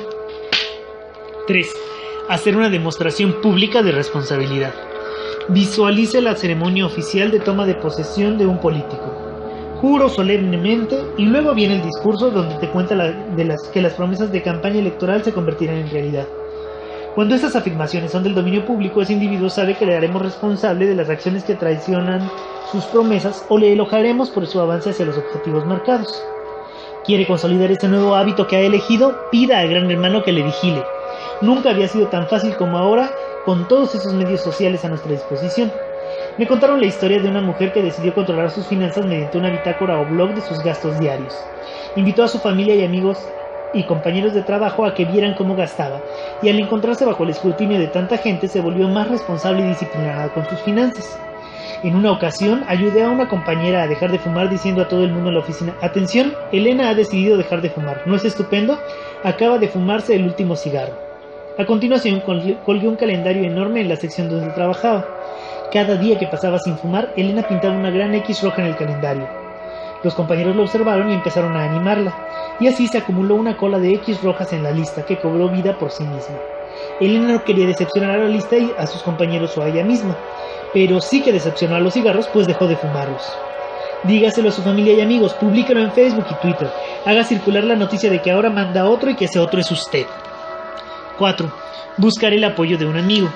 tres. Hacer una demostración pública de responsabilidad. Visualice la ceremonia oficial de toma de posesión de un político. Juro solemnemente y luego viene el discurso donde te cuenta la, de las, que las promesas de campaña electoral se convertirán en realidad. Cuando estas afirmaciones son del dominio público, ese individuo sabe que le haremos responsable de las acciones que traicionan sus promesas o le elogiaremos por su avance hacia los objetivos marcados. ¿Quiere consolidar ese nuevo hábito que ha elegido? Pida al gran hermano que le vigile. Nunca había sido tan fácil como ahora con todos esos medios sociales a nuestra disposición. Me contaron la historia de una mujer que decidió controlar sus finanzas mediante una bitácora o blog de sus gastos diarios. Invitó a su familia y amigos y compañeros de trabajo a que vieran cómo gastaba, y al encontrarse bajo el escrutinio de tanta gente se volvió más responsable y disciplinada con sus finanzas. En una ocasión, ayudé a una compañera a dejar de fumar diciendo a todo el mundo en la oficina: «Atención, Elena ha decidido dejar de fumar. ¿No es estupendo? Acaba de fumarse el último cigarro». A continuación, colgué un calendario enorme en la sección donde trabajaba. Cada día que pasaba sin fumar, Elena pintaba una gran X roja en el calendario. Los compañeros lo observaron y empezaron a animarla, y así se acumuló una cola de X rojas en la lista que cobró vida por sí misma. Elena no quería decepcionar a la lista y a sus compañeros o a ella misma, pero sí que decepcionó a los cigarros, pues dejó de fumarlos. Dígaselo a su familia y amigos, publíquelo en Facebook y Twitter, haga circular la noticia de que ahora manda otro y que ese otro es usted. cuatro. Buscar el apoyo de un amigo.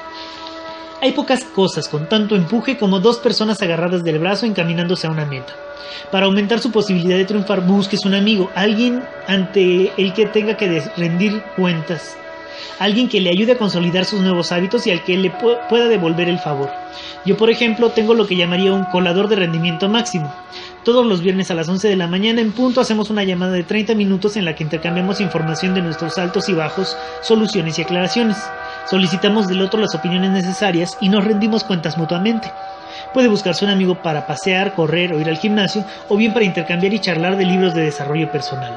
Hay pocas cosas con tanto empuje como dos personas agarradas del brazo encaminándose a una meta. Para aumentar su posibilidad de triunfar, busques un amigo, alguien ante el que tenga que rendir cuentas, alguien que le ayude a consolidar sus nuevos hábitos y al que le pu- pueda devolver el favor. Yo, por ejemplo, tengo lo que llamaría un colador de rendimiento máximo. Todos los viernes a las once de la mañana en punto hacemos una llamada de treinta minutos en la que intercambiamos información de nuestros altos y bajos, soluciones y aclaraciones. Solicitamos del otro las opiniones necesarias y nos rendimos cuentas mutuamente. Puede buscarse un amigo para pasear, correr o ir al gimnasio, o bien para intercambiar y charlar de libros de desarrollo personal.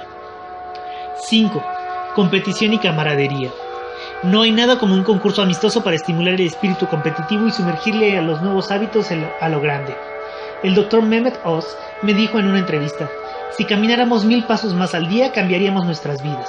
cinco. Competición y camaradería. No hay nada como un concurso amistoso para estimular el espíritu competitivo y sumergirle a los nuevos hábitos a lo grande. El doctor Mehmet Oz me dijo en una entrevista: si camináramos mil pasos más al día, cambiaríamos nuestras vidas.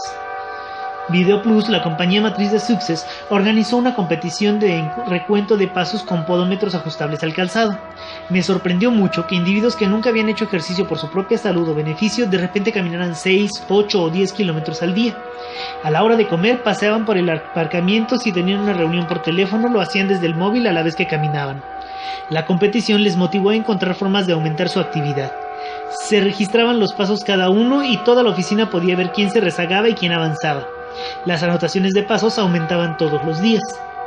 Video Plus, la compañía matriz de Success, organizó una competición de recuento de pasos con podómetros ajustables al calzado. Me sorprendió mucho que individuos que nunca habían hecho ejercicio por su propia salud o beneficio de repente caminaran seis, ocho o diez kilómetros al día. A la hora de comer, paseaban por el aparcamiento, si tenían una reunión por teléfono, lo hacían desde el móvil a la vez que caminaban. La competición les motivó a encontrar formas de aumentar su actividad. Se registraban los pasos cada uno y toda la oficina podía ver quién se rezagaba y quién avanzaba. Las anotaciones de pasos aumentaban todos los días.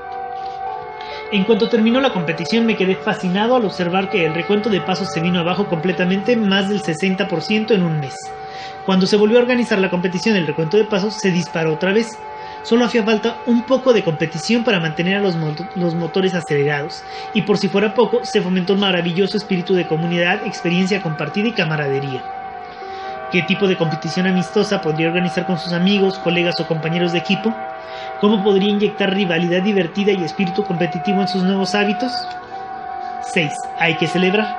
En cuanto terminó la competición, me quedé fascinado al observar que el recuento de pasos se vino abajo completamente, más del sesenta por ciento en un mes. Cuando se volvió a organizar la competición, el recuento de pasos se disparó otra vez. Solo hacía falta un poco de competición para mantener a los, mot- los motores acelerados, y por si fuera poco, se fomentó un maravilloso espíritu de comunidad, experiencia compartida y camaradería. ¿Qué tipo de competición amistosa podría organizar con sus amigos, colegas o compañeros de equipo? ¿Cómo podría inyectar rivalidad divertida y espíritu competitivo en sus nuevos hábitos? seis. Hay que celebrar.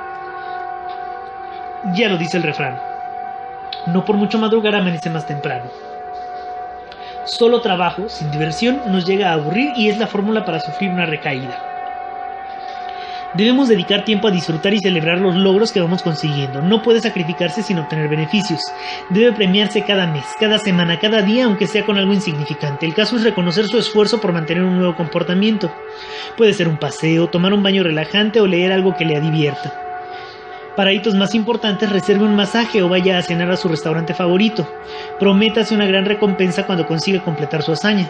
Ya lo dice el refrán: no por mucho madrugar amanece más temprano. Solo trabajo, sin diversión, nos llega a aburrir y es la fórmula para sufrir una recaída. Debemos dedicar tiempo a disfrutar y celebrar los logros que vamos consiguiendo. No puede sacrificarse sin obtener beneficios. Debe premiarse cada mes, cada semana, cada día, aunque sea con algo insignificante. El caso es reconocer su esfuerzo por mantener un nuevo comportamiento. Puede ser un paseo, tomar un baño relajante o leer algo que le divierta. Para hitos más importantes, reserve un masaje o vaya a cenar a su restaurante favorito. Prométase una gran recompensa cuando consiga completar su hazaña.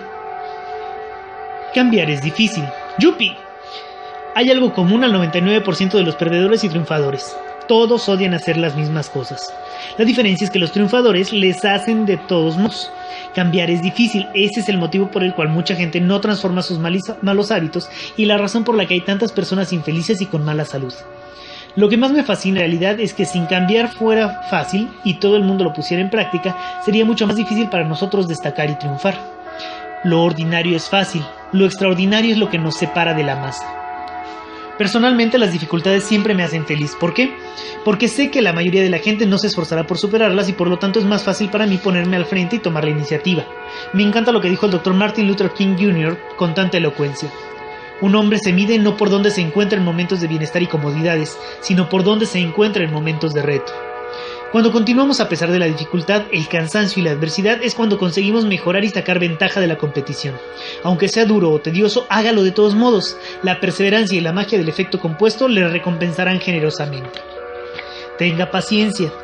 Cambiar es difícil. ¡Yupi! Hay algo común al noventa y nueve por ciento de los perdedores y triunfadores. Todos odian hacer las mismas cosas. La diferencia es que los triunfadores les hacen de todos modos. Cambiar es difícil. Ese es el motivo por el cual mucha gente no transforma sus malos hábitos y la razón por la que hay tantas personas infelices y con mala salud. Lo que más me fascina en realidad es que sin cambiar fuera fácil y todo el mundo lo pusiera en práctica, sería mucho más difícil para nosotros destacar y triunfar. Lo ordinario es fácil, lo extraordinario es lo que nos separa de la masa. Personalmente, las dificultades siempre me hacen feliz. ¿Por qué? Porque sé que la mayoría de la gente no se esforzará por superarlas y por lo tanto es más fácil para mí ponerme al frente y tomar la iniciativa. Me encanta lo que dijo el doctor Martin Luther King junior con tanta elocuencia. Un hombre se mide no por dónde se encuentra en momentos de bienestar y comodidades, sino por dónde se encuentra en momentos de reto. Cuando continuamos a pesar de la dificultad, el cansancio y la adversidad es cuando conseguimos mejorar y sacar ventaja de la competición. Aunque sea duro o tedioso, hágalo de todos modos. La perseverancia y la magia del efecto compuesto le recompensarán generosamente. Tenga paciencia.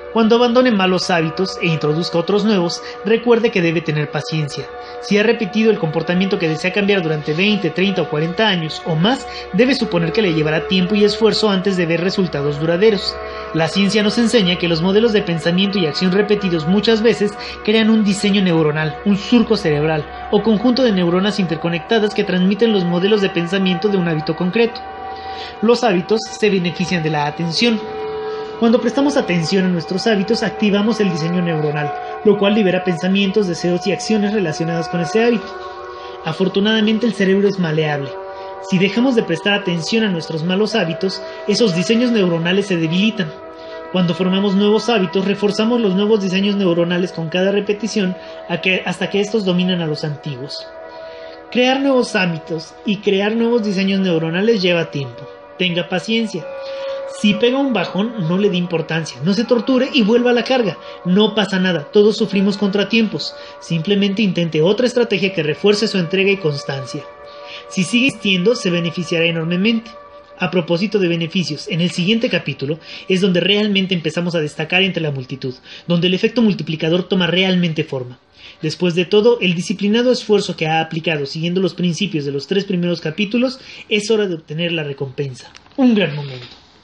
Cuando abandone malos hábitos e introduzca otros nuevos, recuerde que debe tener paciencia. Si ha repetido el comportamiento que desea cambiar durante veinte, treinta o cuarenta años o más, debe suponer que le llevará tiempo y esfuerzo antes de ver resultados duraderos. La ciencia nos enseña que los modelos de pensamiento y acción repetidos muchas veces crean un diseño neuronal, un surco cerebral o conjunto de neuronas interconectadas que transmiten los modelos de pensamiento de un hábito concreto. Los hábitos se benefician de la atención. Cuando prestamos atención a nuestros hábitos, activamos el diseño neuronal, lo cual libera pensamientos, deseos y acciones relacionadas con ese hábito. Afortunadamente, el cerebro es maleable. Si dejamos de prestar atención a nuestros malos hábitos, esos diseños neuronales se debilitan. Cuando formamos nuevos hábitos, reforzamos los nuevos diseños neuronales con cada repetición hasta que estos dominan a los antiguos. Crear nuevos hábitos y crear nuevos diseños neuronales lleva tiempo. Tenga paciencia. Si pega un bajón, no le dé importancia, no se torture y vuelva a la carga. No pasa nada, todos sufrimos contratiempos. Simplemente intente otra estrategia que refuerce su entrega y constancia. Si sigue insistiendo, se beneficiará enormemente. A propósito de beneficios, en el siguiente capítulo es donde realmente empezamos a destacar entre la multitud, donde el efecto multiplicador toma realmente forma. Después de todo, el disciplinado esfuerzo que ha aplicado siguiendo los principios de los tres primeros capítulos, es hora de obtener la recompensa. Un gran momento.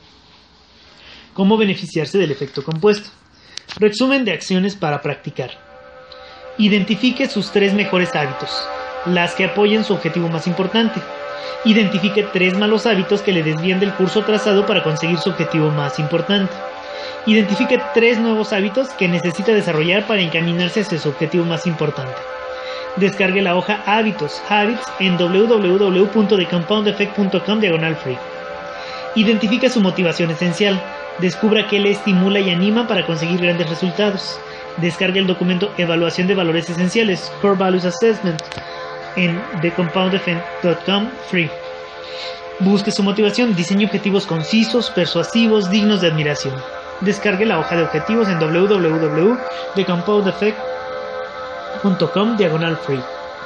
¿Cómo beneficiarse del efecto compuesto? Resumen de acciones para practicar. Identifique sus tres mejores hábitos, las que apoyen su objetivo más importante. Identifique tres malos hábitos que le desvían del curso trazado para conseguir su objetivo más importante. Identifique tres nuevos hábitos que necesita desarrollar para encaminarse hacia su objetivo más importante. Descargue la hoja Hábitos, Habits en w w w punto the compound effect punto com diagonal free. Identifique su motivación esencial. Descubra qué le estimula y anima para conseguir grandes resultados. Descargue el documento Evaluación de Valores Esenciales, Core Values Assessment, en the compound effect punto com free. Busque su motivación, diseñe objetivos concisos, persuasivos, dignos de admiración. Descargue la hoja de objetivos en w w w punto the compound effect punto com diagonal free.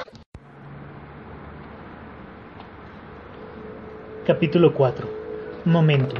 Capítulo cuatro. Momentum.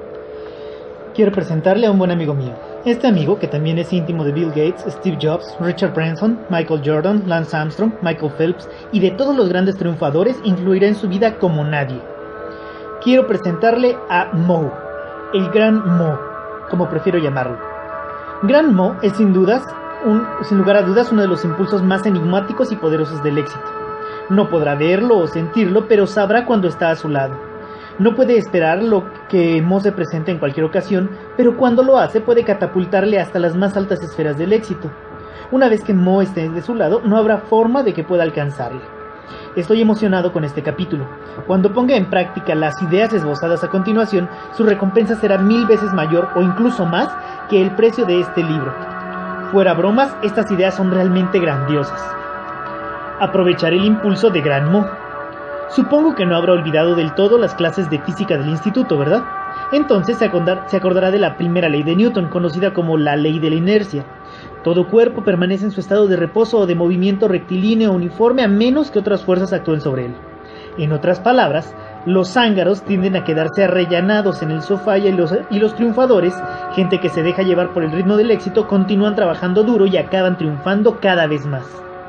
Quiero presentarle a un buen amigo mío. Este amigo, que también es íntimo de Bill Gates, Steve Jobs, Richard Branson, Michael Jordan, Lance Armstrong, Michael Phelps y de todos los grandes triunfadores, influirá en su vida como nadie. Quiero presentarle a Mo, el Gran Mo, como prefiero llamarlo. Gran Mo es sin dudas, un, sin lugar a dudas, uno de los impulsos más enigmáticos y poderosos del éxito. No podrá verlo o sentirlo, pero sabrá cuando está a su lado. No puede esperar lo que Mo se presente en cualquier ocasión, pero cuando lo hace puede catapultarle hasta las más altas esferas del éxito. Una vez que Mo esté de su lado, no habrá forma de que pueda alcanzarle. Estoy emocionado con este capítulo. Cuando ponga en práctica las ideas esbozadas a continuación, su recompensa será mil veces mayor o incluso más que el precio de este libro. Fuera bromas, estas ideas son realmente grandiosas. Aprovechar el impulso de Gran Mo. Supongo que no habrá olvidado del todo las clases de física del instituto, ¿verdad? Entonces se acordará, se acordará de la primera ley de Newton, conocida como la ley de la inercia. Todo cuerpo permanece en su estado de reposo o de movimiento rectilíneo uniforme a menos que otras fuerzas actúen sobre él. En otras palabras, los zángaros tienden a quedarse arrellanados en el sofá y los, y los triunfadores, gente que se deja llevar por el ritmo del éxito, continúan trabajando duro y acaban triunfando cada vez más.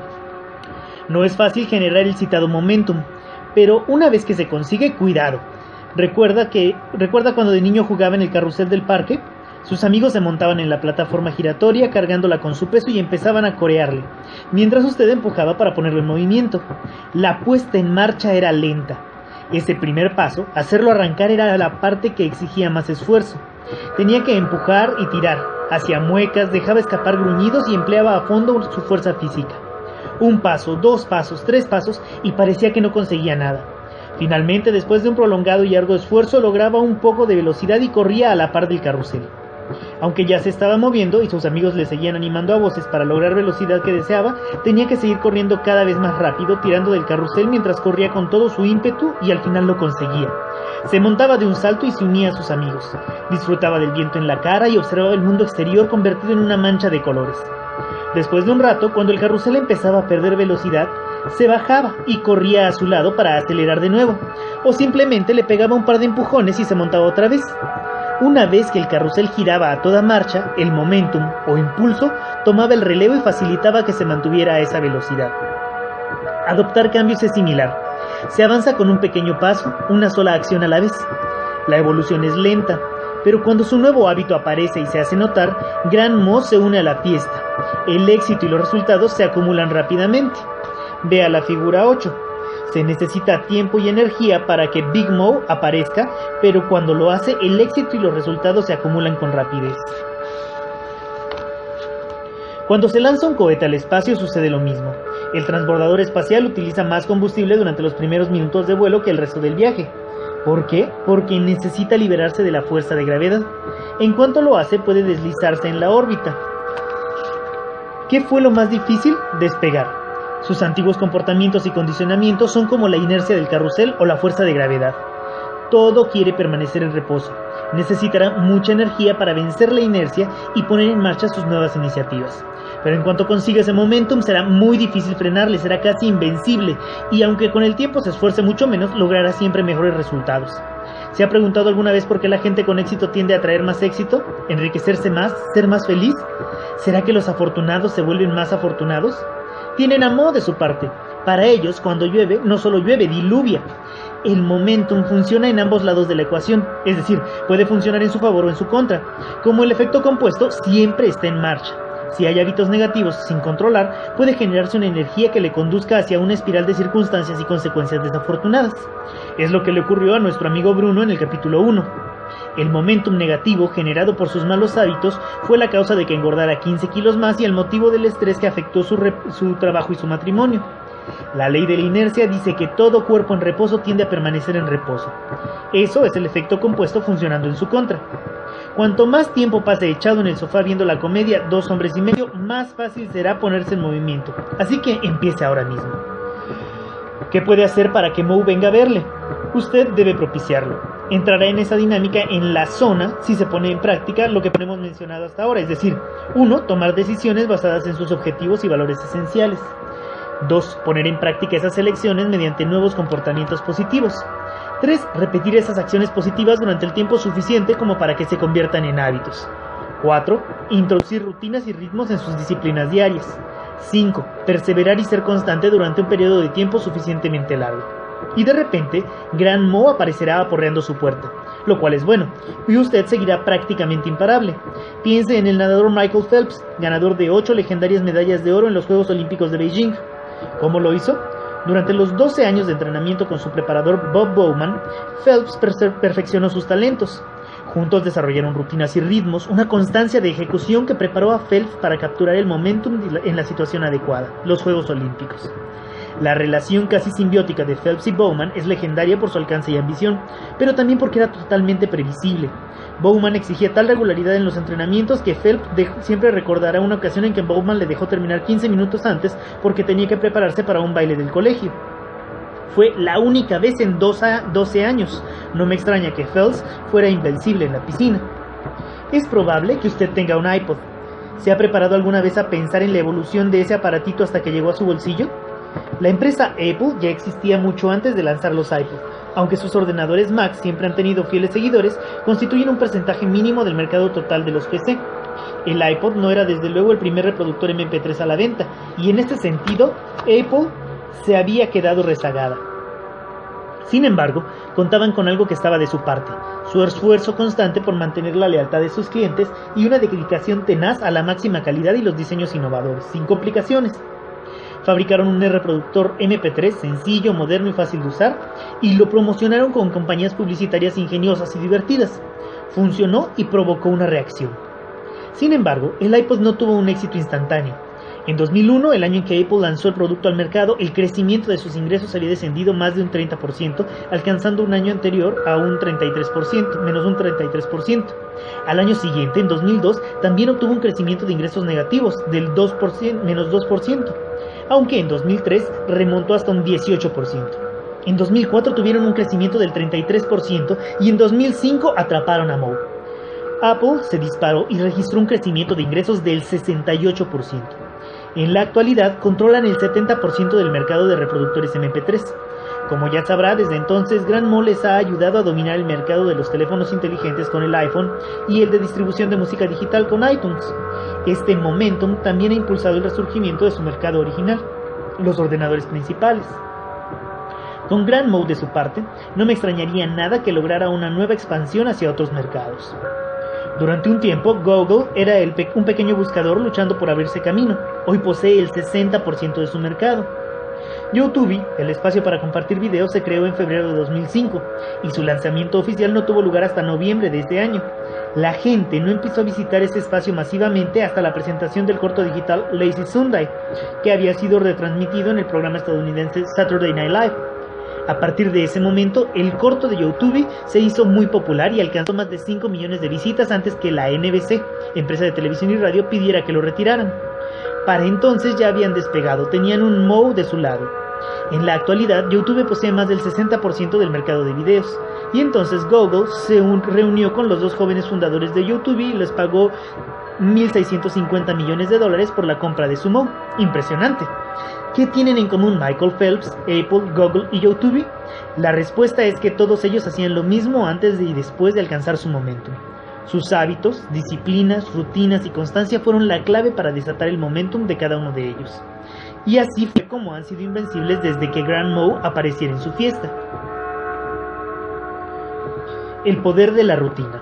No es fácil generar el citado momentum, pero una vez que se consigue, cuidado. ¿Recuerda, que, ¿Recuerda cuando de niño jugaba en el carrusel del parque? Sus amigos se montaban en la plataforma giratoria cargándola con su peso y empezaban a corearle, mientras usted empujaba para ponerlo en movimiento. La puesta en marcha era lenta. Ese primer paso, hacerlo arrancar, era la parte que exigía más esfuerzo. Tenía que empujar y tirar, hacía muecas, dejaba escapar gruñidos y empleaba a fondo su fuerza física. Un paso, dos pasos, tres pasos y parecía que no conseguía nada. Finalmente, después de un prolongado y largo esfuerzo, lograba un poco de velocidad y corría a la par del carrusel. Aunque ya se estaba moviendo y sus amigos le seguían animando a voces para lograr velocidad que deseaba, tenía que seguir corriendo cada vez más rápido, tirando del carrusel mientras corría con todo su ímpetu y al final lo conseguía. Se montaba de un salto y se unía a sus amigos. Disfrutaba del viento en la cara y observaba el mundo exterior convertido en una mancha de colores. Después de un rato, cuando el carrusel empezaba a perder velocidad, se bajaba y corría a su lado para acelerar de nuevo, o simplemente le pegaba un par de empujones y se montaba otra vez. Una vez que el carrusel giraba a toda marcha, el momentum o impulso tomaba el relevo y facilitaba que se mantuviera a esa velocidad. Adoptar cambios es similar. Se avanza con un pequeño paso, una sola acción a la vez. La evolución es lenta, pero cuando su nuevo hábito aparece y se hace notar, Gran Mo se une a la fiesta. El éxito y los resultados se acumulan rápidamente. Vea la figura ocho. Se necesita tiempo y energía para que Big Mo aparezca, pero cuando lo hace, el éxito y los resultados se acumulan con rapidez. Cuando se lanza un cohete al espacio sucede lo mismo. El transbordador espacial utiliza más combustible durante los primeros minutos de vuelo que el resto del viaje. ¿Por qué? Porque necesita liberarse de la fuerza de gravedad. En cuanto lo hace, puede deslizarse en la órbita. ¿Qué fue lo más difícil? Despegar. Sus antiguos comportamientos y condicionamientos son como la inercia del carrusel o la fuerza de gravedad. Todo quiere permanecer en reposo. Necesitará mucha energía para vencer la inercia y poner en marcha sus nuevas iniciativas. Pero en cuanto consiga ese momentum será muy difícil frenarle, será casi invencible, y aunque con el tiempo se esfuerce mucho menos, logrará siempre mejores resultados. ¿Se ha preguntado alguna vez por qué la gente con éxito tiende a atraer más éxito? ¿Enriquecerse más? ¿Ser más feliz? ¿Será que los afortunados se vuelven más afortunados? Tienen amor de su parte. Para ellos, cuando llueve, no solo llueve, diluvia. El momentum funciona en ambos lados de la ecuación, es decir, puede funcionar en su favor o en su contra. Como el efecto compuesto siempre está en marcha. Si hay hábitos negativos sin controlar, puede generarse una energía que le conduzca hacia una espiral de circunstancias y consecuencias desafortunadas. Es lo que le ocurrió a nuestro amigo Bruno en el capítulo uno. El momentum negativo generado por sus malos hábitos fue la causa de que engordara quince kilos más y el motivo del estrés que afectó su, su trabajo y su matrimonio. La ley de la inercia dice que todo cuerpo en reposo tiende a permanecer en reposo. Eso es el efecto compuesto funcionando en su contra. Cuanto más tiempo pase echado en el sofá viendo la comedia Dos hombres y medio, más fácil será ponerse en movimiento. Así que empiece ahora mismo. ¿Qué puede hacer para que Mo venga a verle? Usted debe propiciarlo. Entrará en esa dinámica en la zona si se pone en práctica lo que hemos mencionado hasta ahora, es decir, uno. Tomar decisiones basadas en sus objetivos y valores esenciales. dos. Poner en práctica esas elecciones mediante nuevos comportamientos positivos. tres. Repetir esas acciones positivas durante el tiempo suficiente como para que se conviertan en hábitos. cuatro. Introducir rutinas y ritmos en sus disciplinas diarias. cinco. Perseverar y ser constante durante un periodo de tiempo suficientemente largo. Y de repente, Gran Mo aparecerá aporreando su puerta, lo cual es bueno, y usted seguirá prácticamente imparable. Piense en el nadador Michael Phelps, ganador de ocho legendarias medallas de oro en los Juegos Olímpicos de Beijing. ¿Cómo lo hizo? Durante los doce años de entrenamiento con su preparador Bob Bowman, Phelps perfeccionó sus talentos. Juntos desarrollaron rutinas y ritmos, una constancia de ejecución que preparó a Phelps para capturar el momentum en la situación adecuada, los Juegos Olímpicos. La relación casi simbiótica de Phelps y Bowman es legendaria por su alcance y ambición, pero también porque era totalmente previsible. Bowman exigía tal regularidad en los entrenamientos que Phelps siempre recordará una ocasión en que Bowman le dejó terminar quince minutos antes porque tenía que prepararse para un baile del colegio. Fue la única vez en doce años. No me extraña que Phelps fuera invencible en la piscina. Es probable que usted tenga un iPod. ¿Se ha preparado alguna vez a pensar en la evolución de ese aparatito hasta que llegó a su bolsillo? La empresa Apple ya existía mucho antes de lanzar los iPod. Aunque sus ordenadores Mac siempre han tenido fieles seguidores, constituyen un porcentaje mínimo del mercado total de los P C. El iPod no era desde luego el primer reproductor eme pe tres a la venta, y en este sentido, Apple se había quedado rezagada. Sin embargo, contaban con algo que estaba de su parte, su esfuerzo constante por mantener la lealtad de sus clientes y una dedicación tenaz a la máxima calidad y los diseños innovadores, sin complicaciones. Fabricaron un reproductor eme pe tres sencillo, moderno y fácil de usar, y lo promocionaron con campañas publicitarias ingeniosas y divertidas. Funcionó y provocó una reacción. Sin embargo, el iPod no tuvo un éxito instantáneo. En dos mil uno, el año en que Apple lanzó el producto al mercado, el crecimiento de sus ingresos había descendido más de un treinta por ciento, alcanzando un año anterior a un treinta y tres por ciento, menos un treinta y tres por ciento. Al año siguiente, en dos mil dos, también obtuvo un crecimiento de ingresos negativos del dos por ciento, menos dos por ciento, aunque en dos mil tres remontó hasta un dieciocho por ciento. En dos mil cuatro tuvieron un crecimiento del treinta y tres por ciento y en dos mil cinco atraparon a Mo. Apple se disparó y registró un crecimiento de ingresos del sesenta y ocho por ciento. En la actualidad controlan el setenta por ciento del mercado de reproductores eme pe tres. Como ya sabrá, desde entonces Grant Moe les ha ayudado a dominar el mercado de los teléfonos inteligentes con el iPhone y el de distribución de música digital con iTunes. Este momentum también ha impulsado el resurgimiento de su mercado original, los ordenadores principales. Con Grant Moe de su parte, no me extrañaría nada que lograra una nueva expansión hacia otros mercados. Durante un tiempo, Google era el pe- un pequeño buscador luchando por abrirse camino. Hoy posee el sesenta por ciento de su mercado. YouTube, el espacio para compartir videos, se creó en febrero de dos mil cinco y su lanzamiento oficial no tuvo lugar hasta noviembre de ese año. La gente no empezó a visitar ese espacio masivamente hasta la presentación del corto digital Lazy Sunday, que había sido retransmitido en el programa estadounidense Saturday Night Live. A partir de ese momento, el corto de YouTube se hizo muy popular y alcanzó más de cinco millones de visitas antes que la N B C, empresa de televisión y radio, pidiera que lo retiraran. Para entonces ya habían despegado, tenían un Moe de su lado. En la actualidad, YouTube posee más del sesenta por ciento del mercado de videos, y entonces Google se reunió con los dos jóvenes fundadores de YouTube y les pagó mil seiscientos cincuenta millones de dólares por la compra de su Moe. Impresionante. ¿Qué tienen en común Michael Phelps, Apple, Google y YouTube? La respuesta es que todos ellos hacían lo mismo antes y después de alcanzar su momentum. Sus hábitos, disciplinas, rutinas y constancia fueron la clave para desatar el momentum de cada uno de ellos. Y así fue como han sido invencibles desde que Grant Moe apareciera en su fiesta. El poder de la rutina.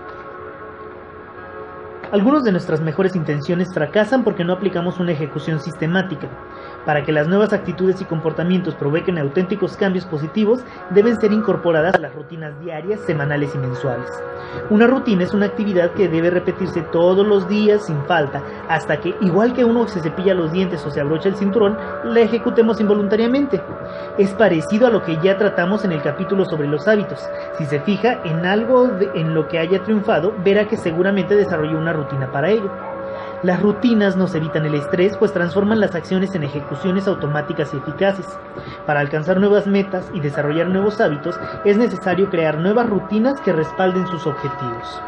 Algunos de nuestras mejores intenciones fracasan porque no aplicamos una ejecución sistemática. Para que las nuevas actitudes y comportamientos provoquen auténticos cambios positivos, deben ser incorporadas a las rutinas diarias, semanales y mensuales. Una rutina es una actividad que debe repetirse todos los días sin falta, hasta que, igual que uno se cepilla los dientes o se abrocha el cinturón, la ejecutemos involuntariamente. Es parecido a lo que ya tratamos en el capítulo sobre los hábitos. Si se fija en algo de, en lo que haya triunfado, verá que seguramente desarrolló una rutina para ello. Las rutinas nos evitan el estrés, pues transforman las acciones en ejecuciones automáticas y eficaces. Para alcanzar nuevas metas y desarrollar nuevos hábitos, es necesario crear nuevas rutinas que respalden sus objetivos.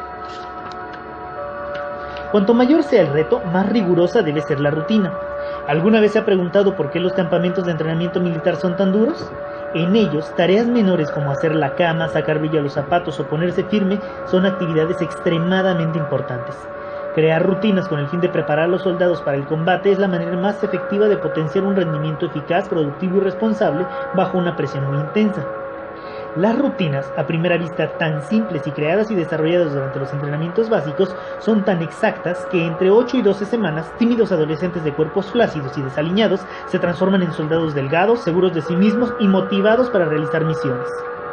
Cuanto mayor sea el reto, más rigurosa debe ser la rutina. ¿Alguna vez se ha preguntado por qué los campamentos de entrenamiento militar son tan duros? En ellos, tareas menores como hacer la cama, sacar brillo a los zapatos o ponerse firme son actividades extremadamente importantes. Crear rutinas con el fin de preparar a los soldados para el combate es la manera más efectiva de potenciar un rendimiento eficaz, productivo y responsable bajo una presión muy intensa. Las rutinas, a primera vista tan simples y creadas y desarrolladas durante los entrenamientos básicos, son tan exactas que entre ocho y doce semanas, tímidos adolescentes de cuerpos flácidos y desaliñados se transforman en soldados delgados, seguros de sí mismos y motivados para realizar misiones.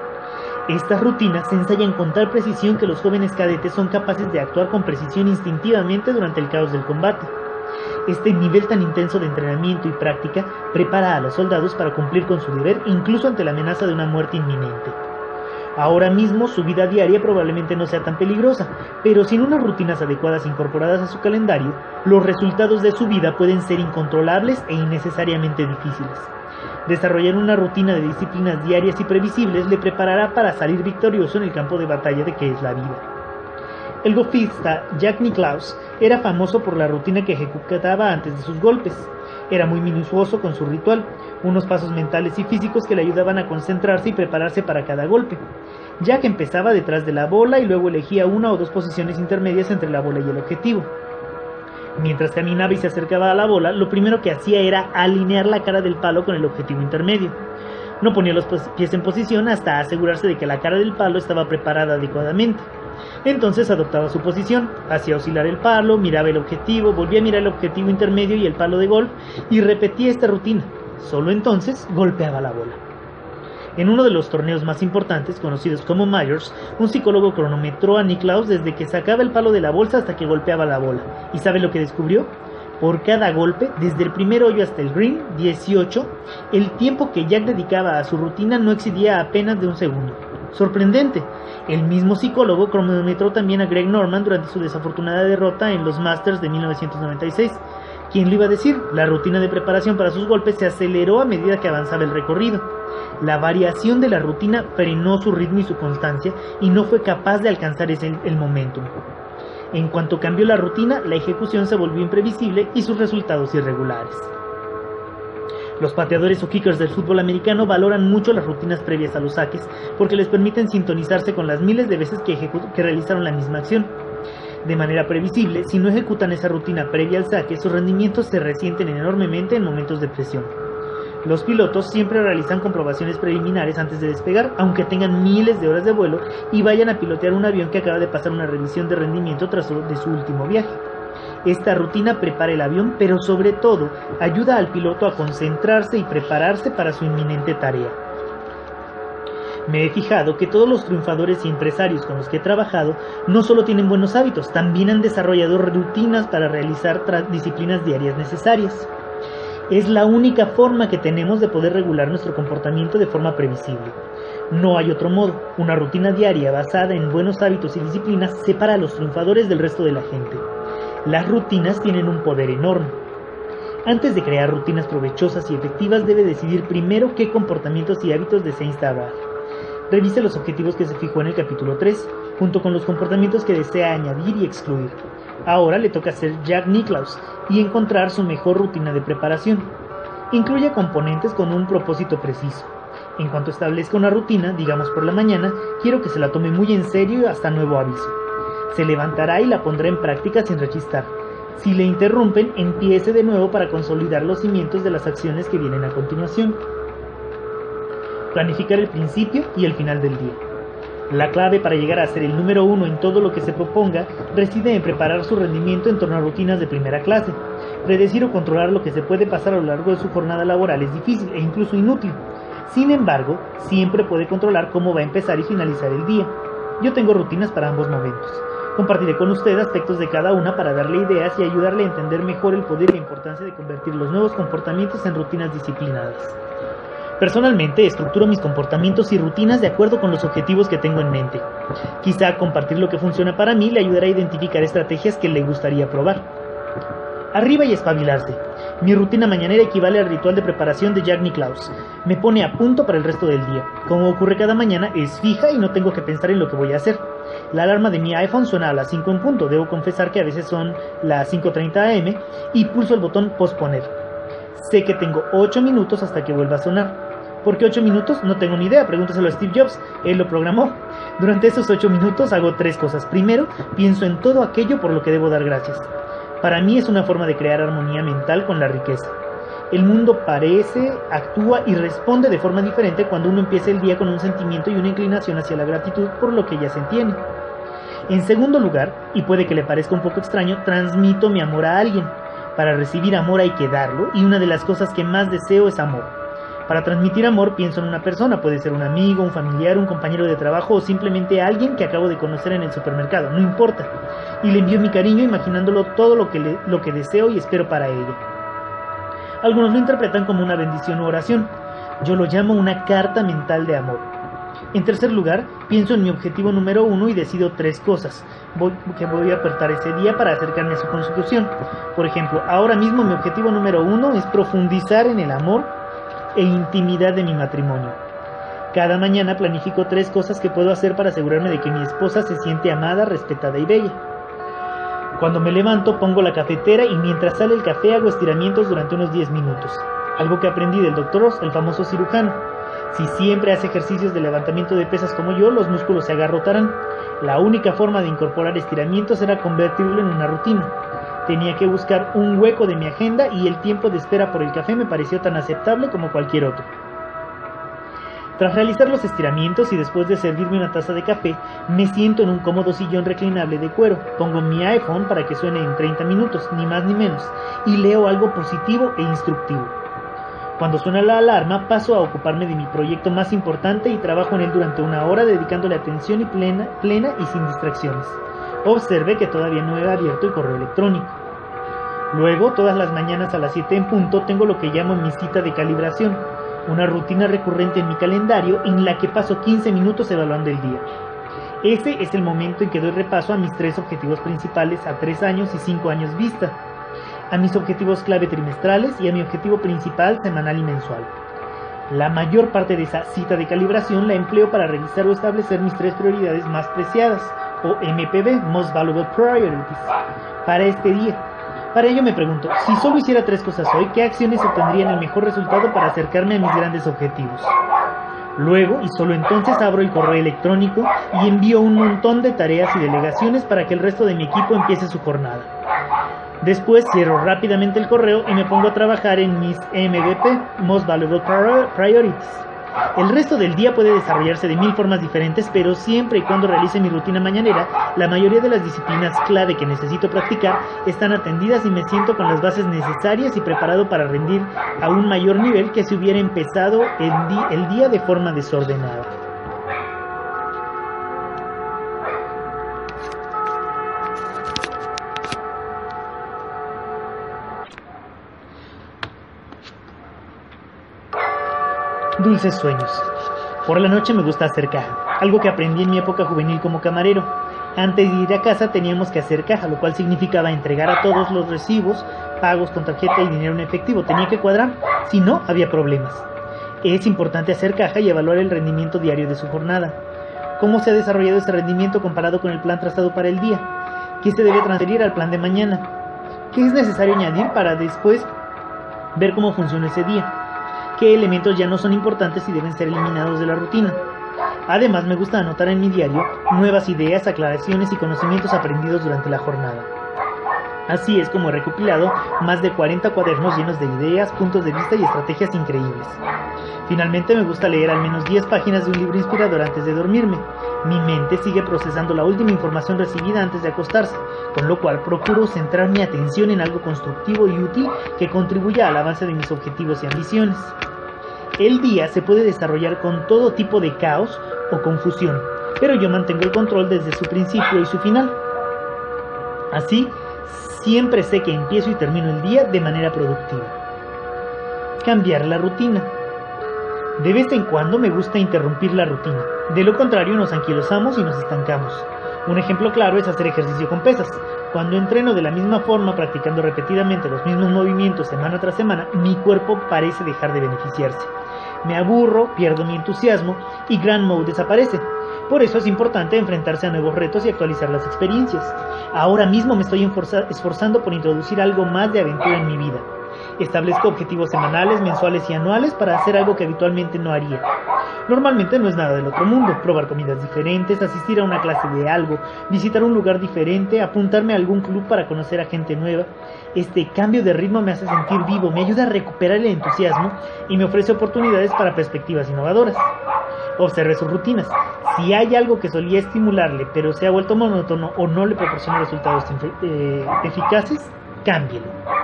Estas rutinas se ensayan con tal precisión que los jóvenes cadetes son capaces de actuar con precisión instintivamente durante el caos del combate. Este nivel tan intenso de entrenamiento y práctica prepara a los soldados para cumplir con su deber incluso ante la amenaza de una muerte inminente. Ahora mismo su vida diaria probablemente no sea tan peligrosa, pero sin unas rutinas adecuadas incorporadas a su calendario, los resultados de su vida pueden ser incontrolables e innecesariamente difíciles. Desarrollar una rutina de disciplinas diarias y previsibles le preparará para salir victorioso en el campo de batalla de que es la vida. El golfista Jack Nicklaus era famoso por la rutina que ejecutaba antes de sus golpes. Era muy minucioso con su ritual, unos pasos mentales y físicos que le ayudaban a concentrarse y prepararse para cada golpe. Jack empezaba detrás de la bola y luego elegía una o dos posiciones intermedias entre la bola y el objetivo. Mientras caminaba y se acercaba a la bola, lo primero que hacía era alinear la cara del palo con el objetivo intermedio. No ponía los pies en posición hasta asegurarse de que la cara del palo estaba preparada adecuadamente. Entonces adoptaba su posición, hacía oscilar el palo, miraba el objetivo, volvía a mirar el objetivo intermedio y el palo de golf y repetía esta rutina. Solo entonces golpeaba la bola. En uno de los torneos más importantes, conocidos como Majors, un psicólogo cronometró a Nicklaus desde que sacaba el palo de la bolsa hasta que golpeaba la bola. ¿Y sabe lo que descubrió? Por cada golpe, desde el primer hoyo hasta el green, dieciocho, el tiempo que Jack dedicaba a su rutina no excedía apenas de un segundo. ¡Sorprendente! El mismo psicólogo cronometró también a Greg Norman durante su desafortunada derrota en los Masters de mil novecientos noventa y seis. ¿Quién lo iba a decir? La rutina de preparación para sus golpes se aceleró a medida que avanzaba el recorrido. La variación de la rutina frenó su ritmo y su constancia y no fue capaz de alcanzar ese, el momentum. En cuanto cambió la rutina, la ejecución se volvió imprevisible y sus resultados irregulares. Los pateadores o kickers del fútbol americano valoran mucho las rutinas previas a los saques porque les permiten sintonizarse con las miles de veces que, que realizaron la misma acción. De manera previsible, si no ejecutan esa rutina previa al saque, sus rendimientos se resienten enormemente en momentos de presión. Los pilotos siempre realizan comprobaciones preliminares antes de despegar, aunque tengan miles de horas de vuelo y vayan a pilotear un avión que acaba de pasar una revisión de rendimiento tras de su último viaje. Esta rutina prepara el avión, pero sobre todo ayuda al piloto a concentrarse y prepararse para su inminente tarea. Me he fijado que todos los triunfadores y empresarios con los que he trabajado no solo tienen buenos hábitos, también han desarrollado rutinas para realizar disciplinas diarias necesarias. Es la única forma que tenemos de poder regular nuestro comportamiento de forma previsible. No hay otro modo. Una rutina diaria basada en buenos hábitos y disciplinas separa a los triunfadores del resto de la gente. Las rutinas tienen un poder enorme. Antes de crear rutinas provechosas y efectivas, debe decidir primero qué comportamientos y hábitos desea instaurar. Revise los objetivos que se fijó en el capítulo tres, junto con los comportamientos que desea añadir y excluir. Ahora le toca ser Jack Nicklaus y encontrar su mejor rutina de preparación. Incluye componentes con un propósito preciso. En cuanto establezca una rutina, digamos por la mañana, quiero que se la tome muy en serio hasta nuevo aviso. Se levantará y la pondrá en práctica sin rechistar. Si le interrumpen, empiece de nuevo para consolidar los cimientos de las acciones que vienen a continuación. Planificar el principio y el final del día. La clave para llegar a ser el número uno en todo lo que se proponga reside en preparar su rendimiento en torno a rutinas de primera clase. Predecir o controlar lo que se puede pasar a lo largo de su jornada laboral es difícil e incluso inútil. Sin embargo, siempre puede controlar cómo va a empezar y finalizar el día. Yo tengo rutinas para ambos momentos. Compartiré con usted aspectos de cada una para darle ideas y ayudarle a entender mejor el poder y la importancia de convertir los nuevos comportamientos en rutinas disciplinadas. Personalmente, estructuro mis comportamientos y rutinas de acuerdo con los objetivos que tengo en mente. Quizá compartir lo que funciona para mí le ayudará a identificar estrategias que le gustaría probar. Arriba y espabilarse. Mi rutina mañanera equivale al ritual de preparación de Jack Nicklaus. Me pone a punto para el resto del día. Como ocurre cada mañana, es fija y no tengo que pensar en lo que voy a hacer. La alarma de mi iPhone suena a las cinco en punto. Debo confesar que a veces son las cinco treinta a eme y pulso el botón posponer. Sé que tengo ocho minutos hasta que vuelva a sonar. ¿Por qué ocho minutos? No tengo ni idea, pregúntaselo a Steve Jobs, él lo programó. Durante esos ocho minutos hago tres cosas. Primero, pienso en todo aquello por lo que debo dar gracias. Para mí es una forma de crear armonía mental con la riqueza. El mundo parece, actúa y responde de forma diferente cuando uno empieza el día con un sentimiento y una inclinación hacia la gratitud por lo que ya se tiene. En segundo lugar, y puede que le parezca un poco extraño, transmito mi amor a alguien. Para recibir amor hay que darlo, y una de las cosas que más deseo es amor. Para transmitir amor pienso en una persona, puede ser un amigo, un familiar, un compañero de trabajo o simplemente alguien que acabo de conocer en el supermercado, no importa. Y le envío mi cariño imaginándolo todo lo que, le, lo que deseo y espero para ella. Algunos lo interpretan como una bendición u oración. Yo lo llamo una carta mental de amor. En tercer lugar, pienso en mi objetivo número uno y decido tres cosas voy, que voy a apertar ese día para acercarme a su consecución. Por ejemplo, ahora mismo mi objetivo número uno es profundizar en el amor e intimidad de mi matrimonio. Cada mañana planifico tres cosas que puedo hacer para asegurarme de que mi esposa se siente amada, respetada y bella. Cuando me levanto pongo la cafetera y mientras sale el café hago estiramientos durante unos diez minutos. Algo que aprendí del doctor Oz, el famoso cirujano. Si siempre hace ejercicios de levantamiento de pesas como yo, los músculos se agarrotarán. La única forma de incorporar estiramientos era convertirlo en una rutina. Tenía que buscar un hueco de mi agenda y el tiempo de espera por el café me pareció tan aceptable como cualquier otro. Tras realizar los estiramientos y después de servirme una taza de café, me siento en un cómodo sillón reclinable de cuero, pongo mi iPhone para que suene en treinta minutos, ni más ni menos, y leo algo positivo e instructivo. Cuando suena la alarma, paso a ocuparme de mi proyecto más importante y trabajo en él durante una hora dedicándole atención y plena, plena y sin distracciones. Observe que todavía no he abierto el correo electrónico. Luego, todas las mañanas a las siete en punto, tengo lo que llamo mi cita de calibración, una rutina recurrente en mi calendario en la que paso quince minutos evaluando el día. Ese es el momento en que doy repaso a mis tres objetivos principales a tres años y cinco años vista, a mis objetivos clave trimestrales y a mi objetivo principal semanal y mensual. La mayor parte de esa cita de calibración la empleo para revisar o establecer mis tres prioridades más preciadas, o M P B, Most Valuable Priorities, para este día. Para ello me pregunto, si solo hiciera tres cosas hoy, ¿qué acciones obtendrían el mejor resultado para acercarme a mis grandes objetivos? Luego, y solo entonces, abro el correo electrónico y envío un montón de tareas y delegaciones para que el resto de mi equipo empiece su jornada. Después cierro rápidamente el correo y me pongo a trabajar en mis M V P, Most Valuable Priorities. El resto del día puede desarrollarse de mil formas diferentes, pero siempre y cuando realice mi rutina mañanera, la mayoría de las disciplinas clave que necesito practicar están atendidas y me siento con las bases necesarias y preparado para rendir a un mayor nivel que si hubiera empezado el, di- el día de forma desordenada. Dulces sueños. Por la noche me gusta hacer caja, algo que aprendí en mi época juvenil como camarero. Antes de ir a casa teníamos que hacer caja, lo cual significaba entregar a todos los recibos, pagos con tarjeta y dinero en efectivo. Tenía que cuadrar, si no, había problemas. Es importante hacer caja y evaluar el rendimiento diario de su jornada. ¿Cómo se ha desarrollado ese rendimiento comparado con el plan trazado para el día? ¿Qué se debe transferir al plan de mañana? ¿Qué es necesario añadir para después ver cómo funciona ese día? ¿Qué elementos ya no son importantes y deben ser eliminados de la rutina? Además, me gusta anotar en mi diario nuevas ideas, aclaraciones y conocimientos aprendidos durante la jornada. Así es como he recopilado más de cuarenta cuadernos llenos de ideas, puntos de vista y estrategias increíbles. Finalmente, me gusta leer al menos diez páginas de un libro inspirador antes de dormirme. Mi mente sigue procesando la última información recibida antes de acostarse, con lo cual procuro centrar mi atención en algo constructivo y útil que contribuya al avance de mis objetivos y ambiciones. El día se puede desarrollar con todo tipo de caos o confusión, pero yo mantengo el control desde su principio y su final. Así, siempre sé que empiezo y termino el día de manera productiva. Cambiar la rutina. De vez en cuando me gusta interrumpir la rutina. De lo contrario, nos anquilosamos y nos estancamos. Un ejemplo claro es hacer ejercicio con pesas. Cuando entreno de la misma forma, practicando repetidamente los mismos movimientos semana tras semana, mi cuerpo parece dejar de beneficiarse. Me aburro, pierdo mi entusiasmo y Grand Mode desaparece. Por eso es importante enfrentarse a nuevos retos y actualizar las experiencias. Ahora mismo me estoy esforzando por introducir algo más de aventura en mi vida. Establezco objetivos semanales, mensuales y anuales para hacer algo que habitualmente no haría. Normalmente no es nada del otro mundo: probar comidas diferentes, asistir a una clase de algo, visitar un lugar diferente, apuntarme a algún club para conocer a gente nueva. Este cambio de ritmo me hace sentir vivo, me ayuda a recuperar el entusiasmo y me ofrece oportunidades para perspectivas innovadoras. Observe sus rutinas. Si hay algo que solía estimularle pero se ha vuelto monótono o no le proporciona resultados eh, eficaces, cámbielo.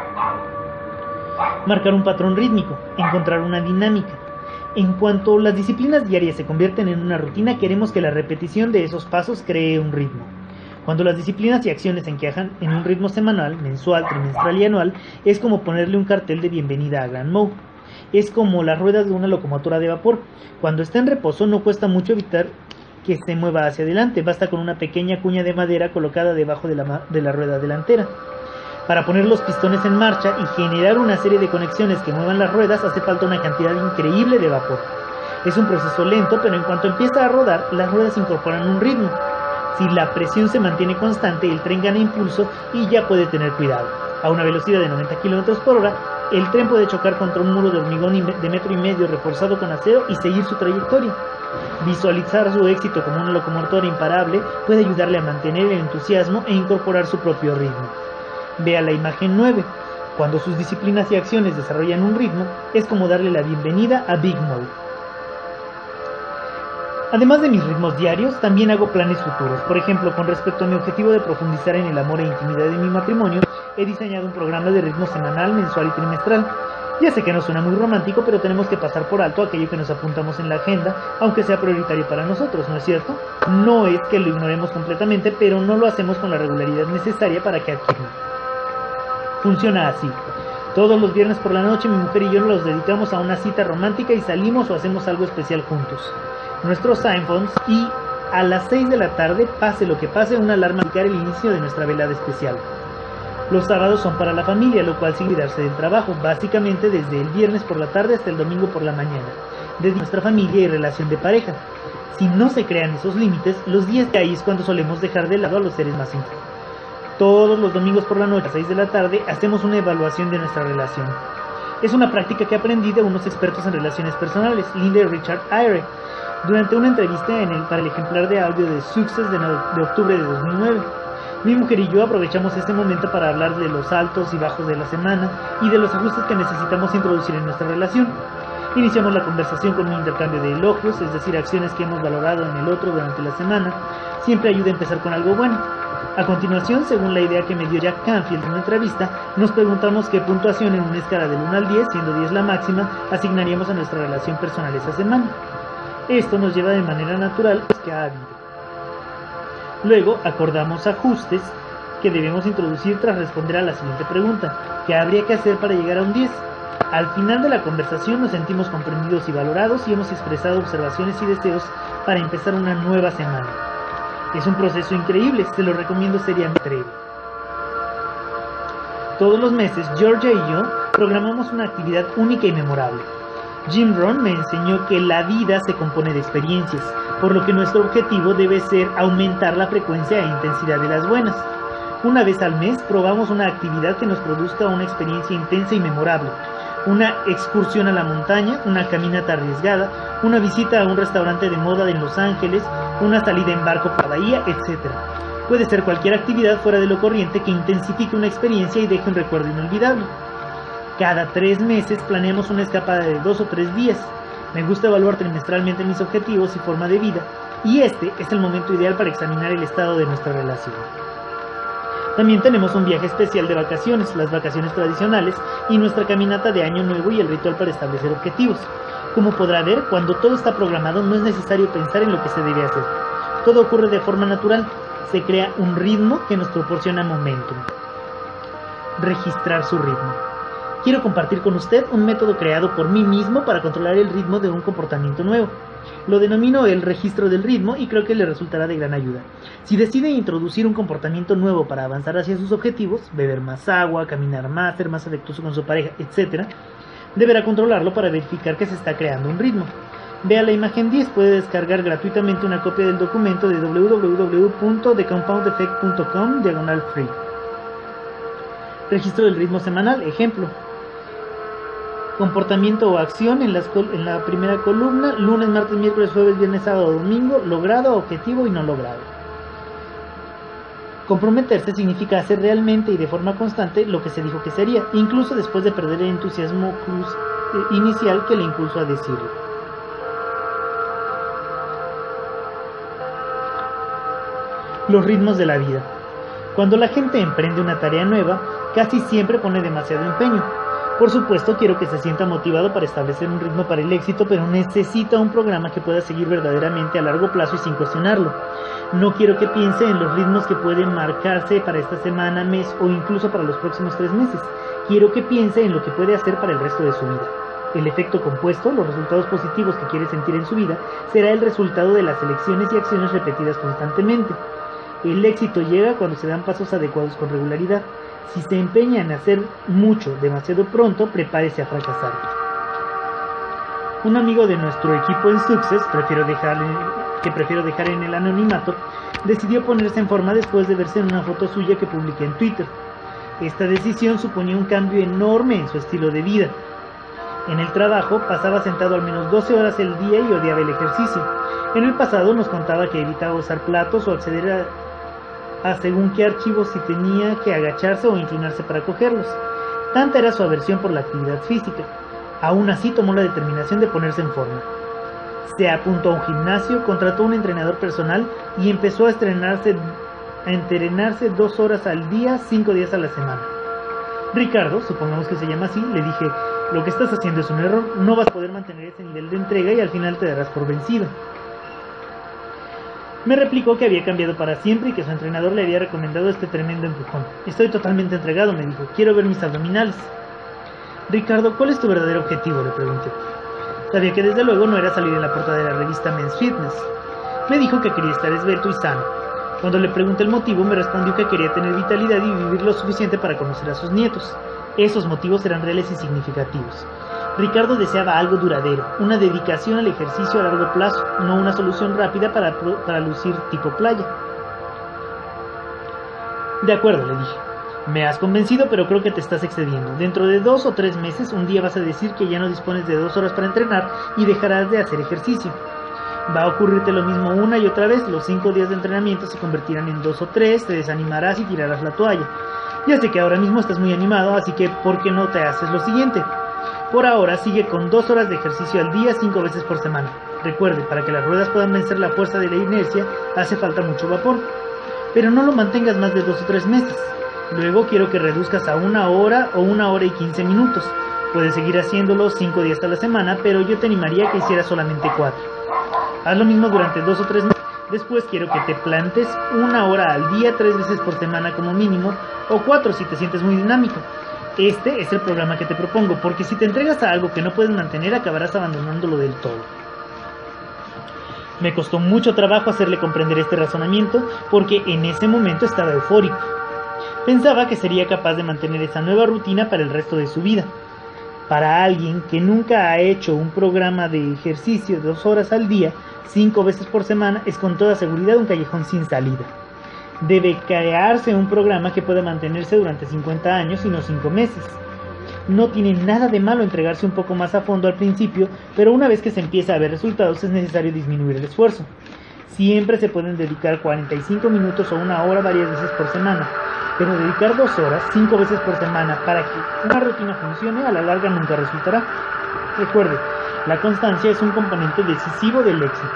Marcar un patrón rítmico, encontrar una dinámica. En cuanto las disciplinas diarias se convierten en una rutina, queremos que la repetición de esos pasos cree un ritmo. Cuando las disciplinas y acciones encajan en un ritmo semanal, mensual, trimestral y anual, es como ponerle un cartel de bienvenida a Grand Mode. Es como las ruedas de una locomotora de vapor. Cuando está en reposo no cuesta mucho evitar que se mueva hacia adelante, basta con una pequeña cuña de madera colocada debajo de la, de la rueda delantera. Para poner los pistones en marcha y generar una serie de conexiones que muevan las ruedas hace falta una cantidad increíble de vapor. Es un proceso lento, pero en cuanto empieza a rodar, las ruedas incorporan un ritmo. Si la presión se mantiene constante, el tren gana impulso y ya puede tener cuidado. A una velocidad de noventa kilómetros por hora, el tren puede chocar contra un muro de hormigón de metro y medio reforzado con acero y seguir su trayectoria. Visualizar su éxito como una locomotora imparable puede ayudarle a mantener el entusiasmo e incorporar su propio ritmo. Vea la imagen nueve. Cuando sus disciplinas y acciones desarrollan un ritmo, es como darle la bienvenida a Big Mode. Además de mis ritmos diarios, también hago planes futuros. Por ejemplo, con respecto a mi objetivo de profundizar en el amor e intimidad de mi matrimonio, he diseñado un programa de ritmo semanal, mensual y trimestral. Ya sé que no suena muy romántico, pero tenemos que pasar por alto aquello que nos apuntamos en la agenda, aunque sea prioritario para nosotros, ¿no es cierto? No es que lo ignoremos completamente, pero no lo hacemos con la regularidad necesaria para que adquiera. Funciona así. Todos los viernes por la noche mi mujer y yo nos dedicamos a una cita romántica y salimos o hacemos algo especial juntos. Nuestros iPhones y a las seis de la tarde, pase lo que pase, una alarma indicará el inicio de nuestra velada especial. Los sábados son para la familia, lo cual sin olvidarse del trabajo, básicamente desde el viernes por la tarde hasta el domingo por la mañana, desde nuestra familia y relación de pareja. Si no se crean esos límites, los días de ahí es cuando solemos dejar de lado a los seres más íntimos. Todos los domingos por la noche a las seis de la tarde hacemos una evaluación de nuestra relación. Es una práctica que aprendí de unos expertos en relaciones personales, Linda y Richard Eyre, durante una entrevista en el, para el ejemplar de audio de Success de, no, de octubre de dos mil nueve. Mi mujer y yo aprovechamos este momento para hablar de los altos y bajos de la semana y de los ajustes que necesitamos introducir en nuestra relación. Iniciamos la conversación con un intercambio de elogios, es decir, acciones que hemos valorado en el otro durante la semana. Siempre ayuda a empezar con algo bueno. A continuación, según la idea que me dio Jack Canfield en una entrevista, nos preguntamos qué puntuación en una escala del uno al diez, siendo diez la máxima, asignaríamos a nuestra relación personal esa semana. Esto nos lleva de manera natural pues, que ha habido. Luego acordamos ajustes que debemos introducir tras responder a la siguiente pregunta: ¿qué habría que hacer para llegar a un diez? Al final de la conversación nos sentimos comprendidos y valorados y hemos expresado observaciones y deseos para empezar una nueva semana. Es un proceso increíble, se lo recomiendo seriamente. Todos los meses, Georgia y yo programamos una actividad única y memorable. Jim Rohn me enseñó que la vida se compone de experiencias, por lo que nuestro objetivo debe ser aumentar la frecuencia e intensidad de las buenas. Una vez al mes probamos una actividad que nos produzca una experiencia intensa y memorable. Una excursión a la montaña, una caminata arriesgada, una visita a un restaurante de moda en Los Ángeles, una salida en barco por la bahía, etcétera. Puede ser cualquier actividad fuera de lo corriente que intensifique una experiencia y deje un recuerdo inolvidable. Cada tres meses planeamos una escapada de dos o tres días. Me gusta evaluar trimestralmente mis objetivos y forma de vida, y este es el momento ideal para examinar el estado de nuestra relación. También tenemos un viaje especial de vacaciones, las vacaciones tradicionales y nuestra caminata de Año Nuevo y el ritual para establecer objetivos. Como podrá ver, cuando todo está programado no es necesario pensar en lo que se debe hacer. Todo ocurre de forma natural. Se crea un ritmo que nos proporciona momentum. Registrar su ritmo. Quiero compartir con usted un método creado por mí mismo para controlar el ritmo de un comportamiento nuevo. Lo denomino el registro del ritmo y creo que le resultará de gran ayuda. Si decide introducir un comportamiento nuevo para avanzar hacia sus objetivos, beber más agua, caminar más, ser más afectuoso con su pareja, etcétera, deberá controlarlo para verificar que se está creando un ritmo. Vea la imagen diez, puede descargar gratuitamente una copia del documento de w w w punto the compound effect punto com diagonal free. Registro del ritmo semanal, ejemplo. Comportamiento o acción en, las en la primera columna, lunes, martes, miércoles, jueves, viernes, sábado, domingo, logrado, objetivo y no logrado. Comprometerse significa hacer realmente y de forma constante lo que se dijo que sería, incluso después de perder el entusiasmo inicial que le impulsó a decirlo. Los ritmos de la vida. Cuando la gente emprende una tarea nueva, casi siempre pone demasiado empeño. Por supuesto, quiero que se sienta motivado para establecer un ritmo para el éxito, pero necesita un programa que pueda seguir verdaderamente a largo plazo y sin cuestionarlo. No quiero que piense en los ritmos que pueden marcarse para esta semana, mes o incluso para los próximos tres meses. Quiero que piense en lo que puede hacer para el resto de su vida. El efecto compuesto, los resultados positivos que quiere sentir en su vida, será el resultado de las elecciones y acciones repetidas constantemente. El éxito llega cuando se dan pasos adecuados con regularidad. Si se empeña en hacer mucho demasiado pronto, prepárese a fracasar. Un amigo de nuestro equipo en Success, prefiero dejar, que prefiero dejar en el anonimato, decidió ponerse en forma después de verse en una foto suya que publiqué en Twitter. Esta decisión suponía un cambio enorme en su estilo de vida. En el trabajo pasaba sentado al menos doce horas al día y odiaba el ejercicio. En el pasado nos contaba que evitaba usar platos o acceder a a según qué archivos si tenía que agacharse o inclinarse para cogerlos. Tanta era su aversión por la actividad física. Aún así tomó la determinación de ponerse en forma. Se apuntó a un gimnasio, contrató un entrenador personal y empezó a entrenarse, a entrenarse dos horas al día, cinco días a la semana. Ricardo, supongamos que se llama así, le dije: lo que estás haciendo es un error, no vas a poder mantener ese nivel de entrega y al final te darás por vencido. Me replicó que había cambiado para siempre y que su entrenador le había recomendado este tremendo empujón. Estoy totalmente entregado, me dijo. Quiero ver mis abdominales. Ricardo, ¿cuál es tu verdadero objetivo?, le pregunté. Sabía que desde luego no era salir en la portada de la revista Men's Fitness. Me dijo que quería estar esbelto y sano. Cuando le pregunté el motivo, me respondió que quería tener vitalidad y vivir lo suficiente para conocer a sus nietos. Esos motivos eran reales y significativos. Ricardo deseaba algo duradero, una dedicación al ejercicio a largo plazo, no una solución rápida para, para lucir tipo playa. De acuerdo, le dije. Me has convencido, pero creo que te estás excediendo. Dentro de dos o tres meses, un día vas a decir que ya no dispones de dos horas para entrenar y dejarás de hacer ejercicio. Va a ocurrirte lo mismo una y otra vez. Los cinco días de entrenamiento se convertirán en dos o tres, te desanimarás y tirarás la toalla. Ya sé que ahora mismo estás muy animado, así que ¿por qué no te haces lo siguiente? Por ahora sigue con dos horas de ejercicio al día, cinco veces por semana. Recuerde, para que las ruedas puedan vencer la fuerza de la inercia, hace falta mucho vapor. Pero no lo mantengas más de dos o tres meses. Luego quiero que reduzcas a una hora o una hora y quince minutos. Puedes seguir haciéndolo cinco días a la semana, pero yo te animaría a que hicieras solamente cuatro. Haz lo mismo durante dos o tres meses. Después quiero que te plantes una hora al día, tres veces por semana como mínimo, o cuatro si te sientes muy dinámico. Este es el programa que te propongo, porque si te entregas a algo que no puedes mantener, acabarás abandonándolo del todo. Me costó mucho trabajo hacerle comprender este razonamiento, porque en ese momento estaba eufórico. Pensaba que sería capaz de mantener esa nueva rutina para el resto de su vida. Para alguien que nunca ha hecho un programa de ejercicio de dos horas al día, cinco veces por semana, es con toda seguridad un callejón sin salida. Debe crearse un programa que pueda mantenerse durante cincuenta años y no cinco meses. No tiene nada de malo entregarse un poco más a fondo al principio, pero una vez que se empieza a ver resultados es necesario disminuir el esfuerzo. Siempre se pueden dedicar cuarenta y cinco minutos o una hora varias veces por semana, pero dedicar dos horas, cinco veces por semana, para que una rutina funcione, a la larga nunca resultará. Recuerde, la constancia es un componente decisivo del éxito.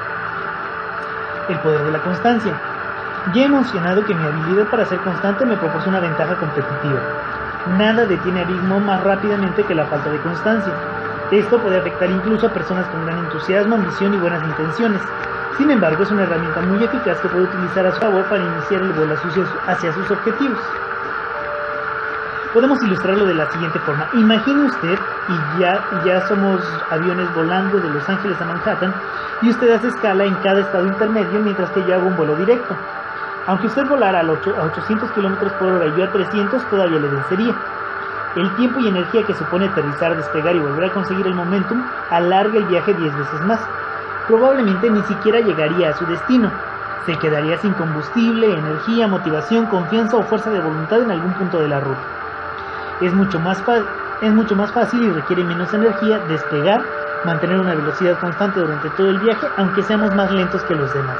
El poder de la constancia. Ya he mencionado que mi habilidad para ser constante me proporciona ventaja competitiva. Nada detiene a Big Mom más rápidamente que la falta de constancia. Esto puede afectar incluso a personas con gran entusiasmo, ambición y buenas intenciones. Sin embargo, es una herramienta muy eficaz que puede utilizar a su favor para iniciar el vuelo hacia sus objetivos. Podemos ilustrarlo de la siguiente forma. Imagine usted, y ya, ya somos aviones volando de Los Ángeles a Manhattan, y usted hace escala en cada estado intermedio mientras que yo hago un vuelo directo. Aunque usted volara a ochocientos kilómetros por hora y yo a trescientos, todavía le vencería. El tiempo y energía que supone aterrizar, despegar y volver a conseguir el momentum alarga el viaje diez veces más. Probablemente ni siquiera llegaría a su destino. Se quedaría sin combustible, energía, motivación, confianza o fuerza de voluntad en algún punto de la ruta. Es mucho más, es mucho más fácil y requiere menos energía despegar, mantener una velocidad constante durante todo el viaje, aunque seamos más lentos que los demás.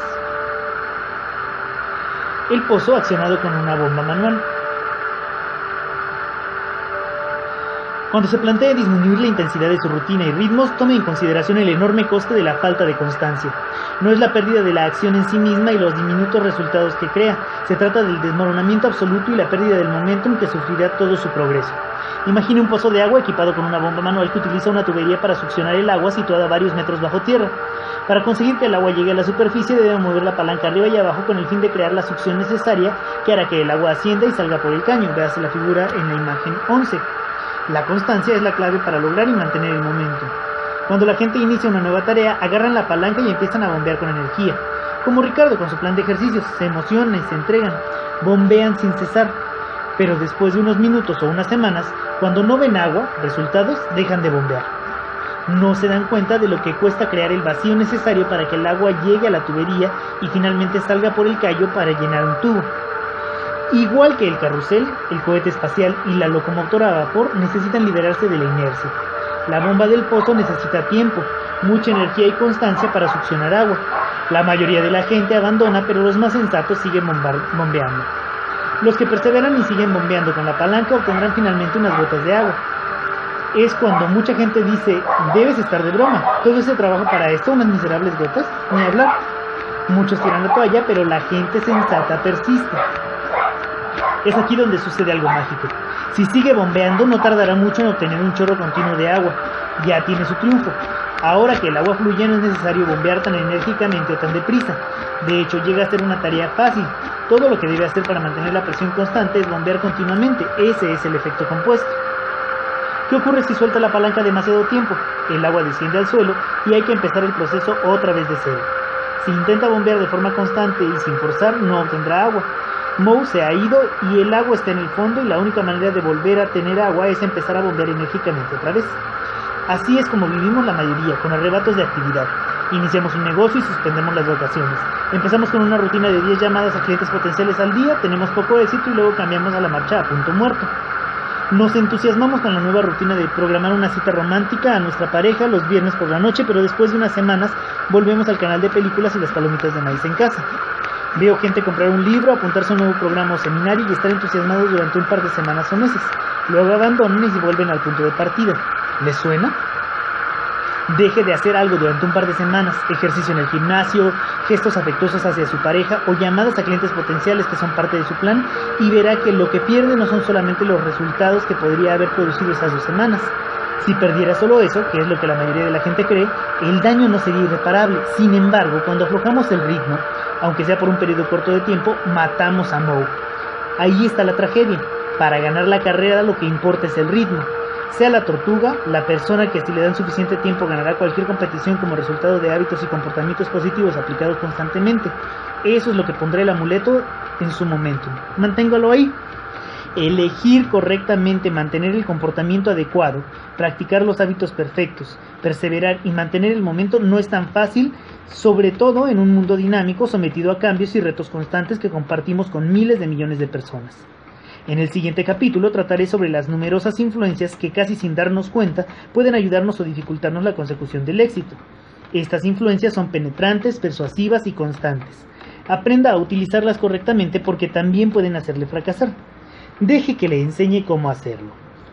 El pozo accionado con una bomba manual. Cuando se plantee disminuir la intensidad de su rutina y ritmos, tome en consideración el enorme coste de la falta de constancia. No es la pérdida de la acción en sí misma y los diminutos resultados que crea, se trata del desmoronamiento absoluto y la pérdida del momentum que sufrirá todo su progreso. Imagine un pozo de agua equipado con una bomba manual que utiliza una tubería para succionar el agua situada a varios metros bajo tierra. Para conseguir que el agua llegue a la superficie debe mover la palanca arriba y abajo con el fin de crear la succión necesaria que hará que el agua ascienda y salga por el caño. Véase la figura en la imagen once. La constancia es la clave para lograr y mantener el momento. Cuando la gente inicia una nueva tarea, agarran la palanca y empiezan a bombear con energía. Como Ricardo con su plan de ejercicios, se emocionan y se entregan, bombean sin cesar. Pero después de unos minutos o unas semanas, cuando no ven agua, resultados, dejan de bombear. No se dan cuenta de lo que cuesta crear el vacío necesario para que el agua llegue a la tubería y finalmente salga por el callo para llenar un tubo. Igual que el carrusel, el cohete espacial y la locomotora a vapor necesitan liberarse de la inercia. La bomba del pozo necesita tiempo, mucha energía y constancia para succionar agua. La mayoría de la gente abandona, pero los más sensatos siguen bombeando. Los que perseveran y siguen bombeando con la palanca obtendrán finalmente unas gotas de agua. Es cuando mucha gente dice, debes estar de broma, todo ese trabajo para esto, unas miserables gotas, ni hablar. Muchos tiran la toalla, pero la gente sensata persiste. Es aquí donde sucede algo mágico. Si sigue bombeando, no tardará mucho en obtener un chorro continuo de agua. Ya tiene su triunfo. Ahora que el agua fluye no es necesario bombear tan enérgicamente o tan deprisa. De hecho, llega a ser una tarea fácil. Todo lo que debe hacer para mantener la presión constante es bombear continuamente. Ese es el efecto compuesto. ¿Qué ocurre si suelta la palanca demasiado tiempo? El agua desciende al suelo y hay que empezar el proceso otra vez de cero. Si intenta bombear de forma constante y sin forzar, no obtendrá agua. Moe se ha ido y el agua está en el fondo y la única manera de volver a tener agua es empezar a bombear enérgicamente otra vez. Así es como vivimos la mayoría, con arrebatos de actividad. Iniciamos un negocio y suspendemos las vacaciones. Empezamos con una rutina de diez llamadas a clientes potenciales al día, tenemos poco éxito y luego cambiamos a la marcha a punto muerto. Nos entusiasmamos con la nueva rutina de programar una cita romántica a nuestra pareja los viernes por la noche, pero después de unas semanas volvemos al canal de películas y las palomitas de maíz en casa. Veo gente comprar un libro, apuntarse a un nuevo programa o seminario y estar entusiasmados durante un par de semanas o meses. Luego abandonan y vuelven al punto de partida. ¿Les suena? Deje de hacer algo durante un par de semanas, ejercicio en el gimnasio, gestos afectuosos hacia su pareja o llamadas a clientes potenciales que son parte de su plan y verá que lo que pierde no son solamente los resultados que podría haber producido esas dos semanas. Si perdiera solo eso, que es lo que la mayoría de la gente cree, el daño no sería irreparable. Sin embargo, cuando aflojamos el ritmo, aunque sea por un periodo corto de tiempo, matamos a Moe. Ahí está la tragedia. Para ganar la carrera lo que importa es el ritmo. Sea la tortuga, la persona que si le dan suficiente tiempo ganará cualquier competición como resultado de hábitos y comportamientos positivos aplicados constantemente. Eso es lo que pondrá el amuleto en su momento. Manténgalo ahí. Elegir correctamente, mantener el comportamiento adecuado, practicar los hábitos perfectos, perseverar y mantener el momento no es tan fácil, sobre todo en un mundo dinámico sometido a cambios y retos constantes que compartimos con miles de millones de personas. En el siguiente capítulo trataré sobre las numerosas influencias que casi sin darnos cuenta pueden ayudarnos o dificultarnos la consecución del éxito. Estas influencias son penetrantes, persuasivas y constantes. Aprenda a utilizarlas correctamente porque también pueden hacerle fracasar. Deje que le enseñe cómo hacerlo.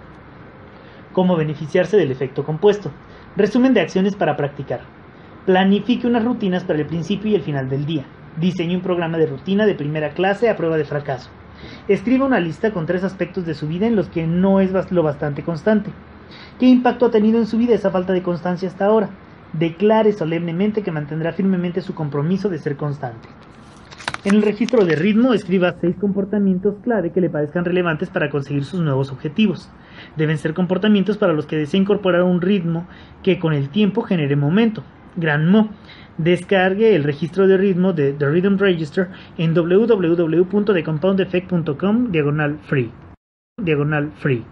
Cómo beneficiarse del efecto compuesto. Resumen de acciones para practicar. Planifique unas rutinas para el principio y el final del día. Diseñe un programa de rutina de primera clase a prueba de fracaso. Escriba una lista con tres aspectos de su vida en los que no es lo bastante constante. ¿Qué impacto ha tenido en su vida esa falta de constancia hasta ahora? Declare solemnemente que mantendrá firmemente su compromiso de ser constante. En el registro de ritmo, escriba seis comportamientos clave que le parezcan relevantes para conseguir sus nuevos objetivos. Deben ser comportamientos para los que desee incorporar un ritmo que con el tiempo genere momento. Gran Mo. Descargue el registro de ritmo de The Rhythm Register en w w w punto the compound effect punto com diagonal free. Diagonal free.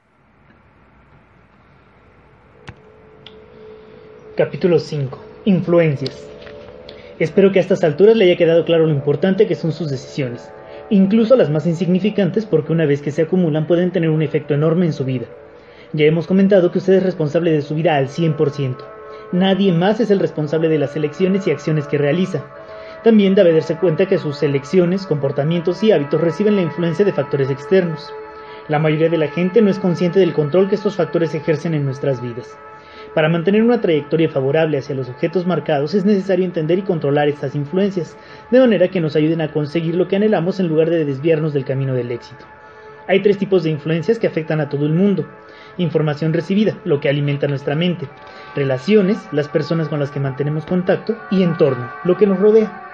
Capítulo cinco. Influencias. Espero que a estas alturas le haya quedado claro lo importante que son sus decisiones, incluso las más insignificantes, porque una vez que se acumulan pueden tener un efecto enorme en su vida. Ya hemos comentado que usted es responsable de su vida al cien por ciento. Nadie más es el responsable de las elecciones y acciones que realiza. También debe darse cuenta que sus elecciones, comportamientos y hábitos reciben la influencia de factores externos. La mayoría de la gente no es consciente del control que estos factores ejercen en nuestras vidas. Para mantener una trayectoria favorable hacia los objetos marcados es necesario entender y controlar estas influencias, de manera que nos ayuden a conseguir lo que anhelamos en lugar de desviarnos del camino del éxito. Hay tres tipos de influencias que afectan a todo el mundo. Información recibida, lo que alimenta nuestra mente. Relaciones, las personas con las que mantenemos contacto. Y entorno, lo que nos rodea.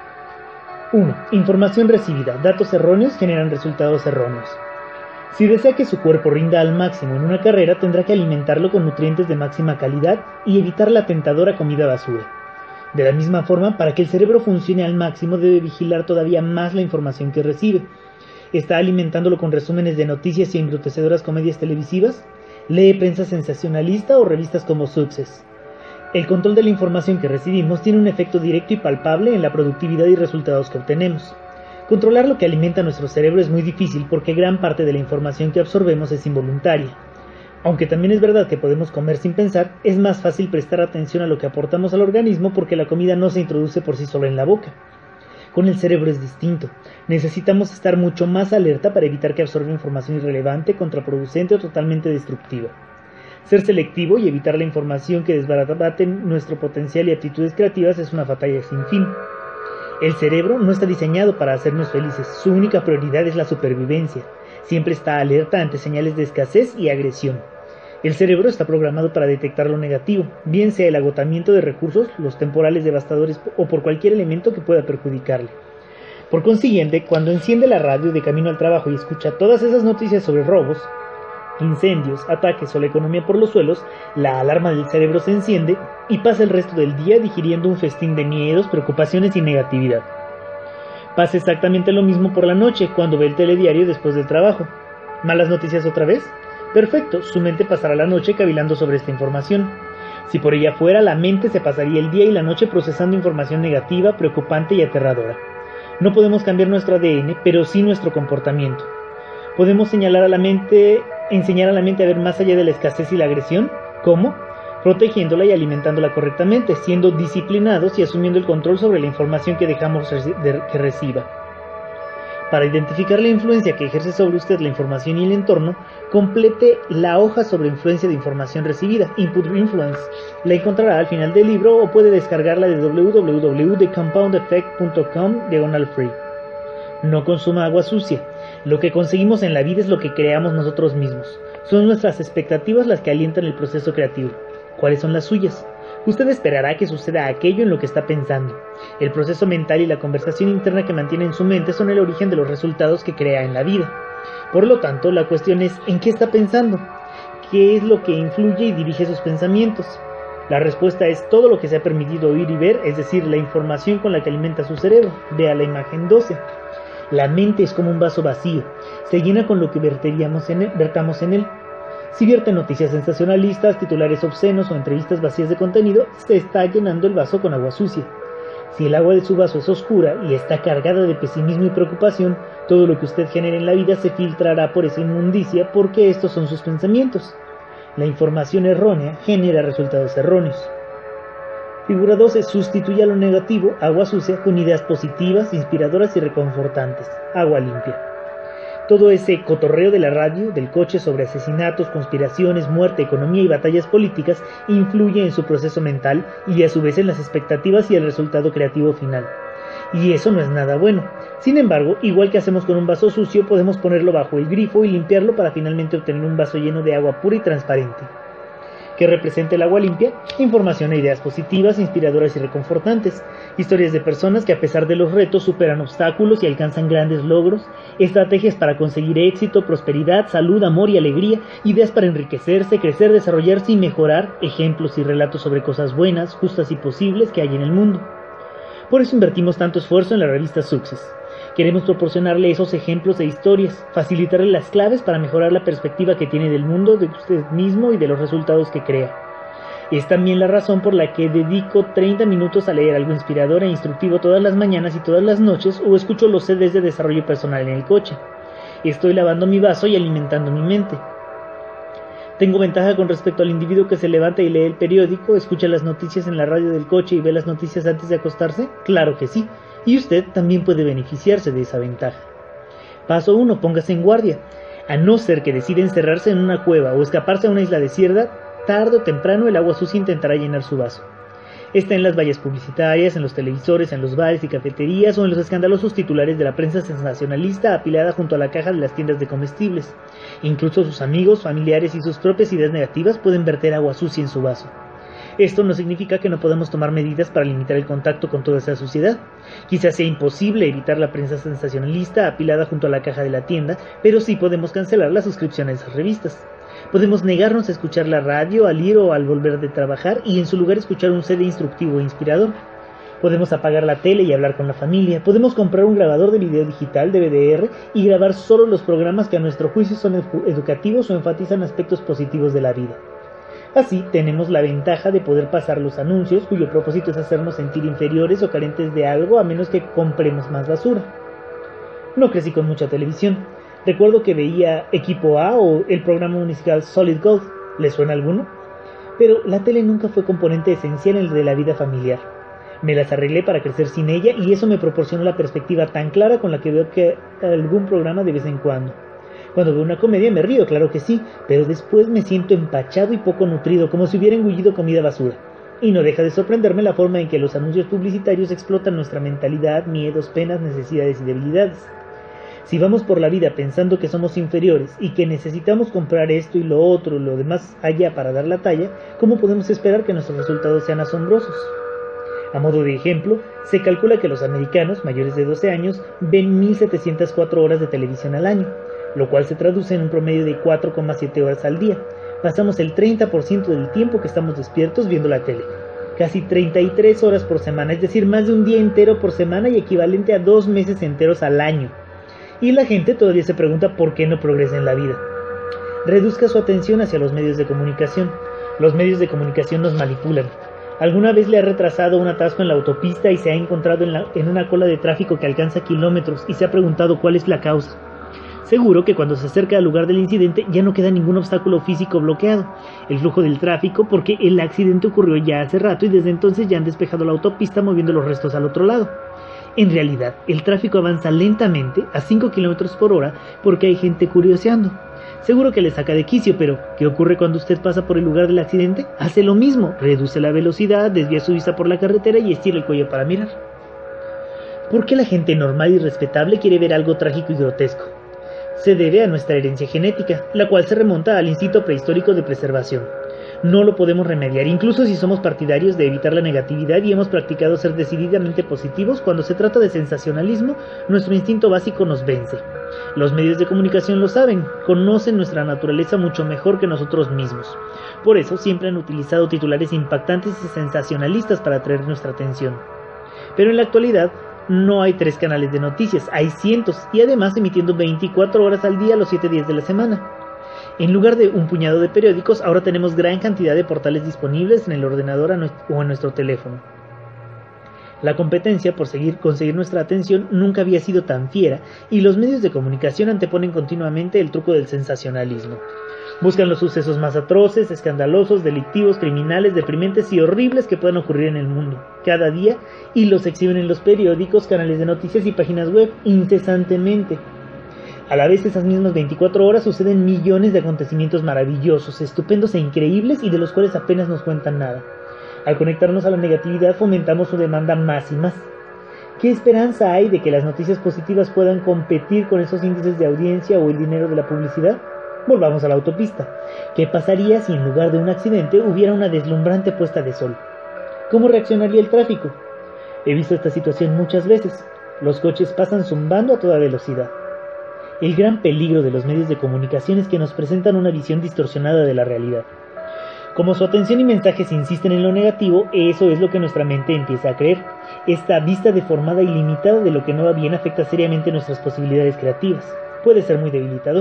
uno. Información recibida. Datos erróneos generan resultados erróneos. Si desea que su cuerpo rinda al máximo en una carrera, tendrá que alimentarlo con nutrientes de máxima calidad y evitar la tentadora comida basura. De la misma forma, para que el cerebro funcione al máximo, debe vigilar todavía más la información que recibe. ¿Está alimentándolo con resúmenes de noticias y embrutecedoras comedias televisivas? ¿Lee prensa sensacionalista o revistas como Success? El control de la información que recibimos tiene un efecto directo y palpable en la productividad y resultados que obtenemos. Controlar lo que alimenta nuestro cerebro es muy difícil porque gran parte de la información que absorbemos es involuntaria. Aunque también es verdad que podemos comer sin pensar, es más fácil prestar atención a lo que aportamos al organismo porque la comida no se introduce por sí sola en la boca. Con el cerebro es distinto. Necesitamos estar mucho más alerta para evitar que absorba información irrelevante, contraproducente o totalmente destructiva. Ser selectivo y evitar la información que desbarate nuestro potencial y aptitudes creativas es una batalla sin fin. El cerebro no está diseñado para hacernos felices, su única prioridad es la supervivencia. Siempre está alerta ante señales de escasez y agresión. El cerebro está programado para detectar lo negativo, bien sea el agotamiento de recursos, los temporales devastadores o por cualquier elemento que pueda perjudicarle. Por consiguiente, cuando enciende la radio de camino al trabajo y escucha todas esas noticias sobre robos, incendios, ataques o la economía por los suelos, la alarma del cerebro se enciende y pasa el resto del día digiriendo un festín de miedos, preocupaciones y negatividad. Pasa exactamente lo mismo por la noche cuando ve el telediario después del trabajo. ¿Malas noticias otra vez? Perfecto, su mente pasará la noche cavilando sobre esta información. Si por ella fuera, la mente se pasaría el día y la noche procesando información negativa, preocupante y aterradora. No podemos cambiar nuestro A D N, pero sí nuestro comportamiento. ¿Podemos señalar a la mente, enseñar a la mente a ver más allá de la escasez y la agresión? ¿Cómo? Protegiéndola y alimentándola correctamente, siendo disciplinados y asumiendo el control sobre la información que dejamos que reciba. Para identificar la influencia que ejerce sobre usted la información y el entorno, complete la hoja sobre influencia de información recibida, Input Influence. La encontrará al final del libro o puede descargarla de w w w punto the compound effect punto com diagonal free. No consuma agua sucia. Lo que conseguimos en la vida es lo que creamos nosotros mismos. Son nuestras expectativas las que alientan el proceso creativo. ¿Cuáles son las suyas? Usted esperará que suceda aquello en lo que está pensando. El proceso mental y la conversación interna que mantiene en su mente son el origen de los resultados que crea en la vida. Por lo tanto, la cuestión es ¿en qué está pensando? ¿Qué es lo que influye y dirige sus pensamientos? La respuesta es todo lo que se ha permitido oír y ver, es decir, la información con la que alimenta su cerebro. Vea la imagen doce. La mente es como un vaso vacío. Se llena con lo que verteríamos en él, vertamos en él. Si vierte noticias sensacionalistas, titulares obscenos o entrevistas vacías de contenido, se está llenando el vaso con agua sucia. Si el agua de su vaso es oscura y está cargada de pesimismo y preocupación, todo lo que usted genera en la vida se filtrará por esa inmundicia porque estos son sus pensamientos. La información errónea genera resultados erróneos. Figura doce. Sustituye a lo negativo, agua sucia, con ideas positivas, inspiradoras y reconfortantes, agua limpia. Todo ese cotorreo de la radio, del coche sobre asesinatos, conspiraciones, muerte, economía y batallas políticas influye en su proceso mental y a su vez en las expectativas y el resultado creativo final. Y eso no es nada bueno. Sin embargo, igual que hacemos con un vaso sucio, podemos ponerlo bajo el grifo y limpiarlo para finalmente obtener un vaso lleno de agua pura y transparente. ¿Qué representa el agua limpia? Información e ideas positivas, inspiradoras y reconfortantes. Historias de personas que a pesar de los retos superan obstáculos y alcanzan grandes logros. Estrategias para conseguir éxito, prosperidad, salud, amor y alegría. Ideas para enriquecerse, crecer, desarrollarse y mejorar. Ejemplos y relatos sobre cosas buenas, justas y posibles que hay en el mundo. Por eso invertimos tanto esfuerzo en la revista Success. Queremos proporcionarle esos ejemplos e historias, facilitarle las claves para mejorar la perspectiva que tiene del mundo, de usted mismo y de los resultados que crea. Es también la razón por la que dedico treinta minutos a leer algo inspirador e instructivo todas las mañanas y todas las noches o escucho los C Ds de desarrollo personal en el coche. Estoy lavando mi vaso y alimentando mi mente. ¿Tengo ventaja con respecto al individuo que se levanta y lee el periódico, escucha las noticias en la radio del coche y ve las noticias antes de acostarse? Claro que sí. Y usted también puede beneficiarse de esa ventaja. Paso uno. Póngase en guardia. A no ser que decida encerrarse en una cueva o escaparse a una isla desierta, tarde o temprano el agua sucia intentará llenar su vaso. Está en las vallas publicitarias, en los televisores, en los bares y cafeterías o en los escandalosos titulares de la prensa sensacionalista apilada junto a la caja de las tiendas de comestibles. Incluso sus amigos, familiares y sus propias ideas negativas pueden verter agua sucia en su vaso. Esto no significa que no podamos tomar medidas para limitar el contacto con toda esa suciedad. Quizás sea imposible evitar la prensa sensacionalista apilada junto a la caja de la tienda, pero sí podemos cancelar la suscripción a esas revistas. Podemos negarnos a escuchar la radio al ir o al volver de trabajar y en su lugar escuchar un C D instructivo e inspirador. Podemos apagar la tele y hablar con la familia. Podemos comprar un grabador de video digital, D V D R, y grabar solo los programas que a nuestro juicio son edu- educativos o enfatizan aspectos positivos de la vida. Así, tenemos la ventaja de poder pasar los anuncios, cuyo propósito es hacernos sentir inferiores o carentes de algo a menos que compremos más basura. No crecí con mucha televisión. Recuerdo que veía Equipo A o el programa musical Solid Gold. ¿Le suena alguno? Pero la tele nunca fue componente esencial en el de la vida familiar. Me las arreglé para crecer sin ella y eso me proporcionó la perspectiva tan clara con la que veo que algún programa de vez en cuando. Cuando veo una comedia me río, claro que sí, pero después me siento empachado y poco nutrido, como si hubiera engullido comida basura. Y no deja de sorprenderme la forma en que los anuncios publicitarios explotan nuestra mentalidad, miedos, penas, necesidades y debilidades. Si vamos por la vida pensando que somos inferiores y que necesitamos comprar esto y lo otro, lo demás allá para dar la talla, ¿cómo podemos esperar que nuestros resultados sean asombrosos? A modo de ejemplo, se calcula que los americanos mayores de doce años ven mil setecientas cuatro horas de televisión al año, lo cual se traduce en un promedio de cuatro coma siete horas al día. Pasamos el treinta por ciento del tiempo que estamos despiertos viendo la tele. Casi treinta y tres horas por semana, es decir, más de un día entero por semana y equivalente a dos meses enteros al año. Y la gente todavía se pregunta por qué no progresa en la vida. Reduzca su atención hacia los medios de comunicación. Los medios de comunicación nos manipulan. ¿Alguna vez le ha retrasado un atasco en la autopista y se ha encontrado en, la, en una cola de tráfico que alcanza kilómetros y se ha preguntado cuál es la causa? Seguro que cuando se acerca al lugar del incidente ya no queda ningún obstáculo físico bloqueado, el flujo del tráfico, porque el accidente ocurrió ya hace rato y desde entonces ya han despejado la autopista moviendo los restos al otro lado. En realidad, el tráfico avanza lentamente a cinco kilómetros por hora porque hay gente curioseando. Seguro que le saca de quicio, pero ¿qué ocurre cuando usted pasa por el lugar del accidente? Hace lo mismo, reduce la velocidad, desvía su vista por la carretera y estira el cuello para mirar. ¿Por qué la gente normal y respetable quiere ver algo trágico y grotesco? Se debe a nuestra herencia genética, la cual se remonta al instinto prehistórico de preservación. No lo podemos remediar, incluso si somos partidarios de evitar la negatividad y hemos practicado ser decididamente positivos, cuando se trata de sensacionalismo, nuestro instinto básico nos vence. Los medios de comunicación lo saben, conocen nuestra naturaleza mucho mejor que nosotros mismos. Por eso siempre han utilizado titulares impactantes y sensacionalistas para atraer nuestra atención. Pero en la actualidad, no hay tres canales de noticias, hay cientos, y además emitiendo veinticuatro horas al día los siete días de la semana. En lugar de un puñado de periódicos, ahora tenemos gran cantidad de portales disponibles en el ordenador o en nuestro teléfono. La competencia por seguir, conseguir nuestra atención nunca había sido tan fiera, y los medios de comunicación anteponen continuamente el truco del sensacionalismo. Buscan los sucesos más atroces, escandalosos, delictivos, criminales, deprimentes y horribles que puedan ocurrir en el mundo, cada día, y los exhiben en los periódicos, canales de noticias y páginas web incesantemente. A la vez, esas mismas veinticuatro horas suceden millones de acontecimientos maravillosos, estupendos e increíbles y de los cuales apenas nos cuentan nada. Al conectarnos a la negatividad, fomentamos su demanda más y más. ¿Qué esperanza hay de que las noticias positivas puedan competir con esos índices de audiencia o el dinero de la publicidad? Volvamos a la autopista. ¿Qué pasaría si en lugar de un accidente hubiera una deslumbrante puesta de sol? ¿Cómo reaccionaría el tráfico? He visto esta situación muchas veces. Los coches pasan zumbando a toda velocidad. El gran peligro de los medios de comunicación es que nos presentan una visión distorsionada de la realidad. Como su atención y mensajes insisten en lo negativo, eso es lo que nuestra mente empieza a creer. Esta vista deformada y limitada de lo que no va bien afecta seriamente nuestras posibilidades creativas. Puede ser muy debilitador.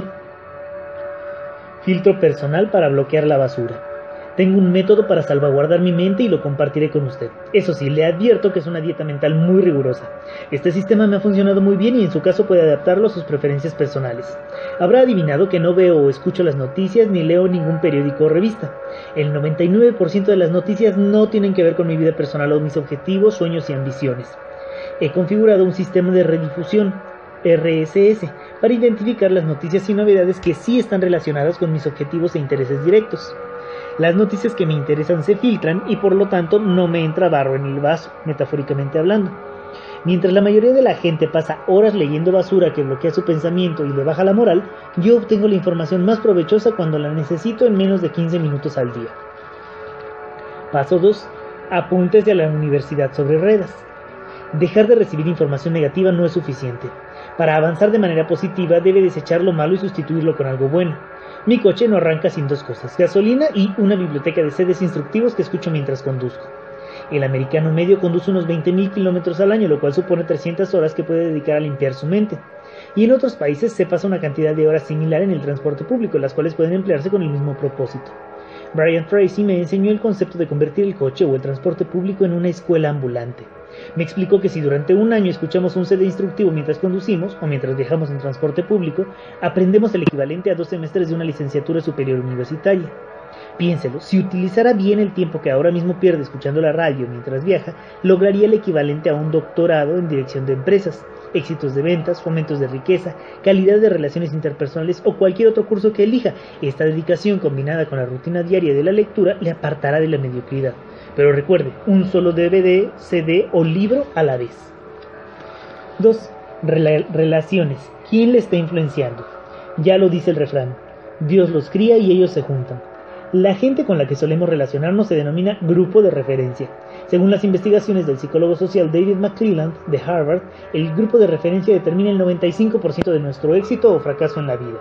Filtro personal para bloquear la basura. Tengo un método para salvaguardar mi mente y lo compartiré con usted. Eso sí, le advierto que es una dieta mental muy rigurosa. Este sistema me ha funcionado muy bien y en su caso puede adaptarlo a sus preferencias personales. Habrá adivinado que no veo o escucho las noticias ni leo ningún periódico o revista. El noventa y nueve por ciento de las noticias no tienen que ver con mi vida personal o mis objetivos, sueños y ambiciones. He configurado un sistema de redifusión, R S S, para identificar las noticias y novedades que sí están relacionadas con mis objetivos e intereses directos. Las noticias que me interesan se filtran y por lo tanto no me entra barro en el vaso, metafóricamente hablando. Mientras la mayoría de la gente pasa horas leyendo basura que bloquea su pensamiento y le baja la moral, yo obtengo la información más provechosa cuando la necesito en menos de quince minutos al día. Paso dos. Apuntes de la universidad sobre redes. Dejar de recibir información negativa no es suficiente. Para avanzar de manera positiva debe desechar lo malo y sustituirlo con algo bueno. Mi coche no arranca sin dos cosas, gasolina y una biblioteca de C Ds instructivos que escucho mientras conduzco. El americano medio conduce unos veinte mil kilómetros al año, lo cual supone trescientas horas que puede dedicar a limpiar su mente. Y en otros países se pasa una cantidad de horas similar en el transporte público, las cuales pueden emplearse con el mismo propósito. Brian Tracy me enseñó el concepto de convertir el coche o el transporte público en una escuela ambulante. Me explicó que si durante un año escuchamos un C D instructivo mientras conducimos o mientras viajamos en transporte público, aprendemos el equivalente a dos semestres de una licenciatura superior universitaria. Piénselo, si utilizara bien el tiempo que ahora mismo pierde escuchando la radio mientras viaja, lograría el equivalente a un doctorado en dirección de empresas, éxitos de ventas, fomentos de riqueza, calidad de relaciones interpersonales o cualquier otro curso que elija. Esta dedicación combinada con la rutina diaria de la lectura le apartará de la mediocridad. Pero recuerde, un solo D V D, C D o libro a la vez. dos. Rela- relaciones. ¿Quién le está influenciando? Ya lo dice el refrán. Dios los cría y ellos se juntan. La gente con la que solemos relacionarnos se denomina grupo de referencia. Según las investigaciones del psicólogo social David McClelland de Harvard, el grupo de referencia determina el noventa y cinco por ciento de nuestro éxito o fracaso en la vida.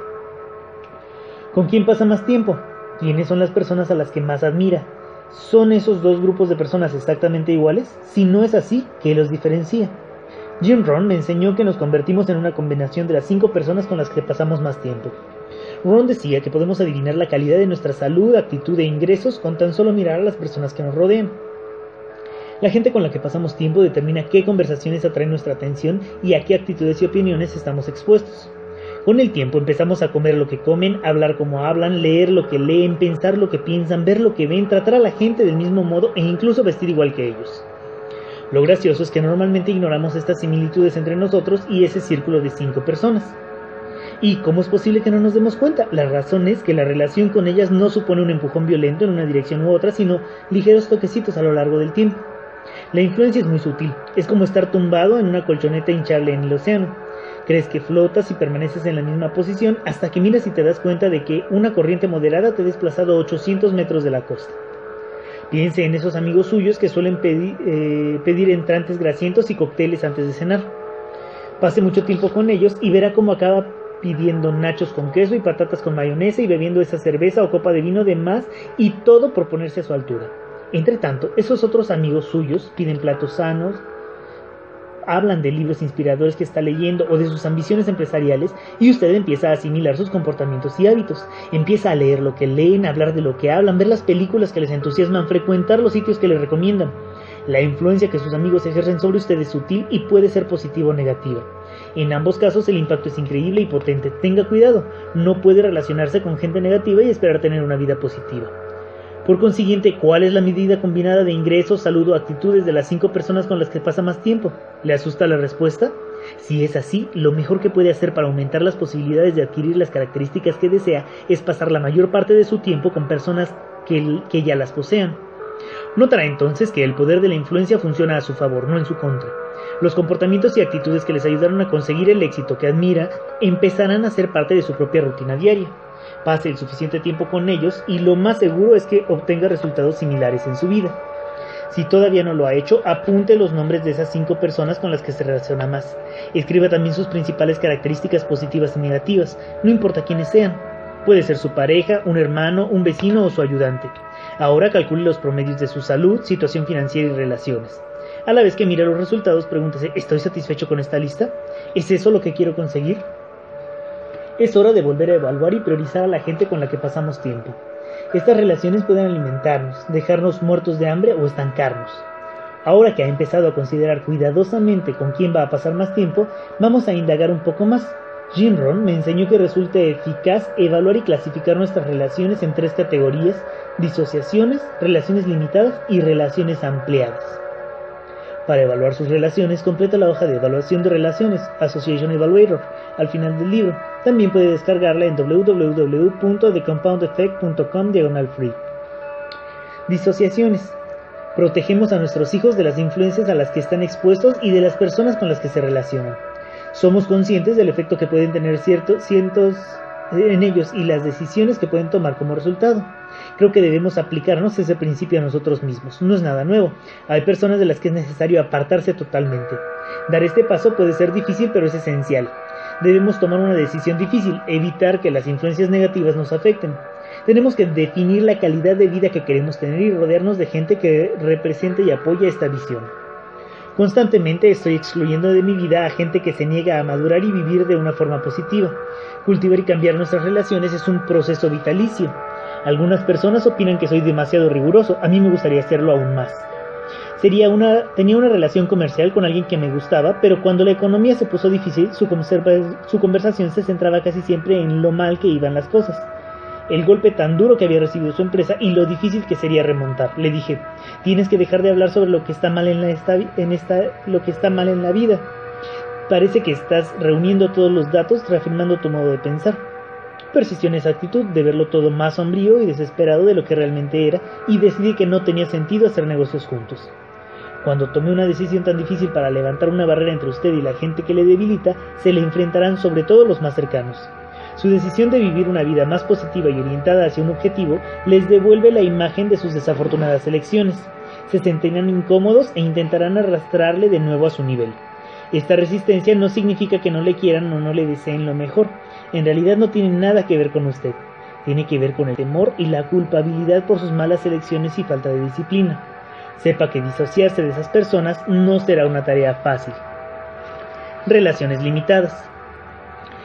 ¿Con quién pasa más tiempo? ¿Quiénes son las personas a las que más admira? ¿Son esos dos grupos de personas exactamente iguales? Si no es así, ¿qué los diferencia? Jim Rohn me enseñó que nos convertimos en una combinación de las cinco personas con las que pasamos más tiempo. Ron decía que podemos adivinar la calidad de nuestra salud, actitud e ingresos con tan solo mirar a las personas que nos rodean. La gente con la que pasamos tiempo determina qué conversaciones atraen nuestra atención y a qué actitudes y opiniones estamos expuestos. Con el tiempo empezamos a comer lo que comen, hablar como hablan, leer lo que leen, pensar lo que piensan, ver lo que ven, tratar a la gente del mismo modo e incluso vestir igual que ellos. Lo gracioso es que normalmente ignoramos estas similitudes entre nosotros y ese círculo de cinco personas. ¿Y cómo es posible que no nos demos cuenta? La razón es que la relación con ellas no supone un empujón violento en una dirección u otra, sino ligeros toquecitos a lo largo del tiempo. La influencia es muy sutil, es como estar tumbado en una colchoneta hinchable en el océano. Crees que flotas y permaneces en la misma posición hasta que miras y te das cuenta de que una corriente moderada te ha desplazado ochocientos metros de la costa. Piense en esos amigos suyos que suelen pedir, eh, pedir entrantes grasientos y cócteles antes de cenar. Pase mucho tiempo con ellos y verá cómo acaba pidiendo nachos con queso y patatas con mayonesa y bebiendo esa cerveza o copa de vino de más, y todo por ponerse a su altura. Entre tanto, esos otros amigos suyos piden platos sanos, hablan de libros inspiradores que está leyendo o de sus ambiciones empresariales, y usted empieza a asimilar sus comportamientos y hábitos. Empieza a leer lo que leen, a hablar de lo que hablan, ver las películas que les entusiasman, frecuentar los sitios que les recomiendan. La influencia que sus amigos ejercen sobre usted es sutil y puede ser positiva o negativa. En ambos casos el impacto es increíble y potente. Tenga cuidado, no puede relacionarse con gente negativa y esperar tener una vida positiva. Por consiguiente, ¿cuál es la medida combinada de ingresos, salud o actitudes de las cinco personas con las que pasa más tiempo? ¿Le asusta la respuesta? Si es así, lo mejor que puede hacer para aumentar las posibilidades de adquirir las características que desea es pasar la mayor parte de su tiempo con personas que, que ya las posean. Notará entonces que el poder de la influencia funciona a su favor, no en su contra. Los comportamientos y actitudes que les ayudaron a conseguir el éxito que admira empezarán a ser parte de su propia rutina diaria. Pase el suficiente tiempo con ellos y lo más seguro es que obtenga resultados similares en su vida. Si todavía no lo ha hecho, apunte los nombres de esas cinco personas con las que se relaciona más. Escriba también sus principales características positivas y negativas, no importa quiénes sean. Puede ser su pareja, un hermano, un vecino o su ayudante. Ahora calcule los promedios de su salud, situación financiera y relaciones. A la vez que mira los resultados, pregúntese, ¿estoy satisfecho con esta lista? ¿Es eso lo que quiero conseguir? Es hora de volver a evaluar y priorizar a la gente con la que pasamos tiempo. Estas relaciones pueden alimentarnos, dejarnos muertos de hambre o estancarnos. Ahora que ha empezado a considerar cuidadosamente con quién va a pasar más tiempo, vamos a indagar un poco más. Jim Rohn me enseñó que resulta eficaz evaluar y clasificar nuestras relaciones en tres categorías: disociaciones, relaciones limitadas y relaciones ampliadas. Para evaluar sus relaciones, completa la hoja de evaluación de relaciones, Association Evaluator, al final del libro. También puede descargarla en w w w punto the compound effect punto com diagonal free. Disociaciones. Protegemos a nuestros hijos de las influencias a las que están expuestos y de las personas con las que se relacionan. Somos conscientes del efecto que pueden tener ciertos, cientos en ellos y las decisiones que pueden tomar como resultado. Creo que debemos aplicarnos ese principio a nosotros mismos. No es nada nuevo. Hay personas de las que es necesario apartarse totalmente. Dar este paso puede ser difícil, pero es esencial. Debemos tomar una decisión difícil, evitar que las influencias negativas nos afecten. Tenemos que definir la calidad de vida que queremos tener y rodearnos de gente que represente y apoye esta visión. Constantemente estoy excluyendo de mi vida a gente que se niega a madurar y vivir de una forma positiva. Cultivar y cambiar nuestras relaciones es un proceso vitalicio. Algunas personas opinan que soy demasiado riguroso, a mí me gustaría hacerlo aún más. Sería una, tenía una relación comercial con alguien que me gustaba, pero cuando la economía se puso difícil, su, conserva, su conversación se centraba casi siempre en lo mal que iban las cosas. El golpe tan duro que había recibido su empresa y lo difícil que sería remontar. Le dije, tienes que dejar de hablar sobre lo que está mal en, la esta, en, esta, lo que está mal en la vida. Parece que estás reuniendo todos los datos, reafirmando tu modo de pensar. Persistió en esa actitud de verlo todo más sombrío y desesperado de lo que realmente era, y decidí que no tenía sentido hacer negocios juntos. Cuando tome una decisión tan difícil para levantar una barrera entre usted y la gente que le debilita, se le enfrentarán sobre todo los más cercanos. Su decisión de vivir una vida más positiva y orientada hacia un objetivo les devuelve la imagen de sus desafortunadas elecciones. Se sentirán incómodos e intentarán arrastrarle de nuevo a su nivel. Esta resistencia no significa que no le quieran o no le deseen lo mejor. En realidad no tiene nada que ver con usted. Tiene que ver con el temor y la culpabilidad por sus malas elecciones y falta de disciplina. Sepa que disociarse de esas personas no será una tarea fácil. Relaciones limitadas.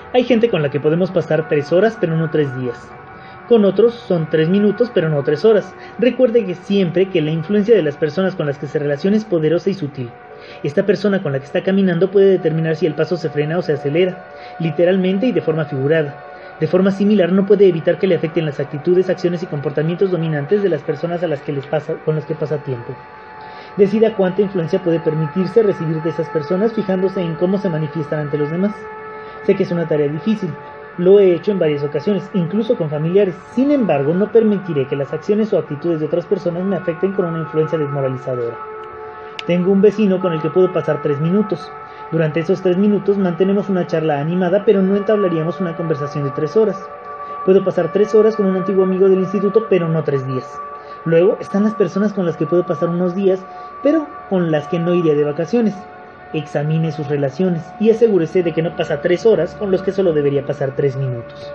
Hay gente con la que podemos pasar tres horas pero no tres días. Con otros son tres minutos pero no tres horas. Recuerde que siempre que la influencia de las personas con las que se relaciona es poderosa y sutil. Esta persona con la que está caminando puede determinar si el paso se frena o se acelera, literalmente y de forma figurada. De forma similar, no puede evitar que le afecten las actitudes, acciones y comportamientos dominantes de las personas a las que les pasa, con las que pasa tiempo. Decida cuánta influencia puede permitirse recibir de esas personas fijándose en cómo se manifiestan ante los demás. Sé que es una tarea difícil, lo he hecho en varias ocasiones, incluso con familiares. Sin embargo, no permitiré que las acciones o actitudes de otras personas me afecten con una influencia desmoralizadora. Tengo un vecino con el que puedo pasar tres minutos. Durante esos tres minutos mantenemos una charla animada, pero no entablaríamos una conversación de tres horas. Puedo pasar tres horas con un antiguo amigo del instituto, pero no tres días. Luego están las personas con las que puedo pasar unos días, pero con las que no iría de vacaciones. Examine sus relaciones y asegúrese de que no pasa tres horas con los que solo debería pasar tres minutos.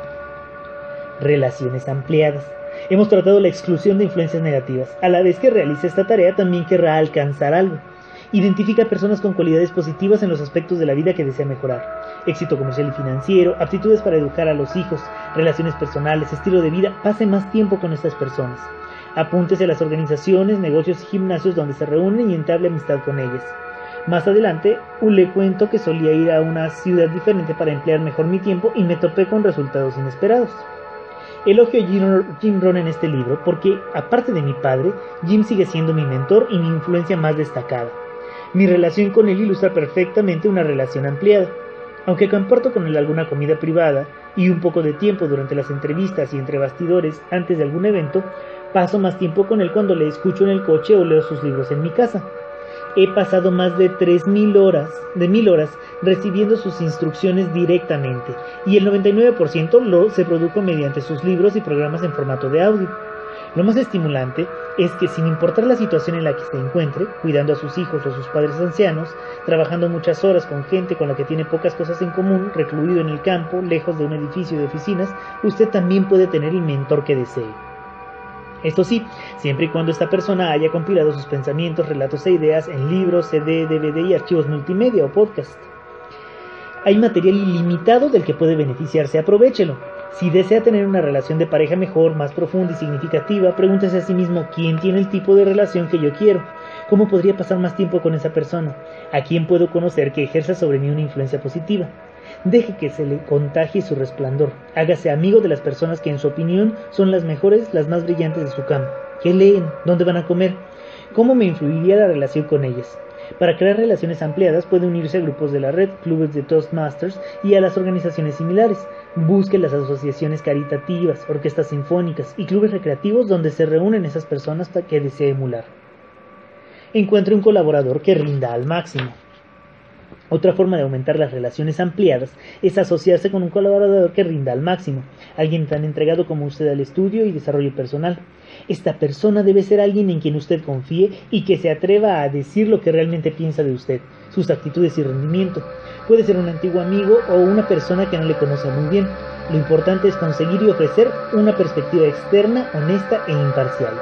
Relaciones ampliadas. Hemos tratado la exclusión de influencias negativas. A la vez que realice esta tarea, también querrá alcanzar algo. Identifica personas con cualidades positivas en los aspectos de la vida que desea mejorar. Éxito comercial y financiero, aptitudes para educar a los hijos, relaciones personales, estilo de vida. Pase más tiempo con estas personas. Apúntese a las organizaciones, negocios y gimnasios donde se reúnen y entable amistad con ellas. Más adelante, le cuento que solía ir a una ciudad diferente para emplear mejor mi tiempo y me topé con resultados inesperados. Elogio a Jim Rohn en este libro porque, aparte de mi padre, Jim sigue siendo mi mentor y mi influencia más destacada. Mi relación con él ilustra perfectamente una relación ampliada. Aunque comparto con él alguna comida privada y un poco de tiempo durante las entrevistas y entre bastidores antes de algún evento, paso más tiempo con él cuando le escucho en el coche o leo sus libros en mi casa. He pasado más de tres mil horas, de mil horas recibiendo sus instrucciones directamente, y el noventa y nueve por ciento lo se produjo mediante sus libros y programas en formato de audio. Lo más estimulante es que, sin importar la situación en la que se encuentre, cuidando a sus hijos o sus padres ancianos, trabajando muchas horas con gente con la que tiene pocas cosas en común, recluido en el campo, lejos de un edificio de oficinas, usted también puede tener el mentor que desee. Esto sí, siempre y cuando esta persona haya compilado sus pensamientos, relatos e ideas en libros, C D, D V D y archivos multimedia o podcast. Hay material ilimitado del que puede beneficiarse, aprovéchelo. Si desea tener una relación de pareja mejor, más profunda y significativa, pregúntese a sí mismo quién tiene el tipo de relación que yo quiero, cómo podría pasar más tiempo con esa persona, a quién puedo conocer que ejerza sobre mí una influencia positiva. Deje que se le contagie su resplandor, hágase amigo de las personas que en su opinión son las mejores, las más brillantes de su campo. ¿Qué leen? ¿Dónde van a comer? ¿Cómo me influiría la relación con ellas? Para crear relaciones ampliadas puede unirse a grupos de la red, clubes de Toastmasters y a las organizaciones similares. Busque las asociaciones caritativas, orquestas sinfónicas y clubes recreativos donde se reúnen esas personas que desea emular. Encuentre un colaborador que rinda al máximo. Otra forma de aumentar las relaciones ampliadas es asociarse con un colaborador que rinda al máximo, alguien tan entregado como usted al estudio y desarrollo personal. Esta persona debe ser alguien en quien usted confíe y que se atreva a decir lo que realmente piensa de usted, sus actitudes y rendimiento. Puede ser un antiguo amigo o una persona que no le conoce muy bien. Lo importante es conseguir y ofrecer una perspectiva externa, honesta e imparcial.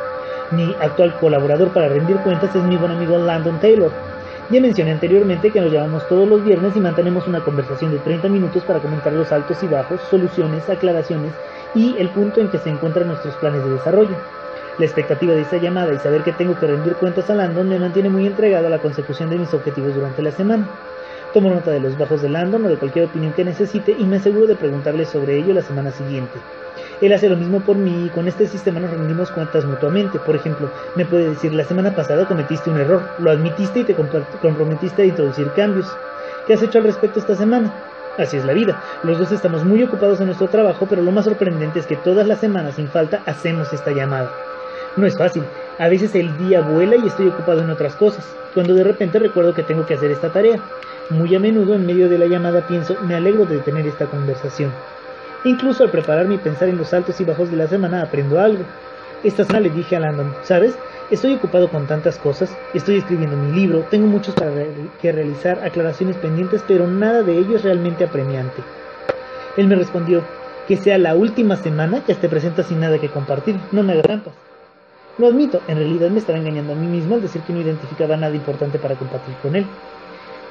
Mi actual colaborador para rendir cuentas es mi buen amigo Landon Taylor. Ya mencioné anteriormente que nos llamamos todos los viernes y mantenemos una conversación de treinta minutos para comentar los altos y bajos, soluciones, aclaraciones y el punto en que se encuentran nuestros planes de desarrollo. La expectativa de esta llamada y saber que tengo que rendir cuentas a Landon me mantiene muy entregado a la consecución de mis objetivos durante la semana. Tomo nota de los bajos de Landon o de cualquier opinión que necesite y me aseguro de preguntarle sobre ello la semana siguiente. Él hace lo mismo por mí y con este sistema nos rendimos cuentas mutuamente. Por ejemplo, me puede decir: la semana pasada cometiste un error, lo admitiste y te comprometiste a introducir cambios. ¿Qué has hecho al respecto esta semana? Así es la vida. Los dos estamos muy ocupados en nuestro trabajo, pero lo más sorprendente es que todas las semanas sin falta hacemos esta llamada. No es fácil. A veces el día vuela y estoy ocupado en otras cosas, cuando de repente recuerdo que tengo que hacer esta tarea. Muy a menudo en medio de la llamada pienso: me alegro de tener esta conversación. Incluso al prepararme y pensar en los altos y bajos de la semana aprendo algo. Esta semana le dije a Landon: ¿sabes? Estoy ocupado con tantas cosas, estoy escribiendo mi libro, tengo muchos para re que realizar, aclaraciones pendientes, pero nada de ello es realmente apremiante. Él me respondió: que sea la última semana que te presentas sin nada que compartir, no me hagas trampas. Lo admito, en realidad me estaba engañando a mí mismo al decir que no identificaba nada importante para compartir con él.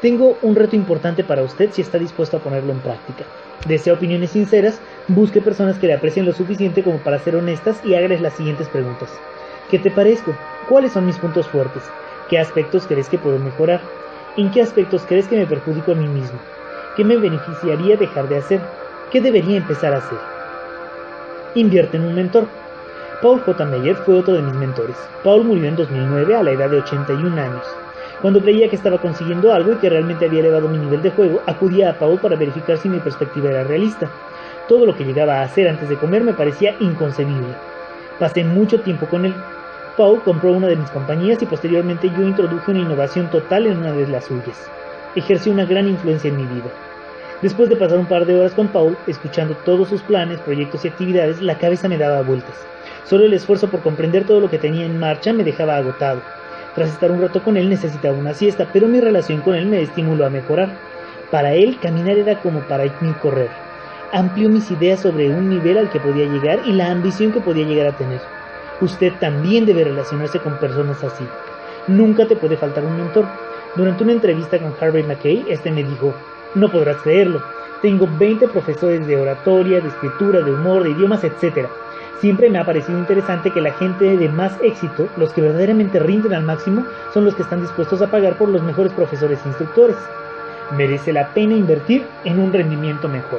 Tengo un reto importante para usted si está dispuesto a ponerlo en práctica. Desea opiniones sinceras, busque personas que le aprecien lo suficiente como para ser honestas y hágales las siguientes preguntas. ¿Qué te parezco? ¿Cuáles son mis puntos fuertes? ¿Qué aspectos crees que puedo mejorar? ¿En qué aspectos crees que me perjudico a mí mismo? ¿Qué me beneficiaría dejar de hacer? ¿Qué debería empezar a hacer? Invierte en un mentor. Paul J. Meyer fue otro de mis mentores. Paul murió en dos mil nueve a la edad de ochenta y un años. Cuando creía que estaba consiguiendo algo y que realmente había elevado mi nivel de juego, acudía a Paul para verificar si mi perspectiva era realista. Todo lo que llegaba a hacer antes de comer me parecía inconcebible. Pasé mucho tiempo con él. Paul compró una de mis compañías y posteriormente yo introduje una innovación total en una de las suyas. Ejerció una gran influencia en mi vida. Después de pasar un par de horas con Paul, escuchando todos sus planes, proyectos y actividades, la cabeza me daba vueltas. Solo el esfuerzo por comprender todo lo que tenía en marcha me dejaba agotado. Tras estar un rato con él necesitaba una siesta, pero mi relación con él me estimuló a mejorar. Para él, caminar era como para mí correr. Amplió mis ideas sobre un nivel al que podía llegar y la ambición que podía llegar a tener. Usted también debe relacionarse con personas así. Nunca te puede faltar un mentor. Durante una entrevista con Harvey Mackay, este me dijo: no podrás creerlo, tengo veinte profesores de oratoria, de escritura, de humor, de idiomas, etcétera. Siempre me ha parecido interesante que la gente de más éxito, los que verdaderamente rinden al máximo, son los que están dispuestos a pagar por los mejores profesores e instructores. Merece la pena invertir en un rendimiento mejor.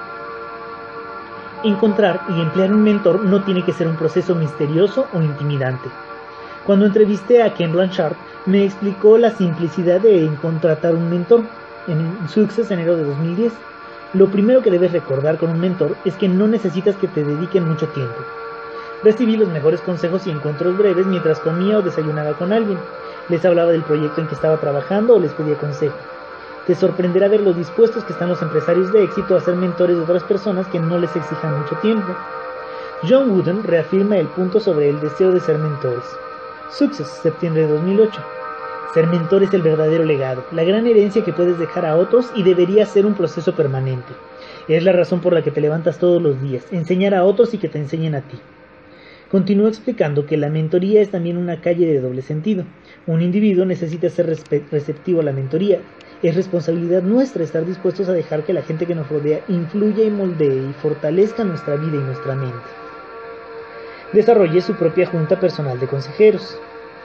Encontrar y emplear un mentor no tiene que ser un proceso misterioso o intimidante. Cuando entrevisté a Ken Blanchard, me explicó la simplicidad de contratar un mentor en Success enero de dos mil diez. Lo primero que debes recordar con un mentor es que no necesitas que te dediquen mucho tiempo. Recibí los mejores consejos y encuentros breves mientras comía o desayunaba con alguien. Les hablaba del proyecto en que estaba trabajando o les pedía consejo. Te sorprenderá ver lo dispuestos que están los empresarios de éxito a ser mentores de otras personas que no les exijan mucho tiempo. John Wooden reafirma el punto sobre el deseo de ser mentores. Success, septiembre de dos mil ocho. Ser mentor es el verdadero legado, la gran herencia que puedes dejar a otros y debería ser un proceso permanente. Es la razón por la que te levantas todos los días, enseñar a otros y que te enseñen a ti. Continúo explicando que la mentoría es también una calle de doble sentido. Un individuo necesita ser receptivo a la mentoría. Es responsabilidad nuestra estar dispuestos a dejar que la gente que nos rodea influya y moldee y fortalezca nuestra vida y nuestra mente. Desarrollé su propia junta personal de consejeros.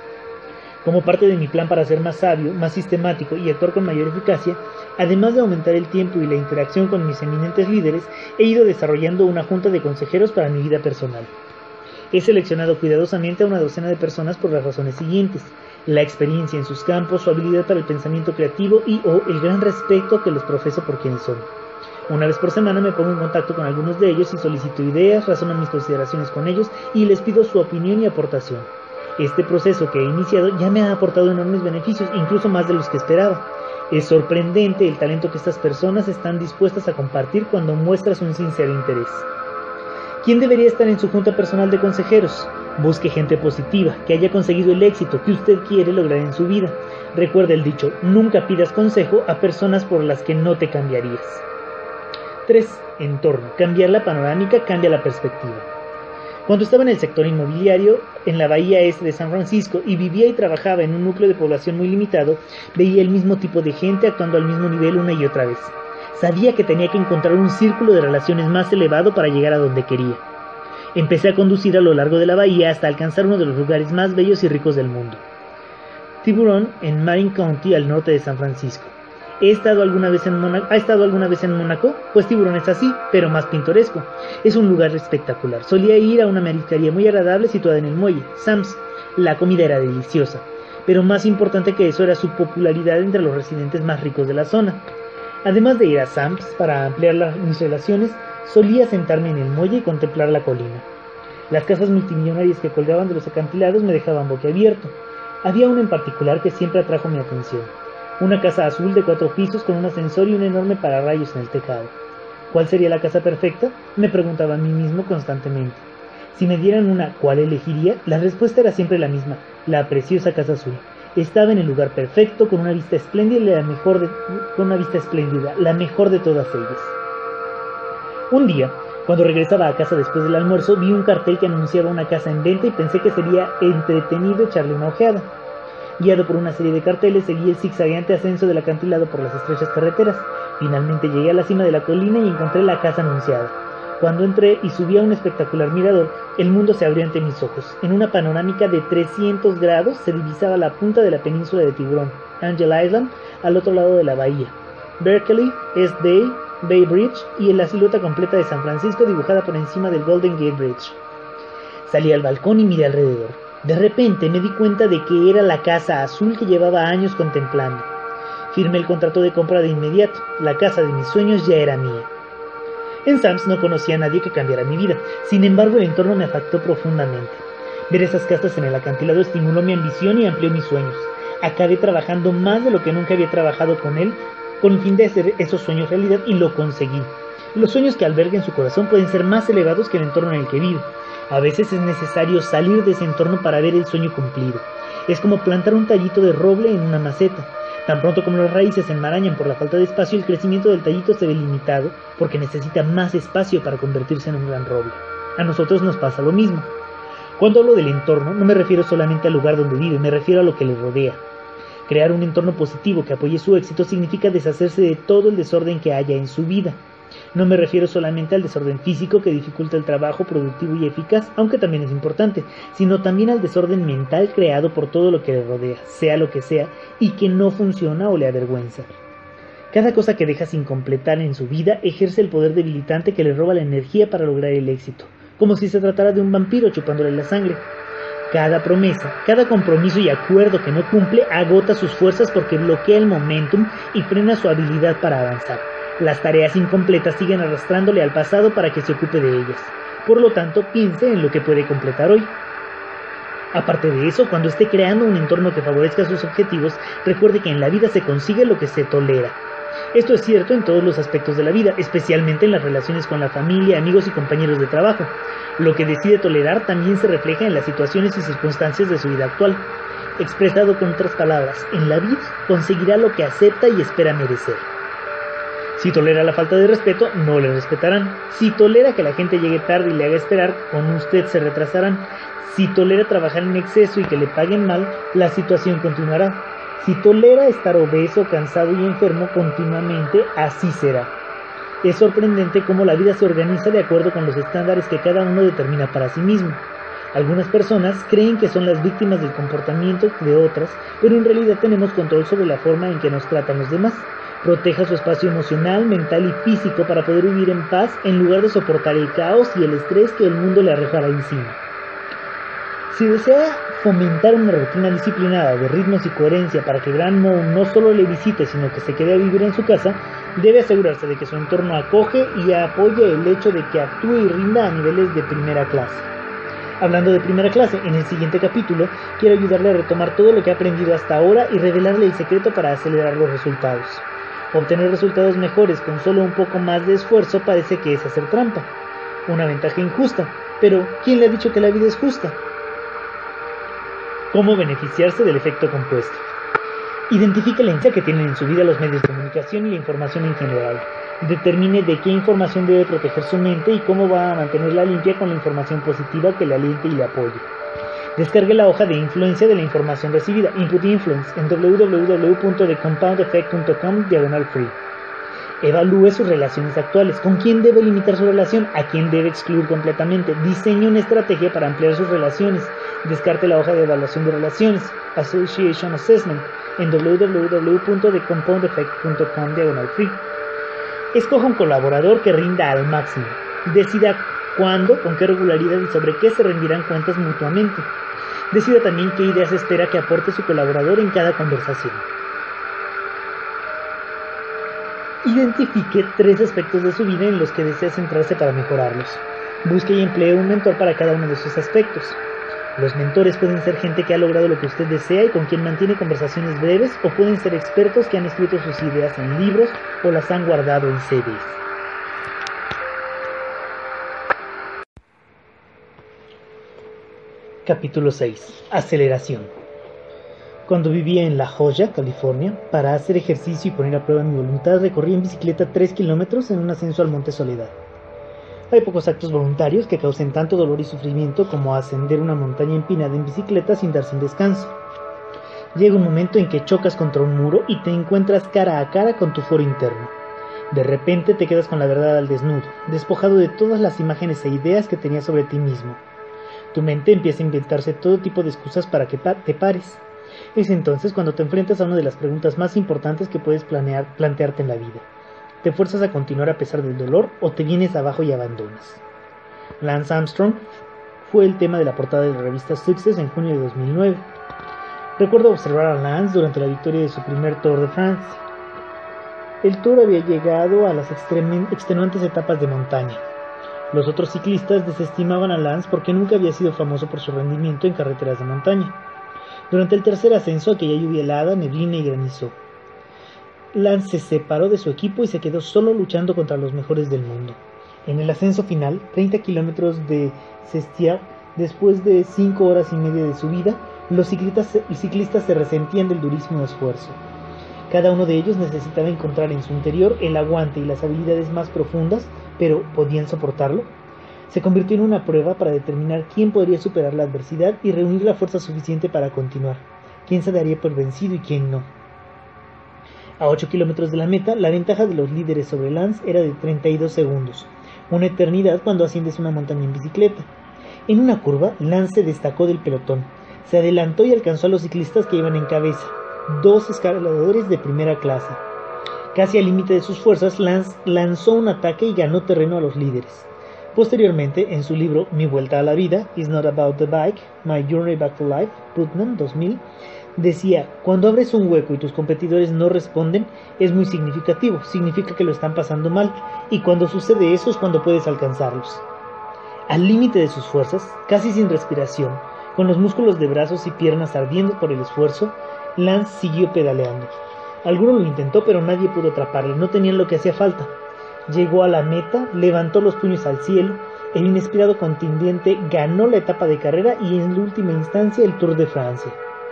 Como parte de mi plan para ser más sabio, más sistemático y actuar con mayor eficacia, además de aumentar el tiempo y la interacción con mis eminentes líderes, he ido desarrollando una junta de consejeros para mi vida personal. He seleccionado cuidadosamente a una docena de personas por las razones siguientes: la experiencia en sus campos, su habilidad para el pensamiento creativo y o el gran respeto que les profeso por quienes son. Una vez por semana me pongo en contacto con algunos de ellos y solicito ideas, razono mis consideraciones con ellos y les pido su opinión y aportación. Este proceso que he iniciado ya me ha aportado enormes beneficios, incluso más de los que esperaba. Es sorprendente el talento que estas personas están dispuestas a compartir cuando muestras un sincero interés. ¿Quién debería estar en su junta personal de consejeros? Busque gente positiva, que haya conseguido el éxito que usted quiere lograr en su vida. Recuerda el dicho: nunca pidas consejo a personas por las que no te cambiarías. tres. Entorno. Cambiar la panorámica cambia la perspectiva. Cuando estaba en el sector inmobiliario, en la bahía este de San Francisco, y vivía y trabajaba en un núcleo de población muy limitado, veía el mismo tipo de gente actuando al mismo nivel una y otra vez. Sabía que tenía que encontrar un círculo de relaciones más elevado para llegar a donde quería. Empecé a conducir a lo largo de la bahía hasta alcanzar uno de los lugares más bellos y ricos del mundo. Tiburon, en Marin County, al norte de San Francisco. ¿He estado alguna vez en Mónaco? ¿Ha estado alguna vez en Mónaco? Pues Tiburón es así, pero más pintoresco. Es un lugar espectacular. Solía ir a una mariscaría muy agradable situada en el muelle, Sam's. La comida era deliciosa, pero más importante que eso era su popularidad entre los residentes más ricos de la zona. Además de ir a Sam's para ampliar la, mis relaciones, solía sentarme en el muelle y contemplar la colina. Las casas multimillonarias que colgaban de los acantilados me dejaban boquiabierto. Había una en particular que siempre atrajo mi atención. Una casa azul de cuatro pisos con un ascensor y un enorme pararrayos en el tejado. ¿Cuál sería la casa perfecta? Me preguntaba a mí mismo constantemente. Si me dieran una ¿cuál elegiría? La respuesta era siempre la misma: la preciosa casa azul. Estaba en el lugar perfecto, con una vista espléndida, la mejor de, con una vista espléndida, la mejor de todas ellas. Un día, cuando regresaba a casa después del almuerzo, vi un cartel que anunciaba una casa en venta y pensé que sería entretenido echarle una ojeada. Guiado por una serie de carteles, seguí el zigzagueante ascenso del acantilado por las estrechas carreteras. Finalmente llegué a la cima de la colina y encontré la casa anunciada. Cuando entré y subí a un espectacular mirador, el mundo se abrió ante mis ojos. En una panorámica de trescientos grados se divisaba la punta de la península de Tiburón, Angel Island, al otro lado de la bahía, Berkeley, East Bay, Bay Bridge y la silueta completa de San Francisco dibujada por encima del Golden Gate Bridge. Salí al balcón y miré alrededor. De repente me di cuenta de que era la casa azul que llevaba años contemplando. Firmé el contrato de compra de inmediato. La casa de mis sueños ya era mía. En Sams no conocía a nadie que cambiara mi vida. Sin embargo, el entorno me afectó profundamente. Ver esas casas en el acantilado estimuló mi ambición y amplió mis sueños. Acabé trabajando más de lo que nunca había trabajado con él, con el fin de hacer esos sueños realidad, y lo conseguí. Los sueños que alberga en su corazón pueden ser más elevados que el entorno en el que vive. A veces es necesario salir de ese entorno para ver el sueño cumplido. Es como plantar un tallito de roble en una maceta. Tan pronto como las raíces se enmarañan por la falta de espacio, el crecimiento del tallito se ve limitado porque necesita más espacio para convertirse en un gran roble. A nosotros nos pasa lo mismo. Cuando hablo del entorno, no me refiero solamente al lugar donde vive, me refiero a lo que le rodea. Crear un entorno positivo que apoye su éxito significa deshacerse de todo el desorden que haya en su vida. No me refiero solamente al desorden físico que dificulta el trabajo productivo y eficaz, aunque también es importante, sino también al desorden mental creado por todo lo que le rodea, sea lo que sea, y que no funciona o le avergüenza. Cada cosa que deja sin completar en su vida ejerce el poder debilitante que le roba la energía para lograr el éxito, como si se tratara de un vampiro chupándole la sangre. Cada promesa, cada compromiso y acuerdo que no cumple agota sus fuerzas porque bloquea el momentum y frena su habilidad para avanzar. Las tareas incompletas siguen arrastrándole al pasado para que se ocupe de ellas. Por lo tanto, piense en lo que puede completar hoy. Aparte de eso, cuando esté creando un entorno que favorezca sus objetivos, recuerde que en la vida se consigue lo que se tolera. Esto es cierto en todos los aspectos de la vida, especialmente en las relaciones con la familia, amigos y compañeros de trabajo. Lo que decide tolerar también se refleja en las situaciones y circunstancias de su vida actual. Expresado con otras palabras, en la vida conseguirá lo que acepta y espera merecer. Si tolera la falta de respeto, no le respetarán. Si tolera que la gente llegue tarde y le haga esperar, con usted se retrasarán. Si tolera trabajar en exceso y que le paguen mal, la situación continuará. Si tolera estar obeso, cansado y enfermo continuamente, así será. Es sorprendente cómo la vida se organiza de acuerdo con los estándares que cada uno determina para sí mismo. Algunas personas creen que son las víctimas del comportamiento de otras, pero en realidad tenemos control sobre la forma en que nos tratan los demás. Proteja su espacio emocional, mental y físico para poder vivir en paz en lugar de soportar el caos y el estrés que el mundo le arrojará encima. Si desea fomentar una rutina disciplinada de ritmos y coherencia para que Grand Moon no solo le visite sino que se quede a vivir en su casa, debe asegurarse de que su entorno acoge y apoye el hecho de que actúe y rinda a niveles de primera clase. Hablando de primera clase, en el siguiente capítulo quiero ayudarle a retomar todo lo que ha aprendido hasta ahora y revelarle el secreto para acelerar los resultados. Obtener resultados mejores con solo un poco más de esfuerzo parece que es hacer trampa, una ventaja injusta, pero ¿quién le ha dicho que la vida es justa? ¿Cómo beneficiarse del efecto compuesto? Identifique la influencia que tienen en su vida los medios de comunicación y la información en general. Determine de qué información debe proteger su mente y cómo va a mantenerla limpia con la información positiva que le aliente y le apoye. Descargue la hoja de influencia de la información recibida, Input Influence, en w w w punto the compound effect punto com diagonal free. Evalúe sus relaciones actuales. ¿Con quién debe limitar su relación? ¿A quién debe excluir completamente? Diseñe una estrategia para ampliar sus relaciones. Descarte la hoja de evaluación de relaciones, Association Assessment, en w w w punto the compound effect punto com diagonal free. Escoja un colaborador que rinda al máximo. Decida cuándo, con qué regularidad y sobre qué se rendirán cuentas mutuamente. Decida también qué ideas espera que aporte su colaborador en cada conversación. Identifique tres aspectos de su vida en los que desea centrarse para mejorarlos. Busque y emplee un mentor para cada uno de esos aspectos. Los mentores pueden ser gente que ha logrado lo que usted desea y con quien mantiene conversaciones breves, o pueden ser expertos que han escrito sus ideas en libros o las han guardado en C Ds. Capítulo seis. Aceleración. Cuando vivía en La Joya, California, para hacer ejercicio y poner a prueba mi voluntad, recorrí en bicicleta tres kilómetros en un ascenso al Monte Soledad. Hay pocos actos voluntarios que causen tanto dolor y sufrimiento como ascender una montaña empinada en bicicleta sin darse un descanso. Llega un momento en que chocas contra un muro y te encuentras cara a cara con tu foro interno. De repente te quedas con la verdad al desnudo, despojado de todas las imágenes e ideas que tenías sobre ti mismo. Tu mente empieza a inventarse todo tipo de excusas para que pa- te pares. Es entonces cuando te enfrentas a una de las preguntas más importantes que puedes planear, plantearte en la vida. ¿Te fuerzas a continuar a pesar del dolor o te vienes abajo y abandonas? Lance Armstrong fue el tema de la portada de la revista Success en junio de dos mil nueve. Recuerdo observar a Lance durante la victoria de su primer Tour de France. El Tour había llegado a las extrem- extenuantes etapas de montaña. Los otros ciclistas desestimaban a Lance porque nunca había sido famoso por su rendimiento en carreteras de montaña. Durante el tercer ascenso, aquella lluvia helada, neblina y granizó. Lance se separó de su equipo y se quedó solo luchando contra los mejores del mundo. En el ascenso final, treinta kilómetros de Sestiao, después de cinco horas y media de subida, los ciclistas, los ciclistas se resentían del durísimo esfuerzo. Cada uno de ellos necesitaba encontrar en su interior el aguante y las habilidades más profundas, pero ¿podían soportarlo? Se convirtió en una prueba para determinar quién podría superar la adversidad y reunir la fuerza suficiente para continuar, quién se daría por vencido y quién no. A ocho kilómetros de la meta, la ventaja de los líderes sobre Lance era de treinta y dos segundos, una eternidad cuando asciendes una montaña en bicicleta. En una curva, Lance se destacó del pelotón, se adelantó y alcanzó a los ciclistas que iban en cabeza, dos escaladores de primera clase. Casi al límite de sus fuerzas, Lance lanzó un ataque y ganó terreno a los líderes. Posteriormente, en su libro Mi vuelta a la vida, It's Not About the Bike, My Journey Back to Life, Putnam dos mil, decía, cuando abres un hueco y tus competidores no responden, es muy significativo, significa que lo están pasando mal, y cuando sucede eso es cuando puedes alcanzarlos. Al límite de sus fuerzas, casi sin respiración, con los músculos de brazos y piernas ardiendo por el esfuerzo, Lance siguió pedaleando. Alguno lo intentó, pero nadie pudo atraparle, no tenían lo que hacía falta. Llegó a la meta, levantó los puños al cielo, el inesperado contingente ganó la etapa de carrera y en última instancia el Tour de Francia.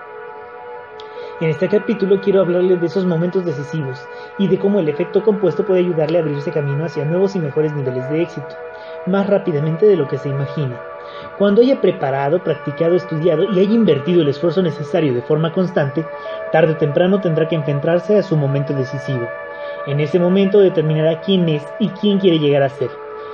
En este capítulo quiero hablarles de esos momentos decisivos y de cómo el efecto compuesto puede ayudarle a abrirse camino hacia nuevos y mejores niveles de éxito, más rápidamente de lo que se imagina. Cuando haya preparado, practicado, estudiado y haya invertido el esfuerzo necesario de forma constante, tarde o temprano tendrá que enfrentarse a su momento decisivo. En ese momento determinará quién es y quién quiere llegar a ser.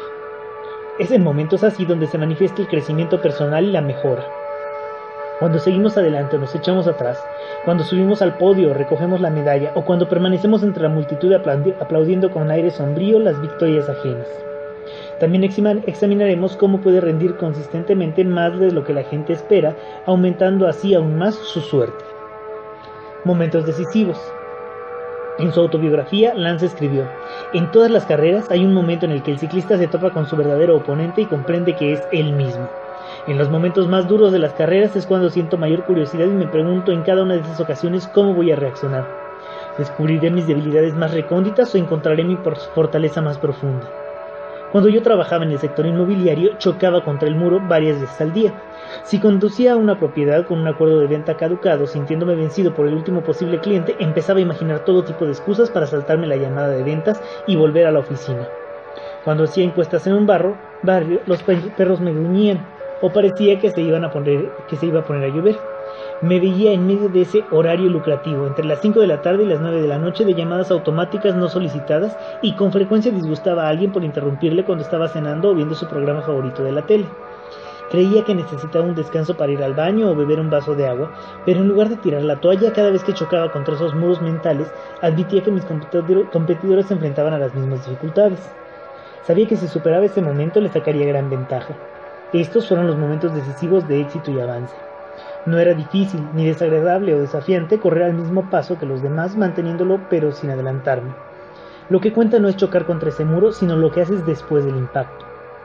Es en momentos así donde se manifiesta el crecimiento personal y la mejora. Cuando seguimos adelante o nos echamos atrás, cuando subimos al podio o recogemos la medalla, o cuando permanecemos entre la multitud aplaudiendo con aire sombrío las victorias ajenas. También examinaremos cómo puede rendir consistentemente más de lo que la gente espera, aumentando así aún más su suerte. Momentos decisivos. En su autobiografía, Lance escribió, en todas las carreras hay un momento en el que el ciclista se topa con su verdadero oponente y comprende que es él mismo. En los momentos más duros de las carreras es cuando siento mayor curiosidad y me pregunto en cada una de esas ocasiones cómo voy a reaccionar. ¿Descubriré mis debilidades más recónditas o encontraré mi fortaleza más profunda? Cuando yo trabajaba en el sector inmobiliario, chocaba contra el muro varias veces al día. Si conducía a una propiedad con un acuerdo de venta caducado, sintiéndome vencido por el último posible cliente, empezaba a imaginar todo tipo de excusas para saltarme la llamada de ventas y volver a la oficina. Cuando hacía encuestas en un barro, barrio, los perros me gruñían, o parecía que se, iban a poner, que se iba a poner a llover. Me veía en medio de ese horario lucrativo, entre las cinco de la tarde y las nueve de la noche, de llamadas automáticas no solicitadas, y con frecuencia disgustaba a alguien por interrumpirle cuando estaba cenando o viendo su programa favorito de la tele. Creía que necesitaba un descanso para ir al baño o beber un vaso de agua, pero en lugar de tirar la toalla cada vez que chocaba contra esos muros mentales, admitía que mis competidores se enfrentaban a las mismas dificultades. Sabía que si superaba ese momento le sacaría gran ventaja. Estos fueron los momentos decisivos de éxito y avance. No era difícil, ni desagradable o desafiante correr al mismo paso que los demás, manteniéndolo pero sin adelantarme. Lo que cuenta no es chocar contra ese muro, sino lo que haces después del impacto.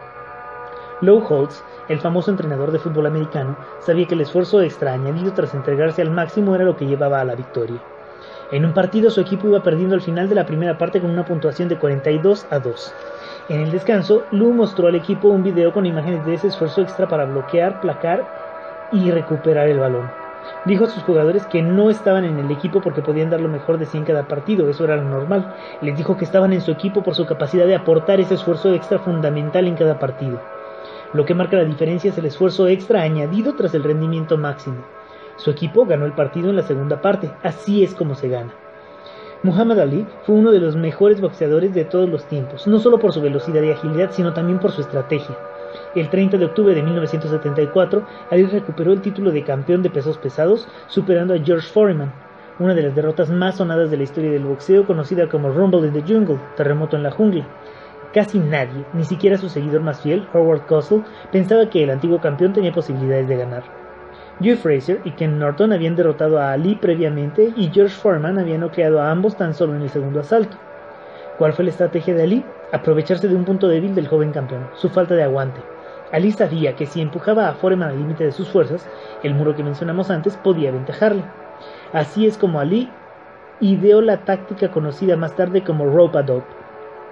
Lou Holtz, el famoso entrenador de fútbol americano, sabía que el esfuerzo extra añadido tras entregarse al máximo era lo que llevaba a la victoria. En un partido su equipo iba perdiendo al final de la primera parte con una puntuación de cuarenta y dos a dos. En el descanso, Lou mostró al equipo un video con imágenes de ese esfuerzo extra para bloquear, placar y recuperar el balón. Dijo a sus jugadores que no estaban en el equipo porque podían dar lo mejor de sí en cada partido, eso era lo normal. Les dijo que estaban en su equipo por su capacidad de aportar ese esfuerzo extra fundamental en cada partido. Lo que marca la diferencia es el esfuerzo extra añadido tras el rendimiento máximo. Su equipo ganó el partido en la segunda parte. Así es como se gana. Muhammad Ali fue uno de los mejores boxeadores de todos los tiempos, no solo por su velocidad y agilidad, sino también por su estrategia. El treinta de octubre de mil novecientos setenta y cuatro, Ali recuperó el título de campeón de pesos pesados, superando a George Foreman, una de las derrotas más sonadas de la historia del boxeo, conocida como Rumble in the Jungle, terremoto en la jungla. Casi nadie, ni siquiera su seguidor más fiel, Howard Cosell, pensaba que el antiguo campeón tenía posibilidades de ganar. Joe Frazier y Ken Norton habían derrotado a Ali previamente y George Foreman había noqueado a ambos tan solo en el segundo asalto. ¿Cuál fue la estrategia de Ali? Aprovecharse de un punto débil del joven campeón, su falta de aguante. Ali sabía que si empujaba a Foreman al límite de sus fuerzas, el muro que mencionamos antes podía aventajarle. Así es como Ali ideó la táctica conocida más tarde como rope-a-dope.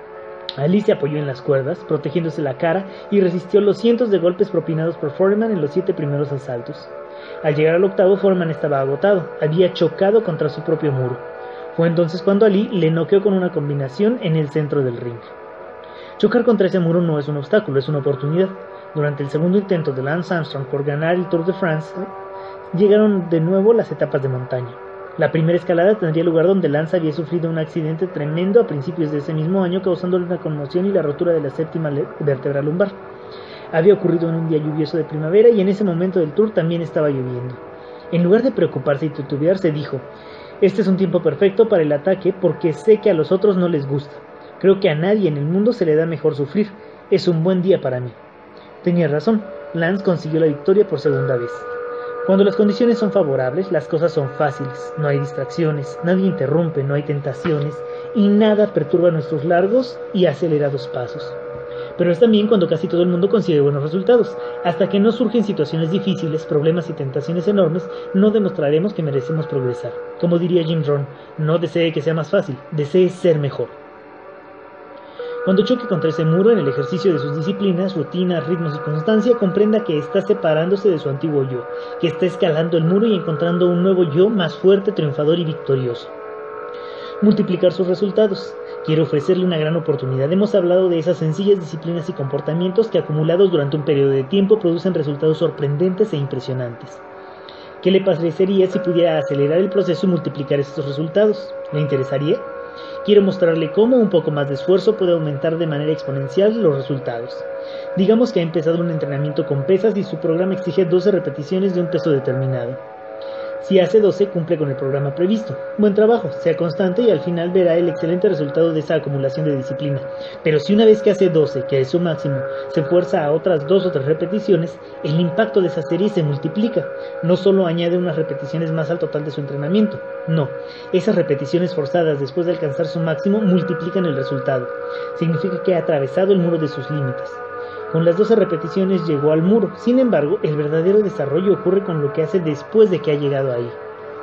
Ali se apoyó en las cuerdas, protegiéndose la cara, y resistió los cientos de golpes propinados por Foreman en los siete primeros asaltos. Al llegar al octavo, Foreman estaba agotado, había chocado contra su propio muro. Fue entonces cuando Ali le noqueó con una combinación en el centro del ring. Chocar contra ese muro no es un obstáculo, es una oportunidad. Durante el segundo intento de Lance Armstrong por ganar el Tour de France, llegaron de nuevo las etapas de montaña. La primera escalada tendría lugar donde Lance había sufrido un accidente tremendo a principios de ese mismo año, causándole una conmoción y la rotura de la séptima vértebra lumbar. Había ocurrido en un día lluvioso de primavera y en ese momento del tour también estaba lloviendo. En lugar de preocuparse y titubear, se dijo: este es un tiempo perfecto para el ataque porque sé que a los otros no les gusta. Creo que a nadie en el mundo se le da mejor sufrir. Es un buen día para mí. Tenía razón, Lance consiguió la victoria por segunda vez. Cuando las condiciones son favorables, las cosas son fáciles, no hay distracciones, nadie interrumpe, no hay tentaciones y nada perturba nuestros largos y acelerados pasos. Pero es también cuando casi todo el mundo consigue buenos resultados. Hasta que no surgen situaciones difíciles, problemas y tentaciones enormes, no demostraremos que merecemos progresar. Como diría Jim Rohn, no desee que sea más fácil, desee ser mejor. Cuando choque contra ese muro en el ejercicio de sus disciplinas, rutinas, ritmos y constancia, comprenda que está separándose de su antiguo yo, que está escalando el muro y encontrando un nuevo yo más fuerte, triunfador y victorioso. Multiplicar sus resultados. Quiero ofrecerle una gran oportunidad. Hemos hablado de esas sencillas disciplinas y comportamientos que acumulados durante un periodo de tiempo producen resultados sorprendentes e impresionantes. ¿Qué le parecería si pudiera acelerar el proceso y multiplicar estos resultados? ¿Le interesaría? Quiero mostrarle cómo un poco más de esfuerzo puede aumentar de manera exponencial los resultados. Digamos que ha empezado un entrenamiento con pesas y su programa exige doce repeticiones de un peso determinado. Si hace doce, cumple con el programa previsto. Buen trabajo, sea constante y al final verá el excelente resultado de esa acumulación de disciplina. Pero si una vez que hace doce, que es su máximo, se fuerza a otras dos o tres repeticiones, el impacto de esa serie se multiplica. No solo añade unas repeticiones más al total de su entrenamiento, no. Esas repeticiones forzadas después de alcanzar su máximo multiplican el resultado. Significa que ha atravesado el muro de sus límites. Con las doce repeticiones llegó al muro. Sin embargo, el verdadero desarrollo ocurre con lo que hace después de que ha llegado ahí.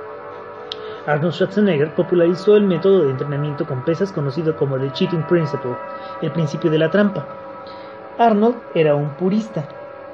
Arnold Schwarzenegger popularizó el método de entrenamiento con pesas conocido como The Cheating Principle, el principio de la trampa. Arnold era un purista.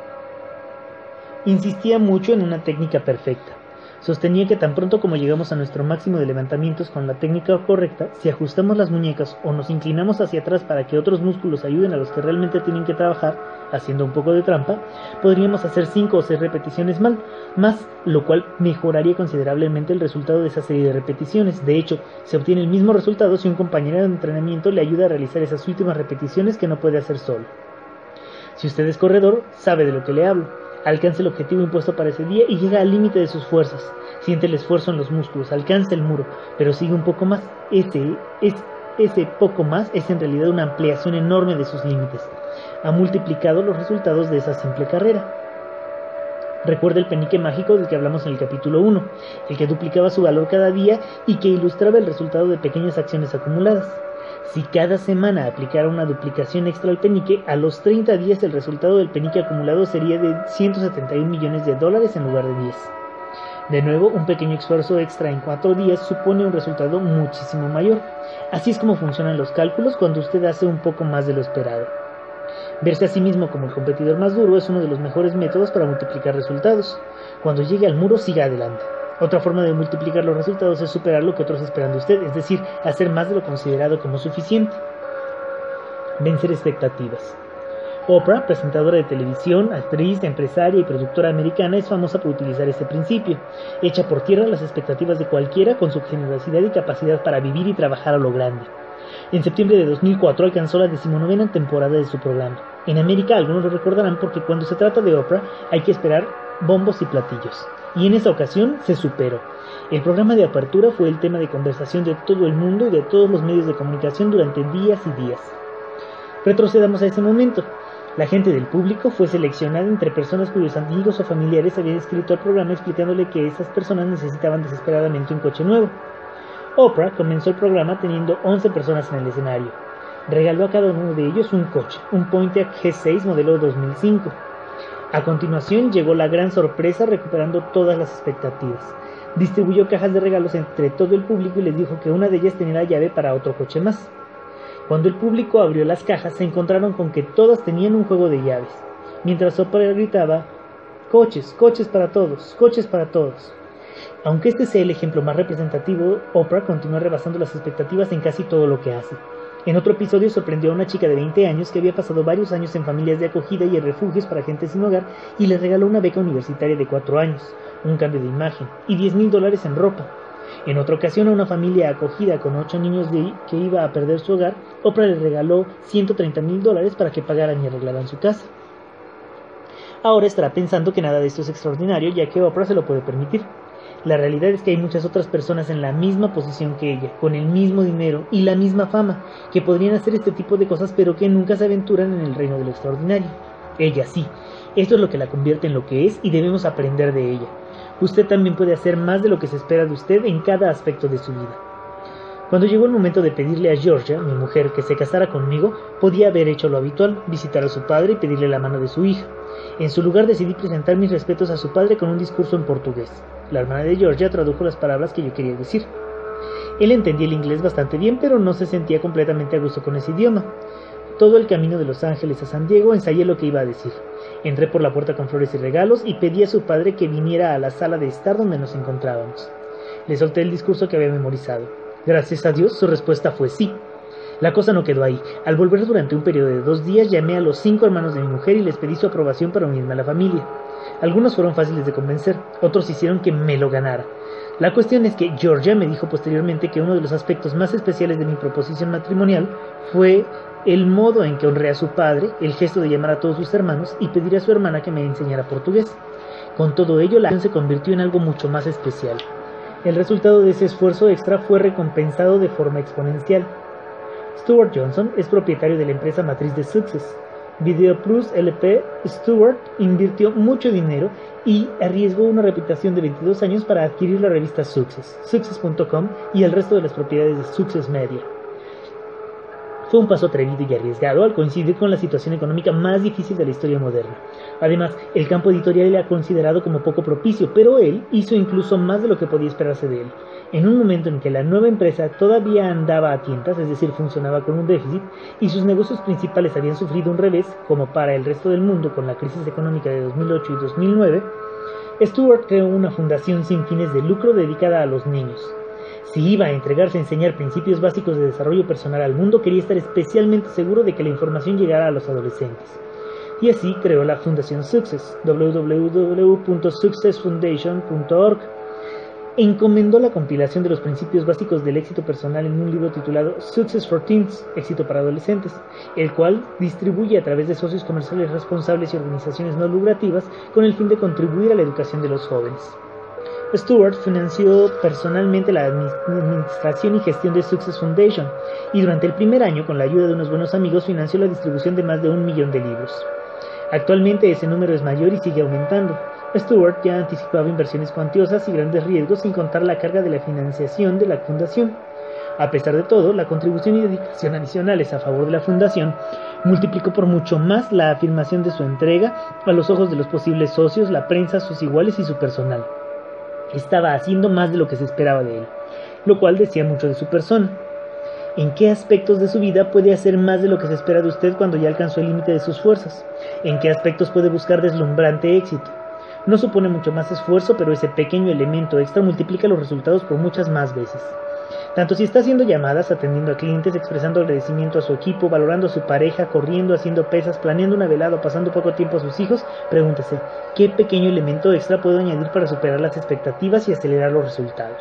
Insistía mucho en una técnica perfecta. Sostenía que tan pronto como llegamos a nuestro máximo de levantamientos con la técnica correcta, si ajustamos las muñecas o nos inclinamos hacia atrás para que otros músculos ayuden a los que realmente tienen que trabajar, haciendo un poco de trampa, podríamos hacer cinco o seis repeticiones mal, más, lo cual mejoraría considerablemente el resultado de esa serie de repeticiones. De hecho, se obtiene el mismo resultado si un compañero de entrenamiento le ayuda a realizar esas últimas repeticiones que no puede hacer solo. Si usted es corredor, sabe de lo que le hablo. Alcanza el objetivo impuesto para ese día y llega al límite de sus fuerzas. Siente el esfuerzo en los músculos, alcanza el muro, pero sigue un poco más. Ese, es, ese poco más es en realidad una ampliación enorme de sus límites. Ha multiplicado los resultados de esa simple carrera. Recuerda el penique mágico del que hablamos en el capítulo uno, el que duplicaba su valor cada día y que ilustraba el resultado de pequeñas acciones acumuladas. Si cada semana aplicara una duplicación extra al penique, a los treinta días el resultado del penique acumulado sería de ciento setenta y un millones de dólares en lugar de diez. De nuevo, un pequeño esfuerzo extra en cuatro días supone un resultado muchísimo mayor. Así es como funcionan los cálculos cuando usted hace un poco más de lo esperado. Verse a sí mismo como el competidor más duro es uno de los mejores métodos para multiplicar resultados. Cuando llegue al muro, siga adelante. Otra forma de multiplicar los resultados es superar lo que otros esperan de usted, es decir, hacer más de lo considerado como suficiente. Vencer expectativas. Oprah, presentadora de televisión, actriz, empresaria y productora americana, es famosa por utilizar este principio. Echa por tierra las expectativas de cualquiera con su generosidad y capacidad para vivir y trabajar a lo grande. En septiembre de dos mil cuatro alcanzó la decimonovena temporada de su programa. En América algunos lo recordarán porque cuando se trata de Oprah hay que esperar bombos y platillos. Y en esta ocasión se superó. El programa de apertura fue el tema de conversación de todo el mundo y de todos los medios de comunicación durante días y días. Retrocedamos a ese momento. La gente del público fue seleccionada entre personas cuyos amigos o familiares habían escrito al programa explicándole que esas personas necesitaban desesperadamente un coche nuevo. Oprah comenzó el programa teniendo once personas en el escenario. Regaló a cada uno de ellos un coche, un Pontiac G seis modelo dos mil cinco. A continuación llegó la gran sorpresa recuperando todas las expectativas. Distribuyó cajas de regalos entre todo el público y les dijo que una de ellas tenía la llave para otro coche más. Cuando el público abrió las cajas se encontraron con que todas tenían un juego de llaves, mientras Oprah gritaba: coches, coches para todos, coches para todos. Aunque este sea el ejemplo más representativo, Oprah continúa rebasando las expectativas en casi todo lo que hace. En otro episodio sorprendió a una chica de veinte años que había pasado varios años en familias de acogida y en refugios para gente sin hogar y le regaló una beca universitaria de cuatro años, un cambio de imagen y diez mil dólares en ropa. En otra ocasión a una familia acogida con ocho niños de, que iba a perder su hogar, Oprah le regaló ciento treinta mil dólares para que pagaran y arreglaran su casa. Ahora estará pensando que nada de esto es extraordinario ya que Oprah se lo puede permitir. La realidad es que hay muchas otras personas en la misma posición que ella, con el mismo dinero y la misma fama, que podrían hacer este tipo de cosas pero que nunca se aventuran en el reino de lo extraordinario. Ella sí. Esto es lo que la convierte en lo que es y debemos aprender de ella. Usted también puede hacer más de lo que se espera de usted en cada aspecto de su vida. Cuando llegó el momento de pedirle a Georgia, mi mujer, que se casara conmigo, podía haber hecho lo habitual, visitar a su padre y pedirle la mano de su hija. En su lugar decidí presentar mis respetos a su padre con un discurso en portugués. La hermana de Georgia tradujo las palabras que yo quería decir. Él entendía el inglés bastante bien, pero no se sentía completamente a gusto con ese idioma. Todo el camino de Los Ángeles a San Diego ensayé lo que iba a decir. Entré por la puerta con flores y regalos y pedí a su padre que viniera a la sala de estar donde nos encontrábamos. Le solté el discurso que había memorizado. Gracias a Dios, su respuesta fue sí. La cosa no quedó ahí. Al volver durante un periodo de dos días, llamé a los cinco hermanos de mi mujer y les pedí su aprobación para unirme a la familia. Algunos fueron fáciles de convencer, otros hicieron que me lo ganara. La cuestión es que Georgia me dijo posteriormente que uno de los aspectos más especiales de mi proposición matrimonial fue el modo en que honré a su padre, el gesto de llamar a todos sus hermanos y pedir a su hermana que me enseñara portugués. Con todo ello, la acción se convirtió en algo mucho más especial. El resultado de ese esfuerzo extra fue recompensado de forma exponencial. Stuart Johnson es propietario de la empresa matriz de Success. Video Plus L P. Stuart invirtió mucho dinero y arriesgó una reputación de veintidós años para adquirir la revista Success, success punto com y el resto de las propiedades de Success Media. Fue un paso atrevido y arriesgado al coincidir con la situación económica más difícil de la historia moderna. Además, el campo editorial le ha considerado como poco propicio, pero él hizo incluso más de lo que podía esperarse de él. En un momento en que la nueva empresa todavía andaba a tientas, es decir, funcionaba con un déficit, y sus negocios principales habían sufrido un revés, como para el resto del mundo con la crisis económica de dos mil ocho y dos mil nueve, Stuart creó una fundación sin fines de lucro dedicada a los niños. Si iba a entregarse a enseñar principios básicos de desarrollo personal al mundo, quería estar especialmente seguro de que la información llegara a los adolescentes. Y así creó la Fundación Success, doble u doble u doble u punto success foundation punto org. Encomendó la compilación de los principios básicos del éxito personal en un libro titulado Success for Teens, Éxito para Adolescentes, el cual distribuye a través de socios comerciales responsables y organizaciones no lucrativas con el fin de contribuir a la educación de los jóvenes. Stuart financió personalmente la administración y gestión de Success Foundation y durante el primer año, con la ayuda de unos buenos amigos, financió la distribución de más de un millón de libros. Actualmente ese número es mayor y sigue aumentando. Stuart ya anticipaba inversiones cuantiosas y grandes riesgos sin contar la carga de la financiación de la fundación. A pesar de todo, la contribución y dedicación adicionales a favor de la fundación multiplicó por mucho más la afirmación de su entrega a los ojos de los posibles socios, la prensa, sus iguales y su personal. Estaba haciendo más de lo que se esperaba de él, lo cual decía mucho de su persona. ¿En qué aspectos de su vida puede hacer más de lo que se espera de usted cuando ya alcanzó el límite de sus fuerzas? ¿En qué aspectos puede buscar deslumbrante éxito? No supone mucho más esfuerzo, pero ese pequeño elemento extra multiplica los resultados por muchas más veces. Tanto si está haciendo llamadas, atendiendo a clientes, expresando agradecimiento a su equipo, valorando a su pareja, corriendo, haciendo pesas, planeando una velada o pasando poco tiempo a sus hijos, pregúntese, ¿qué pequeño elemento extra puedo añadir para superar las expectativas y acelerar los resultados?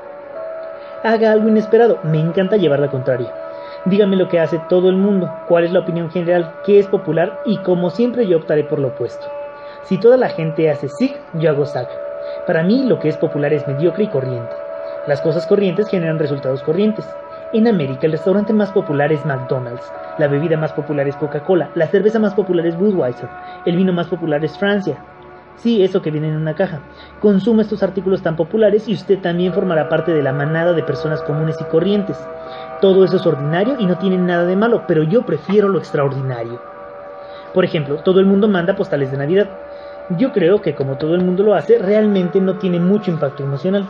Haga algo inesperado, me encanta llevar la contraria. Dígame lo que hace todo el mundo, cuál es la opinión general, qué es popular y como siempre yo optaré por lo opuesto. Si toda la gente hace zig, yo hago zag. Para mí lo que es popular es mediocre y corriente. Las cosas corrientes generan resultados corrientes. En América el restaurante más popular es McDonald's, la bebida más popular es Coca-Cola, la cerveza más popular es Budweiser, el vino más popular es Francia. Sí, eso que viene en una caja. Consuma estos artículos tan populares y usted también formará parte de la manada de personas comunes y corrientes. Todo eso es ordinario y no tiene nada de malo, pero yo prefiero lo extraordinario. Por ejemplo, todo el mundo manda postales de Navidad. Yo creo que como todo el mundo lo hace, realmente no tiene mucho impacto emocional.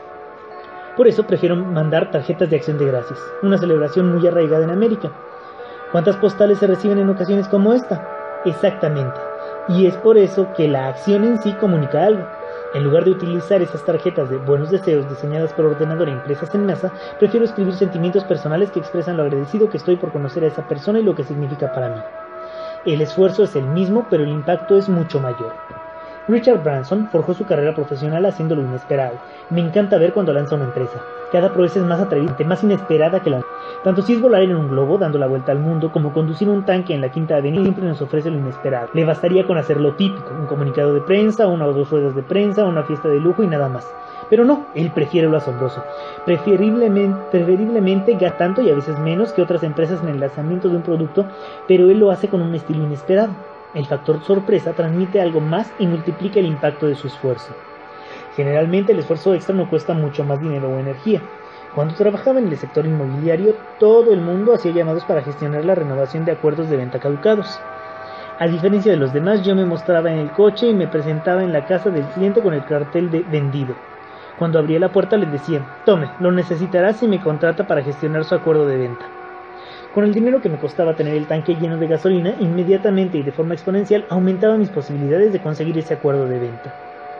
Por eso prefiero mandar tarjetas de acción de gracias, una celebración muy arraigada en América. ¿Cuántas postales se reciben en ocasiones como esta? Exactamente. Y es por eso que la acción en sí comunica algo. En lugar de utilizar esas tarjetas de buenos deseos diseñadas por ordenador e impresas en masa, prefiero escribir sentimientos personales que expresan lo agradecido que estoy por conocer a esa persona y lo que significa para mí. El esfuerzo es el mismo, pero el impacto es mucho mayor. Richard Branson forjó su carrera profesional haciendo lo inesperado. Me encanta ver cuando lanza una empresa. Cada proeza es más atrevida, más inesperada que la otra. Tanto si es volar en un globo dando la vuelta al mundo, como conducir un tanque en la Quinta Avenida, siempre nos ofrece lo inesperado. Le bastaría con hacer lo típico, un comunicado de prensa, una o dos ruedas de prensa, una fiesta de lujo y nada más. Pero no, él prefiere lo asombroso. Preferiblemente, preferiblemente gasta tanto y a veces menos que otras empresas en el lanzamiento de un producto, pero él lo hace con un estilo inesperado. El factor sorpresa transmite algo más y multiplica el impacto de su esfuerzo. Generalmente el esfuerzo extra no cuesta mucho más dinero o energía. Cuando trabajaba en el sector inmobiliario, todo el mundo hacía llamados para gestionar la renovación de acuerdos de venta caducados. A diferencia de los demás, yo me mostraba en el coche y me presentaba en la casa del cliente con el cartel de vendido. Cuando abría la puerta les decía, tome, lo necesitará si me contrata para gestionar su acuerdo de venta. Con el dinero que me costaba tener el tanque lleno de gasolina, inmediatamente y de forma exponencial aumentaba mis posibilidades de conseguir ese acuerdo de venta.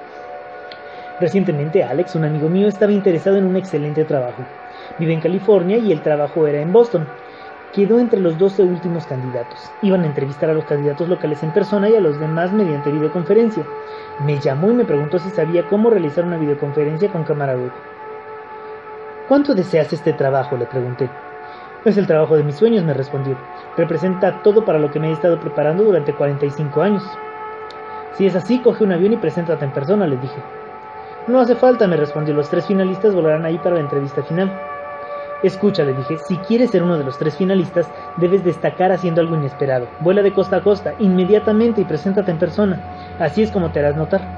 Recientemente Alex, un amigo mío, estaba interesado en un excelente trabajo. Vive en California y el trabajo era en Boston. Quedó entre los doce últimos candidatos. Iban a entrevistar a los candidatos locales en persona y a los demás mediante videoconferencia. Me llamó y me preguntó si sabía cómo realizar una videoconferencia con cámara web. ¿Cuánto deseas este trabajo?, le pregunté. Es el trabajo de mis sueños, me respondió. Representa todo para lo que me he estado preparando durante cuarenta y cinco años. Si es así, coge un avión y preséntate en persona, le dije. No hace falta, me respondió. Los tres finalistas volarán ahí para la entrevista final. Escucha, le dije, si quieres ser uno de los tres finalistas, debes destacar haciendo algo inesperado. Vuela de costa a costa, inmediatamente, y preséntate en persona. Así es como te harás notar.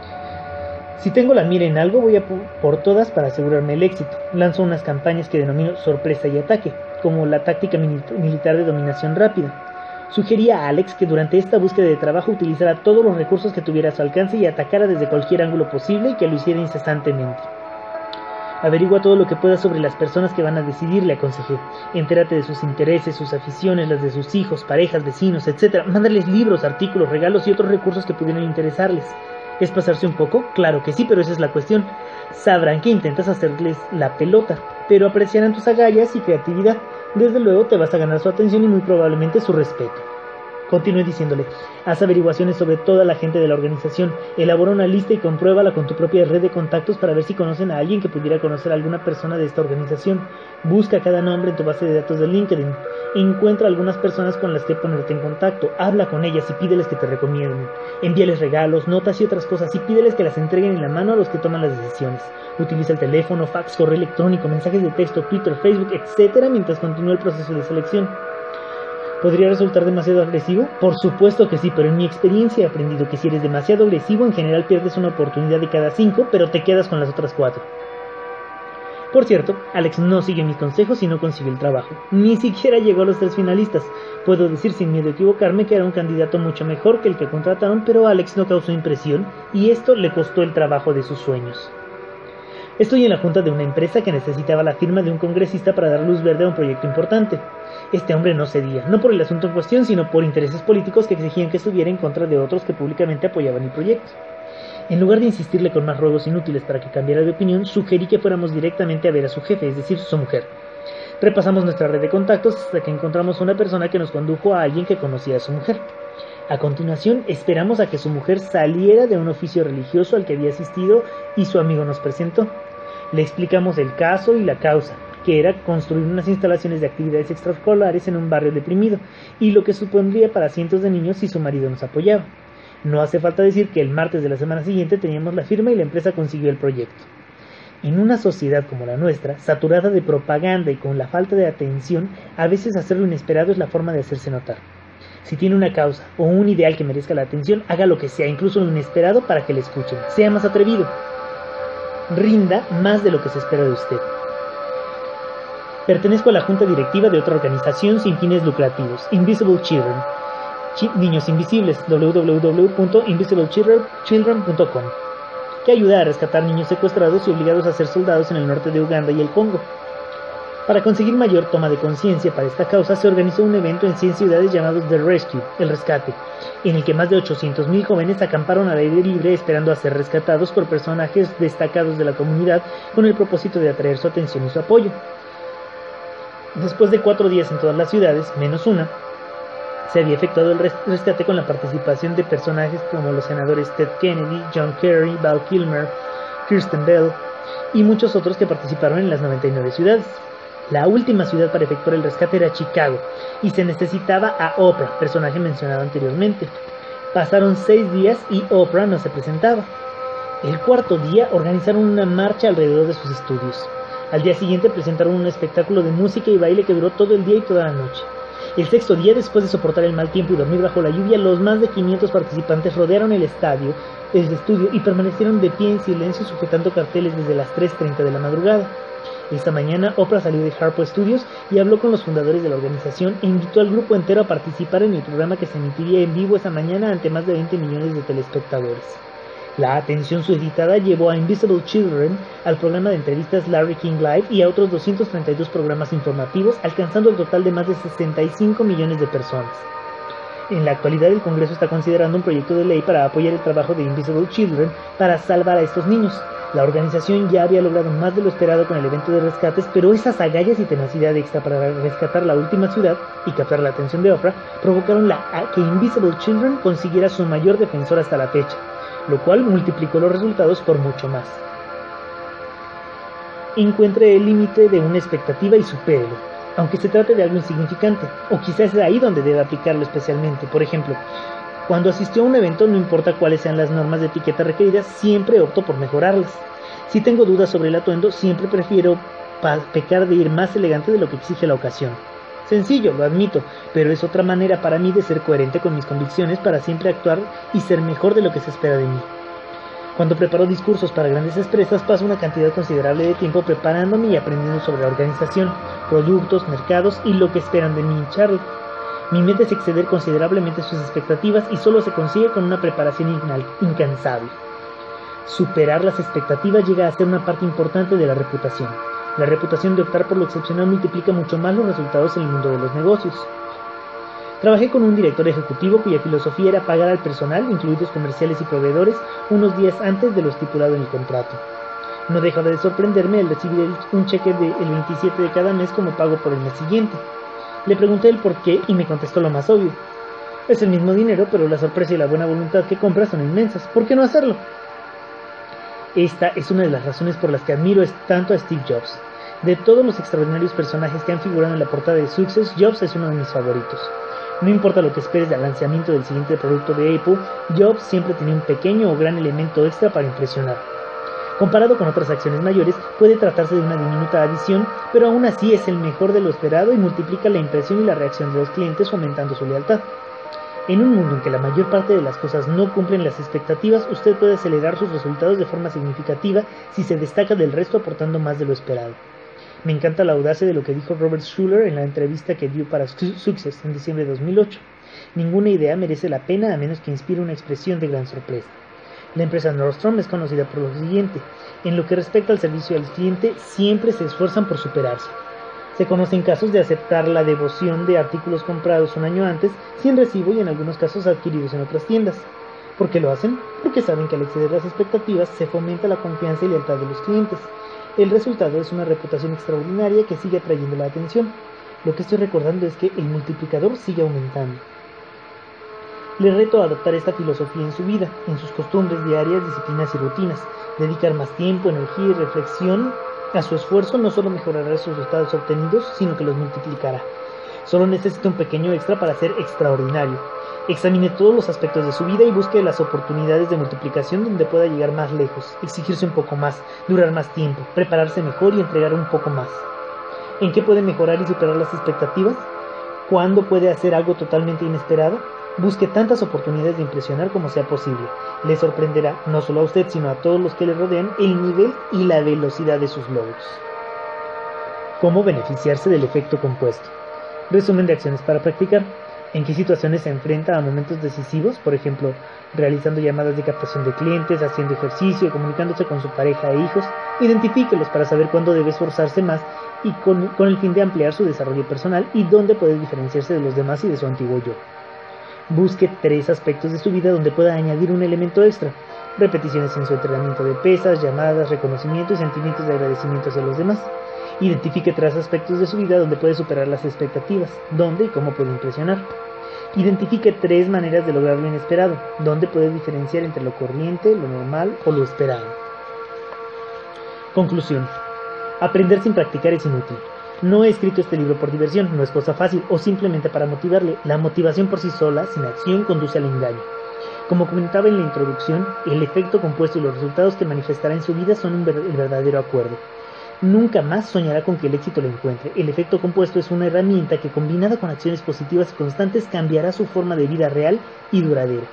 Si tengo la mira en algo, voy a por todas para asegurarme el éxito. Lanzo unas campañas que denomino sorpresa y ataque, como la táctica militar de dominación rápida. Sugerí a Alex que durante esta búsqueda de trabajo utilizara todos los recursos que tuviera a su alcance y atacara desde cualquier ángulo posible y que lo hiciera incesantemente. Averigua todo lo que puedas sobre las personas que van a decidir, le aconsejé. Entérate de sus intereses, sus aficiones, las de sus hijos, parejas, vecinos, etcétera. Mándales libros, artículos, regalos y otros recursos que pudieran interesarles. ¿Es pasarse un poco? Claro que sí, pero esa es la cuestión. Sabrán que intentas hacerles la pelota, pero apreciarán tus agallas y creatividad. Desde luego te vas a ganar su atención y muy probablemente su respeto. Continué diciéndole, haz averiguaciones sobre toda la gente de la organización, elabora una lista y compruébala con tu propia red de contactos para ver si conocen a alguien que pudiera conocer a alguna persona de esta organización. Busca cada nombre en tu base de datos de LinkedIn. Encuentra algunas personas con las que ponerte en contacto, habla con ellas y pídeles que te recomienden. Envíales regalos, notas y otras cosas y pídeles que las entreguen en la mano a los que toman las decisiones. Utiliza el teléfono, fax, correo electrónico, mensajes de texto, Twitter, Facebook, etcétera mientras continúa el proceso de selección. ¿Podría resultar demasiado agresivo? Por supuesto que sí, pero en mi experiencia he aprendido que si eres demasiado agresivo, en general pierdes una oportunidad de cada cinco, pero te quedas con las otras cuatro. Por cierto, Alex no siguió mis consejos y no consiguió el trabajo. Ni siquiera llegó a los tres finalistas. Puedo decir sin miedo a equivocarme que era un candidato mucho mejor que el que contrataron, pero Alex no causó impresión y esto le costó el trabajo de sus sueños. Estoy en la junta de una empresa que necesitaba la firma de un congresista para dar luz verde a un proyecto importante. Este hombre no cedía, no por el asunto en cuestión, sino por intereses políticos que exigían que estuviera en contra de otros que públicamente apoyaban el proyecto. En lugar de insistirle con más ruegos inútiles para que cambiara de opinión, sugerí que fuéramos directamente a ver a su jefe, es decir, su mujer. Repasamos nuestra red de contactos hasta que encontramos una persona que nos condujo a alguien que conocía a su mujer. A continuación, esperamos a que su mujer saliera de un oficio religioso al que había asistido y su amigo nos presentó. Le explicamos el caso y la causa, que era construir unas instalaciones de actividades extraescolares en un barrio deprimido, y lo que supondría para cientos de niños si su marido nos apoyaba. No hace falta decir que el martes de la semana siguiente teníamos la firma y la empresa consiguió el proyecto. En una sociedad como la nuestra, saturada de propaganda y con la falta de atención, a veces hacer lo inesperado es la forma de hacerse notar. Si tiene una causa o un ideal que merezca la atención, haga lo que sea, incluso lo inesperado, para que le escuchen. Sea más atrevido. Rinda más de lo que se espera de usted. Pertenezco a la junta directiva de otra organización sin fines lucrativos, Invisible Children. Ch- Niños Invisibles, w w w punto invisible children punto com, que ayuda a rescatar niños secuestrados y obligados a ser soldados en el norte de Uganda y el Congo. Para conseguir mayor toma de conciencia para esta causa, se organizó un evento en cien ciudades llamado The Rescue, el rescate, en el que más de ochocientos mil jóvenes acamparon al aire libre esperando a ser rescatados por personajes destacados de la comunidad con el propósito de atraer su atención y su apoyo. Después de cuatro días en todas las ciudades, menos una, se había efectuado el rescate con la participación de personajes como los senadores Ted Kennedy, John Kerry, Val Kilmer, Kirsten Bell y muchos otros que participaron en las noventa y nueve ciudades. La última ciudad para efectuar el rescate era Chicago, y se necesitaba a Oprah, personaje mencionado anteriormente. Pasaron seis días y Oprah no se presentaba. El cuarto día organizaron una marcha alrededor de sus estudios. Al día siguiente presentaron un espectáculo de música y baile que duró todo el día y toda la noche. El sexto día, después de soportar el mal tiempo y dormir bajo la lluvia, los más de quinientos participantes rodearon el estadio, el estudio y permanecieron de pie en silencio sujetando carteles desde las tres treinta de la madrugada. Esta mañana, Oprah salió de Harpo Studios y habló con los fundadores de la organización e invitó al grupo entero a participar en el programa que se emitiría en vivo esa mañana ante más de veinte millones de telespectadores. La atención suscitada llevó a Invisible Children al programa de entrevistas Larry King Live y a otros doscientos treinta y dos programas informativos, alcanzando el total de más de sesenta y cinco millones de personas. En la actualidad, el Congreso está considerando un proyecto de ley para apoyar el trabajo de Invisible Children para salvar a estos niños. La organización ya había logrado más de lo esperado con el evento de rescates, pero esas agallas y tenacidad extra para rescatar la última ciudad y captar la atención de Oprah provocaron la, que Invisible Children consiguiera su mayor defensor hasta la fecha, lo cual multiplicó los resultados por mucho más. Encuentre el límite de una expectativa y supérelo, aunque se trate de algo insignificante, o quizás es ahí donde debe aplicarlo especialmente. Por ejemplo, cuando asistió a un evento, no importa cuáles sean las normas de etiqueta requeridas, siempre opto por mejorarlas. Si tengo dudas sobre el atuendo, siempre prefiero pecar de ir más elegante de lo que exige la ocasión. Sencillo, lo admito, pero es otra manera para mí de ser coherente con mis convicciones para siempre actuar y ser mejor de lo que se espera de mí. Cuando preparo discursos para grandes empresas, paso una cantidad considerable de tiempo preparándome y aprendiendo sobre la organización, productos, mercados y lo que esperan de mí en Charlotte. Mi meta es exceder considerablemente sus expectativas y solo se consigue con una preparación incansable. Superar las expectativas llega a ser una parte importante de la reputación. La reputación de optar por lo excepcional multiplica mucho más los resultados en el mundo de los negocios. Trabajé con un director ejecutivo cuya filosofía era pagar al personal, incluidos comerciales y proveedores, unos días antes de lo estipulado en el contrato. No deja de sorprenderme el recibir un cheque del veintisiete de cada mes como pago por el mes siguiente. Le pregunté el por qué y me contestó lo más obvio. Es el mismo dinero, pero la sorpresa y la buena voluntad que compra son inmensas. ¿Por qué no hacerlo? Esta es una de las razones por las que admiro tanto a Steve Jobs. De todos los extraordinarios personajes que han figurado en la portada de Success, Jobs es uno de mis favoritos. No importa lo que esperes del lanzamiento del siguiente producto de Apple, Jobs siempre tenía un pequeño o gran elemento extra para impresionar. Comparado con otras acciones mayores, puede tratarse de una diminuta adición, pero aún así es el mejor de lo esperado y multiplica la impresión y la reacción de los clientes, fomentando su lealtad. En un mundo en que la mayor parte de las cosas no cumplen las expectativas, usted puede acelerar sus resultados de forma significativa si se destaca del resto aportando más de lo esperado. Me encanta la audacia de lo que dijo Robert Schuller en la entrevista que dio para Success en diciembre de dos mil ocho. Ninguna idea merece la pena a menos que inspire una expresión de gran sorpresa. La empresa Nordstrom es conocida por lo siguiente: en lo que respecta al servicio al cliente, siempre se esfuerzan por superarse. Se conocen casos de aceptar la devolución de artículos comprados un año antes, sin recibo y en algunos casos adquiridos en otras tiendas. ¿Por qué lo hacen? Porque saben que al exceder las expectativas se fomenta la confianza y lealtad de los clientes. El resultado es una reputación extraordinaria que sigue atrayendo la atención. Lo que estoy recordando es que el multiplicador sigue aumentando. Le reto a adoptar esta filosofía en su vida, en sus costumbres diarias, disciplinas y rutinas. Dedicar más tiempo, energía y reflexión a su esfuerzo no solo mejorará los resultados obtenidos, sino que los multiplicará. Solo necesita un pequeño extra para ser extraordinario. Examine todos los aspectos de su vida y busque las oportunidades de multiplicación donde pueda llegar más lejos, exigirse un poco más, durar más tiempo, prepararse mejor y entregar un poco más. ¿En qué puede mejorar y superar las expectativas? ¿Cuándo puede hacer algo totalmente inesperado? Busque tantas oportunidades de impresionar como sea posible. Le sorprenderá, no solo a usted, sino a todos los que le rodean, el nivel y la velocidad de sus logros. ¿Cómo beneficiarse del efecto compuesto? Resumen de acciones para practicar. ¿En qué situaciones se enfrenta a momentos decisivos? Por ejemplo, realizando llamadas de captación de clientes, haciendo ejercicio, comunicándose con su pareja e hijos. Identifíquelos para saber cuándo debe esforzarse más y con, con el fin de ampliar su desarrollo personal y dónde puede diferenciarse de los demás y de su antiguo yo. Busque tres aspectos de su vida donde pueda añadir un elemento extra. Repeticiones en su entrenamiento de pesas, llamadas, reconocimiento y sentimientos de agradecimiento hacia los demás. Identifique tres aspectos de su vida donde puede superar las expectativas, dónde y cómo puede impresionar. Identifique tres maneras de lograr lo inesperado, dónde puede diferenciar entre lo corriente, lo normal o lo esperado. Conclusión. Aprender sin practicar es inútil. No he escrito este libro por diversión, no es cosa fácil o simplemente para motivarle. La motivación por sí sola, sin acción, conduce al engaño. Como comentaba en la introducción, el efecto compuesto y los resultados que manifestará en su vida son un ver- el verdadero acuerdo. Nunca más soñará con que el éxito lo encuentre. El efecto compuesto es una herramienta que, combinada con acciones positivas y constantes, cambiará su forma de vida real y duradera.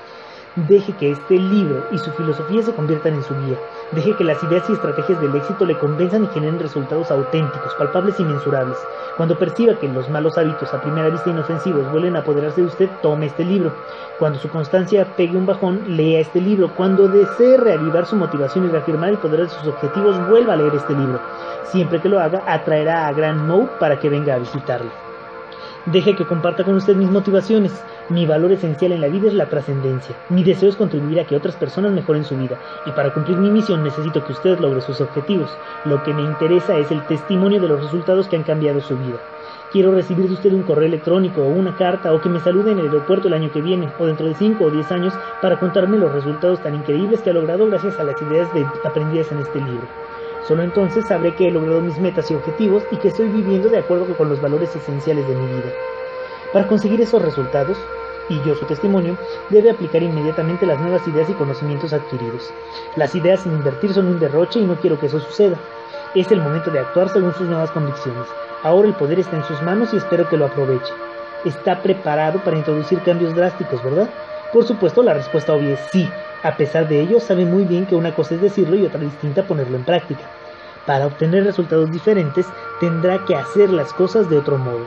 Deje que este libro y su filosofía se conviertan en su guía. Deje que las ideas y estrategias del éxito le convenzan y generen resultados auténticos, palpables y mensurables. Cuando perciba que los malos hábitos a primera vista inofensivos vuelven a apoderarse de usted, tome este libro. Cuando su constancia pegue un bajón, lea este libro. Cuando desee reavivar su motivación y reafirmar el poder de sus objetivos, vuelva a leer este libro. Siempre que lo haga, atraerá a Grant Moe para que venga a visitarle. Deje que comparta con usted mis motivaciones. Mi valor esencial en la vida es la trascendencia. Mi deseo es contribuir a que otras personas mejoren su vida. Y para cumplir mi misión necesito que usted logre sus objetivos. Lo que me interesa es el testimonio de los resultados que han cambiado su vida. Quiero recibir de usted un correo electrónico o una carta o que me salude en el aeropuerto el año que viene o dentro de cinco o diez años para contarme los resultados tan increíbles que ha logrado gracias a las ideas de, aprendidas en este libro. Solo entonces sabré que he logrado mis metas y objetivos y que estoy viviendo de acuerdo con los valores esenciales de mi vida. Para conseguir esos resultados, y yo su testimonio, debe aplicar inmediatamente las nuevas ideas y conocimientos adquiridos. Las ideas sin invertir son un derroche y no quiero que eso suceda. Es el momento de actuar según sus nuevas convicciones. Ahora el poder está en sus manos y espero que lo aproveche. Está preparado para introducir cambios drásticos, ¿verdad? Por supuesto, la respuesta obvia es sí. A pesar de ello, sabe muy bien que una cosa es decirlo y otra distinta ponerlo en práctica. Para obtener resultados diferentes, tendrá que hacer las cosas de otro modo.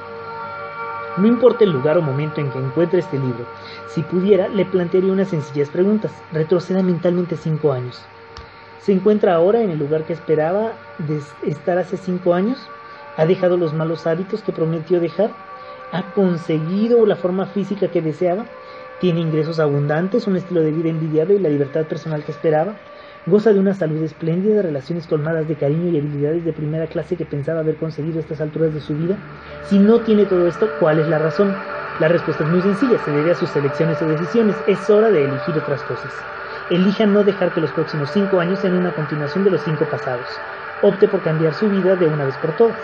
No importa el lugar o momento en que encuentre este libro, si pudiera, le plantearía unas sencillas preguntas. Retroceda mentalmente cinco años. ¿Se encuentra ahora en el lugar que esperaba de estar hace cinco años? ¿Ha dejado los malos hábitos que prometió dejar? ¿Ha conseguido la forma física que deseaba? ¿Tiene ingresos abundantes, un estilo de vida envidiable y la libertad personal que esperaba? ¿Goza de una salud espléndida, relaciones colmadas de cariño y habilidades de primera clase que pensaba haber conseguido a estas alturas de su vida? Si no tiene todo esto, ¿cuál es la razón? La respuesta es muy sencilla, se debe a sus elecciones o decisiones. Es hora de elegir otras cosas. Elija no dejar que los próximos cinco años sean una continuación de los cinco pasados. Opte por cambiar su vida de una vez por todas.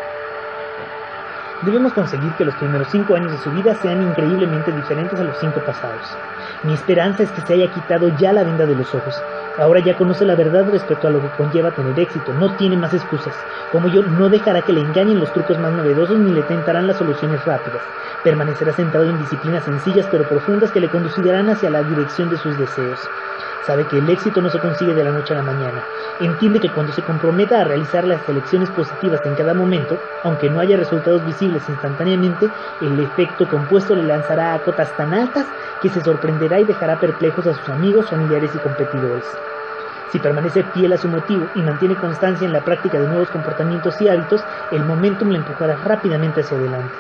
Debemos conseguir que los primeros cinco años de su vida sean increíblemente diferentes a los cinco pasados. Mi esperanza es que se haya quitado ya la venda de los ojos. Ahora ya conoce la verdad respecto a lo que conlleva tener éxito. No tiene más excusas. Como yo, no dejará que le engañen los trucos más novedosos ni le tentarán las soluciones rápidas. Permanecerá centrado en disciplinas sencillas pero profundas que le conducirán hacia la dirección de sus deseos. Sabe que el éxito no se consigue de la noche a la mañana. Entiende que cuando se comprometa a realizar las elecciones positivas en cada momento, aunque no haya resultados visibles instantáneamente, el efecto compuesto le lanzará a cotas tan altas que se sorprenderá y dejará perplejos a sus amigos, familiares y competidores. Si permanece fiel a su motivo y mantiene constancia en la práctica de nuevos comportamientos y hábitos, el momentum le empujará rápidamente hacia adelante.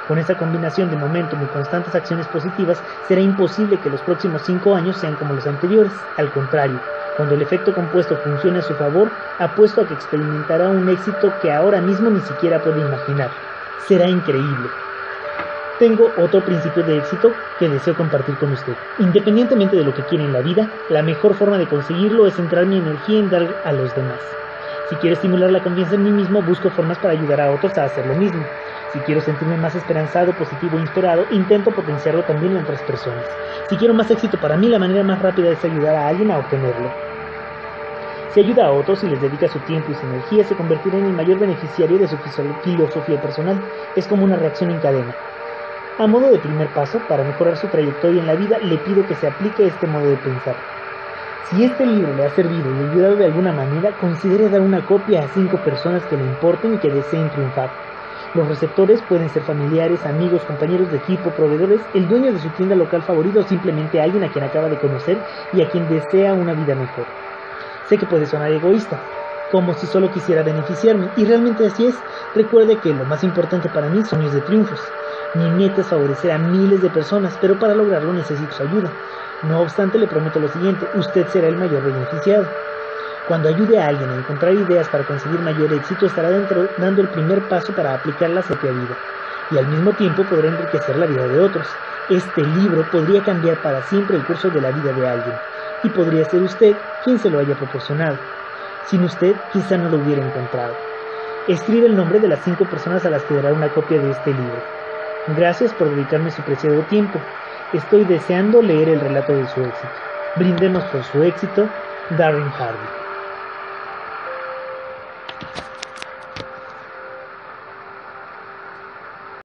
Con esa combinación de momentum y constantes acciones positivas, será imposible que los próximos cinco años sean como los anteriores. Al contrario, cuando el efecto compuesto funcione a su favor, apuesto a que experimentará un éxito que ahora mismo ni siquiera puede imaginar. Será increíble. Tengo otro principio de éxito que deseo compartir con usted. Independientemente de lo que quiera en la vida, la mejor forma de conseguirlo es centrar mi energía en dar a los demás. Si quiero estimular la confianza en mí mismo, busco formas para ayudar a otros a hacer lo mismo. Si quiero sentirme más esperanzado, positivo e inspirado, intento potenciarlo también en otras personas. Si quiero más éxito para mí, la manera más rápida es ayudar a alguien a obtenerlo. Si ayuda a otros y les dedica su tiempo y su energía, se convertirá en el mayor beneficiario de su filosofía personal. Es como una reacción en cadena. A modo de primer paso, para mejorar su trayectoria en la vida, le pido que se aplique este modo de pensar. Si este libro le ha servido y le ha ayudado de alguna manera, considere dar una copia a cinco personas que le importen y que deseen triunfar. Los receptores pueden ser familiares, amigos, compañeros de equipo, proveedores, el dueño de su tienda local favorito o simplemente alguien a quien acaba de conocer y a quien desea una vida mejor. Sé que puede sonar egoísta, como si solo quisiera beneficiarme, y realmente así es. Recuerde que lo más importante para mí son mis de triunfos. Mi meta es favorecer a miles de personas, pero para lograrlo necesito su ayuda. No obstante, le prometo lo siguiente, usted será el mayor beneficiado. Cuando ayude a alguien a encontrar ideas para conseguir mayor éxito, estará dentro, dando el primer paso para aplicarlas a su vida, y al mismo tiempo podrá enriquecer la vida de otros. Este libro podría cambiar para siempre el curso de la vida de alguien, y podría ser usted quien se lo haya proporcionado. Sin usted, quizá no lo hubiera encontrado. Escribe el nombre de las cinco personas a las que dará una copia de este libro. Gracias por dedicarme su preciado tiempo. Estoy deseando leer el relato de su éxito. Brindemos por su éxito, Darren Hardy.